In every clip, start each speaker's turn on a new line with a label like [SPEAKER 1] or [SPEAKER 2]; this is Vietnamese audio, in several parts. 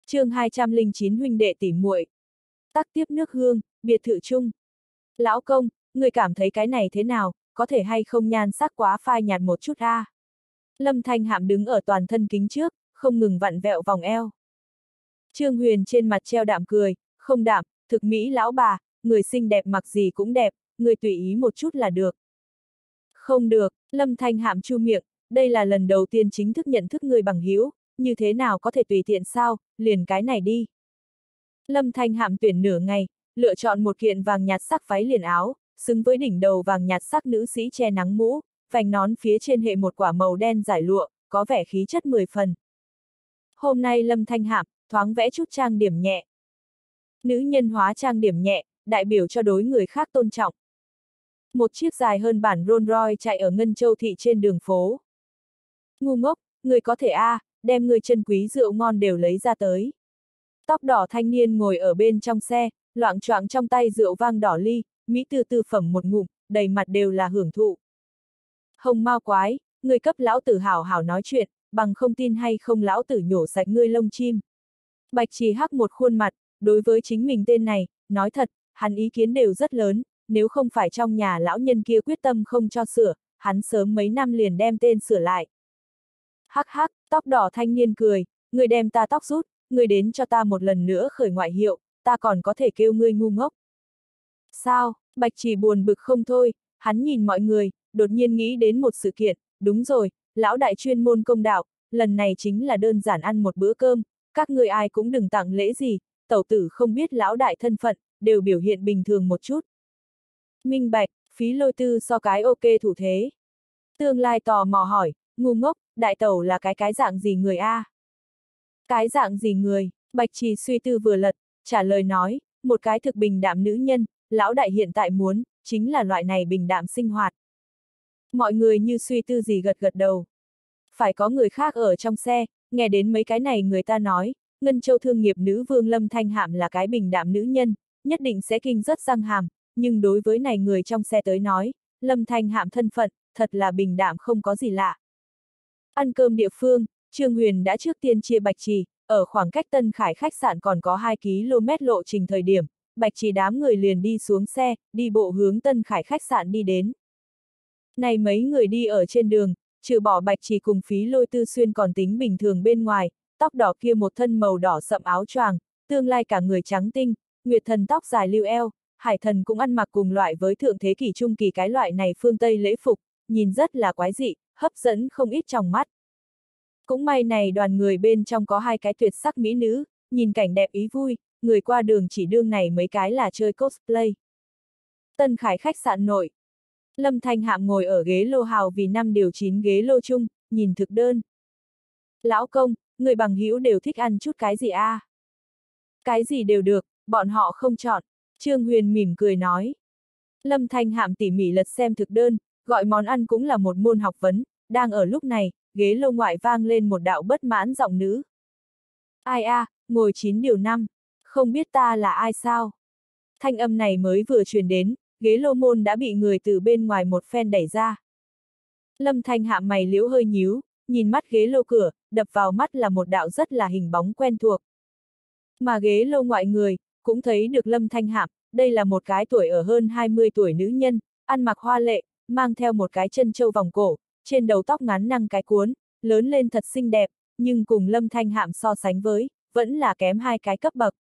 [SPEAKER 1] Chương 209 huynh đệ tỉ muội. Tắc tiếp nước hương, biệt thự chung. Lão công, người cảm thấy cái này thế nào, có thể hay không nhan sắc quá phai nhạt một chút a? Lâm Thanh Hạm đứng ở toàn thân kính trước, không ngừng vặn vẹo vòng eo. Trương Huyền trên mặt treo đạm cười, không đạm, thực mỹ lão bà, người xinh đẹp mặc gì cũng đẹp, người tùy ý một chút là được. Không được, Lâm Thanh Hạm chu miệng, đây là lần đầu tiên chính thức nhận thức người bằng hữu, như thế nào có thể tùy tiện sao, liền cái này đi. Lâm Thanh Hạm tuyển nửa ngày, lựa chọn một kiện vàng nhạt sắc váy liền áo, xứng với đỉnh đầu vàng nhạt sắc nữ sĩ che nắng mũ, vành nón phía trên hệ một quả màu đen giải lụa, có vẻ khí chất 10 phần. Hôm nay Lâm Thanh Hạm, thoáng vẽ chút trang điểm nhẹ. Nữ nhân hóa trang điểm nhẹ, đại biểu cho đối người khác tôn trọng. Một chiếc dài hơn bản Rolls Royce chạy ở Ngân Châu thị trên đường phố. Ngu ngốc, người có thể đem người chân quý rượu ngon đều lấy ra tới. Tóc đỏ thanh niên ngồi ở bên trong xe, loạng choạng trong tay rượu vang đỏ ly, mỹ tư tư phẩm một ngụm, đầy mặt đều là hưởng thụ. Hồng Mao quái, người cấp lão tử hảo hảo nói chuyện, bằng không tin hay không lão tử nhổ sạch ngươi lông chim. Bạch Trì hắc một khuôn mặt, đối với chính mình tên này, nói thật, hắn ý kiến đều rất lớn, nếu không phải trong nhà lão nhân kia quyết tâm không cho sửa, hắn sớm mấy năm liền đem tên sửa lại. Hắc hắc, tóc đỏ thanh niên cười, người đem ta tóc rút, người đến cho ta một lần nữa khởi ngoại hiệu, ta còn có thể kêu ngươi ngu ngốc. Sao, Bạch Trì buồn bực không thôi, hắn nhìn mọi người, đột nhiên nghĩ đến một sự kiện, đúng rồi, lão đại chuyên môn công đạo, lần này chính là đơn giản ăn một bữa cơm, các người ai cũng đừng tặng lễ gì, tẩu tử không biết lão đại thân phận, đều biểu hiện bình thường một chút. Minh bạch, Phí Lôi Tư so cái ok thủ thế. Tương Lai tò mò hỏi, ngu ngốc, đại tẩu là cái dạng gì người a? Cái dạng gì người? Bạch Trì suy tư vừa lật, trả lời nói, một cái thực bình đạm nữ nhân, lão đại hiện tại muốn, chính là loại này bình đạm sinh hoạt. Mọi người như suy tư gì gật gật đầu. Phải có người khác ở trong xe, nghe đến mấy cái này người ta nói, Ngân Châu thương nghiệp nữ vương Lâm Thanh Hạm là cái bình đạm nữ nhân, nhất định sẽ kinh rất răng hàm, nhưng đối với này người trong xe tới nói, Lâm Thanh Hạm thân phận, thật là bình đạm không có gì lạ. Ăn cơm địa phương, Trương Huyền đã trước tiên chia Bạch Trì, ở khoảng cách Tân Khải khách sạn còn có 2 km lộ trình thời điểm, Bạch Trì đám người liền đi xuống xe, đi bộ hướng Tân Khải khách sạn đi đến. Này mấy người đi ở trên đường, trừ bỏ Bạch Trì cùng Phí Lôi Tư xuyên còn tính bình thường bên ngoài, tóc đỏ kia một thân màu đỏ sậm áo choàng, Tương Lai cả người trắng tinh, Nguyệt Thần tóc dài lưu eo, Hải Thần cũng ăn mặc cùng loại với thượng thế kỷ trung kỳ cái loại này phương Tây lễ phục, nhìn rất là quái dị, hấp dẫn không ít trong mắt. Cũng may này đoàn người bên trong có 2 cái tuyệt sắc mỹ nữ, nhìn cảnh đẹp ý vui, người qua đường chỉ đương này mấy cái là chơi cosplay. Tân Khải khách sạn nội. Lâm Thanh Hạm ngồi ở ghế lô hào vì 5 điều 9 ghế lô chung, nhìn thực đơn. Lão công, người bằng hữu đều thích ăn chút cái gì a? Cái gì đều được, bọn họ không chọn, Trương Huyền mỉm cười nói. Lâm Thanh Hạm tỉ mỉ lật xem thực đơn, gọi món ăn cũng là một môn học vấn, đang ở lúc này, ghế lô ngoại vang lên một đạo bất mãn giọng nữ. Ai ngồi 9 điều 5, không biết ta là ai sao? Thanh âm này mới vừa truyền đến, ghế lô môn đã bị người từ bên ngoài một phen đẩy ra. Lâm Thanh Hạm mày liễu hơi nhíu, nhìn mắt ghế lô cửa, đập vào mắt là một đạo rất là hình bóng quen thuộc. Mà ghế lô ngoại người, cũng thấy được Lâm Thanh Hạm, đây là một cái tuổi ở hơn 20 tuổi nữ nhân, ăn mặc hoa lệ, mang theo một cái chân châu vòng cổ, trên đầu tóc ngắn năng cái cuốn, lớn lên thật xinh đẹp, nhưng cùng Lâm Thanh Hạm so sánh với, vẫn là kém 2 cái cấp bậc.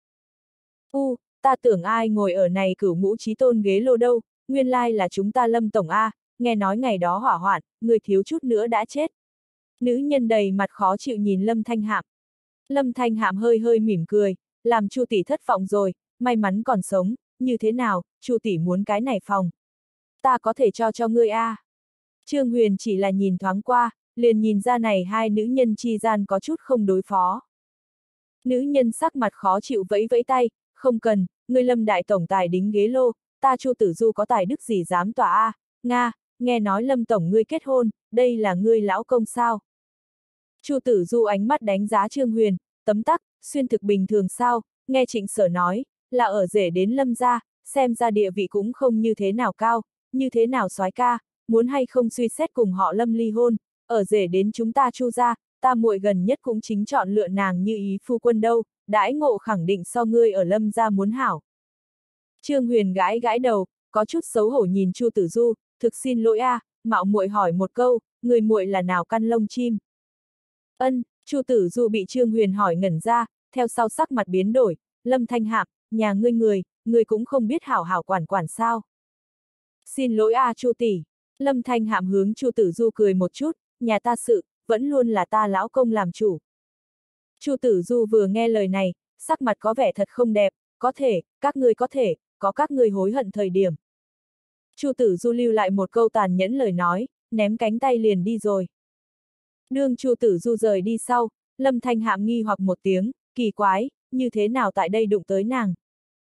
[SPEAKER 1] Ta tưởng ai ngồi ở này cửu ngũ chí tôn ghế lô đâu, nguyên lai là chúng ta Lâm tổng a, nghe nói ngày đó hỏa hoạn, người thiếu chút nữa đã chết. Nữ nhân đầy mặt khó chịu nhìn Lâm Thanh Hạm. Lâm Thanh Hạm hơi hơi mỉm cười, làm Chu tỷ thất vọng rồi, may mắn còn sống, như thế nào, Chu tỷ muốn cái này phòng. Ta có thể cho ngươi a. Trương Huyền chỉ là nhìn thoáng qua, liền nhìn ra này 2 nữ nhân chi gian có chút không đối phó. Nữ nhân sắc mặt khó chịu vẫy vẫy tay, không cần, ngươi Lâm đại tổng tài đính ghế lô, ta Chu Tử Du có tài đức gì dám tỏa a? Nga, nghe nói Lâm tổng ngươi kết hôn, đây là ngươi lão công sao? Chu Tử Du ánh mắt đánh giá Trương Huyền, tấm tắc, xuyên thực bình thường sao, nghe Trịnh Sở nói, là ở rể đến Lâm gia, xem ra địa vị cũng không như thế nào cao, như thế nào soái ca, muốn hay không suy xét cùng họ Lâm ly hôn, ở rể đến chúng ta Chu gia, ta muội gần nhất cũng chính chọn lựa nàng như ý phu quân đâu, đãi ngộ khẳng định so ngươi ở Lâm gia muốn hảo. Trương Huyền gãi gãi đầu, có chút xấu hổ nhìn Chu Tử Du, thực xin lỗi a, mạo muội hỏi một câu, người muội là nào căn lông chim? Ân, Chu Tử Du bị Trương Huyền hỏi ngẩn ra, theo sau sắc mặt biến đổi, Lâm Thanh Hạm, nhà ngươi người cũng không biết hảo hảo quản sao? Xin lỗi a Chu tỷ. Lâm Thanh Hạm hướng Chu Tử Du cười một chút, nhà ta sự, vẫn luôn là ta lão công làm chủ. Chu Tử Du vừa nghe lời này, sắc mặt có vẻ thật không đẹp, có thể, có các ngươi hối hận thời điểm. Chu Tử Du lưu lại một câu tàn nhẫn lời nói, ném cánh tay liền đi rồi. Đương Chu Tử Du rời đi sau, Lâm Thanh Hạm nghi hoặc một tiếng, kỳ quái, như thế nào tại đây đụng tới nàng?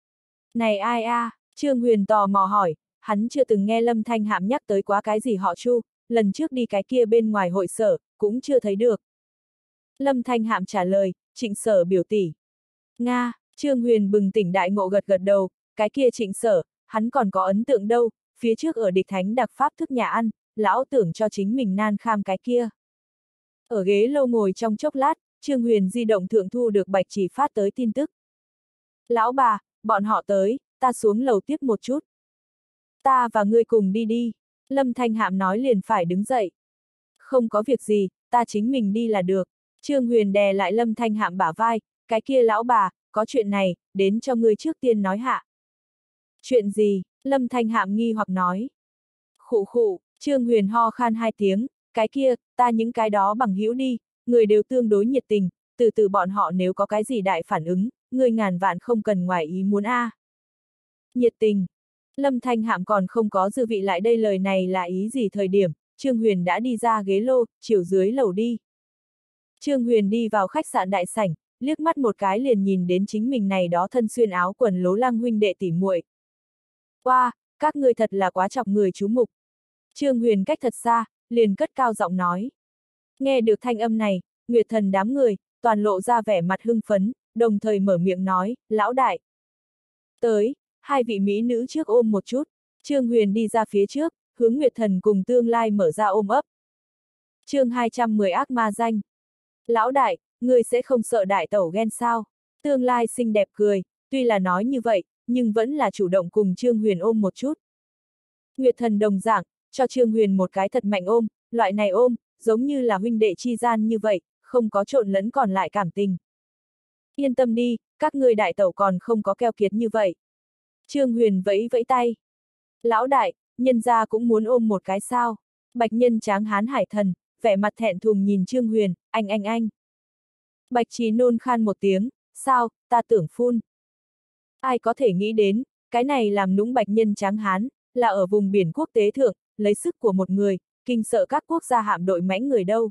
[SPEAKER 1] Này ai a? Trương Huyền tò mò hỏi, hắn chưa từng nghe Lâm Thanh Hạm nhắc tới quá cái gì họ Chu, lần trước đi cái kia bên ngoài hội sở, cũng chưa thấy được. Lâm Thanh Hạm trả lời, Trịnh Sở biểu tỷ. Nga, Trương Huyền bừng tỉnh đại ngộ gật gật đầu, cái kia Trịnh Sở, hắn còn có ấn tượng đâu, phía trước ở địch thánh đặc pháp thức nhà ăn, lão tưởng cho chính mình nan kham cái kia. Ở ghế lâu ngồi trong chốc lát, Trương Huyền di động thượng thu được Bạch Chỉ phát tới tin tức. Lão bà, bọn họ tới, ta xuống lầu tiếp một chút. Ta và ngươi cùng đi đi. Lâm Thanh Hạm nói liền phải đứng dậy. Không có việc gì, ta chính mình đi là được. Trương Huyền đè lại Lâm Thanh Hạm bả vai, cái kia lão bà, có chuyện này, đến cho ngươi trước tiên nói hạ. Chuyện gì? Lâm Thanh Hạm nghi hoặc nói. Khụ khụ, Trương Huyền ho khan hai tiếng, cái kia, ta những cái đó bằng hữu đi, người đều tương đối nhiệt tình, từ bọn họ nếu có cái gì đại phản ứng, người ngàn vạn không cần ngoài ý muốn a. Nhiệt tình. Lâm Thanh Hạm còn không có dư vị lại đây lời này là ý gì thời điểm, Trương Huyền đã đi ra ghế lô, chiều dưới lầu đi. Trương Huyền đi vào khách sạn đại sảnh, liếc mắt một cái liền nhìn đến chính mình này đó thân xuyên áo quần lố lăng huynh đệ tỉ muội. Wow, các ngươi thật là quá chọc người chú mục. Trương Huyền cách thật xa, liền cất cao giọng nói. Nghe được thanh âm này, Nguyệt Thần đám người, toàn lộ ra vẻ mặt hưng phấn, đồng thời mở miệng nói, lão đại. Tới, hai vị mỹ nữ trước ôm một chút, Trương Huyền đi ra phía trước, hướng Nguyệt Thần cùng tương lai mở ra ôm ấp. Chương 210 ác ma danh. Lão đại, người sẽ không sợ đại tẩu ghen sao? Tương lai xinh đẹp cười, tuy là nói như vậy, nhưng vẫn là chủ động cùng Trương Huyền ôm một chút. Nguyệt Thần đồng dạng, cho Trương Huyền một cái thật mạnh ôm, loại này ôm, giống như là huynh đệ chi gian như vậy, không có trộn lẫn còn lại cảm tình. Yên tâm đi, các ngươi đại tẩu còn không có keo kiệt như vậy. Trương Huyền vẫy vẫy tay. Lão đại, nhân gia cũng muốn ôm một cái sao. Bạch Nhân Tráng Hán Hải Thần, vẻ mặt thẹn thùng nhìn Trương Huyền, anh. Bạch Trì nôn khan một tiếng, sao, ta tưởng phun. Ai có thể nghĩ đến, cái này làm nũng Bạch Nhân Tráng Hán, là ở vùng biển quốc tế thượng, lấy sức của một người, kinh sợ các quốc gia hạm đội mãnh người đâu.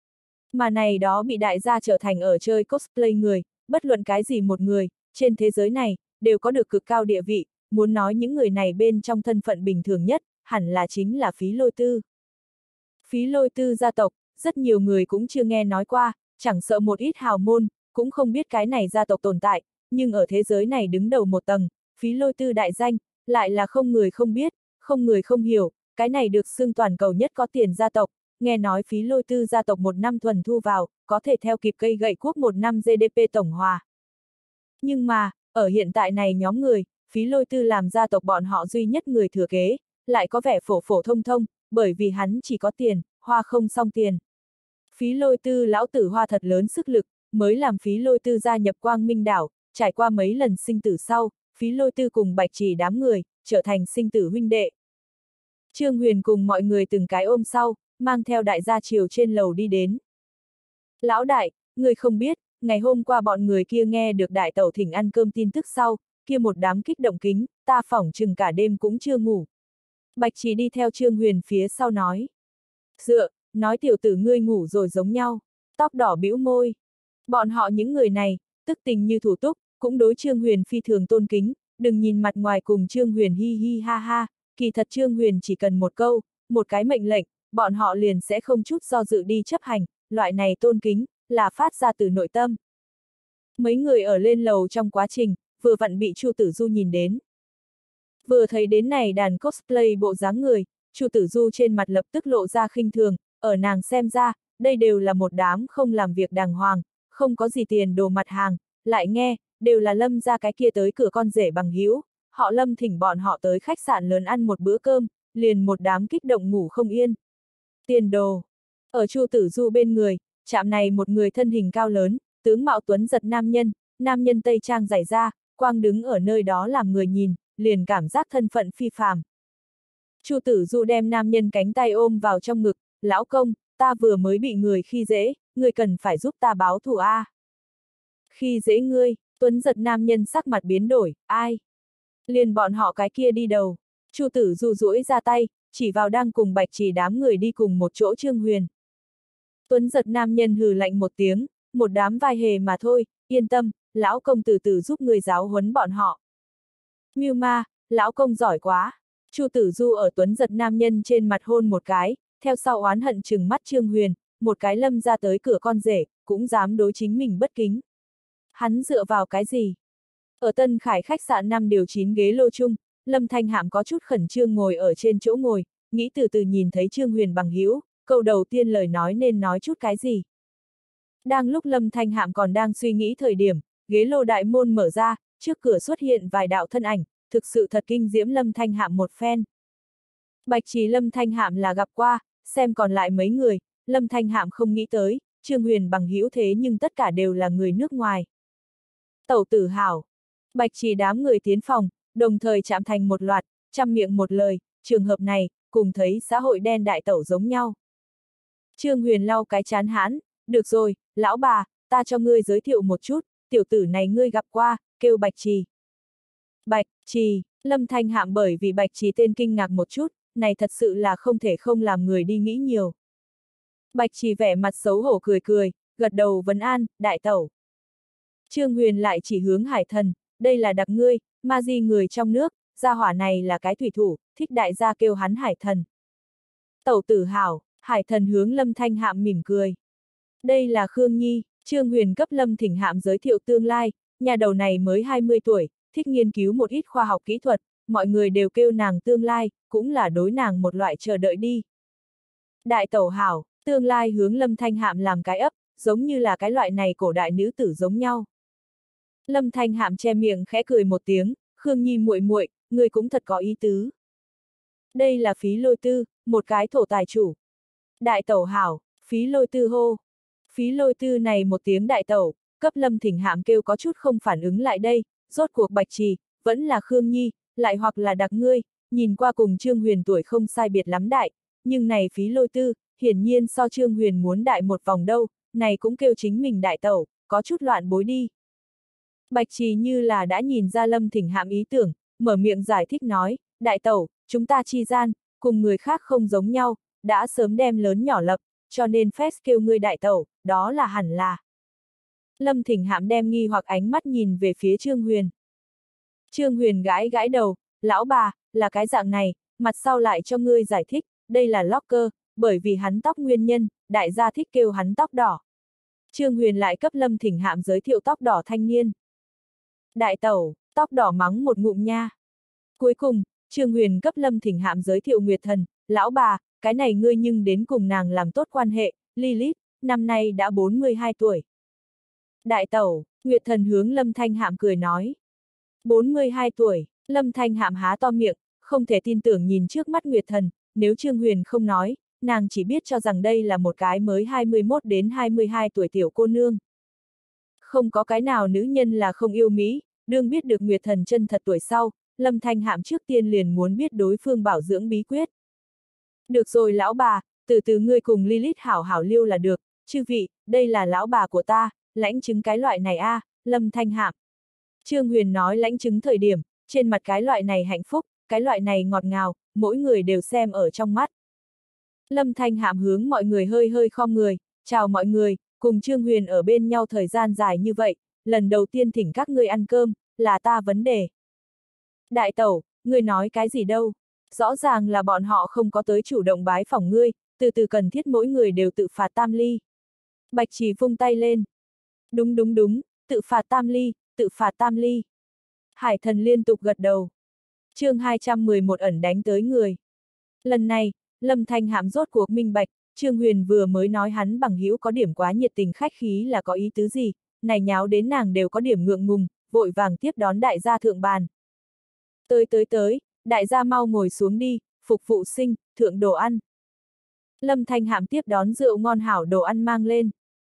[SPEAKER 1] Mà này đó bị đại gia trở thành ở chơi cosplay người, bất luận cái gì một người, trên thế giới này, đều có được cực cao địa vị, muốn nói những người này bên trong thân phận bình thường nhất, hẳn là chính là Phí Lôi Tư. Phí Lôi Tư gia tộc, rất nhiều người cũng chưa nghe nói qua, chẳng sợ một ít hào môn, cũng không biết cái này gia tộc tồn tại, nhưng ở thế giới này đứng đầu một tầng, Phí Lôi Tư đại danh, lại là không người không biết, không người không hiểu, cái này được xưng toàn cầu nhất có tiền gia tộc, nghe nói Phí Lôi Tư gia tộc một năm thuần thu vào, có thể theo kịp cây gậy quốc một năm GDP tổng hòa. Nhưng mà, ở hiện tại này nhóm người, Phí Lôi Tư làm gia tộc bọn họ duy nhất người thừa kế, lại có vẻ phổ phổ thông thông, bởi vì hắn chỉ có tiền, hoa không xong tiền. Phí Lôi Tư lão tử hoa thật lớn sức lực, mới làm Phí Lôi Tư gia nhập Quang Minh đảo, trải qua mấy lần sinh tử sau, Phí Lôi Tư cùng Bạch Trì đám người, trở thành sinh tử huynh đệ. Trương Huyền cùng mọi người từng cái ôm sau, mang theo đại gia triều trên lầu đi đến. Lão đại, người không biết, ngày hôm qua bọn người kia nghe được đại tẩu thỉnh ăn cơm tin tức sau, kia một đám kích động kính, ta phỏng chừng cả đêm cũng chưa ngủ. Bạch Trì đi theo Trương Huyền phía sau nói. Dựa, nói tiểu tử ngươi ngủ rồi giống nhau, tóc đỏ bĩu môi. Bọn họ những người này, tức tình như thủ túc, cũng đối Trương Huyền phi thường tôn kính, đừng nhìn mặt ngoài cùng Trương Huyền hi hi ha ha, kỳ thật Trương Huyền chỉ cần một câu, một cái mệnh lệnh, bọn họ liền sẽ không chút do dự đi chấp hành, loại này tôn kính, là phát ra từ nội tâm. Mấy người ở lên lầu trong quá trình, vừa vặn bị Chu Tử Du nhìn đến. Vừa thấy đến này đàn cosplay bộ dáng người, Chu Tử Du trên mặt lập tức lộ ra khinh thường, ở nàng xem ra, đây đều là một đám không làm việc đàng hoàng, không có gì tiền đồ mặt hàng, lại nghe, đều là Lâm ra cái kia tới cửa con rể bằng hữu, họ Lâm thỉnh bọn họ tới khách sạn lớn ăn một bữa cơm, liền một đám kích động ngủ không yên. Tiền đồ. Ở Chu Tử Du bên người, chạm này một người thân hình cao lớn, tướng mạo tuấn giật nam nhân tây trang dày da, quang đứng ở nơi đó làm người nhìn, liền cảm giác thân phận phi phàm. Chu Tử Du đem nam nhân cánh tay ôm vào trong ngực, lão công, ta vừa mới bị người khi dễ, ngươi cần phải giúp ta báo thù a. Khi dễ ngươi, tuấn giật nam nhân sắc mặt biến đổi, ai? Liền bọn họ cái kia đi đầu. Chu Tử Du duỗi ra tay, chỉ vào đang cùng Bạch Trì đám người đi cùng một chỗ Trương Huyền. Tuấn giật nam nhân hừ lạnh một tiếng, một đám vai hề mà thôi, yên tâm, lão công từ từ giúp người giáo huấn bọn họ. Miu ma, lão công giỏi quá. Chu Tử Du ở Tuấn giật nam nhân trên mặt hôn một cái, theo sau oán hận trừng mắt Trương Huyền, một cái Lâm ra tới cửa con rể, cũng dám đối chính mình bất kính. Hắn dựa vào cái gì? Ở Tân Khải khách sạn 5 điều 9 ghế lô chung, Lâm Thanh Hạm có chút khẩn trương ngồi ở trên chỗ ngồi, nghĩ từ từ nhìn thấy Trương Huyền bằng hữu, câu đầu tiên lời nói nên nói chút cái gì. Đang lúc Lâm Thanh Hạm còn đang suy nghĩ thời điểm, ghế lô đại môn mở ra, trước cửa xuất hiện vài đạo thân ảnh, thực sự thật kinh diễm Lâm Thanh Hạm một phen. Bạch Trì Lâm Thanh Hạm là gặp qua, xem còn lại mấy người, Lâm Thanh Hạm không nghĩ tới, Trương Huyền bằng hữu thế nhưng tất cả đều là người nước ngoài. Tẩu tử hảo. Bạch Trì đám người tiến phòng, đồng thời chạm thành một loạt, trăm miệng một lời, trường hợp này, cùng thấy xã hội đen đại tẩu giống nhau. Trương Huyền lau cái chán hãn, được rồi, lão bà, ta cho ngươi giới thiệu một chút, tiểu tử này ngươi gặp qua, kêu Bạch Trì. Bạch Trì, Lâm Thanh Hạm bởi vì Bạch Trì tên kinh ngạc một chút, này thật sự là không thể không làm người đi nghĩ nhiều. Bạch Trì vẻ mặt xấu hổ cười cười, gật đầu vấn an, đại tẩu. Trương Huyền lại chỉ hướng Hải Thần, đây là đặc ngươi, ma di người trong nước, gia hỏa này là cái thủy thủ, thích đại gia kêu hắn Hải Thần. Tẩu tử hảo, Hải Thần hướng Lâm Thanh Hạm mỉm cười. Đây là Khương Nhi, Trương Huyền cấp Lâm Thỉnh Hạm giới thiệu tương lai, nhà đầu này mới 20 tuổi, thích nghiên cứu một ít khoa học kỹ thuật, mọi người đều kêu nàng tương lai, cũng là đối nàng một loại chờ đợi đi. Đại tẩu hảo, tương lai hướng Lâm Thanh Hạm làm cái ấp, giống như là cái loại này cổ đại nữ tử giống nhau. Lâm Thanh Hạm che miệng khẽ cười một tiếng, Khương Nhi muội muội, người cũng thật có ý tứ. Đây là Phí Lôi Tư, một cái thổ tài chủ. Đại tẩu hảo, Phí Lôi Tư hô. Phí Lôi Tư này một tiếng đại tẩu, cấp Lâm Thỉnh Hạm kêu có chút không phản ứng lại đây, rốt cuộc Bạch Trì, vẫn là Khương Nhi, lại hoặc là đặc ngươi, nhìn qua cùng Trương Huyền tuổi không sai biệt lắm đại, nhưng này Phí Lôi Tư, hiển nhiên so Trương Huyền muốn đại một vòng đâu, này cũng kêu chính mình đại tẩu, có chút loạn bối đi. Bạch Trì như là đã nhìn ra Lâm Thỉnh Hạm ý tưởng, mở miệng giải thích nói, đại tẩu, chúng ta chi gian, cùng người khác không giống nhau, đã sớm đem lớn nhỏ lập, cho nên phép kêu ngươi đại tẩu, đó là hẳn là. Lâm Thỉnh Hạm đem nghi hoặc ánh mắt nhìn về phía Trương Huyền. Trương Huyền gãi gãi đầu, lão bà, là cái dạng này, mặt sau lại cho ngươi giải thích, đây là locker, bởi vì hắn tóc nguyên nhân, đại gia thích kêu hắn tóc đỏ. Trương Huyền lại cấp Lâm Thỉnh Hạm giới thiệu tóc đỏ thanh niên. Đại tẩu, tóc đỏ mắng một ngụm nha. Cuối cùng, Trương Huyền cấp Lâm Thỉnh Hạm giới thiệu Nguyệt Thần, lão bà, cái này ngươi nhưng đến cùng nàng làm tốt quan hệ, Lilith, năm nay đã 42 tuổi. Đại tẩu, Nguyệt Thần hướng Lâm Thanh Hạm cười nói. 42 tuổi, Lâm Thanh Hạm há to miệng, không thể tin tưởng nhìn trước mắt Nguyệt Thần, nếu Trương Huyền không nói, nàng chỉ biết cho rằng đây là một cái mới 21 đến 22 tuổi tiểu cô nương. Không có cái nào nữ nhân là không yêu Mỹ, đương biết được Nguyệt Thần chân thật tuổi sau, Lâm Thanh Hạm trước tiên liền muốn biết đối phương bảo dưỡng bí quyết. Được rồi lão bà, từ từ ngươi cùng Lilith hảo hảo liêu là được, chư vị, đây là lão bà của ta, lãnh chứng cái loại này a, Lâm Thanh Hạm. Trương Huyền nói lãnh chứng thời điểm, trên mặt cái loại này hạnh phúc, cái loại này ngọt ngào, mỗi người đều xem ở trong mắt. Lâm Thanh Hạm hướng mọi người hơi hơi khom người, chào mọi người, cùng Trương Huyền ở bên nhau thời gian dài như vậy, lần đầu tiên thỉnh các ngươi ăn cơm, là ta vấn đề. Đại tẩu, ngươi nói cái gì đâu? Rõ ràng là bọn họ không có tới chủ động bái phỏng ngươi, từ từ cần thiết mỗi người đều tự phạt tam ly. Bạch Trì vung tay lên. Đúng đúng đúng, tự phạt tam ly, tự phạt tam ly. Hải Thần liên tục gật đầu. Chương 211 ẩn đánh tới người. Lần này, Lâm Thanh Hạm rốt cuộc minh bạch, Trương Huyền vừa mới nói hắn bằng hữu có điểm quá nhiệt tình khách khí là có ý tứ gì, này nháo đến nàng đều có điểm ngượng ngùng, vội vàng tiếp đón đại gia thượng bàn. Tới, đại gia mau ngồi xuống đi, phục vụ sinh, thượng đồ ăn. Lâm Thanh Hạm tiếp đón rượu ngon hảo đồ ăn mang lên.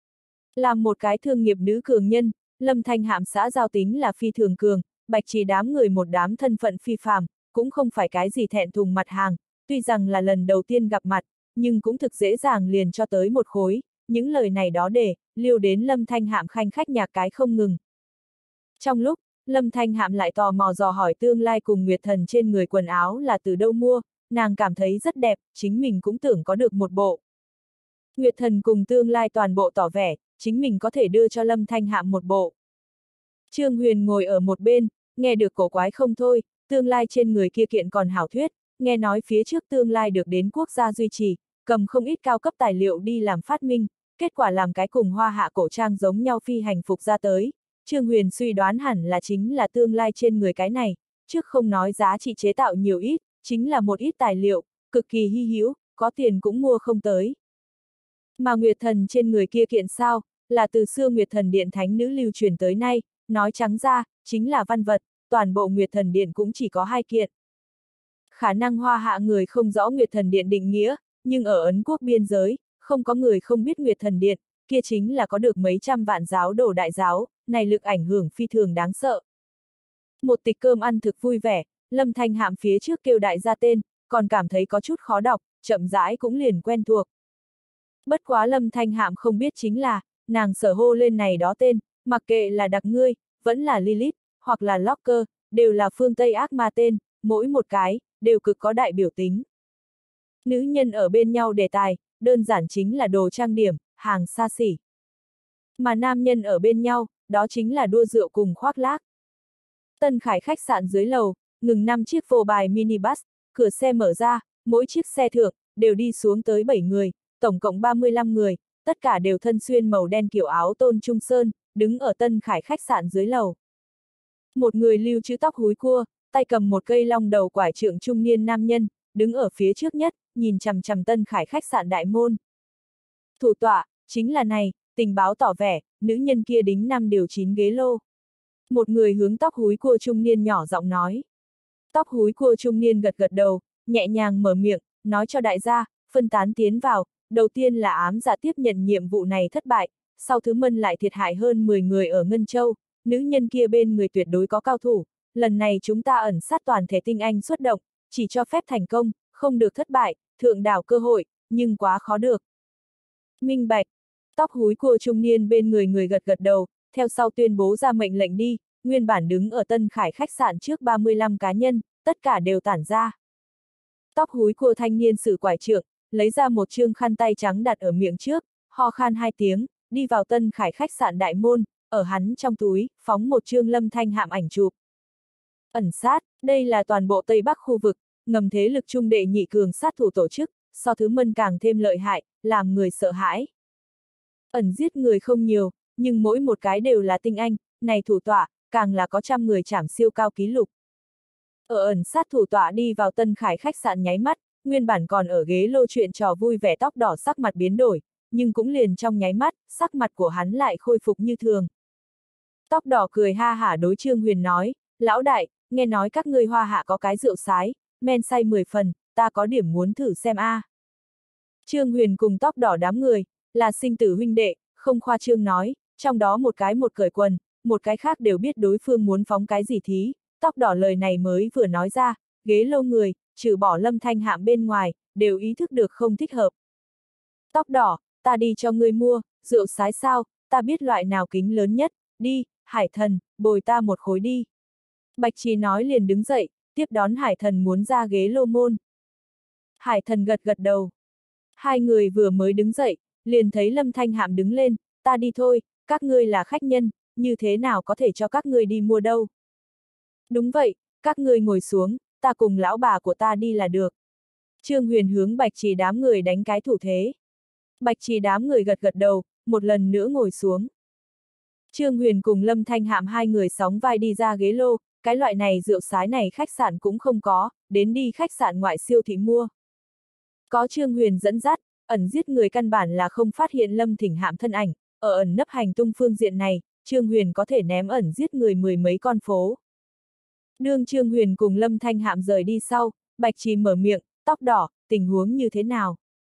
[SPEAKER 1] Làm một cái thương nghiệp nữ cường nhân, Lâm Thanh Hạm xã giao tính là phi thường cường, Bạch Trì đám người một đám thân phận phi phàm, cũng không phải cái gì thẹn thùng mặt hàng, tuy rằng là lần đầu tiên gặp mặt, nhưng cũng thực dễ dàng liền cho tới một khối, những lời này đó để, liêu đến Lâm Thanh Hạm khanh khách nhạc cái không ngừng. Trong lúc, Lâm Thanh Hạm lại tò mò dò hỏi tương lai cùng Nguyệt Thần trên người quần áo là từ đâu mua, nàng cảm thấy rất đẹp, chính mình cũng tưởng có được một bộ. Nguyệt Thần cùng tương lai toàn bộ tỏ vẻ, chính mình có thể đưa cho Lâm Thanh Hạm một bộ. Trương Huyền ngồi ở một bên, nghe được cổ quái không thôi, tương lai trên người kia kiện còn hảo thuyết, nghe nói phía trước tương lai được đến quốc gia duy trì, cầm không ít cao cấp tài liệu đi làm phát minh, kết quả làm cái cùng hoa hạ cổ trang giống nhau phi hành phục ra tới. Trương Huyền suy đoán hẳn là chính là tương lai trên người cái này, trước không nói giá trị chế tạo nhiều ít, chính là một ít tài liệu, cực kỳ hy hữu, có tiền cũng mua không tới. Mà Nguyệt Thần trên người kia kiện sao, là từ xưa Nguyệt Thần Điện thánh nữ lưu truyền tới nay, nói trắng ra, chính là văn vật, toàn bộ Nguyệt Thần Điện cũng chỉ có 2 kiện. Khả năng hoa hạ người không rõ Nguyệt Thần Điện định nghĩa, nhưng ở Ấn Quốc biên giới, không có người không biết Nguyệt Thần Điện, kia chính là có được mấy trăm vạn giáo đồ đại giáo, này lực ảnh hưởng phi thường đáng sợ. Một tịch cơm ăn thực vui vẻ, Lâm Thanh Hạm phía trước kêu đại gia tên, còn cảm thấy có chút khó đọc, chậm rãi cũng liền quen thuộc. Bất quá Lâm Thanh Hạm không biết chính là, nàng sở hô lên này đó tên, mặc kệ là đặc ngươi, vẫn là Lilith, hoặc là Locker, đều là phương Tây ác ma tên, mỗi một cái, đều cực có đại biểu tính. Nữ nhân ở bên nhau đề tài, đơn giản chính là đồ trang điểm, hàng xa xỉ. Mà nam nhân ở bên nhau, đó chính là đua rượu cùng khoác lác. Tân Khải khách sạn dưới lầu, ngừng 5 chiếc vô bài minibus, cửa xe mở ra, mỗi chiếc xe thượng, đều đi xuống tới 7 người, tổng cộng 35 người, tất cả đều thân xuyên màu đen kiểu áo tôn trung sơn, đứng ở Tân Khải khách sạn dưới lầu. Một người lưu trữ tóc húi cua, tay cầm một cây long đầu quải trượng trung niên nam nhân, đứng ở phía trước nhất, nhìn chằm chằm Tân Khải khách sạn đại môn. Thủ tọa, chính là này, tình báo tỏ vẻ, nữ nhân kia đính 5 điều 9 ghế lô. Một người hướng tóc húi cua trung niên nhỏ giọng nói. Tóc húi cua trung niên gật gật đầu, nhẹ nhàng mở miệng, nói cho đại gia, phân tán tiến vào, đầu tiên là ám dạ tiếp nhận nhiệm vụ này thất bại, sau thứ mân lại thiệt hại hơn 10 người ở Ngân Châu, nữ nhân kia bên người tuyệt đối có cao thủ, lần này chúng ta ẩn sát toàn thể tinh anh xuất động, chỉ cho phép thành công, không được thất bại, thượng đảo cơ hội, nhưng quá khó được. Minh bạch, tóc húi cua trung niên bên người gật gật đầu, theo sau tuyên bố ra mệnh lệnh đi, nguyên bản đứng ở Tân Khải khách sạn trước 35 cá nhân, tất cả đều tản ra. Tóc húi cua thanh niên sử quải trượng, lấy ra một chương khăn tay trắng đặt ở miệng trước, ho khan 2 tiếng, đi vào Tân Khải khách sạn đại môn, ở hắn trong túi, phóng một chương Lâm Thanh Hạm ảnh chụp. Ẩn sát, đây là toàn bộ Tây Bắc khu vực, ngầm thế lực trung đệ nhị cường sát thủ tổ chức, so thứ mân càng thêm lợi hại, làm người sợ hãi. Ẩn giết người không nhiều, nhưng mỗi một cái đều là tinh anh, này thủ tọa, càng là có trăm người chảm siêu cao ký lục. Ở ẩn sát thủ tọa đi vào Tân Khải khách sạn nháy mắt, nguyên bản còn ở ghế lô chuyện trò vui vẻ tóc đỏ sắc mặt biến đổi, nhưng cũng liền trong nháy mắt, sắc mặt của hắn lại khôi phục như thường. Tóc đỏ cười ha hả đối Trương Huyền nói, lão đại, nghe nói các ngươi hoa hạ có cái rượu sái, men say 10 phần, ta có điểm muốn thử xem a. Trương Huyền cùng tóc đỏ đám người, là sinh tử huynh đệ, không khoa trương nói, trong đó một cái một cởi quần, một cái khác đều biết đối phương muốn phóng cái gì thí, tóc đỏ lời này mới vừa nói ra, ghế lâu người, trừ bỏ Lâm Thanh Hạm bên ngoài, đều ý thức được không thích hợp. Tóc đỏ, ta đi cho ngươi mua, rượu sái sao, ta biết loại nào kính lớn nhất, đi, Hải Thần, bồi ta một khối đi. Bạch Trì nói liền đứng dậy, tiếp đón Hải Thần muốn ra ghế lô môn. Hải Thần gật gật đầu. Hai người vừa mới đứng dậy, liền thấy Lâm Thanh Hạm đứng lên, ta đi thôi, các ngươi là khách nhân, như thế nào có thể cho các ngươi đi mua đâu. Đúng vậy, các ngươi ngồi xuống, ta cùng lão bà của ta đi là được. Trương Huyền hướng Bạch Trì đám người đánh cái thủ thế. Bạch Trì đám người gật gật đầu, một lần nữa ngồi xuống. Trương Huyền cùng Lâm Thanh Hạm hai người sóng vai đi ra ghế lô, cái loại này rượu sái này khách sạn cũng không có, đến đi khách sạn ngoại siêu thị mua. Có Trương Huyền dẫn dắt, ẩn giết người căn bản là không phát hiện Lâm Thỉnh Hạm thân ảnh, ở ẩn nấp hành tung phương diện này, Trương Huyền có thể ném ẩn giết người mười mấy con phố. Đương Trương Huyền cùng Lâm Thanh Hạm rời đi sau, Bạch Trì mở miệng, tóc đỏ, tình huống như thế nào?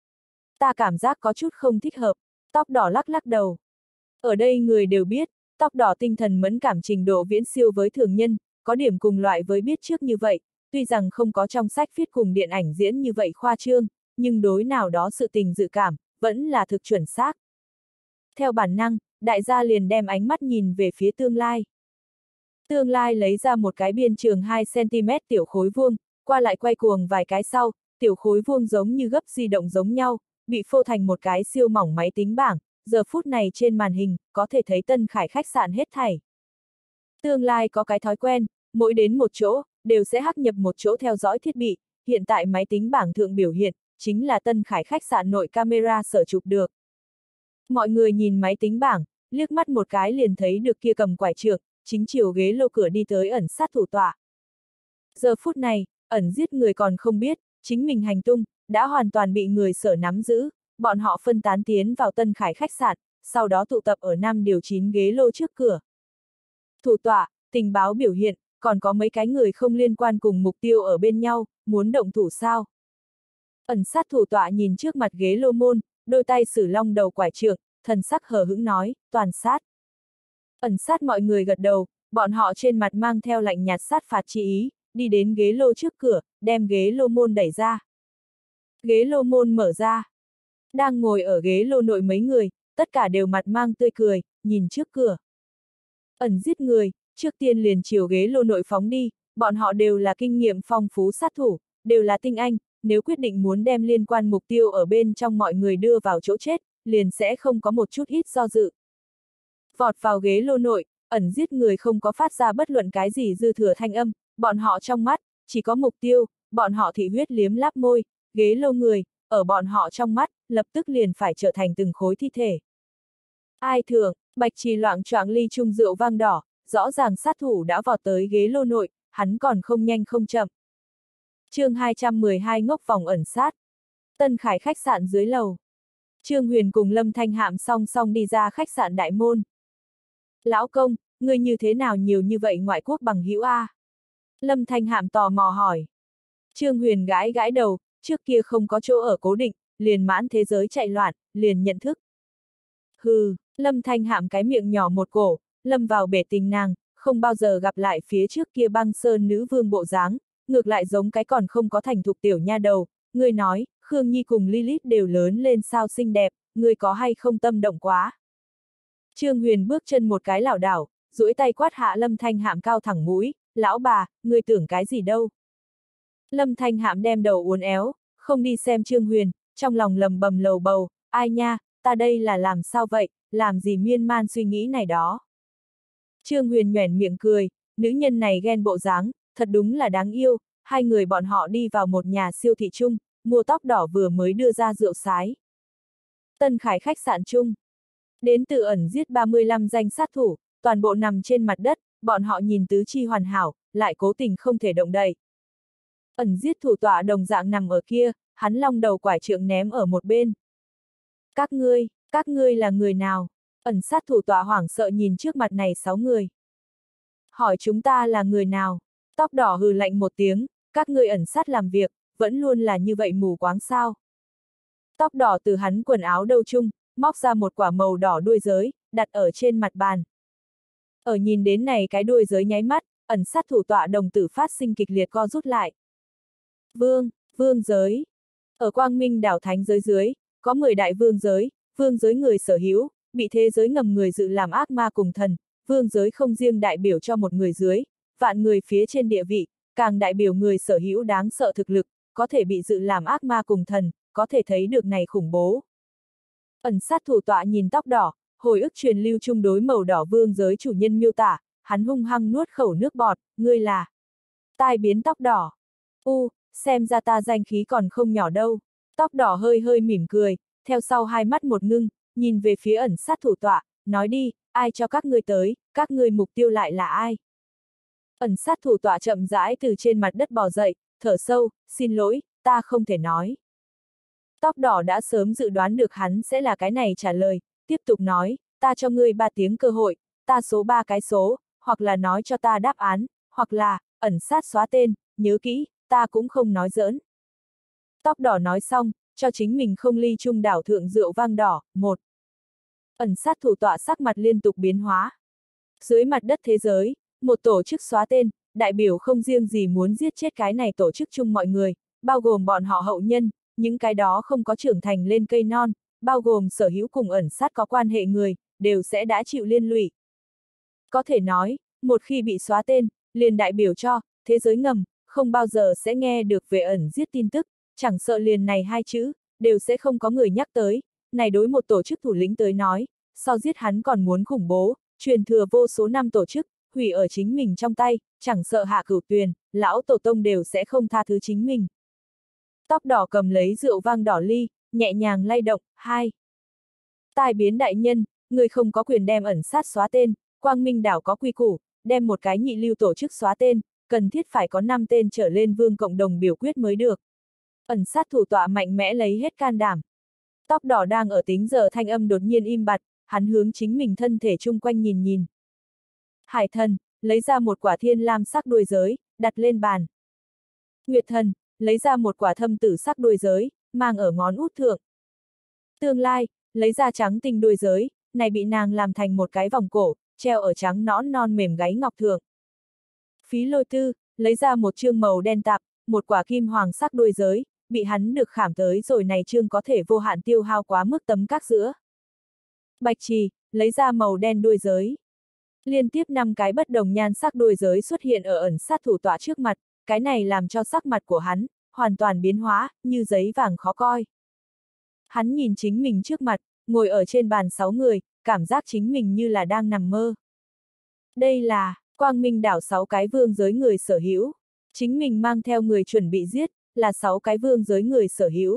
[SPEAKER 1] Ta cảm giác có chút không thích hợp, tóc đỏ lắc lắc đầu. Ở đây người đều biết, tóc đỏ tinh thần mẫn cảm trình độ viễn siêu với thường nhân, có điểm cùng loại với biết trước như vậy, tuy rằng không có trong sách viết cùng điện ảnh diễn như vậy khoa trương, nhưng đối nào đó sự tình dự cảm, vẫn là thực chuẩn xác. Theo bản năng, đại gia liền đem ánh mắt nhìn về phía tương lai. Tương lai lấy ra một cái biên trường 2 cm tiểu khối vuông, qua lại quay cuồng vài cái sau, tiểu khối vuông giống như gấp di động giống nhau, bị phô thành một cái siêu mỏng máy tính bảng, giờ phút này trên màn hình, có thể thấy Tân Khải khách sạn hết thảy. Tương lai có cái thói quen, mỗi đến một chỗ, đều sẽ hắc nhập một chỗ theo dõi thiết bị, hiện tại máy tính bảng thượng biểu hiện, chính là Tân Khải khách sạn nội camera sở chụp được. Mọi người nhìn máy tính bảng, liếc mắt một cái liền thấy được kia cầm quải trượng, chính chiều ghế lô cửa đi tới ẩn sát thủ tọa. Giờ phút này, ẩn giết người còn không biết, chính mình hành tung, đã hoàn toàn bị người sở nắm giữ, bọn họ phân tán tiến vào Tân Khải khách sạn, sau đó tụ tập ở 5 điều 9 ghế lô trước cửa. Thủ tọa, tình báo biểu hiện, còn có mấy cái người không liên quan cùng mục tiêu ở bên nhau, muốn động thủ sao? Ẩn sát thủ tọa nhìn trước mặt ghế lô môn, đôi tay sử long đầu quải trượng, thần sắc hờ hững nói, toàn sát. Ẩn sát mọi người gật đầu, bọn họ trên mặt mang theo lạnh nhạt sát phạt chi ý, đi đến ghế lô trước cửa, đem ghế lô môn đẩy ra. Ghế lô môn mở ra. Đang ngồi ở ghế lô nội mấy người, tất cả đều mặt mang tươi cười, nhìn trước cửa. Ẩn giết người, trước tiên liền chiều ghế lô nội phóng đi, bọn họ đều là kinh nghiệm phong phú sát thủ, đều là tinh anh, nếu quyết định muốn đem liên quan mục tiêu ở bên trong mọi người đưa vào chỗ chết, liền sẽ không có một chút ít do dự. Vọt vào ghế lô nội, ẩn giết người không có phát ra bất luận cái gì dư thừa thanh âm, bọn họ trong mắt, chỉ có mục tiêu, bọn họ thị huyết liếm láp môi, ghế lô người, ở bọn họ trong mắt, lập tức liền phải trở thành từng khối thi thể. Ai thưởng, Bạch Trì loạng choạng ly chung rượu vang đỏ, rõ ràng sát thủ đã vọt tới ghế lô nội, hắn còn không nhanh không chậm. Chương 212 ngốc vòng ẩn sát. Tân Khải khách sạn dưới lầu. Trương Huyền cùng Lâm Thanh Hạm song song đi ra khách sạn đại môn. Lão công, người như thế nào nhiều như vậy ngoại quốc bằng hữu a? Lâm Thanh Hạm tò mò hỏi. Trương Huyền gãi gãi đầu, trước kia không có chỗ ở cố định, liền mãn thế giới chạy loạn, liền nhận thức. Hừ, Lâm Thanh Hạm cái miệng nhỏ một cổ, lâm vào bể tình nàng, không bao giờ gặp lại phía trước kia băng sơn nữ vương bộ dáng, ngược lại giống cái còn không có thành thục tiểu nha đầu, người nói, Khương Nhi cùng Lilith đều lớn lên sao xinh đẹp, người có hay không tâm động quá. Trương Huyền bước chân một cái lảo đảo, duỗi tay quát hạ Lâm Thanh Hạm cao thẳng mũi, lão bà, người tưởng cái gì đâu. Lâm Thanh Hạm đem đầu uốn éo, không đi xem Trương Huyền, trong lòng lầm bầm lầu bầu, ai nha, ta đây là làm sao vậy, làm gì miên man suy nghĩ này đó. Trương Huyền nhoẻn miệng cười, nữ nhân này ghen bộ dáng, thật đúng là đáng yêu, hai người bọn họ đi vào một nhà siêu thị chung, mua tóc đỏ vừa mới đưa ra rượu sái. Tân Khải khách sạn chung. Đến từ ẩn giết 35 danh sát thủ, toàn bộ nằm trên mặt đất, bọn họ nhìn tứ chi hoàn hảo, lại cố tình không thể động đậy. Ẩn giết thủ tọa đồng dạng nằm ở kia, hắn long đầu quải trượng ném ở một bên. Các ngươi là người nào? Ẩn sát thủ tọa hoảng sợ nhìn trước mặt này 6 người. Hỏi chúng ta là người nào? Tóc đỏ hừ lạnh một tiếng, các ngươi ẩn sát làm việc, vẫn luôn là như vậy mù quáng sao? Tóc đỏ từ hắn quần áo đâu chung, móc ra một quả màu đỏ đuôi giới, đặt ở trên mặt bàn. Ở nhìn đến này cái đuôi giới nháy mắt, ẩn sát thủ tọa đồng tử phát sinh kịch liệt co rút lại. Vương giới. Ở Quang Minh đảo thánh giới dưới, có 10 đại vương giới người sở hữu, bị thế giới ngầm người dự làm ác ma cùng thần, vương giới không riêng đại biểu cho một người dưới, vạn người phía trên địa vị, càng đại biểu người sở hữu đáng sợ thực lực, có thể bị dự làm ác ma cùng thần, có thể thấy được này khủng bố. Ẩn sát thủ tọa nhìn tóc đỏ, hồi ức truyền lưu chung đối màu đỏ vương giới chủ nhân miêu tả, hắn hung hăng nuốt khẩu nước bọt, ngươi là tai biến tóc đỏ. Xem ra ta danh khí còn không nhỏ đâu. Tóc đỏ hơi hơi mỉm cười, theo sau hai mắt một ngưng, nhìn về phía ẩn sát thủ tọa, nói đi, ai cho các ngươi tới, các ngươi mục tiêu lại là ai? Ẩn sát thủ tọa chậm rãi từ trên mặt đất bò dậy, thở sâu, xin lỗi, ta không thể nói. Tóc đỏ đã sớm dự đoán được hắn sẽ là cái này trả lời, tiếp tục nói, ta cho ngươi 3 tiếng cơ hội, ta số 3 cái số, hoặc là nói cho ta đáp án, hoặc là, ẩn sát xóa tên, nhớ kỹ, ta cũng không nói giỡn. Tóc đỏ nói xong, cho chính mình không ly chung đảo thượng rượu vang đỏ, một. Ẩn sát thủ tọa sắc mặt liên tục biến hóa. Dưới mặt đất thế giới, một tổ chức xóa tên, đại biểu không riêng gì muốn giết chết cái này tổ chức chung mọi người, bao gồm bọn họ hậu nhân, những cái đó không có trưởng thành lên cây non, bao gồm sở hữu cùng ẩn sát có quan hệ người, đều sẽ đã chịu liên lụy. Có thể nói, một khi bị xóa tên, liền đại biểu cho, thế giới ngầm, không bao giờ sẽ nghe được về ẩn giết tin tức, chẳng sợ liền này hai chữ, đều sẽ không có người nhắc tới, này đối một tổ chức thủ lĩnh tới nói, so giết hắn còn muốn khủng bố, truyền thừa vô số năm tổ chức, hủy ở chính mình trong tay, chẳng sợ hạ cửu tuyền, lão tổ tông đều sẽ không tha thứ chính mình. Tóc đỏ cầm lấy rượu vang đỏ ly, nhẹ nhàng lay động, hai. Tai biến đại nhân, người không có quyền đem ẩn sát xóa tên, Quang Minh đảo có quy củ, đem một cái nhị lưu tổ chức xóa tên, cần thiết phải có 5 tên trở lên vương cộng đồng biểu quyết mới được. Ẩn sát thủ tọa mạnh mẽ lấy hết can đảm. Tóc đỏ đang ở tính giờ thanh âm đột nhiên im bặt, hắn hướng chính mình thân thể chung quanh nhìn nhìn. Hải thần, lấy ra một quả thiên lam sắc đuôi giới, đặt lên bàn. Nguyệt thần, lấy ra một quả thâm tử sắc đuôi giới, mang ở ngón út thượng. Tương lai, lấy ra trắng tinh đuôi giới, này bị nàng làm thành một cái vòng cổ, treo ở trắng nõn non mềm gáy ngọc thượng. Phí Lôi Tư, lấy ra một chương màu đen tạp, một quả kim hoàng sắc đuôi giới, bị hắn được khảm tới rồi này chương có thể vô hạn tiêu hao quá mức tấm các giữa. Bạch Trì, lấy ra màu đen đuôi giới. Liên tiếp 5 cái bất đồng nhan sắc đuôi giới xuất hiện ở ẩn sát thủ tọa trước mặt, cái này làm cho sắc mặt của hắn hoàn toàn biến hóa, như giấy vàng khó coi. Hắn nhìn chính mình trước mặt, ngồi ở trên bàn 6 người, cảm giác chính mình như là đang nằm mơ. Đây là Quang Minh đảo 6 cái vương giới người sở hữu. Chính mình mang theo người chuẩn bị giết, là 6 cái vương giới người sở hữu.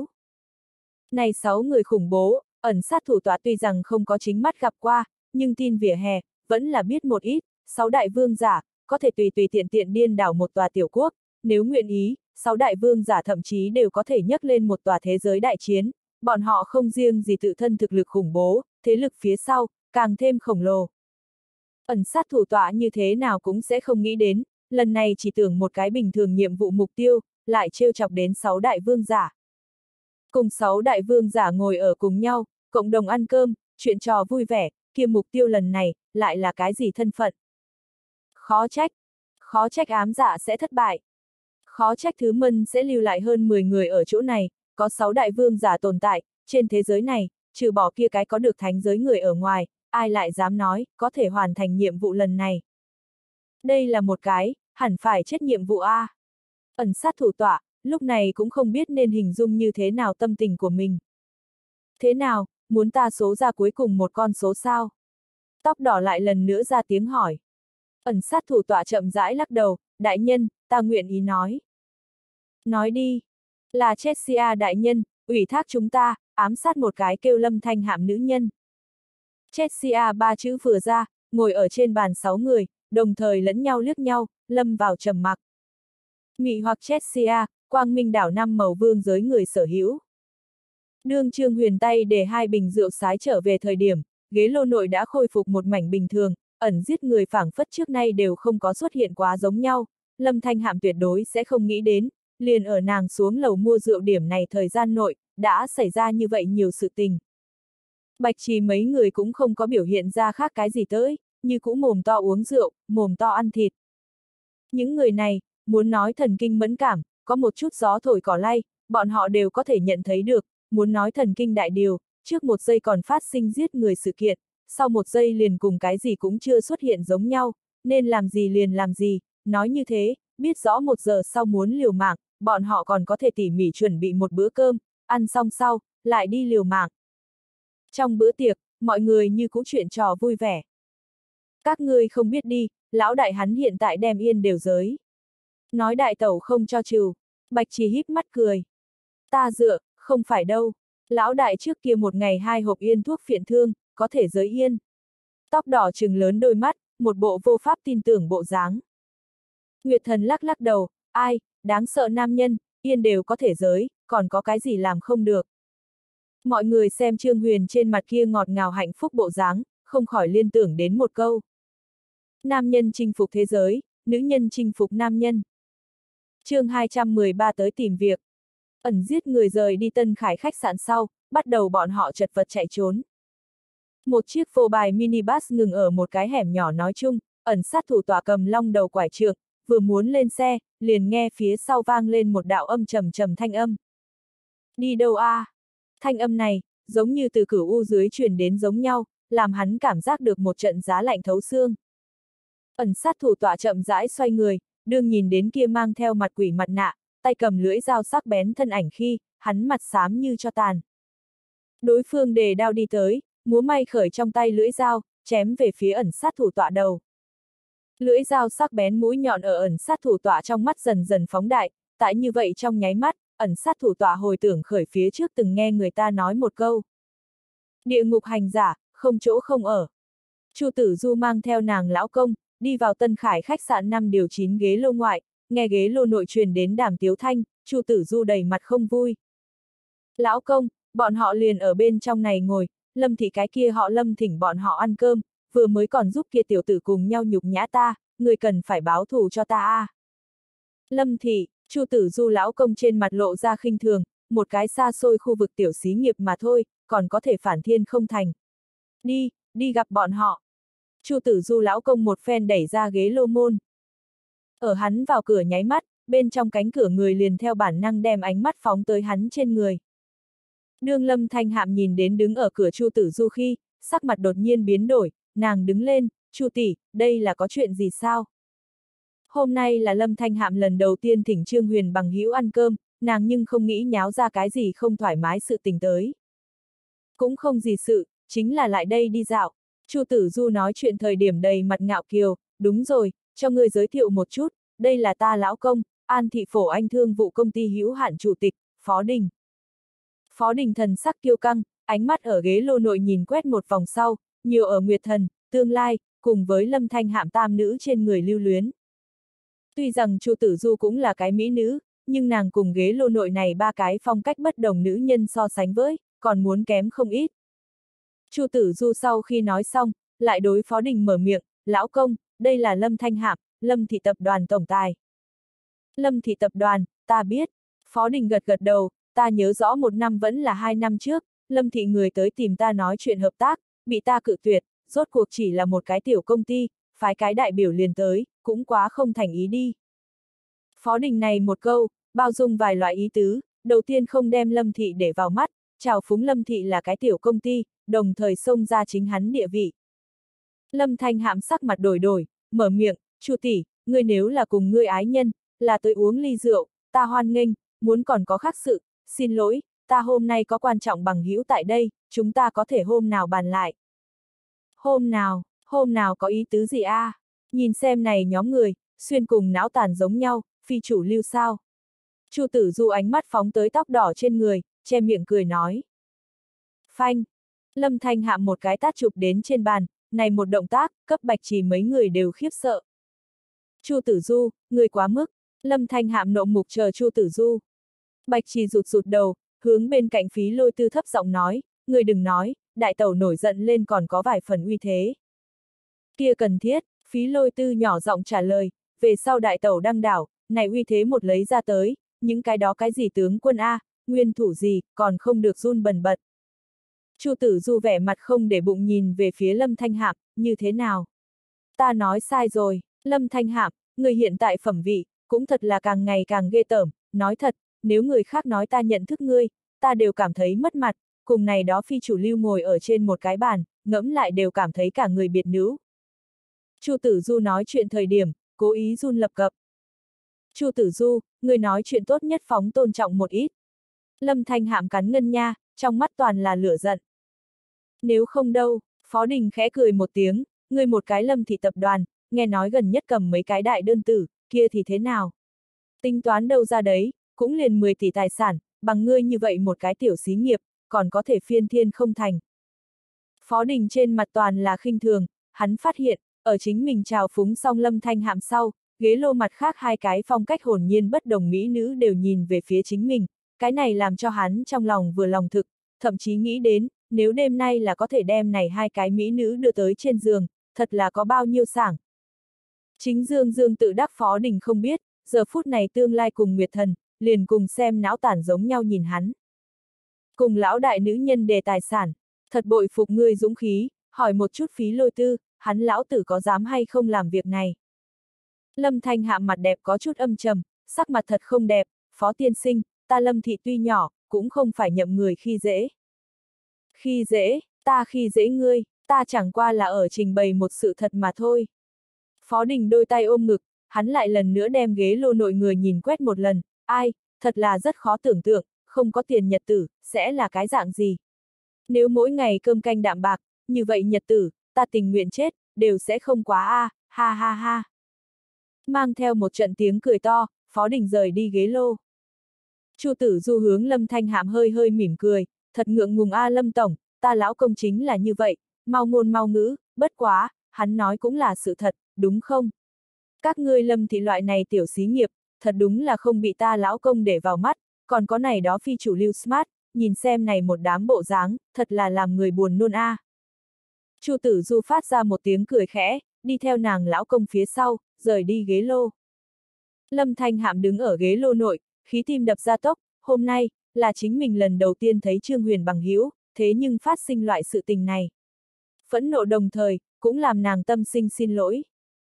[SPEAKER 1] Này 6 người khủng bố, ẩn sát thủ tọa tuy rằng không có chính mắt gặp qua, nhưng tin vỉa hè, vẫn là biết một ít, 6 đại vương giả, có thể tùy tiện tiện điên đảo một tòa tiểu quốc, nếu nguyện ý, 6 đại vương giả thậm chí đều có thể nhấc lên một tòa thế giới đại chiến, bọn họ không riêng gì tự thân thực lực khủng bố, thế lực phía sau, càng thêm khổng lồ. Ẩn sát thủ tọa như thế nào cũng sẽ không nghĩ đến, lần này chỉ tưởng một cái bình thường nhiệm vụ mục tiêu, lại trêu chọc đến 6 đại vương giả. Cùng 6 đại vương giả ngồi ở cùng nhau, cộng đồng ăn cơm, chuyện trò vui vẻ, kia mục tiêu lần này, lại là cái gì thân phận? Khó trách ám dạ sẽ thất bại. Khó trách Thứ Mân sẽ lưu lại hơn 10 người ở chỗ này, có 6 đại vương giả tồn tại, trên thế giới này, trừ bỏ kia cái có được thánh giới người ở ngoài, ai lại dám nói, có thể hoàn thành nhiệm vụ lần này. Đây là một cái, hẳn phải chết nhiệm vụ A. Ẩn sát thủ tọa, lúc này cũng không biết nên hình dung như thế nào tâm tình của mình. Thế nào, muốn ta số ra cuối cùng một con số sao? Tóc đỏ lại lần nữa ra tiếng hỏi. Ẩn sát thủ tọa chậm rãi lắc đầu, đại nhân, ta nguyện ý nói. Nói đi. Là Chessia đại nhân, ủy thác chúng ta, ám sát một cái kêu Lâm Thanh Hạm nữ nhân. Chessia 3 chữ vừa ra, ngồi ở trên bàn 6 người, đồng thời lẫn nhau liếc nhau, lâm vào trầm mặc. Mị hoặc Chessia, Quang Minh đảo 5 màu vương giới người sở hữu. Đương Trương Huyền tay để 2 bình rượu sái trở về thời điểm, ghế lô nội đã khôi phục một mảnh bình thường, ẩn giết người phảng phất trước nay đều không có xuất hiện quá giống nhau, Lâm Thanh Hạm tuyệt đối sẽ không nghĩ đến, liền ở nàng xuống lầu mua rượu điểm này thời gian nội, đã xảy ra như vậy nhiều sự tình. Bạch Trì mấy người cũng không có biểu hiện ra khác cái gì tới, như cũ mồm to uống rượu, mồm to ăn thịt. Những người này, muốn nói thần kinh mẫn cảm, có một chút gió thổi cỏ lay, bọn họ đều có thể nhận thấy được, muốn nói thần kinh đại điều, trước một giây còn phát sinh giết người sự kiện, sau một giây liền cùng cái gì cũng chưa xuất hiện giống nhau, nên làm gì liền làm gì, nói như thế, biết rõ 1 giờ sau muốn liều mạng, bọn họ còn có thể tỉ mỉ chuẩn bị một bữa cơm, ăn xong sau, lại đi liều mạng. Trong bữa tiệc, mọi người như cũ chuyện trò vui vẻ. Các ngươi không biết đi, lão đại hắn hiện tại đem yên đều giới. Nói đại tẩu không cho trừ, Bạch Trì híp mắt cười. Ta dựa, không phải đâu, lão đại trước kia một ngày 2 hộp yên thuốc phiện thương, có thể giới yên. Tóc đỏ trừng lớn đôi mắt, một bộ vô pháp tin tưởng bộ dáng. Nguyệt thần lắc lắc đầu, ai, đáng sợ nam nhân, yên đều có thể giới, còn có cái gì làm không được. Mọi người xem Trương Huyền trên mặt kia ngọt ngào hạnh phúc bộ dáng, không khỏi liên tưởng đến một câu. Nam nhân chinh phục thế giới, nữ nhân chinh phục nam nhân. Chương 213 tới tìm việc. Ẩn giết người rời đi Tân Khải khách sạn sau, bắt đầu bọn họ chật vật chạy trốn. Một chiếc phô bài minibus ngừng ở một cái hẻm nhỏ nói chung, ẩn sát thủ tọa cầm long đầu quải trượng, vừa muốn lên xe, liền nghe phía sau vang lên một đạo âm trầm trầm thanh âm. Đi đâu a? Thanh âm này, giống như từ cửu u dưới truyền đến giống nhau, làm hắn cảm giác được một trận giá lạnh thấu xương. Ẩn sát thủ tọa chậm rãi xoay người, đương nhìn đến kia mang theo mặt quỷ mặt nạ, tay cầm lưỡi dao sắc bén thân ảnh khi, hắn mặt xám như cho tàn. Đối phương đề đao đi tới, múa may khởi trong tay lưỡi dao, chém về phía ẩn sát thủ tọa đầu. Lưỡi dao sắc bén mũi nhọn ở ẩn sát thủ tọa trong mắt dần dần phóng đại, tại như vậy trong nháy mắt, ẩn sát thủ tọa hồi tưởng khởi phía trước từng nghe người ta nói một câu. Địa ngục hành giả, không chỗ không ở. Chu Tử Du mang theo nàng lão công, đi vào Tân Khải khách sạn 5 điều 9 ghế lô ngoại, nghe ghế lô nội truyền đến đàm tiếu thanh, Chu Tử Du đầy mặt không vui. Lão công, bọn họ liền ở bên trong này ngồi, Lâm thị cái kia họ Lâm thỉnh bọn họ ăn cơm, vừa mới còn giúp kia tiểu tử cùng nhau nhục nhã ta, người cần phải báo thù cho ta a. Lâm thị, Chu Tử Du lão công trên mặt lộ ra khinh thường, một cái xa xôi khu vực tiểu xí nghiệp mà thôi, còn có thể phản thiên không thành. Đi gặp bọn họ. Chu Tử Du lão công một phen đẩy ra ghế lô môn. Ở hắn vào cửa nháy mắt, bên trong cánh cửa người liền theo bản năng đem ánh mắt phóng tới hắn trên người. Đương Lâm Thanh Hạm nhìn đến đứng ở cửa Chu Tử Du khi, sắc mặt đột nhiên biến đổi, nàng đứng lên, Chu tỷ, đây là có chuyện gì sao? Hôm nay là Lâm Thanh Hạm lần đầu tiên thỉnh Trương Huyền bằng hữu ăn cơm, nàng nhưng không nghĩ nháo ra cái gì không thoải mái sự tình tới. Cũng không gì sự, chính là lại đây đi dạo. Chu Tử Du nói chuyện thời điểm đầy mặt ngạo kiều, đúng rồi, cho ngươi giới thiệu một chút, đây là ta lão công, An Thị Phổ Anh Thương vụ công ty hữu hạn chủ tịch, Phó Đình. Phó Đình thần sắc kiêu căng, ánh mắt ở ghế lô nội nhìn quét một vòng sau, nhiều ở Nguyệt Thần, Tương Lai, cùng với Lâm Thanh Hạm tam nữ trên người lưu luyến. Tuy rằng Chu Tử Du cũng là cái mỹ nữ, nhưng nàng cùng ghế lô nội này ba cái phong cách bất đồng nữ nhân so sánh với, còn muốn kém không ít. Chu Tử Du sau khi nói xong, lại đối Phó Đình mở miệng, lão công, đây là Lâm Thanh Hạm, Lâm thị tập đoàn tổng tài. Lâm thị tập đoàn, ta biết. Phó Đình gật gật đầu, ta nhớ rõ một năm vẫn là 2 năm trước, Lâm thị người tới tìm ta nói chuyện hợp tác, bị ta cự tuyệt, rốt cuộc chỉ là một cái tiểu công ty, phái cái đại biểu liền tới, cũng quá không thành ý đi. Phó Đình này một câu, bao dung vài loại ý tứ, đầu tiên không đem Lâm thị để vào mắt, chào phúng Lâm thị là cái tiểu công ty, đồng thời xông ra chính hắn địa vị. Lâm Thanh Hạm sắc mặt đổi, mở miệng, Chu tỷ, ngươi nếu là cùng ngươi ái nhân, là tới uống ly rượu, ta hoan nghênh, muốn còn có khác sự, xin lỗi, ta hôm nay có quan trọng bằng hữu tại đây, chúng ta có thể hôm nào bàn lại. Hôm nào có ý tứ gì a? Nhìn xem này nhóm người, xuyên cùng não tàn giống nhau, phi chủ lưu sao. Chu Tử Du ánh mắt phóng tới tóc đỏ trên người, che miệng cười nói. Phanh! Lâm Thanh Hạm một cái tát chụp đến trên bàn, này một động tác, cấp Bạch Trì mấy người đều khiếp sợ. Chu Tử Du, người quá mức, Lâm Thanh Hạm nộ mục chờ Chu Tử Du. Bạch Trì rụt đầu, hướng bên cạnh Phí Lôi Tư thấp giọng nói, người đừng nói, đại tẩu nổi giận lên còn có vài phần uy thế. Kia cần thiết, Phí Lôi Tư nhỏ giọng trả lời, về sau đại tẩu đăng đảo, này uy thế một lấy ra tới, những cái đó cái gì tướng quân A, nguyên thủ gì, còn không được run bần bật. Chu Tử Du vẻ mặt không để bụng nhìn về phía Lâm Thanh Hạm, như thế nào? Ta nói sai rồi, Lâm Thanh Hạm, người hiện tại phẩm vị, cũng thật là càng ngày càng ghê tởm, nói thật, nếu người khác nói ta nhận thức ngươi, ta đều cảm thấy mất mặt, cùng này đó phi chủ lưu ngồi ở trên một cái bàn, ngẫm lại đều cảm thấy cả người biệt nữ. Chu Tử Du nói chuyện thời điểm, cố ý run lập cập. Chu Tử Du, người nói chuyện tốt nhất phóng tôn trọng một ít. Lâm Thanh Hạm cắn ngân nha, trong mắt toàn là lửa giận. Nếu không đâu, Phó Đình khẽ cười một tiếng, người một cái Lâm thị tập đoàn, nghe nói gần nhất cầm mấy cái đại đơn tử, kia thì thế nào? Tính toán đâu ra đấy, cũng liền 10 tỷ tài sản, bằng ngươi như vậy một cái tiểu xí nghiệp, còn có thể phiên thiên không thành. Phó Đình trên mặt toàn là khinh thường, hắn phát hiện, ở chính mình chào phúng xong Lâm Thanh Hạm sau, ghế lô mặt khác hai cái phong cách hồn nhiên bất đồng mỹ nữ đều nhìn về phía chính mình, cái này làm cho hắn trong lòng vừa lòng thực, thậm chí nghĩ đến, nếu đêm nay là có thể đem này hai cái mỹ nữ đưa tới trên giường, thật là có bao nhiêu sảng. Chính Dương Dương tự đắc Phó Đình không biết, giờ phút này tương lai cùng Nguyệt Thần, liền cùng xem não tản giống nhau nhìn hắn. Cùng lão đại nữ nhân đề tài sản, thật bội phục ngươi dũng khí, hỏi một chút Phí Lôi Tư, hắn lão tử có dám hay không làm việc này. Lâm Thanh Hạm mặt đẹp có chút âm trầm, sắc mặt thật không đẹp, Phó tiên sinh, ta Lâm thị tuy nhỏ, cũng không phải nhậm người khi dễ. Khi dễ, ta khi dễ ngươi, ta chẳng qua là ở trình bày một sự thật mà thôi. Phó Đình đôi tay ôm ngực, hắn lại lần nữa đem ghế lô nội người nhìn quét một lần, ai, thật là rất khó tưởng tượng, không có tiền nhật tử, sẽ là cái dạng gì. Nếu mỗi ngày cơm canh đạm bạc, như vậy nhật tử, ta tình nguyện chết, đều sẽ không quá a, ha ha ha. Mang theo một trận tiếng cười to, Phó Đình rời đi ghế lô. Chu Tử Du hướng Lâm Thanh Hạm hơi hơi mỉm cười, thật ngượng ngùng a Lâm tổng, ta lão công chính là như vậy, mau ngôn mau ngữ, bất quá, hắn nói cũng là sự thật, đúng không? Các ngươi Lâm thị loại này tiểu xí nghiệp, thật đúng là không bị ta lão công để vào mắt, còn có này đó phi chủ lưu smart, nhìn xem này một đám bộ dáng, thật là làm người buồn nôn a. Chu Tử Du phát ra một tiếng cười khẽ, đi theo nàng lão công phía sau, rời đi ghế lô. Lâm Thanh Hạm đứng ở ghế lô nội, khí tim đập ra tốc, hôm nay, là chính mình lần đầu tiên thấy Trương Huyền bằng hữu, thế nhưng phát sinh loại sự tình này. Phẫn nộ đồng thời, cũng làm nàng tâm sinh xin lỗi.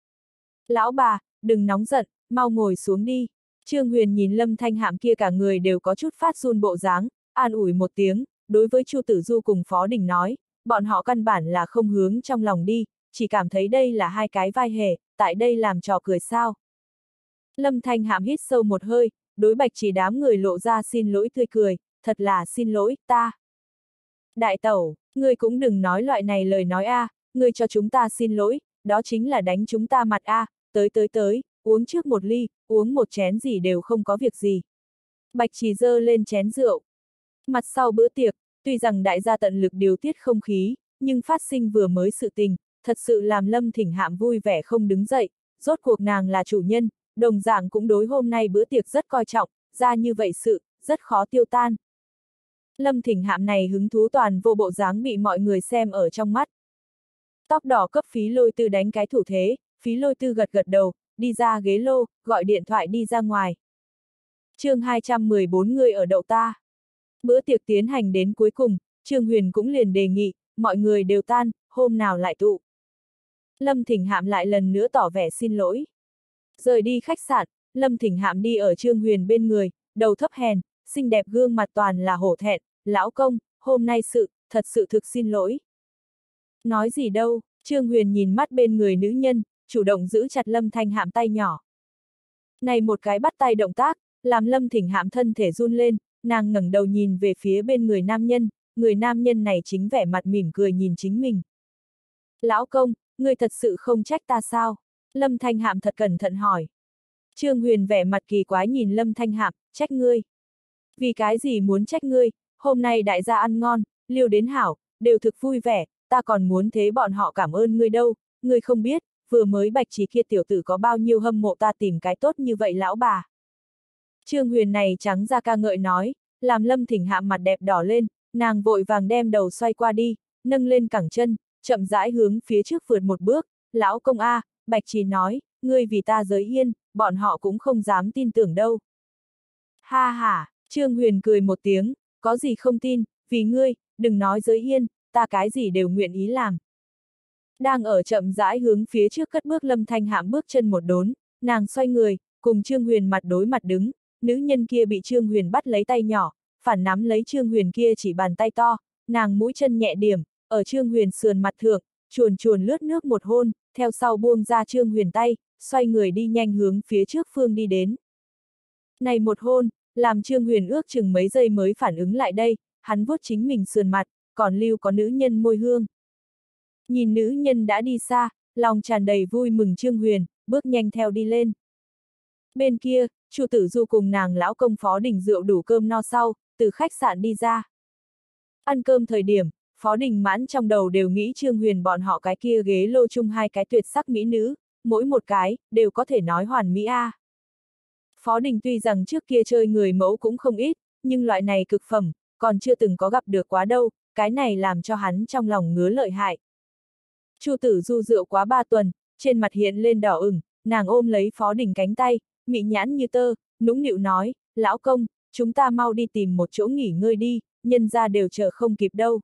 [SPEAKER 1] Lão bà, đừng nóng giận, mau ngồi xuống đi. Trương Huyền nhìn Lâm Thanh Hạm kia cả người đều có chút phát run bộ dáng, an ủi một tiếng, đối với Chu Tử Du cùng Phó Đình nói, bọn họ căn bản là không hướng trong lòng đi, chỉ cảm thấy đây là hai cái vai hề, tại đây làm trò cười sao. Lâm Thanh Hạm hít sâu một hơi, đối Bạch Chỉ đám người lộ ra xin lỗi tươi cười, thật là xin lỗi, ta. Đại tẩu, ngươi cũng đừng nói loại này lời nói a, ngươi cho chúng ta xin lỗi, đó chính là đánh chúng ta mặt a, tới, uống trước một ly, uống một chén gì đều không có việc gì. Bạch Chỉ giơ lên chén rượu. Mặt sau bữa tiệc, tuy rằng đại gia tận lực điều tiết không khí, nhưng phát sinh vừa mới sự tình, thật sự làm Lâm Thỉnh Hạm vui vẻ không đứng dậy, rốt cuộc nàng là chủ nhân, đồng dạng cũng đối hôm nay bữa tiệc rất coi trọng, ra như vậy sự, rất khó tiêu tan. Lâm Thỉnh Hạm này hứng thú toàn vô bộ dáng bị mọi người xem ở trong mắt. Tóc đỏ cấp Phí Lôi Tư đánh cái thủ thế, Phí Lôi Tư gật gật đầu, đi ra ghế lô, gọi điện thoại đi ra ngoài. Chương 214 người ở đậu ta. Bữa tiệc tiến hành đến cuối cùng, Trương Huyền cũng liền đề nghị, mọi người đều tan, hôm nào lại tụ. Lâm Thỉnh Hạm lại lần nữa tỏ vẻ xin lỗi. Rời đi khách sạn, Lâm Thỉnh Hạm đi ở Trương Huyền bên người, đầu thấp hèn, xinh đẹp gương mặt toàn là hổ thẹn, lão công, hôm nay thật sự thực xin lỗi. Nói gì đâu, Trương Huyền nhìn mắt bên người nữ nhân, chủ động giữ chặt Lâm Thanh Hạm tay nhỏ. Này một cái bắt tay động tác, làm Lâm Thỉnh Hạm thân thể run lên, nàng ngẩng đầu nhìn về phía bên người nam nhân này chính vẻ mặt mỉm cười nhìn chính mình. Lão công, ngươi thật sự không trách ta sao? Lâm Thanh Hạm thật cẩn thận hỏi. Trương Huyền vẻ mặt kỳ quái nhìn Lâm Thanh Hạm, trách ngươi. Vì cái gì muốn trách ngươi, hôm nay đại gia ăn ngon, liêu đến hảo, đều thực vui vẻ, ta còn muốn thế bọn họ cảm ơn ngươi đâu, ngươi không biết, vừa mới Bạch Chỉ kia tiểu tử có bao nhiêu hâm mộ ta tìm cái tốt như vậy lão bà. Trương Huyền này trắng ra ca ngợi nói, làm Lâm Thỉnh Hạm mặt đẹp đỏ lên, nàng vội vàng đem đầu xoay qua đi, nâng lên cẳng chân, chậm rãi hướng phía trước vượt một bước, lão công a, Bạch Chỉ nói, ngươi vì ta giới yên, bọn họ cũng không dám tin tưởng đâu. Ha ha, Trương Huyền cười một tiếng, có gì không tin, vì ngươi, đừng nói giới yên, ta cái gì đều nguyện ý làm. Đang ở chậm rãi hướng phía trước cất bước Lâm Thanh Hạm bước chân một đốn, nàng xoay người, cùng Trương Huyền mặt đối mặt đứng, nữ nhân kia bị Trương Huyền bắt lấy tay nhỏ, phản nắm lấy Trương Huyền kia chỉ bàn tay to, nàng mũi chân nhẹ điểm, ở Trương Huyền sườn mặt thượng, chuồn chuồn lướt nước một hôn, theo sau buông ra Trương Huyền tay, xoay người đi nhanh hướng phía trước phương đi đến. Này một hôn, làm Trương Huyền ước chừng mấy giây mới phản ứng lại đây, hắn vuốt chính mình sườn mặt, còn lưu có nữ nhân môi hương. Nhìn nữ nhân đã đi xa, lòng tràn đầy vui mừng Trương Huyền, bước nhanh theo đi lên. Bên kia, Chu Tử Du cùng nàng lão công Phó Đình rượu đủ cơm no sau, từ khách sạn đi ra. Ăn cơm thời điểm, Phó Đình mãn trong đầu đều nghĩ Trương Huyền bọn họ cái kia ghế lô chung hai cái tuyệt sắc mỹ nữ, mỗi một cái, đều có thể nói hoàn mỹ a. Phó Đình tuy rằng trước kia chơi người mẫu cũng không ít, nhưng loại này cực phẩm, còn chưa từng có gặp được quá đâu, cái này làm cho hắn trong lòng ngứa lợi hại. Chu Tử Du rượu quá 3 tuần, trên mặt hiện lên đỏ ửng, nàng ôm lấy Phó Đình cánh tay, mị nhãn như tơ, nũng nịu nói, lão công, chúng ta mau đi tìm một chỗ nghỉ ngơi đi, nhân ra đều chờ không kịp đâu.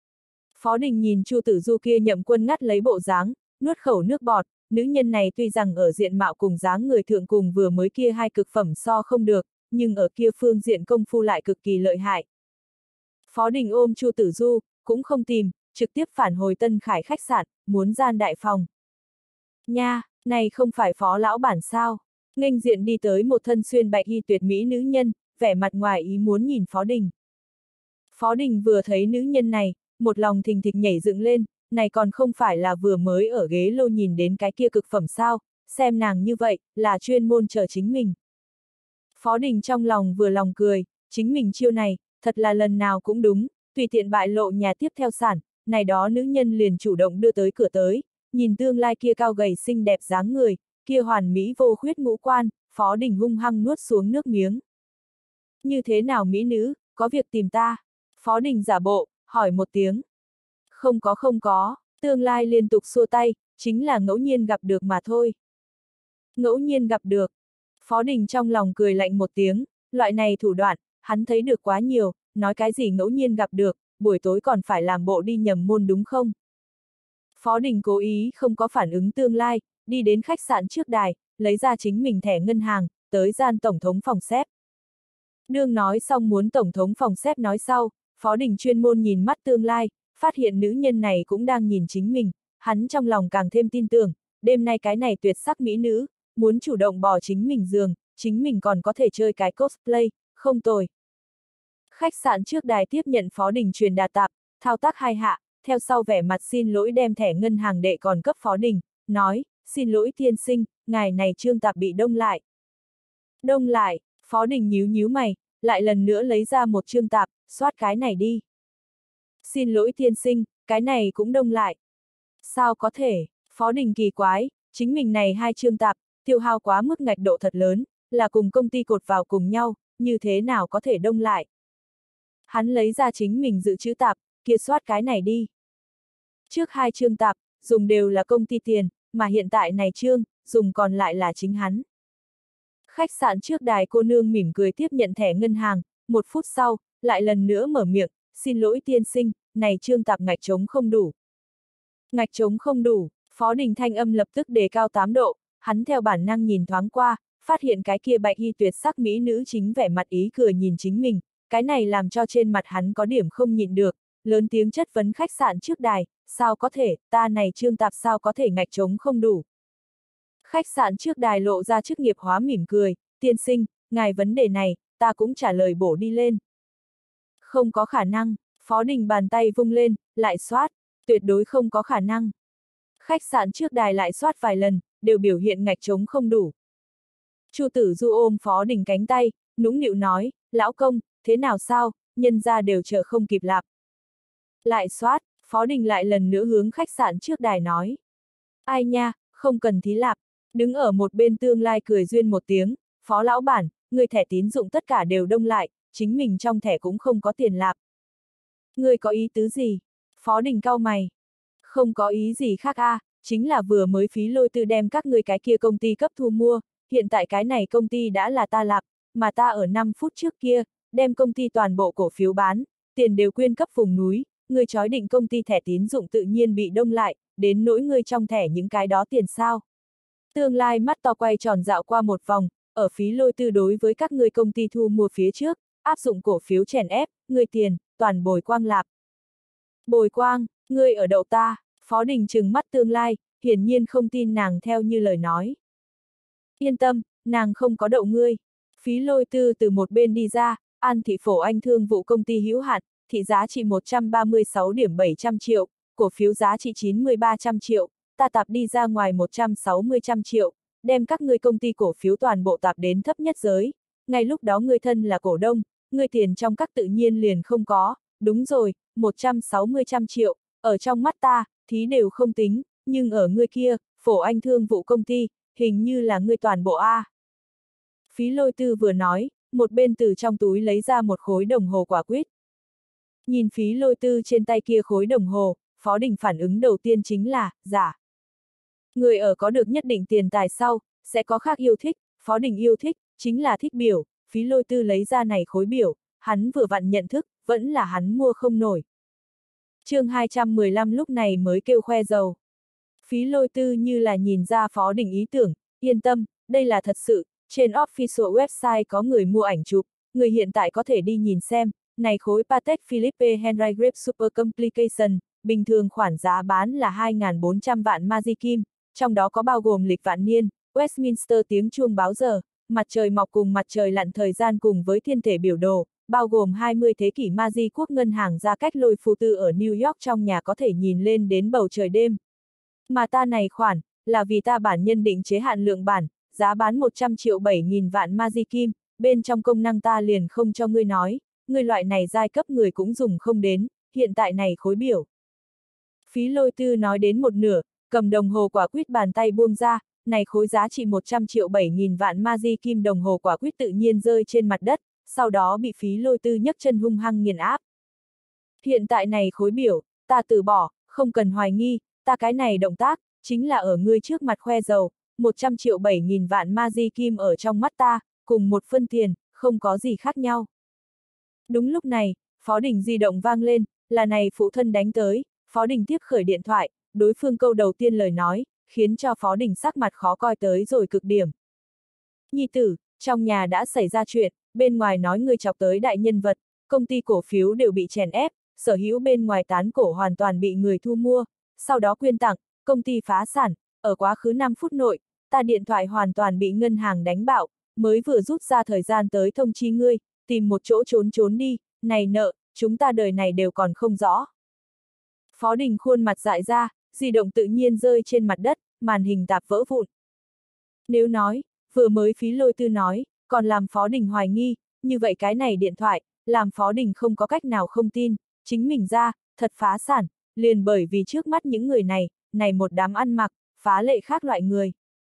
[SPEAKER 1] Phó Đình nhìn Chu Tử Du kia Nhậm Quân ngắt lấy bộ dáng, nuốt khẩu nước bọt, nữ nhân này tuy rằng ở diện mạo cùng dáng người thượng cùng vừa mới kia hai cực phẩm so không được, nhưng ở kia phương diện công phu lại cực kỳ lợi hại. Phó Đình ôm Chu Tử Du, cũng không tìm, trực tiếp phản hồi Tân Khải khách sạn, muốn gian đại phòng. Nha, này không phải Phó lão bản sao? Nghênh diện đi tới một thân xuyên bạch y tuyệt mỹ nữ nhân, vẻ mặt ngoài ý muốn nhìn Phó Đình. Phó Đình vừa thấy nữ nhân này, một lòng thình thịch nhảy dựng lên, này còn không phải là vừa mới ở ghế lô nhìn đến cái kia cực phẩm sao, xem nàng như vậy, là chuyên môn chờ chính mình. Phó Đình trong lòng vừa lòng cười, chính mình chiêu này, thật là lần nào cũng đúng, tùy tiện bại lộ nhà tiếp theo sản, này đó nữ nhân liền chủ động đưa tới cửa tới, nhìn tương lai kia cao gầy xinh đẹp dáng người, kia hoàn mỹ vô khuyết ngũ quan, Phó Đình hung hăng nuốt xuống nước miếng. Như thế nào mỹ nữ, có việc tìm ta? Phó Đình giả bộ, hỏi một tiếng. Không có, tương lai liên tục xua tay, chính là ngẫu nhiên gặp được mà thôi. Ngẫu nhiên gặp được. Phó Đình trong lòng cười lạnh một tiếng, loại này thủ đoạn, hắn thấy được quá nhiều, nói cái gì ngẫu nhiên gặp được, buổi tối còn phải làm bộ đi nhầm môn đúng không? Phó Đình cố ý không có phản ứng tương lai, đi đến khách sạn trước đài, lấy ra chính mình thẻ ngân hàng, tới gian tổng thống phòng xếp. Đương nói xong muốn tổng thống phòng xếp nói sau, Phó Đình chuyên môn nhìn mắt tương lai, phát hiện nữ nhân này cũng đang nhìn chính mình, hắn trong lòng càng thêm tin tưởng, đêm nay cái này tuyệt sắc mỹ nữ, muốn chủ động bỏ chính mình giường, chính mình còn có thể chơi cái cosplay, không tồi. Khách sạn trước đài tiếp nhận Phó Đình truyền đạt tạp, thao tác hai hạ, theo sau vẻ mặt xin lỗi đem thẻ ngân hàng đệ còn cấp Phó Đình, nói, xin lỗi tiên sinh, ngài này trương tạp bị đông lại. Đông lại, Phó Đình nhíu nhíu mày, lại lần nữa lấy ra một trương tạp, soát cái này đi. Xin lỗi tiên sinh, cái này cũng đông lại. Sao có thể, Phó Đình kỳ quái, chính mình này hai trương tạp, tiêu hao quá mức ngạch độ thật lớn, là cùng công ty cột vào cùng nhau, như thế nào có thể đông lại. Hắn lấy ra chính mình dự trữ tạp, kia soát cái này đi. Trước hai trương tạp, dùng đều là công ty tiền, mà hiện tại này trương, dùng còn lại là chính hắn. Khách sạn trước đài cô nương mỉm cười tiếp nhận thẻ ngân hàng, một phút sau, lại lần nữa mở miệng, xin lỗi tiên sinh, này trương tạp ngạch trống không đủ. Ngạch trống không đủ, Phó Đình thanh âm lập tức đề cao 8 độ, hắn theo bản năng nhìn thoáng qua, phát hiện cái kia bạch y tuyệt sắc mỹ nữ chính vẻ mặt ý cười nhìn chính mình, cái này làm cho trên mặt hắn có điểm không nhịn được, lớn tiếng chất vấn khách sạn trước đài, sao có thể, ta này trương tạp sao có thể ngạch trống không đủ. Khách sạn trước đài lộ ra chức nghiệp hóa mỉm cười, tiên sinh, ngài vấn đề này, ta cũng trả lời bổ đi lên. Không có khả năng, Phó Đình bàn tay vung lên, lại soát, tuyệt đối không có khả năng. Khách sạn trước đài lại soát vài lần, đều biểu hiện ngạch trống không đủ. Chu Tử Du ôm Phó Đình cánh tay, nũng nịu nói, lão công, thế nào sao, nhân ra đều chờ không kịp lạp. Lại soát, Phó Đình lại lần nữa hướng khách sạn trước đài nói. Ai nha, không cần thí lạp. Đứng ở một bên tương lai cười duyên một tiếng, Phó lão bản, người thẻ tín dụng tất cả đều đông lại, chính mình trong thẻ cũng không có tiền lạp. Người có ý tứ gì? Phó Đình cau mày. Không có ý gì khác a, chính là vừa mới phí lôi tư đem các người cái kia công ty cấp thu mua, hiện tại cái này công ty đã là ta lạp, mà ta ở 5 phút trước kia, đem công ty toàn bộ cổ phiếu bán, tiền đều quyên cấp vùng núi, người chói định công ty thẻ tín dụng tự nhiên bị đông lại, đến nỗi người trong thẻ những cái đó tiền sao. Tương lai mắt to quay tròn dạo qua một vòng, ở phí lôi tư đối với các người công ty thu mua phía trước, áp dụng cổ phiếu chèn ép, người tiền, toàn bồi quang lạp. Bồi quang, ngươi ở đậu ta, Phó Đình trừng mắt tương lai, hiển nhiên không tin nàng theo như lời nói. Yên tâm, nàng không có đậu ngươi. Phí lôi tư từ một bên đi ra, An Thị Phổ Anh Thương vụ công ty hữu hạn, thị giá trị 136.700 triệu, cổ phiếu giá trị 9300 triệu, ta tạp đi ra ngoài 160 triệu, đem các ngươi công ty cổ phiếu toàn bộ tạp đến thấp nhất giới. Ngay lúc đó ngươi thân là cổ đông, ngươi tiền trong các tự nhiên liền không có, đúng rồi, 160 triệu, ở trong mắt ta, thí đều không tính, nhưng ở ngươi kia, Phổ Anh Thương vụ công ty, hình như là ngươi toàn bộ A. Phí lôi tư vừa nói, một bên từ trong túi lấy ra một khối đồng hồ quả quýt. Nhìn phí lôi tư trên tay kia khối đồng hồ, Phó Đình phản ứng đầu tiên chính là, giả. Người ở có được nhất định tiền tài sau, sẽ có khác yêu thích, Phó Đình yêu thích, chính là thích biểu, Phí Lôi Tư lấy ra này khối biểu, hắn vừa vặn nhận thức, vẫn là hắn mua không nổi. chương 215 lúc này mới kêu khoe dầu. Phí Lôi Tư như là nhìn ra Phó Đình ý tưởng, yên tâm, đây là thật sự, trên official website có người mua ảnh chụp, người hiện tại có thể đi nhìn xem, này khối Patek Philippe Henry Grape Super Complication, bình thường khoản giá bán là 2.400 vạn Magi Kim, trong đó có bao gồm lịch vạn niên, Westminster tiếng chuông báo giờ, mặt trời mọc cùng mặt trời lặn thời gian cùng với thiên thể biểu đồ, bao gồm 20 thế kỷ Magi quốc ngân hàng ra cách lôi phù tư ở New York trong nhà có thể nhìn lên đến bầu trời đêm. Mà ta này khoản, là vì ta bản nhân định chế hạn lượng bản, giá bán 100 triệu 7.000 vạn Magi Kim, bên trong công năng ta liền không cho ngươi nói, ngươi loại này giai cấp người cũng dùng không đến, hiện tại này khối biểu. Phí Lôi Tư nói đến một nửa, cầm đồng hồ quả quýt bàn tay buông ra, này khối giá trị 100 triệu 7.000 vạn Magi Kim đồng hồ quả quýt tự nhiên rơi trên mặt đất, sau đó bị Phí Lôi Tư nhấc chân hung hăng nghiền áp. Hiện tại này khối biểu, ta từ bỏ, không cần hoài nghi, ta cái này động tác, chính là ở ngươi trước mặt khoe dầu, 100 triệu 7.000 vạn Magi Kim ở trong mắt ta, cùng một phân tiền, không có gì khác nhau. Đúng lúc này, Phó Đình di động vang lên, là này phụ thân đánh tới, Phó Đình tiếp khởi điện thoại, đối phương câu đầu tiên lời nói, khiến cho Phó Đình sắc mặt khó coi tới rồi cực điểm. Nhi tử, trong nhà đã xảy ra chuyện, bên ngoài nói ngươi chọc tới đại nhân vật, công ty cổ phiếu đều bị chèn ép, sở hữu bên ngoài tán cổ hoàn toàn bị người thu mua, sau đó quyên tặng, công ty phá sản, ở quá khứ 5 phút nội, ta điện thoại hoàn toàn bị ngân hàng đánh bạo, mới vừa rút ra thời gian tới thông chi ngươi, tìm một chỗ trốn đi, này nợ, chúng ta đời này đều còn không rõ. Phó Đình khuôn mặt dại ra, di động tự nhiên rơi trên mặt đất, màn hình tạp vỡ vụn. Nếu nói, vừa mới Phí Lôi Tư nói, còn làm Phó Đình hoài nghi, như vậy cái này điện thoại, làm Phó Đình không có cách nào không tin, chính mình ra, thật phá sản, liền bởi vì trước mắt những người này một đám ăn mặc, phá lệ khác loại người.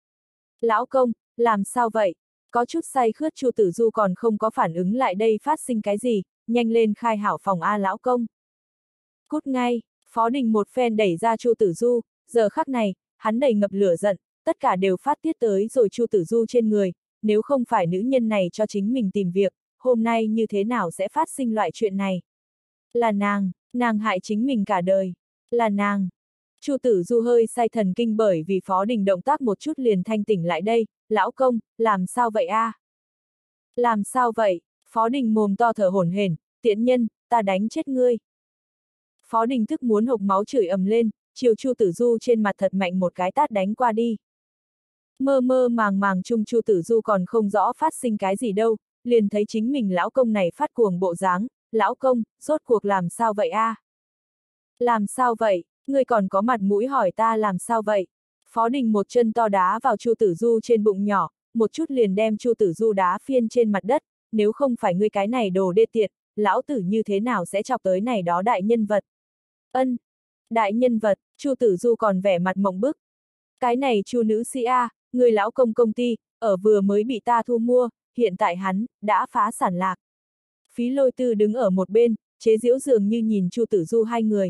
[SPEAKER 1] Lão công, làm sao vậy? Có chút say khướt Chu Tử Du còn không có phản ứng lại đây phát sinh cái gì, nhanh lên khai hảo phòng A lão công. Cút ngay, Phó Đình một phen đẩy ra Chu Tử Du, giờ khắc này, hắn đầy ngập lửa giận, tất cả đều phát tiết tới rồi Chu Tử Du trên người, nếu không phải nữ nhân này cho chính mình tìm việc, hôm nay như thế nào sẽ phát sinh loại chuyện này? Là nàng hại chính mình cả đời, là nàng. Chu Tử Du hơi say thần kinh bởi vì Phó Đình động tác một chút liền thanh tỉnh lại đây, lão công, làm sao vậy a? Làm sao vậy? Phó Đình mồm to thở hổn hển, tiện nhân, ta đánh chết ngươi. Phó Đình tức muốn hộc máu chửi ầm lên, chiều Chu Tử Du trên mặt thật mạnh một cái tát đánh qua đi. Mơ mơ màng màng chung Chu Tử Du còn không rõ phát sinh cái gì đâu, liền thấy chính mình lão công này phát cuồng bộ dáng, lão công, rốt cuộc làm sao vậy a? Làm sao vậy? Ngươi còn có mặt mũi hỏi ta làm sao vậy? Phó Đình một chân to đá vào Chu Tử Du trên bụng nhỏ, một chút liền đem Chu Tử Du đá phiên trên mặt đất, nếu không phải ngươi cái này đồ đê tiện, lão tử như thế nào sẽ chọc tới này đó đại nhân vật? Ân, đại nhân vật, Chu Tử Du còn vẻ mặt mộng bức. Cái này Chu nữ sĩ a, người lão công ty, ở vừa mới bị ta thu mua, hiện tại hắn, đã phá sản lạc. Phí Lôi Tư đứng ở một bên, chế giễu dường như nhìn Chu Tử Du hai người.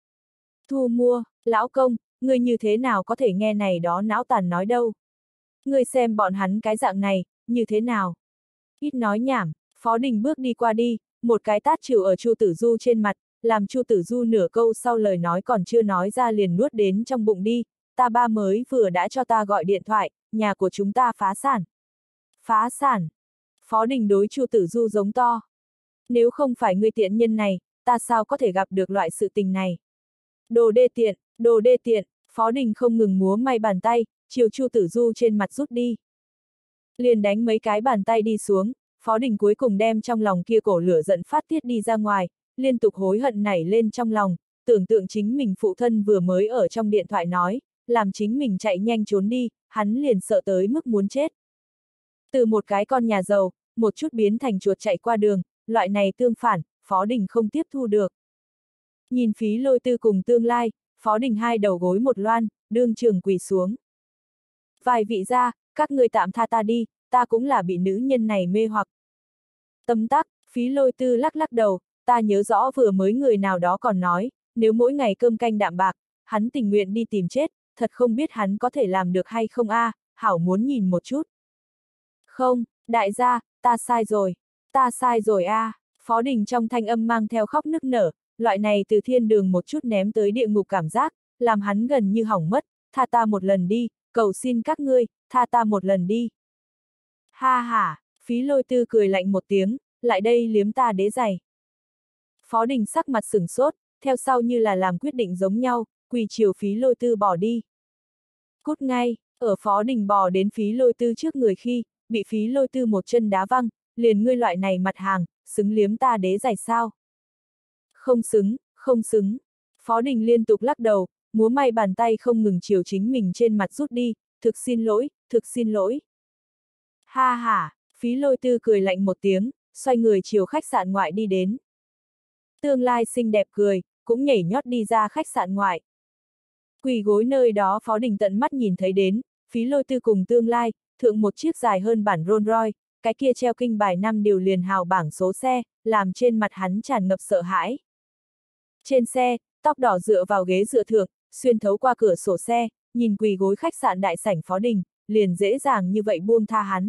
[SPEAKER 1] Thu mua, lão công, ngươi như thế nào có thể nghe này đó não tàn nói đâu. Ngươi xem bọn hắn cái dạng này, như thế nào? Ít nói nhảm, Phó Đình bước đi qua đi, một cái tát chịu ở Chu Tử Du trên mặt, làm Chu Tử Du nửa câu sau lời nói còn chưa nói ra liền nuốt đến trong bụng đi, ta ba mới vừa đã cho ta gọi điện thoại, nhà của chúng ta phá sản. Phá sản. Phó Đình đối Chu Tử Du giống to. Nếu không phải ngươi tiện nhân này, ta sao có thể gặp được loại sự tình này? Đồ đê tiện, Phó Đình không ngừng múa may bàn tay, chiều Chu Tử Du trên mặt rút đi. Liền đánh mấy cái bàn tay đi xuống, Phó Đình cuối cùng đem trong lòng kia cổ lửa giận phát tiết đi ra ngoài, liên tục hối hận nảy lên trong lòng, tưởng tượng chính mình phụ thân vừa mới ở trong điện thoại nói, làm chính mình chạy nhanh trốn đi, hắn liền sợ tới mức muốn chết. Từ một cái con nhà giàu, một chút biến thành chuột chạy qua đường, loại này tương phản, Phó Đình không tiếp thu được. Nhìn Phí Lôi Tư cùng tương lai, Phó Đình hai đầu gối một loan, đương trường quỳ xuống. Vài vị gia, các ngươi tạm tha ta đi, ta cũng là bị nữ nhân này mê hoặc. Tấm tắc, Phí Lôi Tư lắc lắc đầu, ta nhớ rõ vừa mới người nào đó còn nói, nếu mỗi ngày cơm canh đạm bạc, hắn tình nguyện đi tìm chết, thật không biết hắn có thể làm được hay không a, hảo muốn nhìn một chút. Không, đại gia, ta sai rồi a. Phó Đình trong thanh âm mang theo khóc nức nở, loại này từ thiên đường một chút ném tới địa ngục cảm giác, làm hắn gần như hỏng mất, tha ta một lần đi, cầu xin các ngươi, tha ta một lần đi. Ha ha, Phí Lôi Tư cười lạnh một tiếng, lại đây liếm ta đế giày. Phó Đình sắc mặt sửng sốt, theo sau như là làm quyết định giống nhau, quỳ chiều Phí Lôi Tư bỏ đi. Cút ngay, ở Phó Đình bò đến Phí Lôi Tư trước người khi, bị Phí Lôi Tư một chân đá văng, liền ngươi loại này mặt hàng, xứng liếm ta đế giày sao? Không xứng, không xứng. Phó Đình liên tục lắc đầu, múa may bàn tay không ngừng chiều chính mình trên mặt rút đi, thực xin lỗi, thực xin lỗi. Ha ha, Phí Lôi Tư cười lạnh một tiếng, xoay người chiều khách sạn ngoại đi đến. Tương Lai xinh đẹp cười, cũng nhảy nhót đi ra khách sạn ngoại. Quỳ gối nơi đó Phó Đình tận mắt nhìn thấy đến, Phí Lôi Tư cùng Tương Lai, thượng một chiếc dài hơn bản Rolls Royce, cái kia treo kinh bài 5 điều liền hào bảng số xe, làm trên mặt hắn tràn ngập sợ hãi. Trên xe, tóc đỏ dựa vào ghế dựa thượng, xuyên thấu qua cửa sổ xe, nhìn quỳ gối khách sạn đại sảnh Phó Đình, liền dễ dàng như vậy buông tha hắn.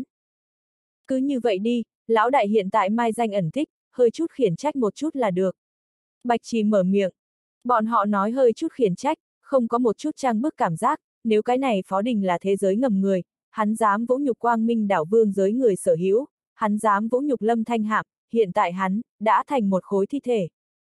[SPEAKER 1] Cứ như vậy đi, lão đại hiện tại mai danh ẩn tích, hơi chút khiển trách một chút là được. Bạch Trì mở miệng. Bọn họ nói hơi chút khiển trách, không có một chút trang bức cảm giác, nếu cái này Phó Đình là thế giới ngầm người, hắn dám vũ nhục Quang Minh đảo vương giới người sở hữu, hắn dám vũ nhục Lâm Thanh Hạm, hiện tại hắn, đã thành một khối thi thể.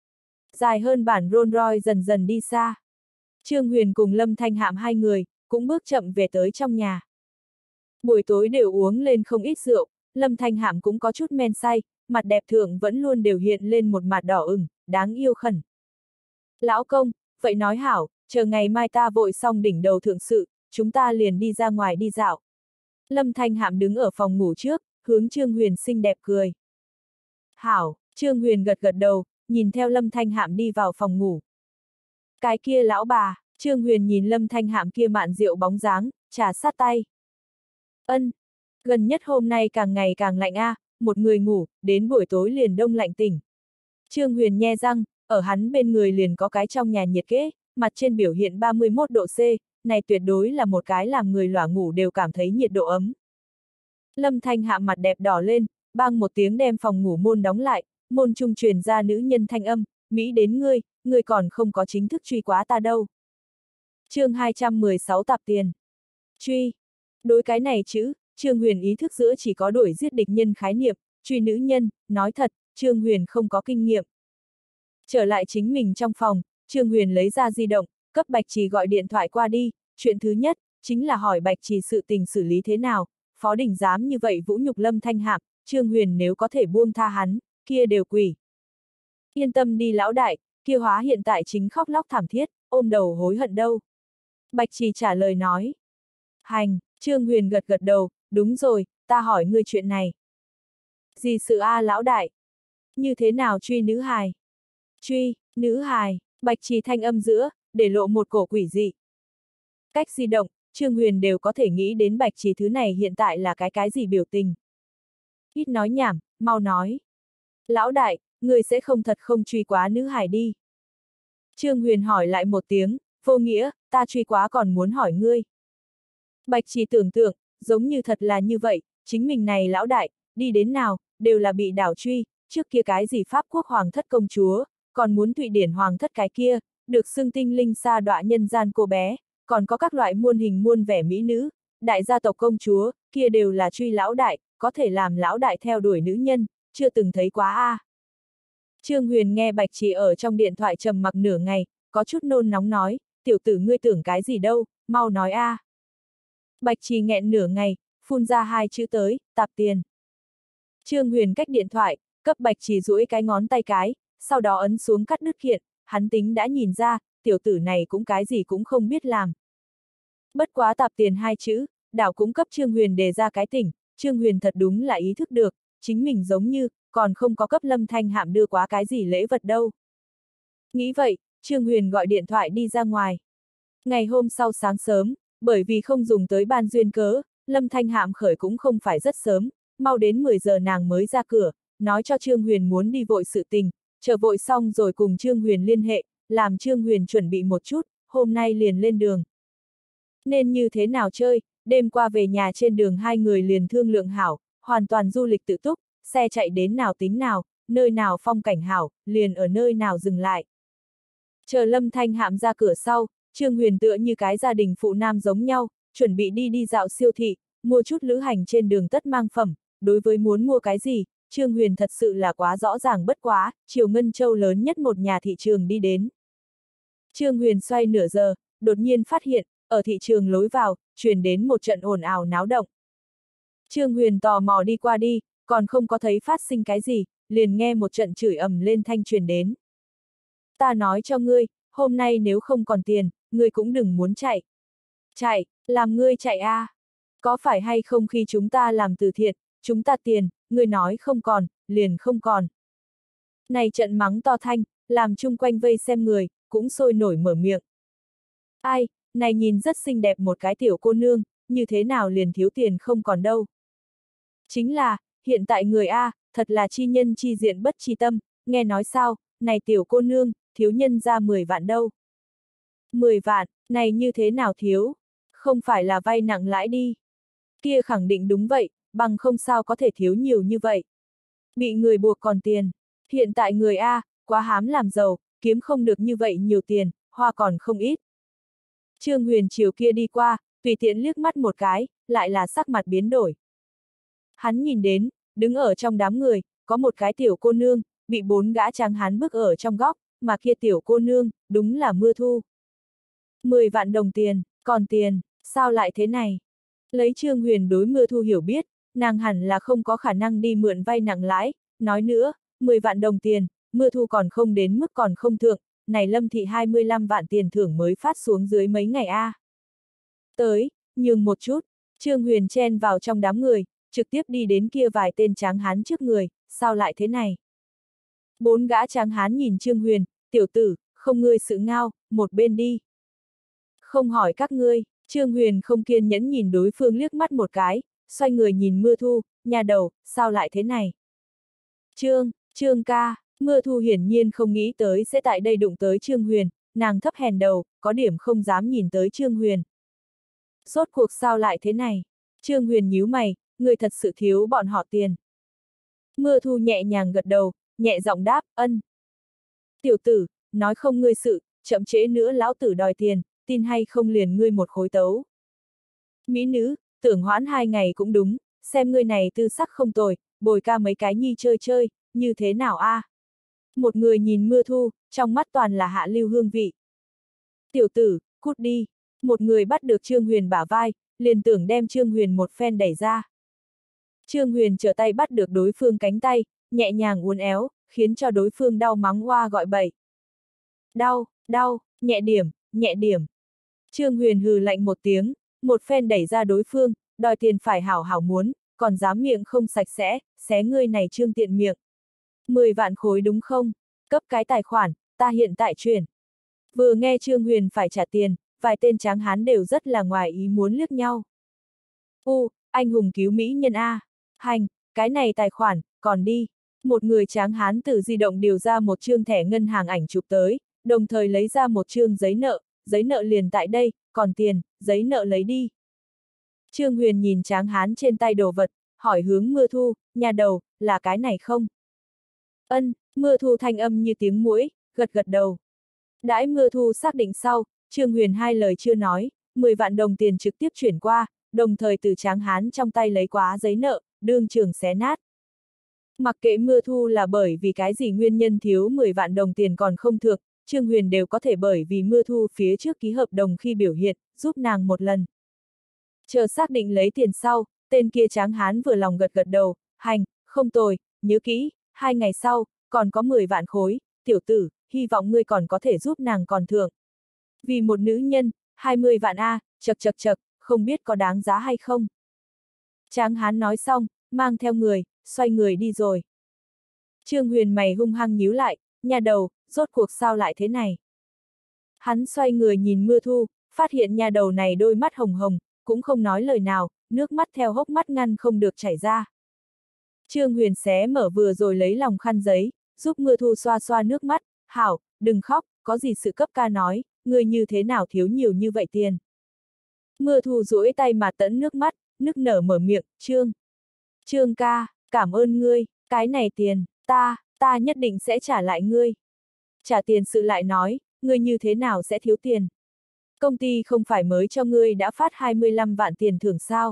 [SPEAKER 1] Dài hơn bản Rolls Royce dần dần đi xa. Trương Huyền cùng Lâm Thanh Hạm hai người, cũng bước chậm về tới trong nhà. Buổi tối đều uống lên không ít rượu, Lâm Thanh Hạm cũng có chút men say, mặt đẹp thượng vẫn luôn đều hiện lên một mặt đỏ ửng, đáng yêu khẩn. Lão công, vậy nói hảo, chờ ngày mai ta vội xong đỉnh đầu thượng sự, chúng ta liền đi ra ngoài đi dạo. Lâm Thanh Hạm đứng ở phòng ngủ trước, hướng Trương Huyền xinh đẹp cười. Hảo, Trương Huyền gật gật đầu, nhìn theo Lâm Thanh Hạm đi vào phòng ngủ. Cái kia lão bà, Trương Huyền nhìn Lâm Thanh Hạm kia mạn rượu bóng dáng, trà sát tay. Ân, gần nhất hôm nay càng ngày càng lạnh a, một người ngủ, đến buổi tối liền đông lạnh tỉnh. Trương Huyền nhe răng, ở hắn bên người liền có cái trong nhà nhiệt kế, mặt trên biểu hiện 31 độ C, này tuyệt đối là một cái làm người lỏa ngủ đều cảm thấy nhiệt độ ấm. Lâm Thanh Hạm mặt đẹp đỏ lên, bang một tiếng đem phòng ngủ môn đóng lại, môn trung truyền ra nữ nhân thanh âm, Mỹ đến ngươi còn không có chính thức truy quá ta đâu. Chương 216 tạp tiền. Truy. Đối cái này chữ, Trương Huyền ý thức giữa chỉ có đuổi giết địch nhân khái niệm, truy nữ nhân, nói thật, Trương Huyền không có kinh nghiệm. Trở lại chính mình trong phòng, Trương Huyền lấy ra di động, cấp Bạch Trì gọi điện thoại qua đi, chuyện thứ nhất, chính là hỏi Bạch Trì sự tình xử lý thế nào, Phó Đình dám như vậy vũ nhục Lâm Thanh Hạm, Trương Huyền nếu có thể buông tha hắn, kia đều quỷ. Yên tâm đi lão đại, kia hóa hiện tại chính khóc lóc thảm thiết, ôm đầu hối hận đâu. Bạch Trì trả lời nói. Hành, Trương Huyền gật gật đầu, đúng rồi, ta hỏi ngươi chuyện này. Gì sự a lão đại? Như thế nào truy nữ hài? Truy, nữ hài, Bạch Trì thanh âm giữa, để lộ một cổ quỷ dị. Cách di động, Trương Huyền đều có thể nghĩ đến Bạch Trì thứ này hiện tại là cái gì biểu tình. Ít nói nhảm, mau nói. Lão đại, ngươi sẽ không thật không truy quá nữ hài đi. Trương Huyền hỏi lại một tiếng, vô nghĩa, ta truy quá còn muốn hỏi ngươi. Bạch Trì tưởng tượng, giống như thật là như vậy, chính mình này lão đại, đi đến nào, đều là bị đảo truy, trước kia cái gì Pháp quốc hoàng thất công chúa, còn muốn Thụy Điển hoàng thất cái kia, được xưng tinh linh sa đọa nhân gian cô bé, còn có các loại muôn hình muôn vẻ mỹ nữ, đại gia tộc công chúa, kia đều là truy lão đại, có thể làm lão đại theo đuổi nữ nhân, chưa từng thấy quá a. Trương Huyền nghe Bạch Trì ở trong điện thoại trầm mặc nửa ngày, có chút nôn nóng nói, tiểu tử ngươi tưởng cái gì đâu, mau nói a. Bạch Trì nghẹn nửa ngày, phun ra hai chữ tới, tạp tiền. Trương Huyền cách điện thoại, cấp Bạch Trì duỗi cái ngón tay cái, sau đó ấn xuống cắt đứt kiện, hắn tính đã nhìn ra, tiểu tử này cũng cái gì cũng không biết làm. Bất quá tạp tiền hai chữ, đảo cũng cấp Trương Huyền đề ra cái tỉnh, Trương Huyền thật đúng là ý thức được, chính mình giống như, còn không có cấp Lâm Thanh Hạm đưa quá cái gì lễ vật đâu. Nghĩ vậy, Trương Huyền gọi điện thoại đi ra ngoài. Ngày hôm sau sáng sớm, bởi vì không dùng tới ban duyên cớ, Lâm Thanh Hạm khởi cũng không phải rất sớm, mau đến 10 giờ nàng mới ra cửa, nói cho Trương Huyền muốn đi vội sự tình, chờ vội xong rồi cùng Trương Huyền liên hệ, làm Trương Huyền chuẩn bị một chút, hôm nay liền lên đường. Nên như thế nào chơi, đêm qua về nhà trên đường hai người liền thương lượng hảo, hoàn toàn du lịch tự túc, xe chạy đến nào tính nào, nơi nào phong cảnh hảo, liền ở nơi nào dừng lại. Chờ Lâm Thanh Hạm ra cửa sau, Trương Huyền tựa như cái gia đình phụ nam giống nhau, chuẩn bị đi dạo siêu thị, mua chút lữ hành trên đường tất mang phẩm, đối với muốn mua cái gì, Trương Huyền thật sự là quá rõ ràng bất quá, chiều Ngân Châu lớn nhất một nhà thị trường đi đến. Trương Huyền xoay nửa giờ, đột nhiên phát hiện, ở thị trường lối vào, truyền đến một trận ồn ào náo động. Trương Huyền tò mò đi qua đi, còn không có thấy phát sinh cái gì, liền nghe một trận chửi ầm lên thanh truyền đến. Ta nói cho ngươi, hôm nay nếu không còn tiền, ngươi cũng đừng muốn chạy. Chạy, làm ngươi chạy a? Có phải hay không khi chúng ta làm từ thiện, chúng ta tiền, ngươi nói không còn, liền không còn. Này trận mắng to thanh, làm chung quanh vây xem người, cũng sôi nổi mở miệng. Ai, này nhìn rất xinh đẹp một cái tiểu cô nương, như thế nào liền thiếu tiền không còn đâu. Chính là, hiện tại người A, thật là chi nhân chi diện bất chi tâm, nghe nói sao, này tiểu cô nương, thiếu nhân ra 10 vạn đâu. 10 vạn, này như thế nào thiếu? Không phải là vay nặng lãi đi. Kia khẳng định đúng vậy, bằng không sao có thể thiếu nhiều như vậy. Bị người buộc còn tiền. Hiện tại người A, quá hám làm giàu, kiếm không được như vậy nhiều tiền, hoa còn không ít. Trương Huyền chiều kia đi qua, tùy tiện liếc mắt một cái, lại là sắc mặt biến đổi. Hắn nhìn đến, đứng ở trong đám người, có một cái tiểu cô nương, bị 4 gã tráng hán bức ở trong góc, mà kia tiểu cô nương, đúng là Mưa Thu. 10 vạn đồng tiền, còn tiền, sao lại thế này? Lấy Trương Huyền đối Mưa Thu hiểu biết, nàng hẳn là không có khả năng đi mượn vay nặng lãi, nói nữa, 10 vạn đồng tiền, Mưa Thu còn không đến mức còn không thượng, này Lâm thị 25 vạn tiền thưởng mới phát xuống dưới mấy ngày a. Tới, nhường một chút, Trương Huyền chen vào trong đám người, trực tiếp đi đến kia vài tên tráng hán trước người, sao lại thế này? 4 gã tráng hán nhìn Trương Huyền, tiểu tử, không ngươi sự ngao, một bên đi. Không hỏi các ngươi, Trương Huyền không kiên nhẫn nhìn đối phương liếc mắt một cái, xoay người nhìn Mưa Thu, nhà đầu, sao lại thế này? Trương ca, Mưa Thu hiển nhiên không nghĩ tới sẽ tại đây đụng tới Trương Huyền, nàng thấp hèn đầu, có điểm không dám nhìn tới Trương Huyền. Rốt cuộc sao lại thế này? Trương Huyền nhíu mày, người thật sự thiếu bọn họ tiền. Mưa Thu nhẹ nhàng gật đầu, nhẹ giọng đáp, ân. Tiểu tử, nói không ngươi sự, chậm trễ nữa lão tử đòi tiền, tin hay không liền ngươi một khối tấu. Mỹ nữ, tưởng hoãn 2 ngày cũng đúng, xem ngươi này tư sắc không tồi, bồi ca mấy cái nhi chơi chơi, như thế nào a? Một người nhìn Mưa Thu, trong mắt toàn là hạ lưu hương vị. Tiểu tử, cút đi. Một người bắt được Trương Huyền bả vai, liền tưởng đem Trương Huyền một phen đẩy ra. Trương Huyền trở tay bắt được đối phương cánh tay, nhẹ nhàng uốn éo, khiến cho đối phương đau mắng oa gọi bậy. Đau, nhẹ điểm, nhẹ điểm. Trương Huyền hừ lạnh một tiếng, một phen đẩy ra đối phương, đòi tiền phải hảo hảo muốn, còn dám miệng không sạch sẽ, xé ngươi này Trương tiện miệng. 10 vạn khối đúng không? Cấp cái tài khoản, ta hiện tại chuyển. Vừa nghe Trương Huyền phải trả tiền, vài tên tráng hán đều rất là ngoài ý muốn liếc nhau. Anh hùng cứu mỹ nhân A. Hành, cái này tài khoản, còn đi. Một người tráng hán từ di động điều ra một trương thẻ ngân hàng ảnh chụp tới, đồng thời lấy ra một trương giấy nợ liền tại đây, còn tiền, giấy nợ lấy đi. Trương Huyền nhìn tráng hán trên tay đồ vật, hỏi hướng Mưa Thu, nhà đầu, là cái này không? Ân, Mưa Thu thanh âm như tiếng muỗi, gật gật đầu. Đãi Mưa Thu xác định sau, Trương Huyền hai lời chưa nói, 10 vạn đồng tiền trực tiếp chuyển qua, đồng thời từ tráng hán trong tay lấy quá giấy nợ, đương trường xé nát. Mặc kệ Mưa Thu là bởi vì cái gì nguyên nhân thiếu 10 vạn đồng tiền còn không thượng, Trương Huyền đều có thể bởi vì Mưa Thu phía trước ký hợp đồng khi biểu hiện, giúp nàng một lần. Chờ xác định lấy tiền sau, tên kia tráng hán vừa lòng gật gật đầu, hành, không tồi, nhớ kỹ, 2 ngày sau, còn có 10 vạn khối, tiểu tử, hy vọng ngươi còn có thể giúp nàng còn thưởng. Vì một nữ nhân, 20 vạn A, chật, không biết có đáng giá hay không. Tráng hán nói xong, mang theo người, xoay người đi rồi. Trương Huyền mày hung hăng nhíu lại, nhà đầu, rốt cuộc sao lại thế này? Hắn xoay người nhìn Mưa Thu, phát hiện nhà đầu này đôi mắt hồng hồng, cũng không nói lời nào, nước mắt theo hốc mắt ngăn không được chảy ra. Trương Huyền xé mở vừa rồi lấy lòng khăn giấy, giúp Mưa Thu xoa xoa nước mắt, hảo, đừng khóc, có gì sự cấp ca nói, người như thế nào thiếu nhiều như vậy tiền. Mưa thu duỗi tay mà tẫn nước mắt, nức nở mở miệng, Trương ca, cảm ơn ngươi, cái này tiền, ta nhất định sẽ trả lại ngươi. Trả tiền sự lại nói, ngươi như thế nào sẽ thiếu tiền? Công ty không phải mới cho ngươi đã phát 25 vạn tiền thưởng sao?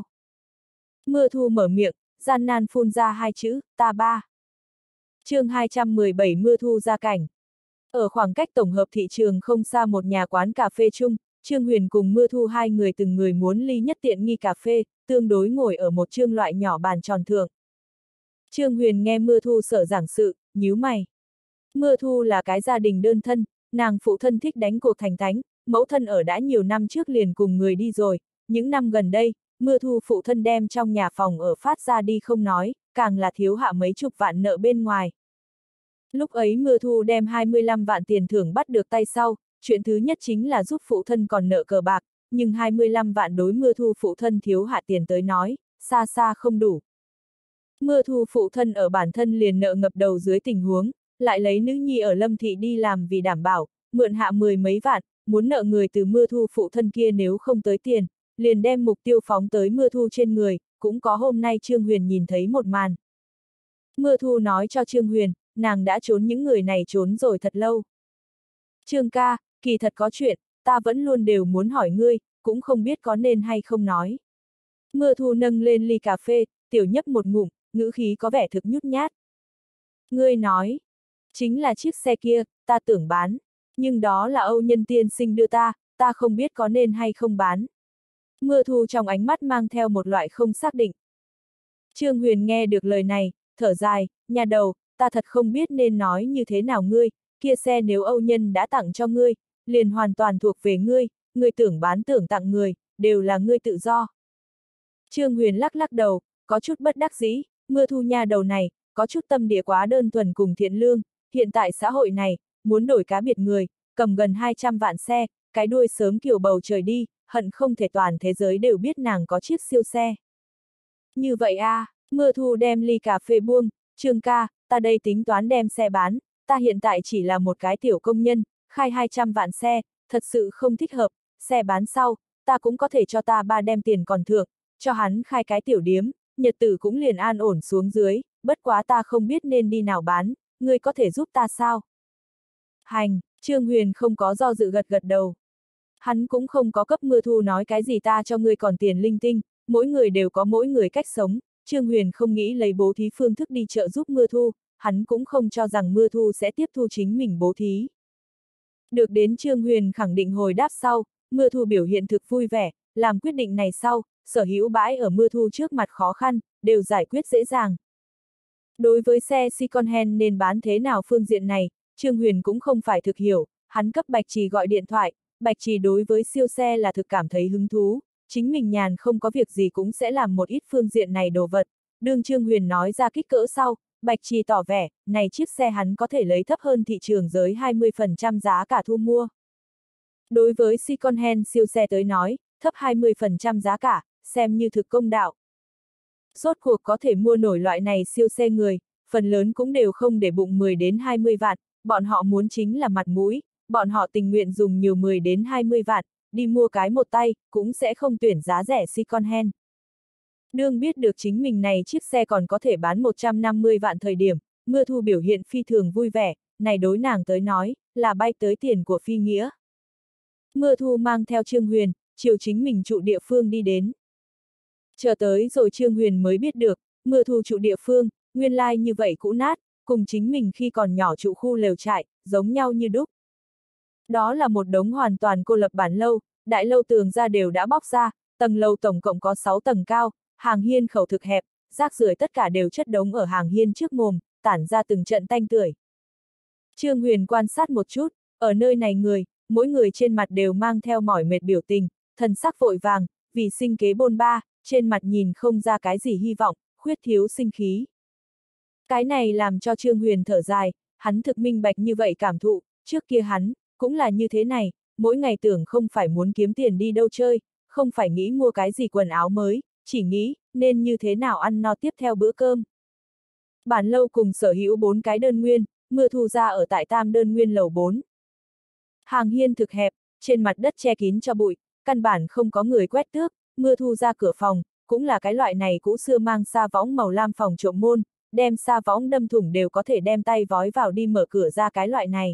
[SPEAKER 1] Mưa thu mở miệng, gian nan phun ra hai chữ, ta ba. Chương 217 mưa thu ra cảnh. Ở khoảng cách tổng hợp thị trường không xa một nhà quán cà phê chung, Trương Huyền cùng Mưa Thu hai người từng người muốn ly nhất tiện nghi cà phê, tương đối ngồi ở một chương loại nhỏ bàn tròn thượng. Trương Huyền nghe Mưa Thu sở giảng sự, nhíu mày. Mưa Thu là cái gia đình đơn thân, nàng phụ thân thích đánh cuộc thành thánh, mẫu thân ở đã nhiều năm trước liền cùng người đi rồi, những năm gần đây, Mưa Thu phụ thân đem trong nhà phòng ở phát ra đi không nói, càng là thiếu hạ mấy chục vạn nợ bên ngoài. Lúc ấy Mưa Thu đem 25 vạn tiền thưởng bắt được tay sau, chuyện thứ nhất chính là giúp phụ thân còn nợ cờ bạc, nhưng 25 vạn đối Mưa Thu phụ thân thiếu hạ tiền tới nói, xa xa không đủ. Mưa Thu phụ thân ở bản thân liền nợ ngập đầu dưới tình huống, lại lấy nữ nhi ở Lâm Thị đi làm vì đảm bảo, mượn hạ 10 mấy vạn, muốn nợ người từ Mưa Thu phụ thân kia nếu không tới tiền, liền đem mục tiêu phóng tới Mưa Thu trên người, cũng có hôm nay Trương Huyền nhìn thấy một màn. Mưa Thu nói cho Trương Huyền, nàng đã trốn những người này trốn rồi thật lâu. Trương ca, kỳ thật có chuyện, ta vẫn luôn đều muốn hỏi ngươi, cũng không biết có nên hay không nói. Mưa Thu nâng lên ly cà phê, tiểu nhấp một ngụm, ngữ khí có vẻ thực nhút nhát. Ngươi nói, chính là chiếc xe kia, ta tưởng bán, nhưng đó là Âu Nhân tiên sinh đưa ta không biết có nên hay không bán. Mưa Thu trong ánh mắt mang theo một loại không xác định. Trương Huyền nghe được lời này, thở dài, nhà đầu, ta thật không biết nên nói như thế nào ngươi, kia xe nếu Âu Nhân đã tặng cho ngươi, liền hoàn toàn thuộc về ngươi, ngươi tưởng bán tưởng tặng người, đều là ngươi tự do. Trương Huyền lắc lắc đầu, có chút bất đắc dĩ, Mưa Thu nhà đầu này, có chút tâm địa quá đơn thuần cùng thiện lương, hiện tại xã hội này, muốn đổi cá biệt người, cầm gần 200 vạn xe, cái đuôi sớm kiểu bầu trời đi, hận không thể toàn thế giới đều biết nàng có chiếc siêu xe. Như vậy a, Mưa Thu đem ly cà phê buông, Trương ca, ta đây tính toán đem xe bán, ta hiện tại chỉ là một cái tiểu công nhân, khai 200 vạn xe, thật sự không thích hợp, xe bán sau, ta cũng có thể cho ta ba đem tiền còn thưởng, cho hắn khai cái tiểu điếm, nhật tử cũng liền an ổn xuống dưới, bất quá ta không biết nên đi nào bán, ngươi có thể giúp ta sao? Hành, Trương Huyền không có do dự gật gật đầu. Hắn cũng không có cấp Mưa Thu nói cái gì ta cho ngươi còn tiền linh tinh, mỗi người đều có mỗi người cách sống, Trương Huyền không nghĩ lấy bố thí phương thức đi trợ giúp Mưa Thu, hắn cũng không cho rằng Mưa Thu sẽ tiếp thu chính mình bố thí. Được đến Trương Huyền khẳng định hồi đáp sau, Mưa Thu biểu hiện thực vui vẻ, làm quyết định này sau, sở hữu bãi ở Mưa Thu trước mặt khó khăn, đều giải quyết dễ dàng. Đối với xe second hand nên bán thế nào phương diện này, Trương Huyền cũng không phải thực hiểu, hắn cấp Bạch Trì gọi điện thoại, Bạch Trì đối với siêu xe là thực cảm thấy hứng thú, chính mình nhàn không có việc gì cũng sẽ làm một ít phương diện này đồ vật. Đương Trương Huyền nói ra kích cỡ sau, Bạch Trì tỏ vẻ, này chiếc xe hắn có thể lấy thấp hơn thị trường giới 20% giá cả thu mua. Đối với second hand siêu xe tới nói, thấp 20% giá cả, xem như thực công đạo. Rốt cuộc có thể mua nổi loại này siêu xe người, phần lớn cũng đều không để bụng 10 đến 20 vạn, bọn họ muốn chính là mặt mũi, bọn họ tình nguyện dùng nhiều 10 đến 20 vạn, đi mua cái một tay, cũng sẽ không tuyển giá rẻ second hand. Đương biết được chính mình này chiếc xe còn có thể bán 150 vạn thời điểm, Mưa Thu biểu hiện phi thường vui vẻ, này đối nàng tới nói, là bay tới tiền của phi nghĩa. Mưa Thu mang theo Trương Huyền, chiều chính mình trụ địa phương đi đến. Chờ tới rồi Trương Huyền mới biết được, Mưa Thu trụ địa phương, nguyên lai như vậy cũ nát, cùng chính mình khi còn nhỏ trụ khu lều trại, giống nhau như đúc. Đó là một đống hoàn toàn cô lập bản lâu, đại lâu tường ra đều đã bóc ra, tầng lầu tổng cộng có 6 tầng cao, hàng hiên khẩu thực hẹp, rác rưởi tất cả đều chất đống ở hàng hiên trước mồm, tản ra từng trận tanh tưởi. Trương Huyền quan sát một chút, ở nơi này người, mỗi người trên mặt đều mang theo mỏi mệt biểu tình, thần sắc vội vàng, vì sinh kế bôn ba, trên mặt nhìn không ra cái gì hy vọng, khuyết thiếu sinh khí. Cái này làm cho Trương Huyền thở dài, hắn thực minh bạch như vậy cảm thụ, trước kia hắn, cũng là như thế này, mỗi ngày tưởng không phải muốn kiếm tiền đi đâu chơi, không phải nghĩ mua cái gì quần áo mới, chỉ nghĩ, nên như thế nào ăn no tiếp theo bữa cơm. Bản lâu cùng sở hữu 4 cái đơn nguyên, Mưa Thu ra ở tại tam đơn nguyên lầu 4. Hàng hiên thực hẹp, trên mặt đất che kín cho bụi, căn bản không có người quét tước, Mưa Thu ra cửa phòng, cũng là cái loại này cũ xưa mang sa võng màu lam phòng trộm môn, đem sa võng đâm thủng đều có thể đem tay vói vào đi mở cửa ra cái loại này.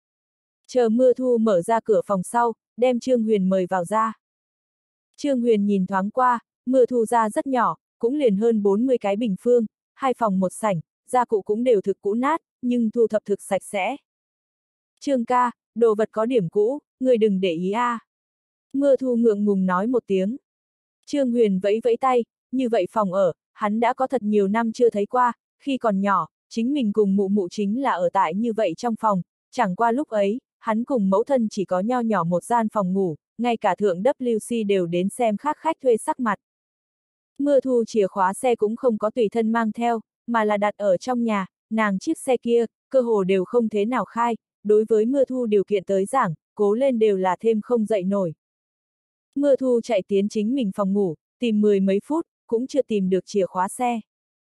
[SPEAKER 1] Chờ Mưa Thu mở ra cửa phòng sau, đem Trương Huyền mời vào ra. Trương Huyền nhìn thoáng qua, Mưa Thu ra rất nhỏ, cũng liền hơn 40 cái bình phương, 2 phòng 1 sảnh, gia cụ cũng đều thực cũ nát, nhưng thu thập thực sạch sẽ. Trương ca, đồ vật có điểm cũ, người đừng để ý a. Mưa Thu ngượng ngùng nói một tiếng. Trương Huyền vẫy vẫy tay, như vậy phòng ở, hắn đã có thật nhiều năm chưa thấy qua, khi còn nhỏ, chính mình cùng mụ mụ chính là ở tại như vậy trong phòng, chẳng qua lúc ấy, hắn cùng mẫu thân chỉ có nho nhỏ một gian phòng ngủ, ngay cả thượng WC đều đến xem khác khách thuê sắc mặt. Mưa Thu chìa khóa xe cũng không có tùy thân mang theo, mà là đặt ở trong nhà, nàng chiếc xe kia, cơ hồ đều không thế nào khai, đối với Mưa Thu điều kiện tới giảng, cố lên đều là thêm không dậy nổi. Mưa Thu chạy tiến chính mình phòng ngủ, tìm 10 mấy phút, cũng chưa tìm được chìa khóa xe.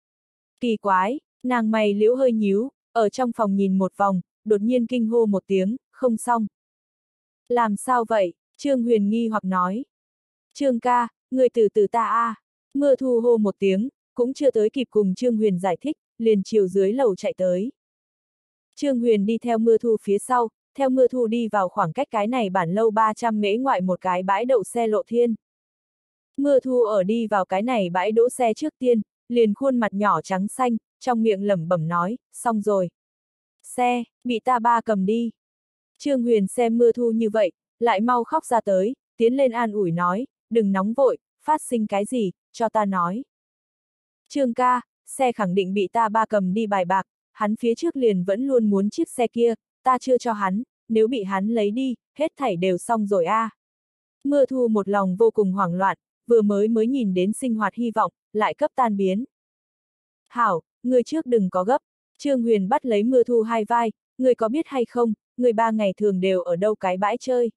[SPEAKER 1] Kỳ quái, nàng mày liễu hơi nhíu, ở trong phòng nhìn một vòng, đột nhiên kinh hô một tiếng, không xong. Làm sao vậy? Trương Huyền nghi hoặc nói. Trương ca, người từ từ ta a. Mưa Thu hô một tiếng, cũng chưa tới kịp cùng Trương Huyền giải thích, liền chiều dưới lầu chạy tới. Trương Huyền đi theo Mưa Thu phía sau, theo Mưa Thu đi vào khoảng cách cái này bản lâu 300 mễ ngoại một cái bãi đậu xe lộ thiên. Mưa Thu ở đi vào cái này bãi đỗ xe trước tiên, liền khuôn mặt nhỏ trắng xanh, trong miệng lẩm bẩm nói, xong rồi. Xe, bị ta ba cầm đi. Trương Huyền xem Mưa Thu như vậy, lại mau khóc ra tới, tiến lên an ủi nói, đừng nóng vội, phát sinh cái gì, cho ta nói. Trương ca, xe khẳng định bị ta ba cầm đi bài bạc, hắn phía trước liền vẫn luôn muốn chiếc xe kia, ta chưa cho hắn, nếu bị hắn lấy đi, hết thảy đều xong rồi a. Mưa Thu một lòng vô cùng hoảng loạn, vừa mới nhìn đến sinh hoạt hy vọng, lại cấp tan biến. Hảo, người trước đừng có gấp. Trương Huyền bắt lấy Mưa Thu hai vai, người có biết hay không, người ba ngày thường đều ở đâu cái bãi chơi.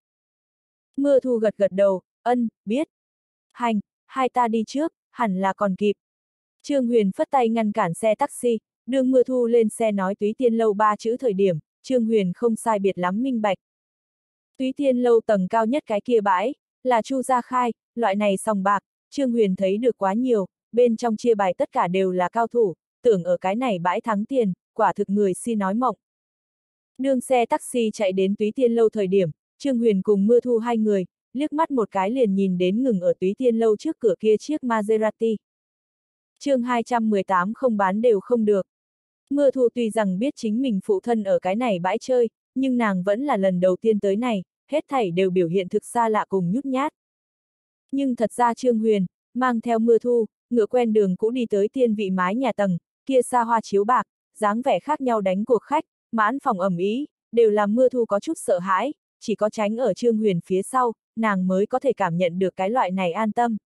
[SPEAKER 1] Mưa Thu gật gật đầu, ân, biết. Hành, hai ta đi trước, hẳn là còn kịp. Trương Huyền phất tay ngăn cản xe taxi, đưa Mưa Thu lên xe nói Túy Tiên Lâu 3 chữ thời điểm, Trương Huyền không sai biệt lắm minh bạch. Túy Tiên Lâu tầng cao nhất cái kia bãi, là Chu Gia khai, loại này sòng bạc, Trương Huyền thấy được quá nhiều, bên trong chia bài tất cả đều là cao thủ, tưởng ở cái này bãi thắng tiền, quả thực người si nói mộng. Đương xe taxi chạy đến Túy Tiên Lâu thời điểm, Trương Huyền cùng Mưa Thu hai người, liếc mắt một cái liền nhìn đến ngừng ở Túy Tiên Lâu trước cửa kia chiếc Maserati. Chương 218 không bán đều không được. Mưa Thu tuy rằng biết chính mình phụ thân ở cái này bãi chơi, nhưng nàng vẫn là lần đầu tiên tới này, hết thảy đều biểu hiện thực xa lạ cùng nhút nhát. Nhưng thật ra Trương Huyền, mang theo Mưa Thu, ngựa quen đường cũ đi tới tiên vị mái nhà tầng, kia xa hoa chiếu bạc, dáng vẻ khác nhau đánh cuộc khách, mãn phòng ẩm ý, đều làm Mưa Thu có chút sợ hãi, chỉ có tránh ở Trương Huyền phía sau, nàng mới có thể cảm nhận được cái loại này an tâm.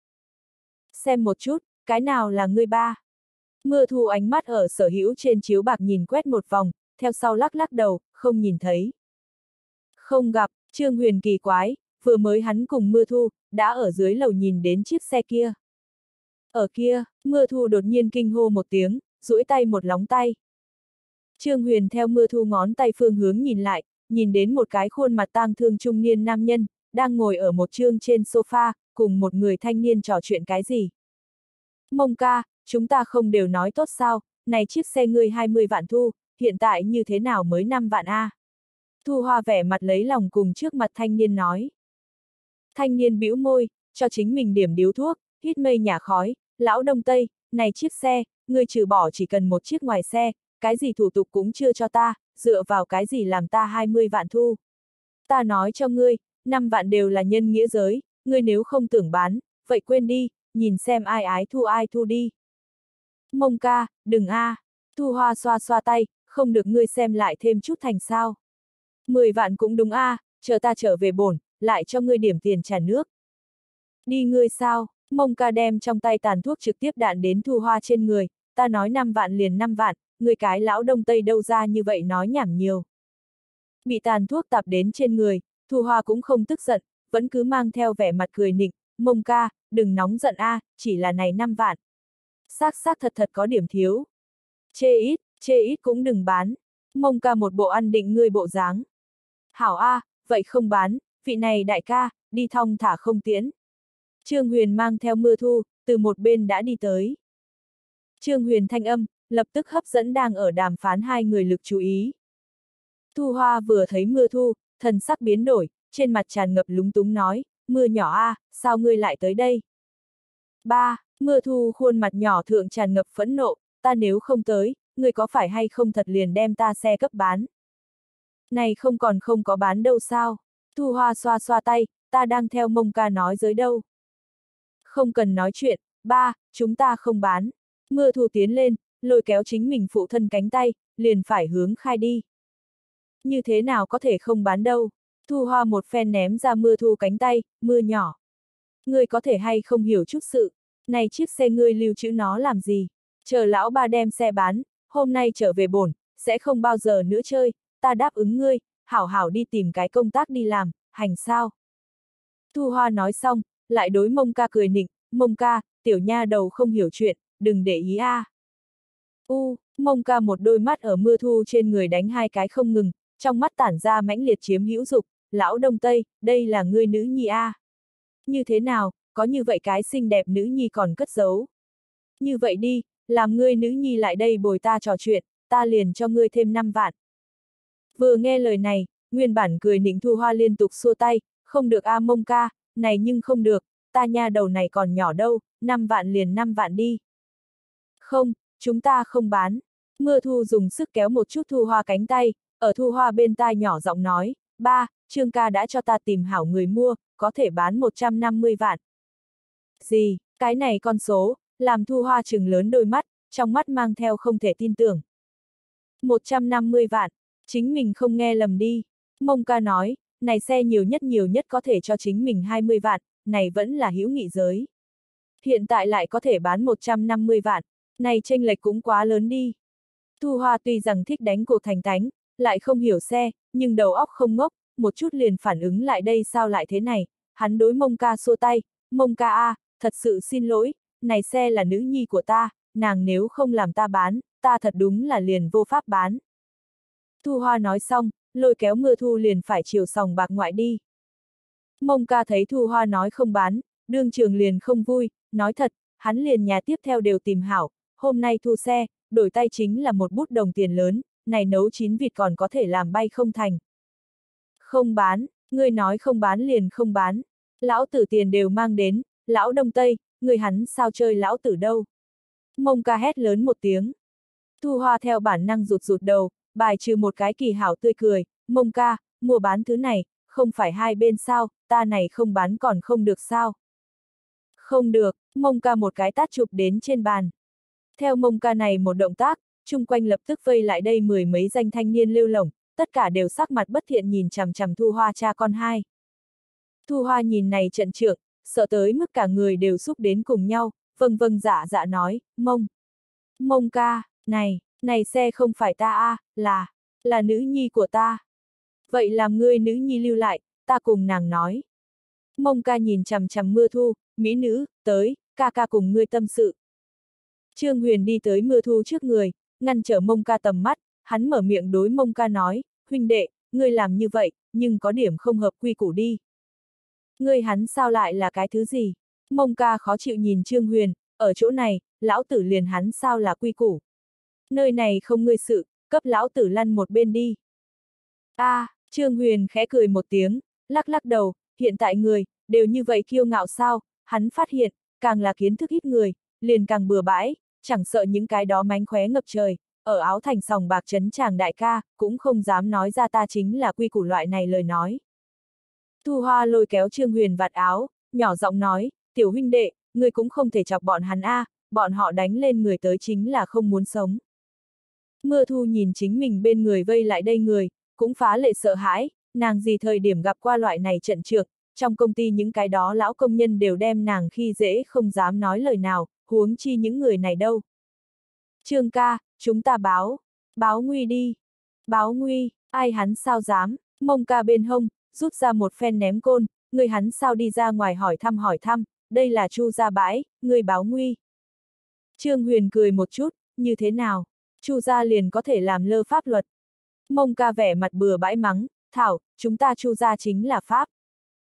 [SPEAKER 1] Xem một chút, cái nào là ngươi ba? Mưa Thu ánh mắt ở sở hữu trên chiếu bạc nhìn quét một vòng, theo sau lắc lắc đầu, không nhìn thấy. Không gặp, Trương Huyền kỳ quái, vừa mới hắn cùng Mưa Thu, đã ở dưới lầu nhìn đến chiếc xe kia. Ở kia, Mưa Thu đột nhiên kinh hô một tiếng, duỗi tay một lóng tay. Trương Huyền theo Mưa Thu ngón tay phương hướng nhìn lại, nhìn đến một cái khuôn mặt tang thương trung niên nam nhân, đang ngồi ở một chương trên sofa, cùng một người thanh niên trò chuyện cái gì. Mông ca, chúng ta không đều nói tốt sao, này chiếc xe ngươi 20 vạn thu, hiện tại như thế nào mới 5 vạn a? Thu Hoa vẻ mặt lấy lòng cùng trước mặt thanh niên nói. Thanh niên bĩu môi, cho chính mình điểm điếu thuốc, hít mây nhả khói, lão Đông Tây, này chiếc xe, ngươi trừ bỏ chỉ cần một chiếc ngoài xe, cái gì thủ tục cũng chưa cho ta, dựa vào cái gì làm ta 20 vạn thu. Ta nói cho ngươi, 5 vạn đều là nhân nghĩa giới, ngươi nếu không tưởng bán, vậy quên đi, nhìn xem ai thu đi. Mông ca, đừng a. Thu Hoa xoa xoa tay, không được ngươi xem lại thêm chút thành sao. 10 vạn cũng đúng a, chờ ta trở về bổn, lại cho ngươi điểm tiền trả nước. Đi ngươi sao? Mông ca đem trong tay tàn thuốc trực tiếp đạn đến Thu Hoa trên người, ta nói 5 vạn liền 5 vạn, người cái lão Đông Tây đâu ra như vậy nói nhảm nhiều. Bị tàn thuốc tạp đến trên người, Thu Hoa cũng không tức giận, vẫn cứ mang theo vẻ mặt cười nịnh, Mông ca, đừng nóng giận a, chỉ là này 5 vạn. Xác thật có điểm thiếu. Chê ít cũng đừng bán. Mông ca một bộ ăn định ngươi bộ dáng. Hảo a, vậy không bán, vị này đại ca, đi thong thả không tiễn. Trương Huyền mang theo Mưa Thu, từ một bên đã đi tới. Trương Huyền thanh âm, lập tức hấp dẫn đang ở đàm phán hai người lực chú ý. Thu Hoa vừa thấy Mưa Thu, thần sắc biến đổi, trên mặt tràn ngập lúng túng nói, Mưa nhỏ a, sao ngươi lại tới đây? Ba, Mưa Thu khuôn mặt nhỏ thượng tràn ngập phẫn nộ, ta nếu không tới, ngươi có phải hay không thật liền đem ta xe cấp bán? Này không còn không có bán đâu sao? Thu Hoa xoa xoa tay, ta đang theo Mông ca nói giới đâu. Không cần nói chuyện, ba, chúng ta không bán. Mưa Thu tiến lên, lôi kéo chính mình phụ thân cánh tay, liền phải hướng khai đi. Như thế nào có thể không bán đâu? Thu Hoa một phen ném ra Mưa Thu cánh tay, Mưa nhỏ. Ngươi có thể hay không hiểu chút sự, này chiếc xe ngươi lưu trữ nó làm gì? Chờ lão ba đem xe bán, hôm nay trở về bổn, sẽ không bao giờ nữa chơi, ta đáp ứng ngươi, hảo hảo đi tìm cái công tác đi làm, hành sao? Thu Hoa nói xong, lại đối Mông ca cười nịnh, Mông ca, tiểu nha đầu không hiểu chuyện, đừng để ý a. Mông ca một đôi mắt ở Mưa Thu trên người đánh hai cái không ngừng, trong mắt tản ra mãnh liệt chiếm hữu dục, lão Đông Tây, đây là ngươi nữ nhi a. Như thế nào, có như vậy cái xinh đẹp nữ nhi còn cất giấu. Như vậy đi, làm ngươi nữ nhi lại đây bồi ta trò chuyện, ta liền cho ngươi thêm 5 vạn. Vừa nghe lời này, nguyên bản cười nịnh Thu Hoa liên tục xua tay, không được a Mông ca, này nhưng không được, ta nha đầu này còn nhỏ đâu, 5 vạn liền 5 vạn đi. Không, chúng ta không bán. Mưa Thu dùng sức kéo một chút Thu Hoa cánh tay, ở Thu Hoa bên tai nhỏ giọng nói, ba, Trương ca đã cho ta tìm hảo người mua, có thể bán 150 vạn. Gì, cái này con số, làm Thu Hoa trừng lớn đôi mắt, trong mắt mang theo không thể tin tưởng. 150 vạn, chính mình không nghe lầm đi. Mông ca nói, này xe nhiều nhất có thể cho chính mình 20 vạn, này vẫn là hữu nghị giới. Hiện tại lại có thể bán 150 vạn, này chênh lệch cũng quá lớn đi. Thu Hoa tuy rằng thích đánh cuộc thành tánh, lại không hiểu xe, nhưng đầu óc không ngốc, một chút liền phản ứng lại đây sao lại thế này, hắn đối Mông ca xua tay, Mông ca a, thật sự xin lỗi, này xe là nữ nhi của ta, nàng nếu không làm ta bán, ta thật đúng là liền vô pháp bán. Thu Hoa nói xong, lôi kéo Mưa Thu liền phải chiều sòng bạc ngoại đi. Mông ca thấy Thu Hoa nói không bán, đương trường liền không vui, nói thật, hắn liền nhà tiếp theo đều tìm hảo, hôm nay thu xe, đổi tay chính là một bút đồng tiền lớn, này nấu chín vịt còn có thể làm bay không thành. Không bán, ngươi nói không bán liền không bán, lão tử tiền đều mang đến, lão Đông Tây, người hắn sao chơi lão tử đâu. Mông ca hét lớn một tiếng. Thu Hoa theo bản năng rụt rụt đầu, bài trừ một cái kỳ hảo tươi cười, Mông ca, mua bán thứ này, không phải hai bên sao, ta này không bán còn không được sao. Không được, Mông ca một cái tát chụp đến trên bàn. Theo Mông ca này một động tác, chung quanh lập tức vây lại đây mười mấy danh thanh niên lêu lổng, tất cả đều sắc mặt bất thiện nhìn chằm chằm Thu Hoa cha con hai. Thu Hoa nhìn này trận trượng, sợ tới mức cả người đều xúc đến cùng nhau, vâng vâng dạ dạ nói, Mông ca, này xe không phải ta a, là nữ nhi của ta. Vậy làm ngươi nữ nhi lưu lại, ta cùng nàng nói. Mông ca nhìn chằm chằm Mưa Thu, mỹ nữ, tới, ca ca cùng ngươi tâm sự. Trương Huyền đi tới Mưa Thu trước người, ngăn trở Mông ca tầm mắt, hắn mở miệng đối Mông ca nói, huynh đệ, ngươi làm như vậy, nhưng có điểm không hợp quy củ đi. Ngươi hắn sao lại là cái thứ gì? Mông ca khó chịu nhìn Trương Huyền, ở chỗ này, lão tử liền hắn sao là quy củ. Nơi này không ngươi sự, cấp lão tử lăn một bên đi. Trương Huyền khẽ cười một tiếng, lắc lắc đầu, hiện tại người, đều như vậy kiêu ngạo sao, hắn phát hiện, càng là kiến thức ít người, liền càng bừa bãi, chẳng sợ những cái đó mánh khóe ngập trời, ở áo thành sòng bạc trấn chàng đại ca, cũng không dám nói ra ta chính là quy củ loại này lời nói. Thu Hoa lôi kéo Trương Huyền vạt áo, nhỏ giọng nói, tiểu huynh đệ, người cũng không thể chọc bọn hắn bọn họ đánh lên người tới chính là không muốn sống. Mưa Thu nhìn chính mình bên người vây lại đây người, cũng phá lệ sợ hãi, nàng gì thời điểm gặp qua loại này trận trược, trong công ty những cái đó lão công nhân đều đem nàng khi dễ không dám nói lời nào, huống chi những người này đâu. Trương ca, chúng ta báo nguy đi. Báo nguy, ai hắn sao dám, Mông ca bên hông, rút ra một phen ném côn, người hắn sao đi ra ngoài hỏi thăm, đây là Chu gia bãi, người báo nguy. Trương Huyền cười một chút, như thế nào, Chu gia liền có thể làm lơ pháp luật. Mông ca vẻ mặt bừa bãi mắng, thảo, chúng ta Chu gia chính là pháp.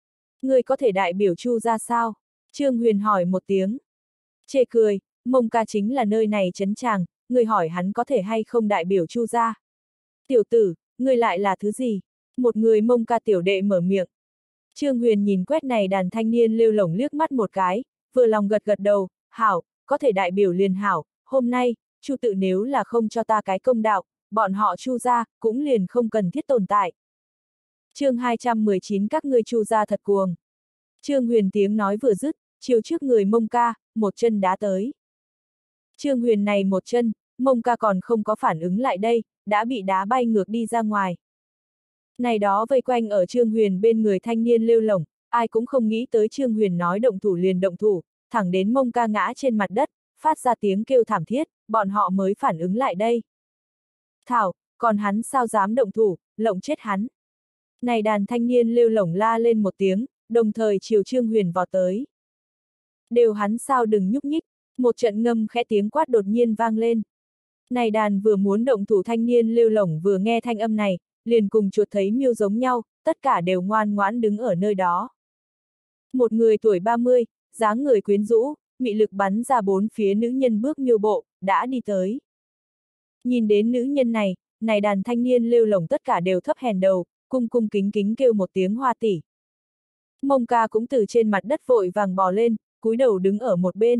[SPEAKER 1] Ngươi có thể đại biểu Chu ra sao? Trương Huyền hỏi một tiếng. Chê cười, Mông ca chính là nơi này trấn tràng, ngươi hỏi hắn có thể hay không đại biểu Chu ra. Tiểu tử, ngươi lại là thứ gì? Một người Mông ca tiểu đệ mở miệng. Trương Huyền nhìn quét này đàn thanh niên lêu lổng liếc mắt một cái, vừa lòng gật gật đầu, hảo, có thể đại biểu liền hảo, hôm nay, Chu tự nếu là không cho ta cái công đạo, bọn họ Chu ra, cũng liền không cần thiết tồn tại. Chương 219 các ngươi Chu ra thật cuồng. Trương Huyền tiếng nói vừa dứt, chiều trước người Mông ca, một chân đá tới. Trương Huyền này một chân, Mông ca còn không có phản ứng lại đây, đã bị đá bay ngược đi ra ngoài. Này đó vây quanh ở Trương Huyền bên người thanh niên lêu lổng, ai cũng không nghĩ tới Trương Huyền nói động thủ liền động thủ, thẳng đến Mông ca ngã trên mặt đất, phát ra tiếng kêu thảm thiết, bọn họ mới phản ứng lại đây. Thảo, còn hắn sao dám động thủ, lộng chết hắn. Này đàn thanh niên lêu lổng la lên một tiếng, đồng thời chiều Trương Huyền vào tới. Đều hắn sao đừng nhúc nhích, một trận ngâm khẽ tiếng quát đột nhiên vang lên. Này đàn vừa muốn động thủ thanh niên lêu lổng vừa nghe thanh âm này, liền cùng chuột thấy miêu giống nhau, tất cả đều ngoan ngoãn đứng ở nơi đó. Một người tuổi 30, dáng người quyến rũ, mị lực bắn ra bốn phía nữ nhân bước miêu bộ, đã đi tới. Nhìn đến nữ nhân này, này đàn thanh niên lêu lổng tất cả đều thấp hèn đầu, cung cung kính kính kêu một tiếng Hoa tỷ. Mông ca cũng từ trên mặt đất vội vàng bò lên, cúi đầu đứng ở một bên.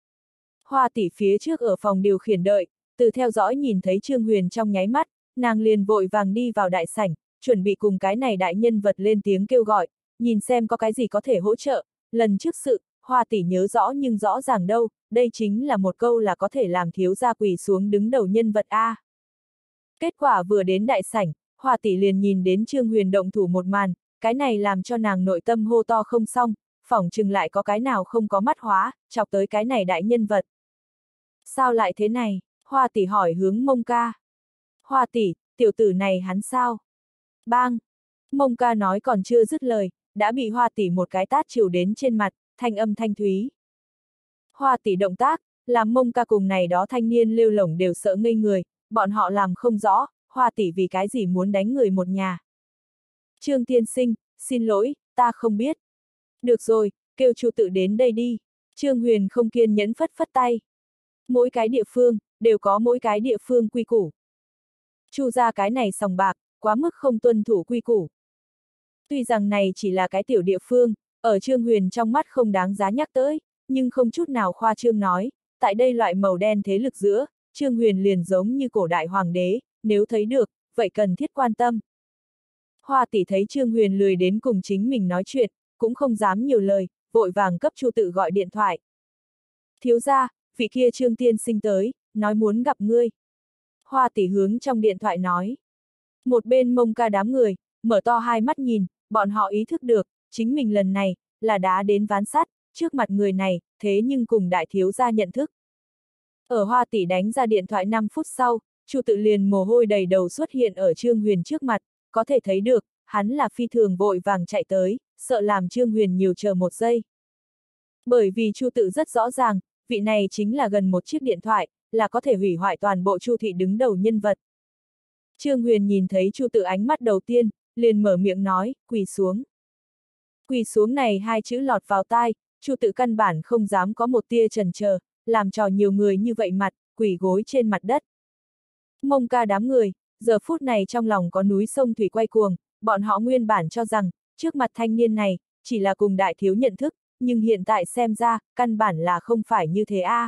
[SPEAKER 1] Hoa tỷ phía trước ở phòng điều khiển đợi, từ theo dõi nhìn thấy Trương Huyền trong nháy mắt, nàng liền vội vàng đi vào đại sảnh, chuẩn bị cùng cái này đại nhân vật lên tiếng kêu gọi, nhìn xem có cái gì có thể hỗ trợ. Lần trước sự, Hoa tỷ nhớ rõ nhưng rõ ràng đâu, đây chính là một câu là có thể làm thiếu gia quỳ xuống đứng đầu nhân vật A. Kết quả vừa đến đại sảnh, Hoa tỷ liền nhìn đến Trương Huyền động thủ một màn, cái này làm cho nàng nội tâm hô to không xong, phỏng chừng lại có cái nào không có mắt hóa, chọc tới cái này đại nhân vật. Sao lại thế này? Hoa tỷ hỏi hướng Mông ca. Hoa tỷ, tiểu tử này hắn sao? Bang! Mông ca nói còn chưa dứt lời, đã bị Hoa tỷ một cái tát chịu đến trên mặt, thanh âm thanh thúy. Hoa tỷ động tác, làm Mông ca cùng này đó thanh niên lêu lổng đều sợ ngây người, bọn họ làm không rõ, Hoa tỷ vì cái gì muốn đánh người một nhà. Trương tiên sinh, xin lỗi, ta không biết. Được rồi, kêu Chu tự đến đây đi. Trương Huyền không kiên nhẫn phất phất tay. Mỗi cái địa phương, đều có mỗi cái địa phương quy củ. Chu ra cái này sòng bạc, quá mức không tuân thủ quy củ. Tuy rằng này chỉ là cái tiểu địa phương, ở Trương Huyền trong mắt không đáng giá nhắc tới, nhưng không chút nào khoa trương nói, tại đây loại màu đen thế lực giữa, Trương Huyền liền giống như cổ đại hoàng đế, nếu thấy được, vậy cần thiết quan tâm. Hoa tỷ thấy Trương Huyền lười đến cùng chính mình nói chuyện, cũng không dám nhiều lời, vội vàng cấp Chu tự gọi điện thoại. Thiếu gia, vị kia Trương tiên sinh tới, nói muốn gặp ngươi. Hoa tỷ hướng trong điện thoại nói. Một bên Mông ca đám người, mở to hai mắt nhìn, bọn họ ý thức được, chính mình lần này, là đá đến ván sắt, trước mặt người này, thế nhưng cùng đại thiếu gia nhận thức. Ở Hoa tỷ đánh ra điện thoại 5 phút sau, Chu tự liền mồ hôi đầy đầu xuất hiện ở Trương Huyền trước mặt, có thể thấy được, hắn là phi thường vội vàng chạy tới, sợ làm Trương Huyền nhiều chờ một giây. Bởi vì Chu tự rất rõ ràng, vị này chính là gần một chiếc điện thoại, là có thể hủy hoại toàn bộ Chu thị đứng đầu nhân vật. Trương Huyền nhìn thấy Chu tự ánh mắt đầu tiên, liền mở miệng nói, quỳ xuống. Quỳ xuống này hai chữ lọt vào tai, Chu tự căn bản không dám có một tia chần chờ, làm trò nhiều người như vậy mặt, quỳ gối trên mặt đất. Mông ca đám người, giờ phút này trong lòng có núi sông thủy quay cuồng, bọn họ nguyên bản cho rằng, trước mặt thanh niên này, chỉ là cùng đại thiếu nhận thức, nhưng hiện tại xem ra, căn bản là không phải như thế a.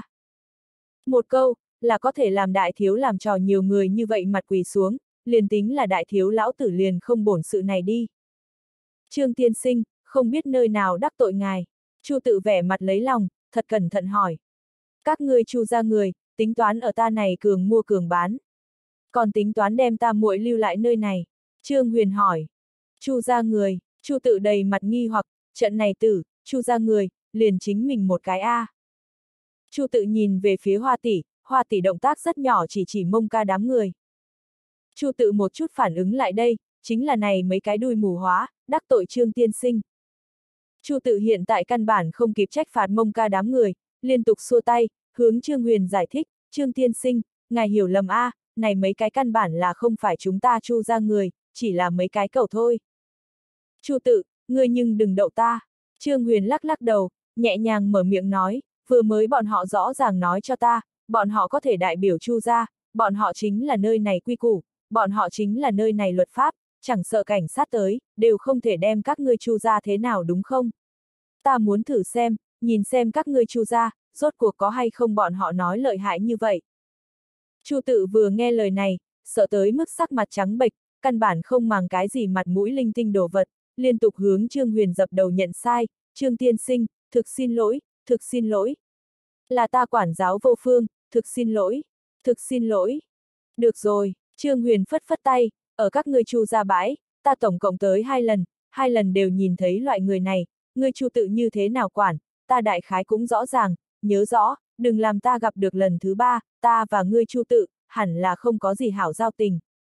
[SPEAKER 1] Một câu, là có thể làm đại thiếu làm trò nhiều người như vậy mặt quỳ xuống, liền tính là đại thiếu lão tử liền không bổn sự này đi. Trương tiên sinh, không biết nơi nào đắc tội ngài. Chu tự vẻ mặt lấy lòng, thật cẩn thận hỏi. Các ngươi Chu ra người, tính toán ở ta này cường mua cường bán. Còn tính toán đem ta muội lưu lại nơi này. Trương Huyền hỏi. Chu ra người, Chu tự đầy mặt nghi hoặc, trận này tử, Chu ra người, liền chính mình một cái a. Chu tự nhìn về phía Hoa tỷ động tác rất nhỏ chỉ Mông ca đám người. Chu tự một chút phản ứng lại đây, chính là này mấy cái đuôi mù hóa, đắc tội Trương tiên sinh. Chu tự hiện tại căn bản không kịp trách phạt Mông ca đám người, liên tục xua tay, hướng Trương Huyền giải thích, Trương tiên sinh, ngài hiểu lầm a, này mấy cái căn bản là không phải chúng ta Chu ra người, chỉ là mấy cái cẩu thôi. Chu tự, ngươi nhưng đừng đậu ta. Trương Huyền lắc lắc đầu, nhẹ nhàng mở miệng nói, vừa mới bọn họ rõ ràng nói cho ta, bọn họ có thể đại biểu Chu gia, bọn họ chính là nơi này quy củ, bọn họ chính là nơi này luật pháp, chẳng sợ cảnh sát tới, đều không thể đem các ngươi Chu gia thế nào đúng không? Ta muốn thử xem, nhìn xem các ngươi Chu gia, rốt cuộc có hay không bọn họ nói lợi hại như vậy. Chu Tự vừa nghe lời này, sợ tới mức sắc mặt trắng bệch, căn bản không màng cái gì mặt mũi linh tinh đồ vật, liên tục hướng Trương Huyền dập đầu nhận sai, Trương tiên sinh, thực xin lỗi, thực xin lỗi. Là ta quản giáo vô phương, thực xin lỗi, thực xin lỗi. Được rồi, Trương Huyền phất phất tay, ở các ngươi Chu gia bãi, ta tổng cộng tới 2 lần đều nhìn thấy loại người này, ngươi Chu Tự như thế nào quản, ta đại khái cũng rõ ràng, nhớ rõ, đừng làm ta gặp được lần thứ 3, ta và ngươi Chu Tự, hẳn là không có gì hảo giao tình.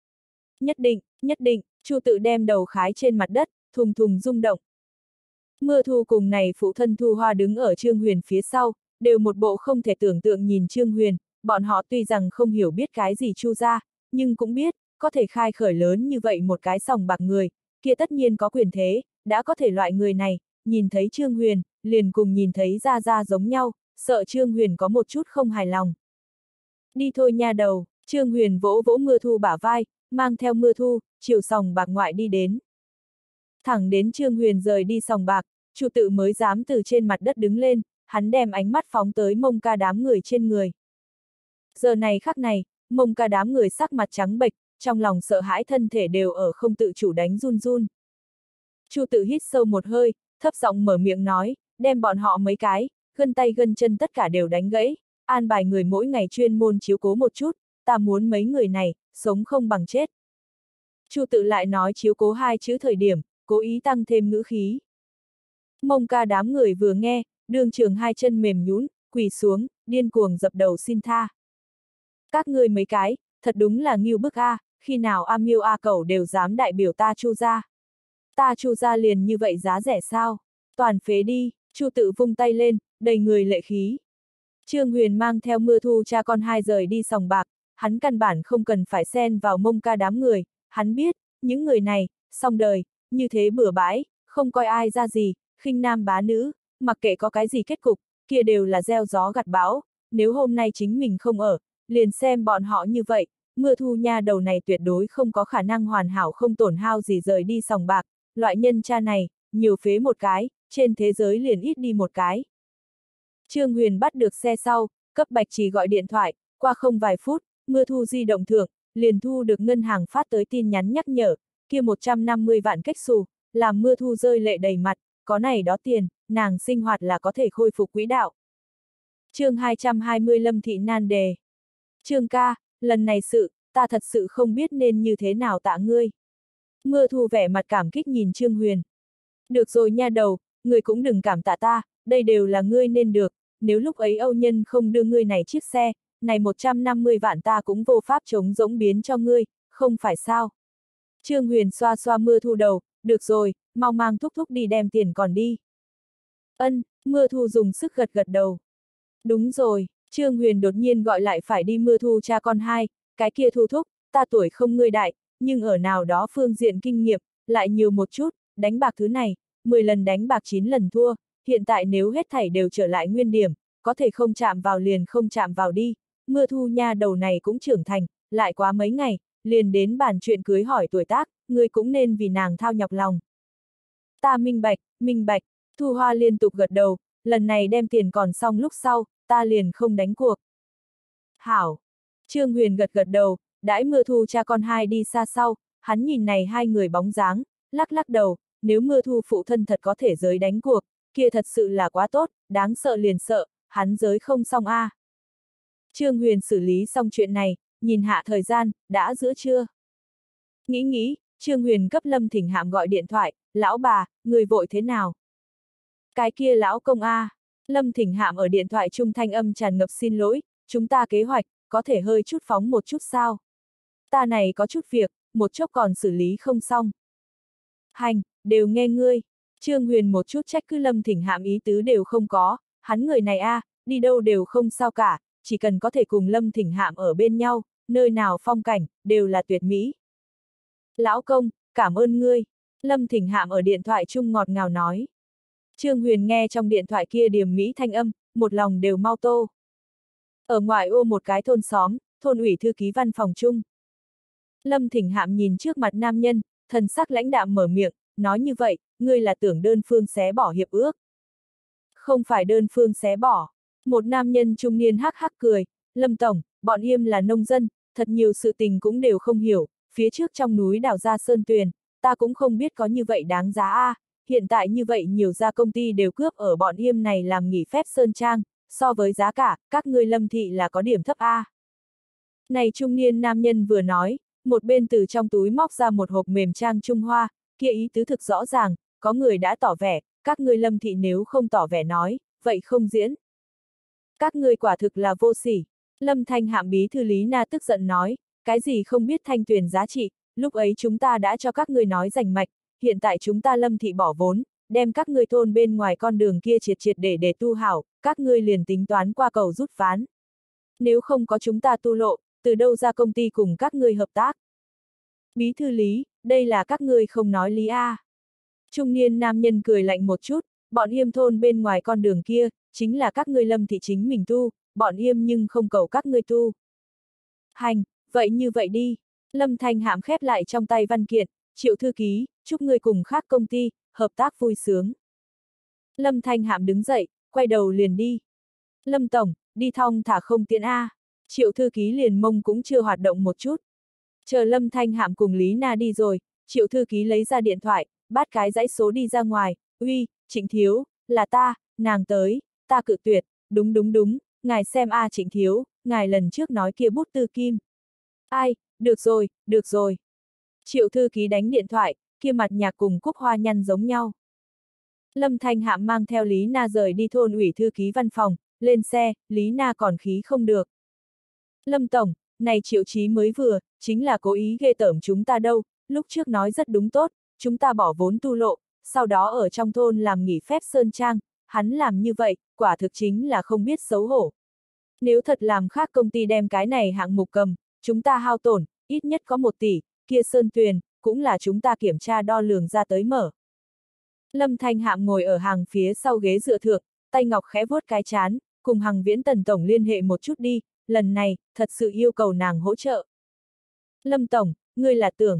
[SPEAKER 1] Nhất định, Chu Tự đem đầu khái trên mặt đất, thùng thùng rung động. Mưa Thu cùng này phụ thân Thu Hoa đứng ở Trương Huyền phía sau, đều một bộ không thể tưởng tượng nhìn Trương Huyền, bọn họ tuy rằng không hiểu biết cái gì Chu gia, nhưng cũng biết, có thể khai khởi lớn như vậy một cái sòng bạc người, kia tất nhiên có quyền thế, đã có thể loại người này, nhìn thấy Trương Huyền, liền cùng nhìn thấy Gia Gia giống nhau, sợ Trương Huyền có một chút không hài lòng. Đi thôi nha đầu, Trương Huyền vỗ vỗ Mưa Thu bả vai, mang theo Mưa Thu, chiều sòng bạc ngoại đi đến. Thẳng đến Trương Huyền rời đi sòng bạc, Chu Tự mới dám từ trên mặt đất đứng lên, hắn đem ánh mắt phóng tới Mông Ca đám người trên người. Giờ này khắc này, Mông Ca đám người sắc mặt trắng bệch, trong lòng sợ hãi thân thể đều ở không tự chủ đánh run run. Chu Tự hít sâu một hơi, thấp giọng mở miệng nói, đem bọn họ mấy cái, gân tay gân chân tất cả đều đánh gãy, an bài người mỗi ngày chuyên môn chiếu cố một chút, ta muốn mấy người này, sống không bằng chết. Chu Tự lại nói chiếu cố 2 chữ thời điểm, cố ý tăng thêm ngữ khí. Mông Ca đám người vừa nghe, đương trường 2 chân mềm nhũn, quỳ xuống, điên cuồng dập đầu xin tha. Các ngươi mấy cái, thật đúng là ngưu bức a, khi nào A Miêu A Cẩu đều dám đại biểu ta Chu gia. Ta Chu gia liền như vậy giá rẻ sao? Toàn phế đi, Chu Tự vung tay lên, đầy người lệ khí. Trương Huyền mang theo Mưa Thu cha con 2 rời đi sòng bạc, hắn căn bản không cần phải xen vào Mông Ca đám người, hắn biết, những người này, xong đời, như thế bừa bãi, không coi ai ra gì, khinh nam bá nữ, mặc kệ có cái gì kết cục, kia đều là gieo gió gặt bão, nếu hôm nay chính mình không ở, liền xem bọn họ như vậy, Mưa Thu nha đầu này tuyệt đối không có khả năng hoàn hảo không tổn hao gì rời đi sòng bạc, loại nhân cha này, nhiều phế một cái, trên thế giới liền ít đi một cái. Trương Huyền bắt được xe sau, cấp Bạch Trì gọi điện thoại, qua không vài phút, Mưa Thu di động thượng, liền thu được ngân hàng phát tới tin nhắn nhắc nhở, kia 150 vạn cách xù, làm Mưa Thu rơi lệ đầy mặt, có này đó tiền, nàng sinh hoạt là có thể khôi phục quỹ đạo. Chương 220 Lâm Thị nan đề. Trương ca, lần này sự, ta thật sự không biết nên như thế nào tạ ngươi. Mưa Thu vẻ mặt cảm kích nhìn Trương Huyền. Được rồi nha đầu, ngươi cũng đừng cảm tạ ta, đây đều là ngươi nên được, nếu lúc ấy Âu Nhân không đưa ngươi này chiếc xe, này 150 vạn ta cũng vô pháp chống rỗng biến cho ngươi, không phải sao. Trương Huyền xoa xoa Mưa Thu đầu, được rồi, mau mang thúc thúc đi đem tiền còn đi. Ân, Mưa Thu dùng sức gật gật đầu. Đúng rồi, Trương Huyền đột nhiên gọi lại phải đi Mưa Thu cha con 2, cái kia Thu thúc, ta tuổi không ngươi đại, nhưng ở nào đó phương diện kinh nghiệm, lại nhiều một chút, đánh bạc thứ này, 10 lần đánh bạc 9 lần thua, hiện tại nếu hết thảy đều trở lại nguyên điểm, có thể không chạm vào liền không chạm vào đi, Mưa Thu nha đầu này cũng trưởng thành, lại quá mấy ngày, liền đến bàn chuyện cưới hỏi tuổi tác, ngươi cũng nên vì nàng thao nhọc lòng. Ta minh bạch, Thu Hoa liên tục gật đầu, lần này đem tiền còn xong lúc sau, ta liền không đánh cuộc. Hảo! Trương Huyền gật gật đầu, đãi Mưa Thu cha con 2 đi xa sau, hắn nhìn này 2 người bóng dáng, lắc lắc đầu, nếu Mưa Thu phụ thân thật có thể giới đánh cuộc, kia thật sự là quá tốt, đáng sợ liền sợ, hắn giới không xong a. Trương Huyền xử lý xong chuyện này, nhìn hạ thời gian, đã giữa trưa. Nghĩ, Trương Huyền cấp Lâm Thỉnh Hạm gọi điện thoại, lão bà, người vội thế nào? Cái kia lão công a. Lâm Thỉnh Hạm ở điện thoại trung thanh âm tràn ngập xin lỗi, chúng ta kế hoạch, có thể hơi chút phóng một chút sao? Ta này có chút việc, một chốc còn xử lý không xong. Hành, đều nghe ngươi. Trương Huyền một chút trách cứ Lâm Thỉnh Hạm ý tứ đều không có, hắn người này a, đi đâu đều không sao cả, chỉ cần có thể cùng Lâm Thỉnh Hạm ở bên nhau, nơi nào phong cảnh, đều là tuyệt mỹ. Lão công, cảm ơn ngươi. Lâm Thịnh Hạm ở điện thoại chung ngọt ngào nói. Trương Huyền nghe trong điện thoại kia điềm mỹ thanh âm, một lòng đều mau tô. Ở ngoại ô một cái thôn xóm, thôn ủy thư ký văn phòng chung. Lâm Thịnh Hạm nhìn trước mặt nam nhân, thần sắc lãnh đạm mở miệng, nói như vậy, ngươi là tưởng đơn phương xé bỏ hiệp ước. Không phải đơn phương xé bỏ. Một nam nhân trung niên hắc hắc cười, Lâm Tổng, bọn Yêm là nông dân, thật nhiều sự tình cũng đều không hiểu, phía trước trong núi đào ra sơn tuyền, ta cũng không biết có như vậy đáng giá a. Hiện tại như vậy nhiều gia công ty đều cướp ở bọn Yêm này làm nghỉ phép sơn trang, so với giá cả, các ngươi Lâm thị là có điểm thấp a. Này trung niên nam nhân vừa nói, một bên từ trong túi móc ra một hộp mềm trang Trung Hoa, kia ý tứ thực rõ ràng, có người đã tỏ vẻ, các ngươi Lâm thị nếu không tỏ vẻ nói, vậy không diễn. Các ngươi quả thực là vô sỉ. Lâm Thanh Hạm bí thư Lý Na tức giận nói, cái gì không biết thanh tuyền giá trị, lúc ấy chúng ta đã cho các ngươi nói rành mạch, hiện tại chúng ta Lâm thị bỏ vốn, đem các ngươi thôn bên ngoài con đường kia triệt triệt để tu hảo, các ngươi liền tính toán qua cầu rút ván. Nếu không có chúng ta tu lộ, từ đâu ra công ty cùng các ngươi hợp tác? Bí thư Lý, đây là các ngươi không nói lý a. Trung niên nam nhân cười lạnh một chút, bọn Yêm thôn bên ngoài con đường kia, chính là các ngươi Lâm thị chính mình tu, bọn Yêm nhưng không cầu các ngươi tu. Hành, vậy như vậy đi. Lâm Thanh Hạm khép lại trong tay văn kiện, Triệu thư ký, chúc ngươi cùng khác công ty, hợp tác vui sướng. Lâm Thanh Hạm đứng dậy, quay đầu liền đi. Lâm Tổng, đi thong thả không tiện a. Triệu thư ký liền mông cũng chưa hoạt động một chút. Chờ Lâm Thanh Hạm cùng Lý Na đi rồi, Triệu thư ký lấy ra điện thoại, bắt cái dãy số đi ra ngoài, uy, Trịnh Thiếu, là ta, nàng tới, ta cự tuyệt, đúng, ngài xem a Trịnh Thiếu, ngài lần trước nói kia bút tư kim. Ai, được rồi. Triệu thư ký đánh điện thoại, kia mặt nhạc cùng Cúc Hoa nhăn giống nhau. Lâm Thanh Hạm mang theo Lý Na rời đi thôn ủy thư ký văn phòng, lên xe, Lý Na còn khí không được. Lâm Tổng, này Triệu Chí mới vừa, chính là cố ý ghê tởm chúng ta đâu, lúc trước nói rất đúng tốt, chúng ta bỏ vốn tu lộ, sau đó ở trong thôn làm nghỉ phép sơn trang, hắn làm như vậy, quả thực chính là không biết xấu hổ. Nếu thật làm khác công ty đem cái này hạng mục cầm, chúng ta hao tổn, ít nhất có 1 tỷ, kia sơn tuyền, cũng là chúng ta kiểm tra đo lường ra tới mở. Lâm Thanh Hạm ngồi ở hàng phía sau ghế dựa thượng, tay ngọc khẽ vuốt cái chán, cùng Hằng Viễn Tần Tổng liên hệ một chút đi, lần này, thật sự yêu cầu nàng hỗ trợ. Lâm Tổng, ngươi là tưởng.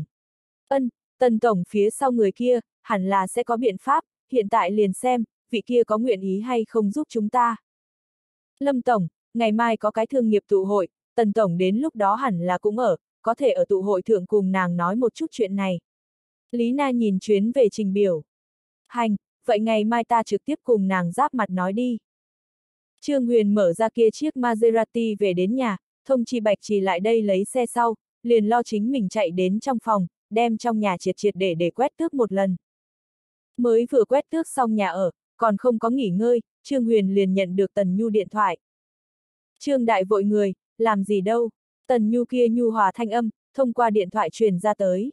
[SPEAKER 1] Tần Tổng phía sau người kia, hẳn là sẽ có biện pháp, hiện tại liền xem, vị kia có nguyện ý hay không giúp chúng ta. Lâm Tổng, ngày mai có cái thương nghiệp tụ hội, Tần Tổng đến lúc đó hẳn là cũng ở, có thể ở tụ hội thượng cùng nàng nói một chút chuyện này. Lý Na nhìn chuyến về trình biểu. Hành, vậy ngày mai ta trực tiếp cùng nàng giáp mặt nói đi. Trương Huyền mở ra kia chiếc Maserati về đến nhà, thông chi Bạch Trì lại đây lấy xe sau, liền lo chính mình chạy đến trong phòng, đem trong nhà triệt triệt để quét tước một lần. Mới vừa quét tước xong nhà ở, còn không có nghỉ ngơi, Trương Huyền liền nhận được Tần Nhu điện thoại. Trương Đại vội người, làm gì đâu? Tần Nhu kia nhu hòa thanh âm, thông qua điện thoại truyền ra tới.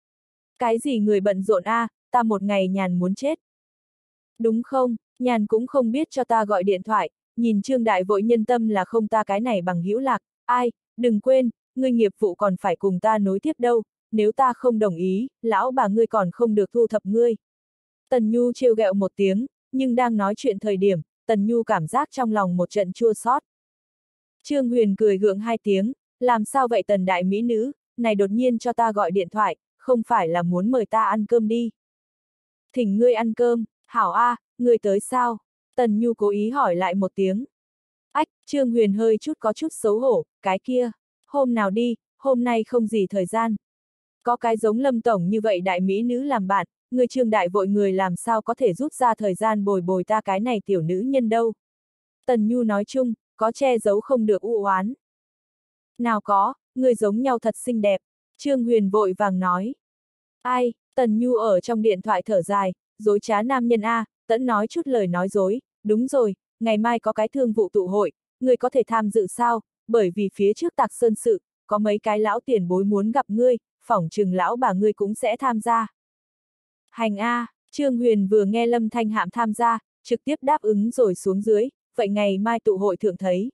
[SPEAKER 1] Cái gì người bận rộn a, ta một ngày nhàn muốn chết. Đúng không, nhàn cũng không biết cho ta gọi điện thoại, nhìn Trương Đại vội nhân tâm là không ta cái này bằng hữu lạc, ai, đừng quên, ngươi nghiệp vụ còn phải cùng ta nối tiếp đâu, nếu ta không đồng ý, lão bà ngươi còn không được thu thập ngươi. Tần Nhu trêu ghẹo một tiếng, nhưng đang nói chuyện thời điểm, Tần Nhu cảm giác trong lòng một trận chua xót. Trương Huyền cười gượng 2 tiếng, làm sao vậy Tần đại mỹ nữ, này đột nhiên cho ta gọi điện thoại, không phải là muốn mời ta ăn cơm đi. Thỉnh ngươi ăn cơm, hảo a, ngươi tới sao? Tần Nhu cố ý hỏi lại một tiếng. Ách, Trương Huyền hơi chút có chút xấu hổ, cái kia, hôm nào đi, hôm nay không gì thời gian. Có cái giống Lâm Tổng như vậy đại mỹ nữ làm bạn, người Trương Đại vội người làm sao có thể rút ra thời gian bồi ta cái này tiểu nữ nhân đâu. Tần Nhu nói chung, có che giấu không được u oán. Nào có, người giống nhau thật xinh đẹp, Trương Huyền vội vàng nói. Ai, Tần Nhu ở trong điện thoại thở dài, dối trá nam nhân a, tẫn nói chút lời nói dối, đúng rồi, ngày mai có cái thương vụ tụ hội, người có thể tham dự sao, bởi vì phía trước Tạc Sơn sự, có mấy cái lão tiền bối muốn gặp ngươi, phỏng chừng lão bà ngươi cũng sẽ tham gia. Hành a, Trương Huyền vừa nghe Lâm Thanh Hạm tham gia, trực tiếp đáp ứng rồi xuống dưới, vậy ngày mai tụ hội thượng thấy.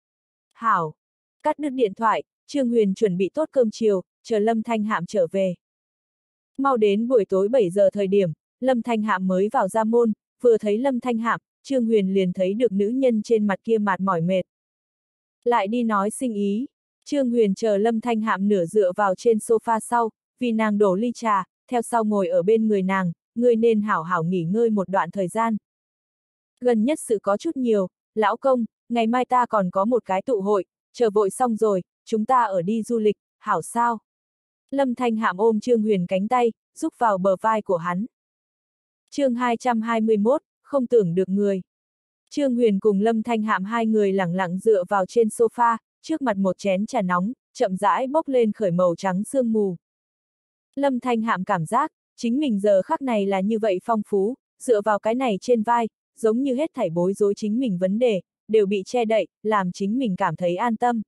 [SPEAKER 1] Hảo, cắt đứt điện thoại, Trương Huyền chuẩn bị tốt cơm chiều, chờ Lâm Thanh Hạm trở về. Mau đến buổi tối 7 giờ thời điểm, Lâm Thanh Hạm mới vào ra môn, vừa thấy Lâm Thanh Hạm, Trương Huyền liền thấy được nữ nhân trên mặt kia mạt mỏi mệt. Lại đi nói sinh ý, Trương Huyền chờ Lâm Thanh Hạm nửa dựa vào trên sofa sau, vì nàng đổ ly trà, theo sau ngồi ở bên người nàng, ngươi nên hảo hảo nghỉ ngơi một đoạn thời gian. Gần nhất sự có chút nhiều, lão công, ngày mai ta còn có một cái tụ hội, chờ vội xong rồi, chúng ta ở đi du lịch, hảo sao? Lâm Thanh Hạm ôm Trương Huyền cánh tay, giúp vào bờ vai của hắn. Chương 221, không tưởng được người. Trương Huyền cùng Lâm Thanh Hạm hai người lẳng lặng dựa vào trên sofa, trước mặt một chén trà nóng, chậm rãi bốc lên khởi màu trắng sương mù. Lâm Thanh Hạm cảm giác, chính mình giờ khắc này là như vậy phong phú, dựa vào cái này trên vai, giống như hết thảy bối rối chính mình vấn đề, đều bị che đậy, làm chính mình cảm thấy an tâm.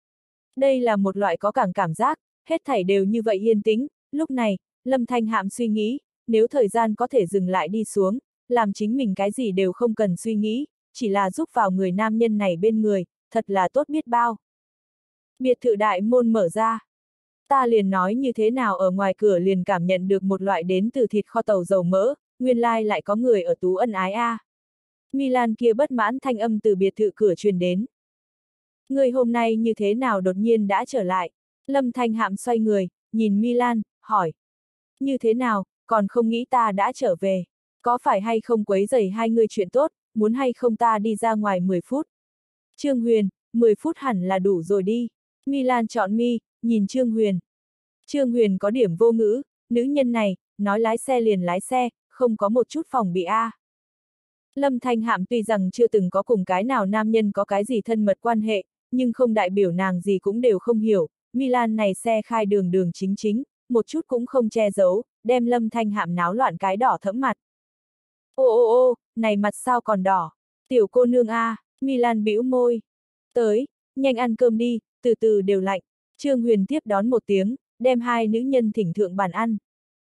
[SPEAKER 1] Đây là một loại có cảm giác, hết thảy đều như vậy yên tĩnh, lúc này, Lâm Thanh Hạm suy nghĩ, nếu thời gian có thể dừng lại đi xuống, làm chính mình cái gì đều không cần suy nghĩ, chỉ là giúp vào người nam nhân này bên người, thật là tốt biết bao. Biệt thự đại môn mở ra. Ta liền nói như thế nào ở ngoài cửa liền cảm nhận được một loại đến từ thịt kho tàu dầu mỡ, nguyên lai lại có người ở tú ân ái a. Milan kia bất mãn thanh âm từ biệt thự cửa truyền đến. Người hôm nay như thế nào đột nhiên đã trở lại? Lâm Thanh Hạm xoay người, nhìn Milan, hỏi. Như thế nào, còn không nghĩ ta đã trở về? Có phải hay không quấy rầy hai người chuyện tốt, muốn hay không ta đi ra ngoài 10 phút? Trương Huyền, 10 phút hẳn là đủ rồi đi. Milan chọn mi, nhìn Trương Huyền. Trương Huyền có điểm vô ngữ, nữ nhân này, nói lái xe liền lái xe, không có một chút phòng bị a. Lâm Thanh Hạm tuy rằng chưa từng có cùng cái nào nam nhân có cái gì thân mật quan hệ, nhưng không đại biểu nàng gì cũng đều không hiểu, Milan này xe khai đường đường chính chính, một chút cũng không che giấu, đem Lâm Thanh Hạm náo loạn cái đỏ thẫm mặt. Ô ô ô, này mặt sao còn đỏ? Tiểu cô nương a, Milan bĩu môi. Tới, nhanh ăn cơm đi, từ từ đều lạnh. Trương Huyền tiếp đón một tiếng, đem hai nữ nhân thỉnh thượng bàn ăn.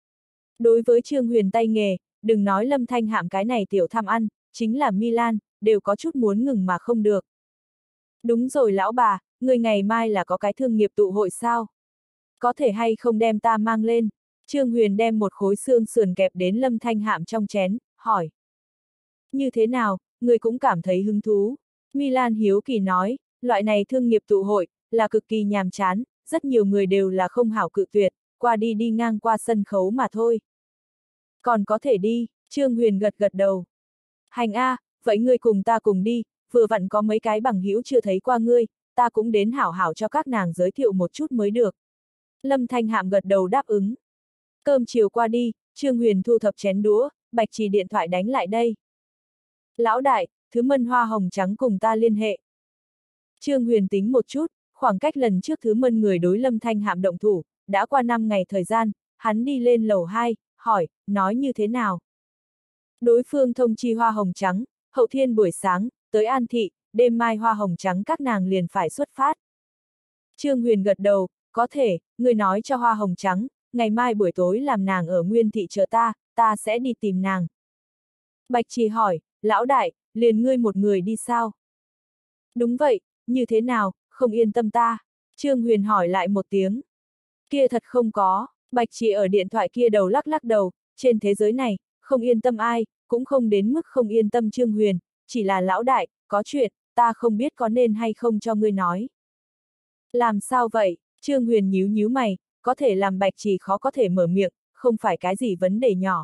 [SPEAKER 1] Đối với Trương Huyền tay nghề, đừng nói Lâm Thanh Hạm cái này tiểu tham ăn, chính là Milan, đều có chút muốn ngừng mà không được. Đúng rồi lão bà, người ngày mai là có cái thương nghiệp tụ hội sao? Có thể hay không đem ta mang lên? Trương Huyền đem một khối xương sườn kẹp đến Lâm Thanh Hạm trong chén, hỏi. Như thế nào, người cũng cảm thấy hứng thú? Milan hiếu kỳ nói, loại này thương nghiệp tụ hội, là cực kỳ nhàm chán, rất nhiều người đều là không hảo cự tuyệt, qua đi đi ngang qua sân khấu mà thôi. Còn có thể đi, Trương Huyền gật gật đầu. Hành a, vậy ngươi cùng ta cùng đi, vừa vặn có mấy cái bằng hữu chưa thấy qua ngươi, ta cũng đến hảo hảo cho các nàng giới thiệu một chút mới được. Lâm Thanh Hạm gật đầu đáp ứng. Cơm chiều qua đi, Trương Huyền thu thập chén đũa, Bạch Trì điện thoại đánh lại đây. Lão đại, Thứ Mân hoa hồng trắng cùng ta liên hệ. Trương Huyền tính một chút, khoảng cách lần trước Thứ Mân người đối Lâm Thanh Hạm động thủ, đã qua 5 ngày thời gian, hắn đi lên lầu 2, hỏi, nói như thế nào? Đối phương thông chi hoa hồng trắng, hậu thiên buổi sáng, tới An Thị, đêm mai hoa hồng trắng các nàng liền phải xuất phát. Trương Huyền gật đầu, có thể, người nói cho hoa hồng trắng, ngày mai buổi tối làm nàng ở Nguyên Thị chờ ta, ta sẽ đi tìm nàng. Bạch Trì hỏi, lão đại, liền ngươi một người đi sao? Đúng vậy, như thế nào, không yên tâm ta? Trương Huyền hỏi lại một tiếng. Kia thật không có, Bạch Trì ở điện thoại kia đầu lắc lắc đầu, trên thế giới này, không yên tâm ai, cũng không đến mức không yên tâm Trương Huyền, chỉ là lão đại, có chuyện, ta không biết có nên hay không cho ngươi nói. Làm sao vậy? Trương Huyền nhíu nhíu mày, có thể làm Bạch Trì khó có thể mở miệng, không phải cái gì vấn đề nhỏ.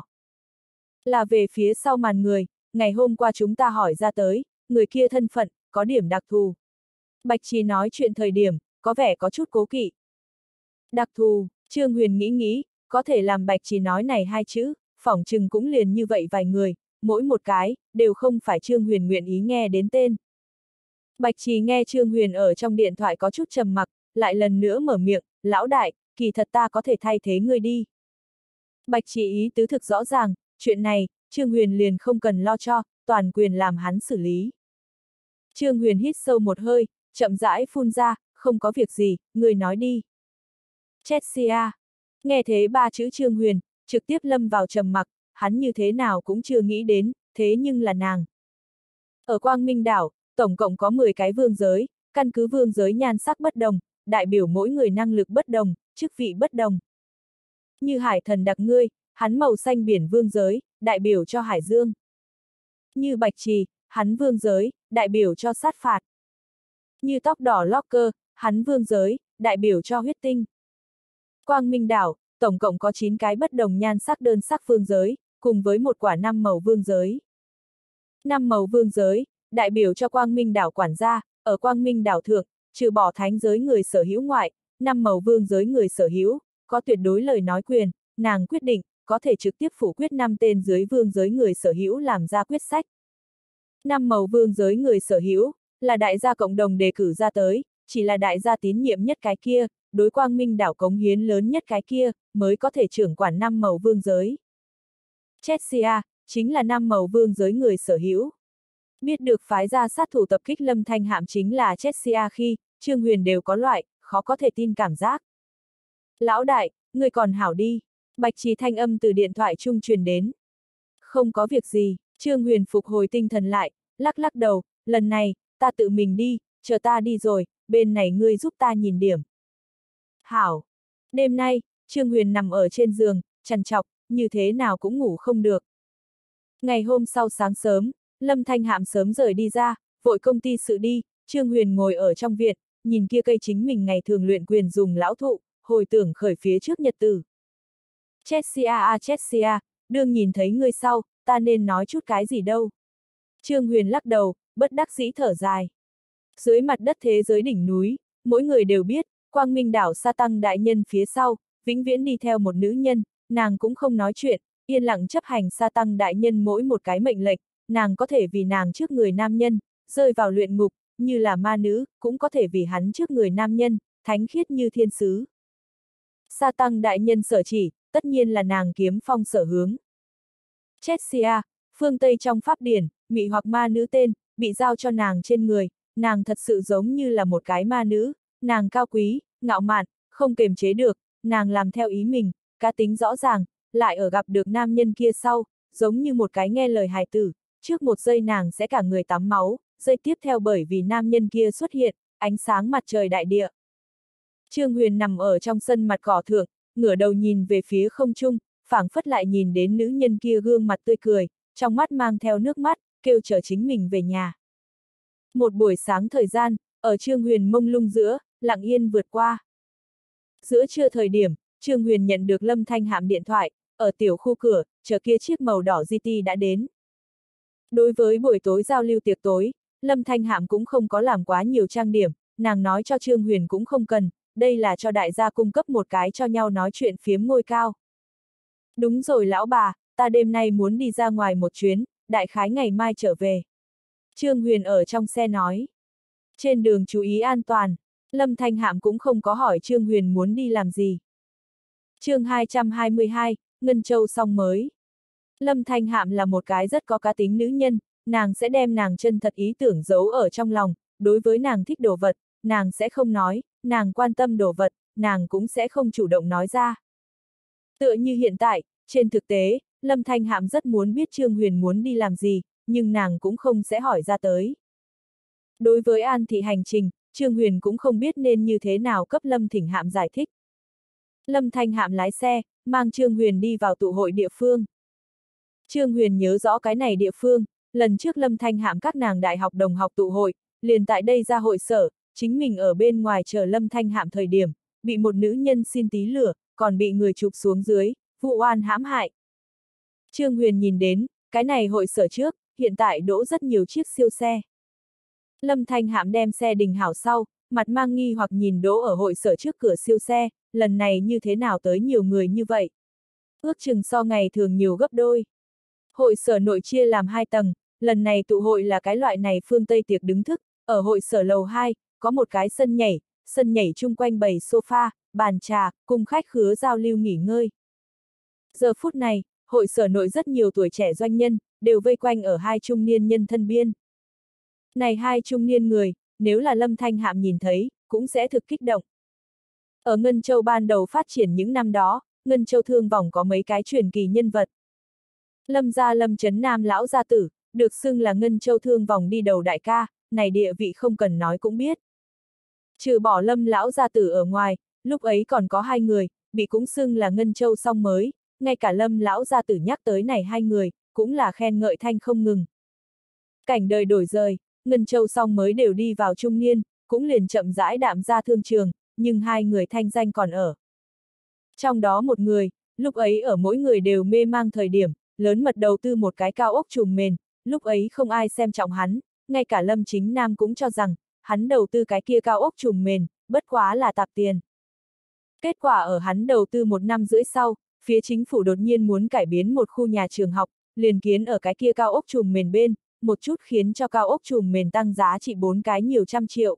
[SPEAKER 1] Là về phía sau màn người, ngày hôm qua chúng ta hỏi ra tới, người kia thân phận, có điểm đặc thù. Bạch Trì nói chuyện thời điểm, có vẻ có chút cố kỵ. Đặc thù, Trương Huyền nghĩ, có thể làm Bạch Trì nói này hai chữ, phỏng chừng cũng liền như vậy vài người, mỗi một cái, đều không phải Trương Huyền nguyện ý nghe đến tên. Bạch Trì nghe Trương Huyền ở trong điện thoại có chút trầm mặc, lại lần nữa mở miệng, lão đại, kỳ thật ta có thể thay thế ngươi đi. Bạch Trì ý tứ thực rõ ràng, chuyện này, Trương Huyền liền không cần lo cho, toàn quyền làm hắn xử lý. Trương Huyền hít sâu một hơi, chậm rãi phun ra, không có việc gì, ngươi nói đi. Chessia. Nghe thế ba chữ Trương Huyền, trực tiếp lâm vào trầm mặc, hắn như thế nào cũng chưa nghĩ đến, thế nhưng là nàng. Ở Quang Minh đảo, tổng cộng có 10 cái vương giới, căn cứ vương giới nhan sắc bất đồng, đại biểu mỗi người năng lực bất đồng, chức vị bất đồng. Như hải thần đặc ngươi, hắn màu xanh biển vương giới, đại biểu cho hải dương. Như bạch trì, hắn vương giới, đại biểu cho sát phạt. Như tóc đỏ Locker, hắn vương giới, đại biểu cho huyết tinh. Quang Minh đảo, tổng cộng có 9 cái bất đồng nhan sắc đơn sắc vương giới, cùng với một quả 5 màu vương giới. 5 màu vương giới, đại biểu cho Quang Minh đảo quản gia, ở Quang Minh đảo thượng, trừ bỏ thánh giới người sở hữu ngoại, 5 màu vương giới người sở hữu, có tuyệt đối lời nói quyền, nàng quyết định, có thể trực tiếp phủ quyết 5 tên dưới vương giới người sở hữu làm ra quyết sách. 5 màu vương giới người sở hữu, là đại gia cộng đồng đề cử ra tới, chỉ là đại gia tín nhiệm nhất cái kia, đối Quang Minh đảo cống hiến lớn nhất cái kia, mới có thể trưởng quản 5 màu vương giới. Chessia, chính là 5 màu vương giới người sở hữu. Biết được phái ra sát thủ tập kích Lâm Thanh Hạm chính là Chessia khi, Trương Huyền đều có loại, khó có thể tin cảm giác. Lão đại, người còn hảo đi. Bạch trì thanh âm từ điện thoại trung truyền đến. Không có việc gì, Trương Huyền phục hồi tinh thần lại, lắc lắc đầu, lần này, ta tự mình đi, chờ ta đi rồi, bên này ngươi giúp ta nhìn điểm. Hảo. Đêm nay, Trương Huyền nằm ở trên giường, trằn trọc, như thế nào cũng ngủ không được. Ngày hôm sau sáng sớm, Lâm Thanh Hạm sớm rời đi ra, vội công ty sự đi, Trương Huyền ngồi ở trong viện, nhìn kia cây chính mình ngày thường luyện quyền dùng lão thụ, hồi tưởng khởi phía trước nhật tử. Chessia Chessia, đương nhìn thấy ngươi sau, ta nên nói chút cái gì đâu. Trương Huyền lắc đầu, bất đắc dĩ thở dài. Dưới mặt đất thế giới đỉnh núi, mỗi người đều biết, Quang Minh đảo Sa Tăng đại nhân phía sau, vĩnh viễn đi theo một nữ nhân, nàng cũng không nói chuyện, yên lặng chấp hành Sa Tăng đại nhân mỗi một cái mệnh lệnh, nàng có thể vì nàng trước người nam nhân, rơi vào luyện ngục, như là ma nữ, cũng có thể vì hắn trước người nam nhân, thánh khiết như thiên sứ. Sa Tăng đại nhân sở chỉ, tất nhiên là nàng kiếm phong sở hướng. Chessia, phương Tây trong pháp điển, mị hoặc ma nữ tên, bị giao cho nàng trên người, nàng thật sự giống như là một cái ma nữ, nàng cao quý, ngạo mạn, không kềm chế được, nàng làm theo ý mình, cá tính rõ ràng, lại ở gặp được nam nhân kia sau, giống như một cái nghe lời hài tử, trước một giây nàng sẽ cả người tắm máu, giây tiếp theo bởi vì nam nhân kia xuất hiện, ánh sáng mặt trời đại địa. Trương Huyền nằm ở trong sân mặt cỏ thượng, ngửa đầu nhìn về phía không trung, phảng phất lại nhìn đến nữ nhân kia gương mặt tươi cười, trong mắt mang theo nước mắt, kêu chờ chính mình về nhà. Một buổi sáng thời gian, ở Trương Huyền mông lung giữa, lặng yên vượt qua. Giữa trưa thời điểm, Trương Huyền nhận được Lâm Thanh Hạm điện thoại, ở tiểu khu cửa, chờ kia chiếc màu đỏ GT đã đến. Đối với buổi tối giao lưu tiệc tối, Lâm Thanh Hạm cũng không có làm quá nhiều trang điểm, nàng nói cho Trương Huyền cũng không cần, đây là cho đại gia cung cấp một cái cho nhau nói chuyện phiếm ngôi cao. Đúng rồi lão bà, ta đêm nay muốn đi ra ngoài một chuyến, đại khái ngày mai trở về. Trương Huyền ở trong xe nói. Trên đường chú ý an toàn, Lâm Thanh Hạm cũng không có hỏi Trương Huyền muốn đi làm gì. Chương 222, Ngân Châu song mới. Lâm Thanh Hạm là một cái rất có cá tính nữ nhân, nàng sẽ đem nàng chân thật ý tưởng giấu ở trong lòng, đối với nàng thích đồ vật, nàng sẽ không nói, nàng quan tâm đồ vật, nàng cũng sẽ không chủ động nói ra. Tựa như hiện tại, trên thực tế, Lâm Thanh Hạm rất muốn biết Trương Huyền muốn đi làm gì, nhưng nàng cũng không sẽ hỏi ra tới. Đối với An thị hành trình, Trương Huyền cũng không biết nên như thế nào cấp Lâm Thỉnh Hạm giải thích. Lâm Thanh Hạm lái xe, mang Trương Huyền đi vào tụ hội địa phương. Trương Huyền nhớ rõ cái này địa phương, lần trước Lâm Thanh Hạm các nàng đại học đồng học tụ hội, liền tại đây ra hội sở, chính mình ở bên ngoài chờ Lâm Thanh Hạm thời điểm, bị một nữ nhân xin tí lửa, còn bị người chụp xuống dưới, vụ oan hãm hại. Trương Huyền nhìn đến, cái này hội sở trước, hiện tại đỗ rất nhiều chiếc siêu xe. Lâm Thanh Hạm đem xe đình hảo sau, mặt mang nghi hoặc nhìn đỗ ở hội sở trước cửa siêu xe, lần này như thế nào tới nhiều người như vậy? Ước chừng so ngày thường nhiều gấp đôi. Hội sở nội chia làm 2 tầng, lần này tụ hội là cái loại này phương Tây tiệc đứng thức, ở hội sở lầu 2, có một cái sân nhảy chung quanh bày sofa, bàn trà, cùng khách khứa giao lưu nghỉ ngơi. Giờ phút này, hội sở nội rất nhiều tuổi trẻ doanh nhân, đều vây quanh ở 2 trung niên nhân thân biên. Này 2 trung niên người, nếu là Lâm Thanh Hạm nhìn thấy, cũng sẽ thực kích động. Ở Ngân Châu ban đầu phát triển những năm đó, Ngân Châu thương vòng có mấy cái truyền kỳ nhân vật. Lâm gia Lâm Trấn Nam lão gia tử, được xưng là Ngân Châu thương vòng đi đầu đại ca, này địa vị không cần nói cũng biết. Trừ bỏ Lâm lão gia tử ở ngoài, lúc ấy còn có 2 người, bị cũng xưng là Ngân Châu Song Mới, ngay cả Lâm lão gia tử nhắc tới này hai người, cũng là khen ngợi thanh không ngừng. Cảnh đời đổi rời, Ngân Châu Song Mới đều đi vào trung niên, cũng liền chậm rãi đạm ra thương trường, nhưng hai người thanh danh còn ở. Trong đó một người, lúc ấy ở mỗi người đều mê mang thời điểm, lớn mật đầu tư một cái cao ốc trùm mền, lúc ấy không ai xem trọng hắn, ngay cả Lâm Chính Nam cũng cho rằng, hắn đầu tư cái kia cao ốc trùm mền, bất quá là tạp tiền. Kết quả ở hắn đầu tư 1 năm rưỡi sau, phía chính phủ đột nhiên muốn cải biến một khu nhà trường học, liền kiến ở cái kia cao ốc trùm mền bên, một chút khiến cho cao ốc trùm mền tăng giá trị 4 cái nhiều trăm triệu.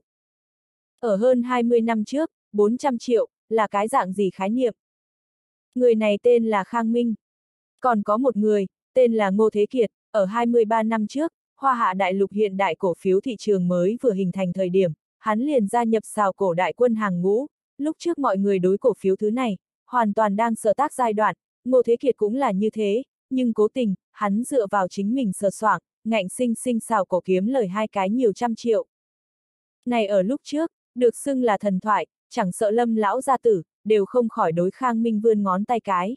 [SPEAKER 1] Ở hơn 20 năm trước, 400 triệu, là cái dạng gì khái niệm? Người này tên là Khang Minh. Còn có một người, tên là Ngô Thế Kiệt, ở 23 năm trước, Hoa Hạ đại lục hiện đại cổ phiếu thị trường mới vừa hình thành thời điểm, hắn liền gia nhập sào cổ đại quân hàng ngũ, lúc trước mọi người đối cổ phiếu thứ này, hoàn toàn đang sở tác giai đoạn, Ngô Thế Kiệt cũng là như thế, nhưng cố tình, hắn dựa vào chính mình sờ soạng, ngạnh sinh sinh sào cổ kiếm lời 2 cái nhiều trăm triệu. Này ở lúc trước, được xưng là thần thoại, chẳng sợ Lâm lão gia tử, đều không khỏi đối Khang Minh vươn ngón tay cái.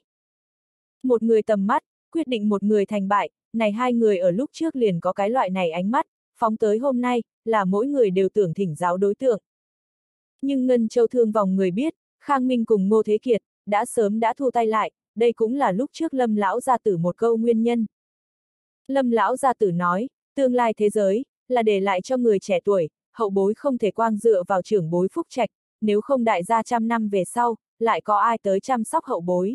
[SPEAKER 1] Một người tầm mắt, quyết định một người thành bại, này hai người ở lúc trước liền có cái loại này ánh mắt, phóng tới hôm nay, là mỗi người đều tưởng thỉnh giáo đối tượng. Nhưng Ngân Châu Thương vòng người biết, Khang Minh cùng Ngô Thế Kiệt, đã sớm đã thu tay lại, đây cũng là lúc trước Lâm lão gia tử một câu nguyên nhân. Lâm lão gia tử nói, tương lai thế giới, là để lại cho người trẻ tuổi, hậu bối không thể quang dựa vào trưởng bối phúc trạch, nếu không đại gia 100 năm về sau, lại có ai tới chăm sóc hậu bối.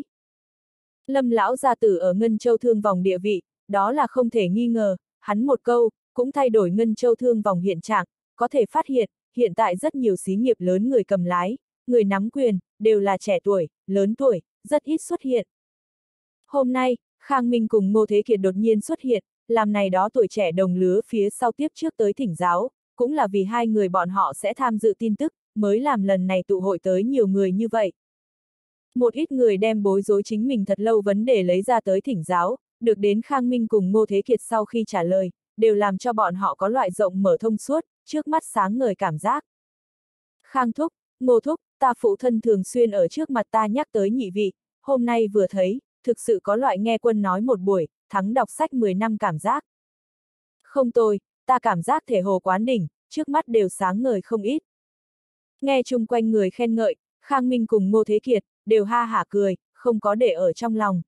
[SPEAKER 1] Lâm lão gia tử ở Ngân Châu Thương vòng địa vị, đó là không thể nghi ngờ, hắn một câu, cũng thay đổi Ngân Châu Thương vòng hiện trạng, có thể phát hiện, hiện tại rất nhiều xí nghiệp lớn người cầm lái, người nắm quyền, đều là trẻ tuổi, lớn tuổi, rất ít xuất hiện. Hôm nay, Khang Minh cùng Ngô Thế Kiệt đột nhiên xuất hiện, làm này đó tuổi trẻ đồng lứa phía sau tiếp trước tới thỉnh giáo, cũng là vì hai người bọn họ sẽ tham dự tin tức, mới làm lần này tụ hội tới nhiều người như vậy. Một ít người đem bối rối chính mình thật lâu vấn đề lấy ra tới thỉnh giáo, được đến Khang Minh cùng Ngô Thế Kiệt sau khi trả lời, đều làm cho bọn họ có loại rộng mở thông suốt, trước mắt sáng ngời cảm giác. Khang thúc, Ngô thúc, ta phụ thân thường xuyên ở trước mặt ta nhắc tới nhị vị, hôm nay vừa thấy, thực sự có loại nghe quân nói một buổi, thắng đọc sách 10 năm cảm giác. Không tôi, ta cảm giác thể hồ quán đỉnh, trước mắt đều sáng ngời không ít. Nghe chung quanh người khen ngợi, Khang Minh cùng Ngô Thế Kiệt, đều ha hả cười, không có để ở trong lòng.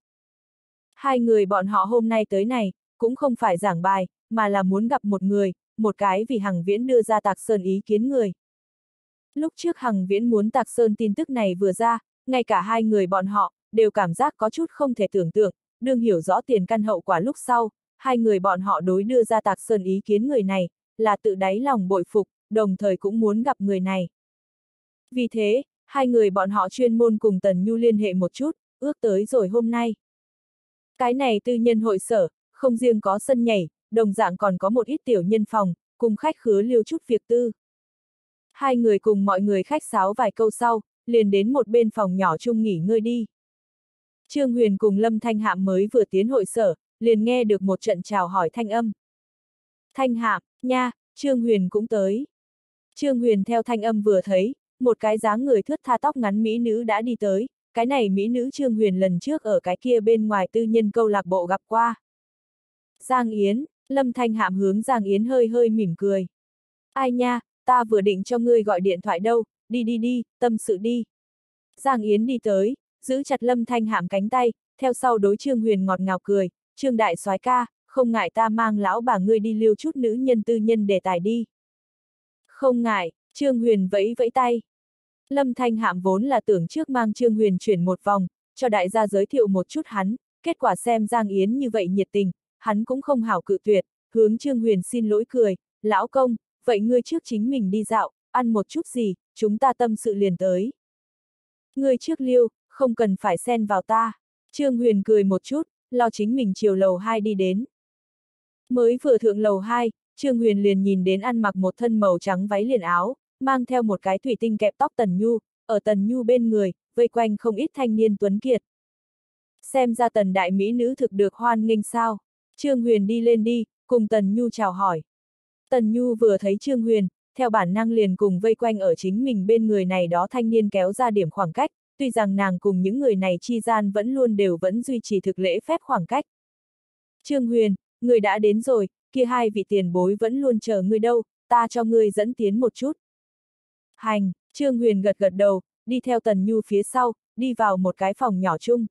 [SPEAKER 1] Hai người bọn họ hôm nay tới này, cũng không phải giảng bài, mà là muốn gặp một người, một cái vì Hằng Viễn đưa ra Tạc Sơn ý kiến người. Lúc trước Hằng Viễn muốn Tạc Sơn tin tức này vừa ra, ngay cả hai người bọn họ, đều cảm giác có chút không thể tưởng tượng, đương hiểu rõ tiền căn hậu quả lúc sau, hai người bọn họ đối đưa ra Tạc Sơn ý kiến người này, là tự đáy lòng bội phục, đồng thời cũng muốn gặp người này. Vì thế, hai người bọn họ chuyên môn cùng Tần Nhu liên hệ một chút, ước tới rồi hôm nay. Cái này tư nhân hội sở, không riêng có sân nhảy, đồng dạng còn có một ít tiểu nhân phòng, cùng khách khứa liêu chút việc tư. Hai người cùng mọi người khách sáo vài câu sau, liền đến một bên phòng nhỏ chung nghỉ ngơi đi. Trương Huyền cùng Lâm Thanh Hạm mới vừa tiến hội sở, liền nghe được một trận chào hỏi thanh âm. Thanh Hạm, nha, Trương Huyền cũng tới. Trương Huyền theo thanh âm vừa thấy, một cái dáng người thướt tha tóc ngắn mỹ nữ đã đi tới, cái này mỹ nữ Trương Huyền lần trước ở cái kia bên ngoài tư nhân câu lạc bộ gặp qua. Giang Yến, Lâm Thanh Hạm hướng Giang Yến hơi hơi mỉm cười. Ai nha, ta vừa định cho ngươi gọi điện thoại đâu, đi, tâm sự đi. Giang Yến đi tới, giữ chặt Lâm Thanh Hạm cánh tay, theo sau đối Trương Huyền ngọt ngào cười, Trương đại soái ca, không ngại ta mang lão bà ngươi đi liêu chút nữ nhân tư nhân đề tài đi. Không ngại, Trương Huyền vẫy vẫy tay. Lâm Thanh Hạm vốn là tưởng trước mang Trương Huyền chuyển một vòng, cho đại gia giới thiệu một chút hắn, kết quả xem Giang Yến như vậy nhiệt tình, hắn cũng không hảo cự tuyệt, hướng Trương Huyền xin lỗi cười, lão công, vậy ngươi trước chính mình đi dạo, ăn một chút gì, chúng ta tâm sự liền tới. Ngươi trước liêu, không cần phải xen vào ta. Trương Huyền cười một chút, lo chính mình chiều lầu 2 đi đến. Mới vừa thượng lầu 2, Trương Huyền liền nhìn đến ăn mặc một thân màu trắng váy liền áo, mang theo một cái thủy tinh kẹp tóc Tần Nhu, ở Tần Nhu bên người, vây quanh không ít thanh niên tuấn kiệt. Xem ra Tần đại mỹ nữ thực được hoan nghênh sao. Trương Huyền đi lên đi, cùng Tần Nhu chào hỏi. Tần Nhu vừa thấy Trương Huyền, theo bản năng liền cùng vây quanh ở chính mình bên người này đó thanh niên kéo ra điểm khoảng cách, tuy rằng nàng cùng những người này chi gian vẫn duy trì thực lễ phép khoảng cách. Trương Huyền, người đã đến rồi, kia hai vị tiền bối vẫn luôn chờ ngươi đâu, ta cho ngươi dẫn tiến một chút. Hành, Trương Huyền gật gật đầu, đi theo Tần Nhu phía sau, đi vào một cái phòng nhỏ chung.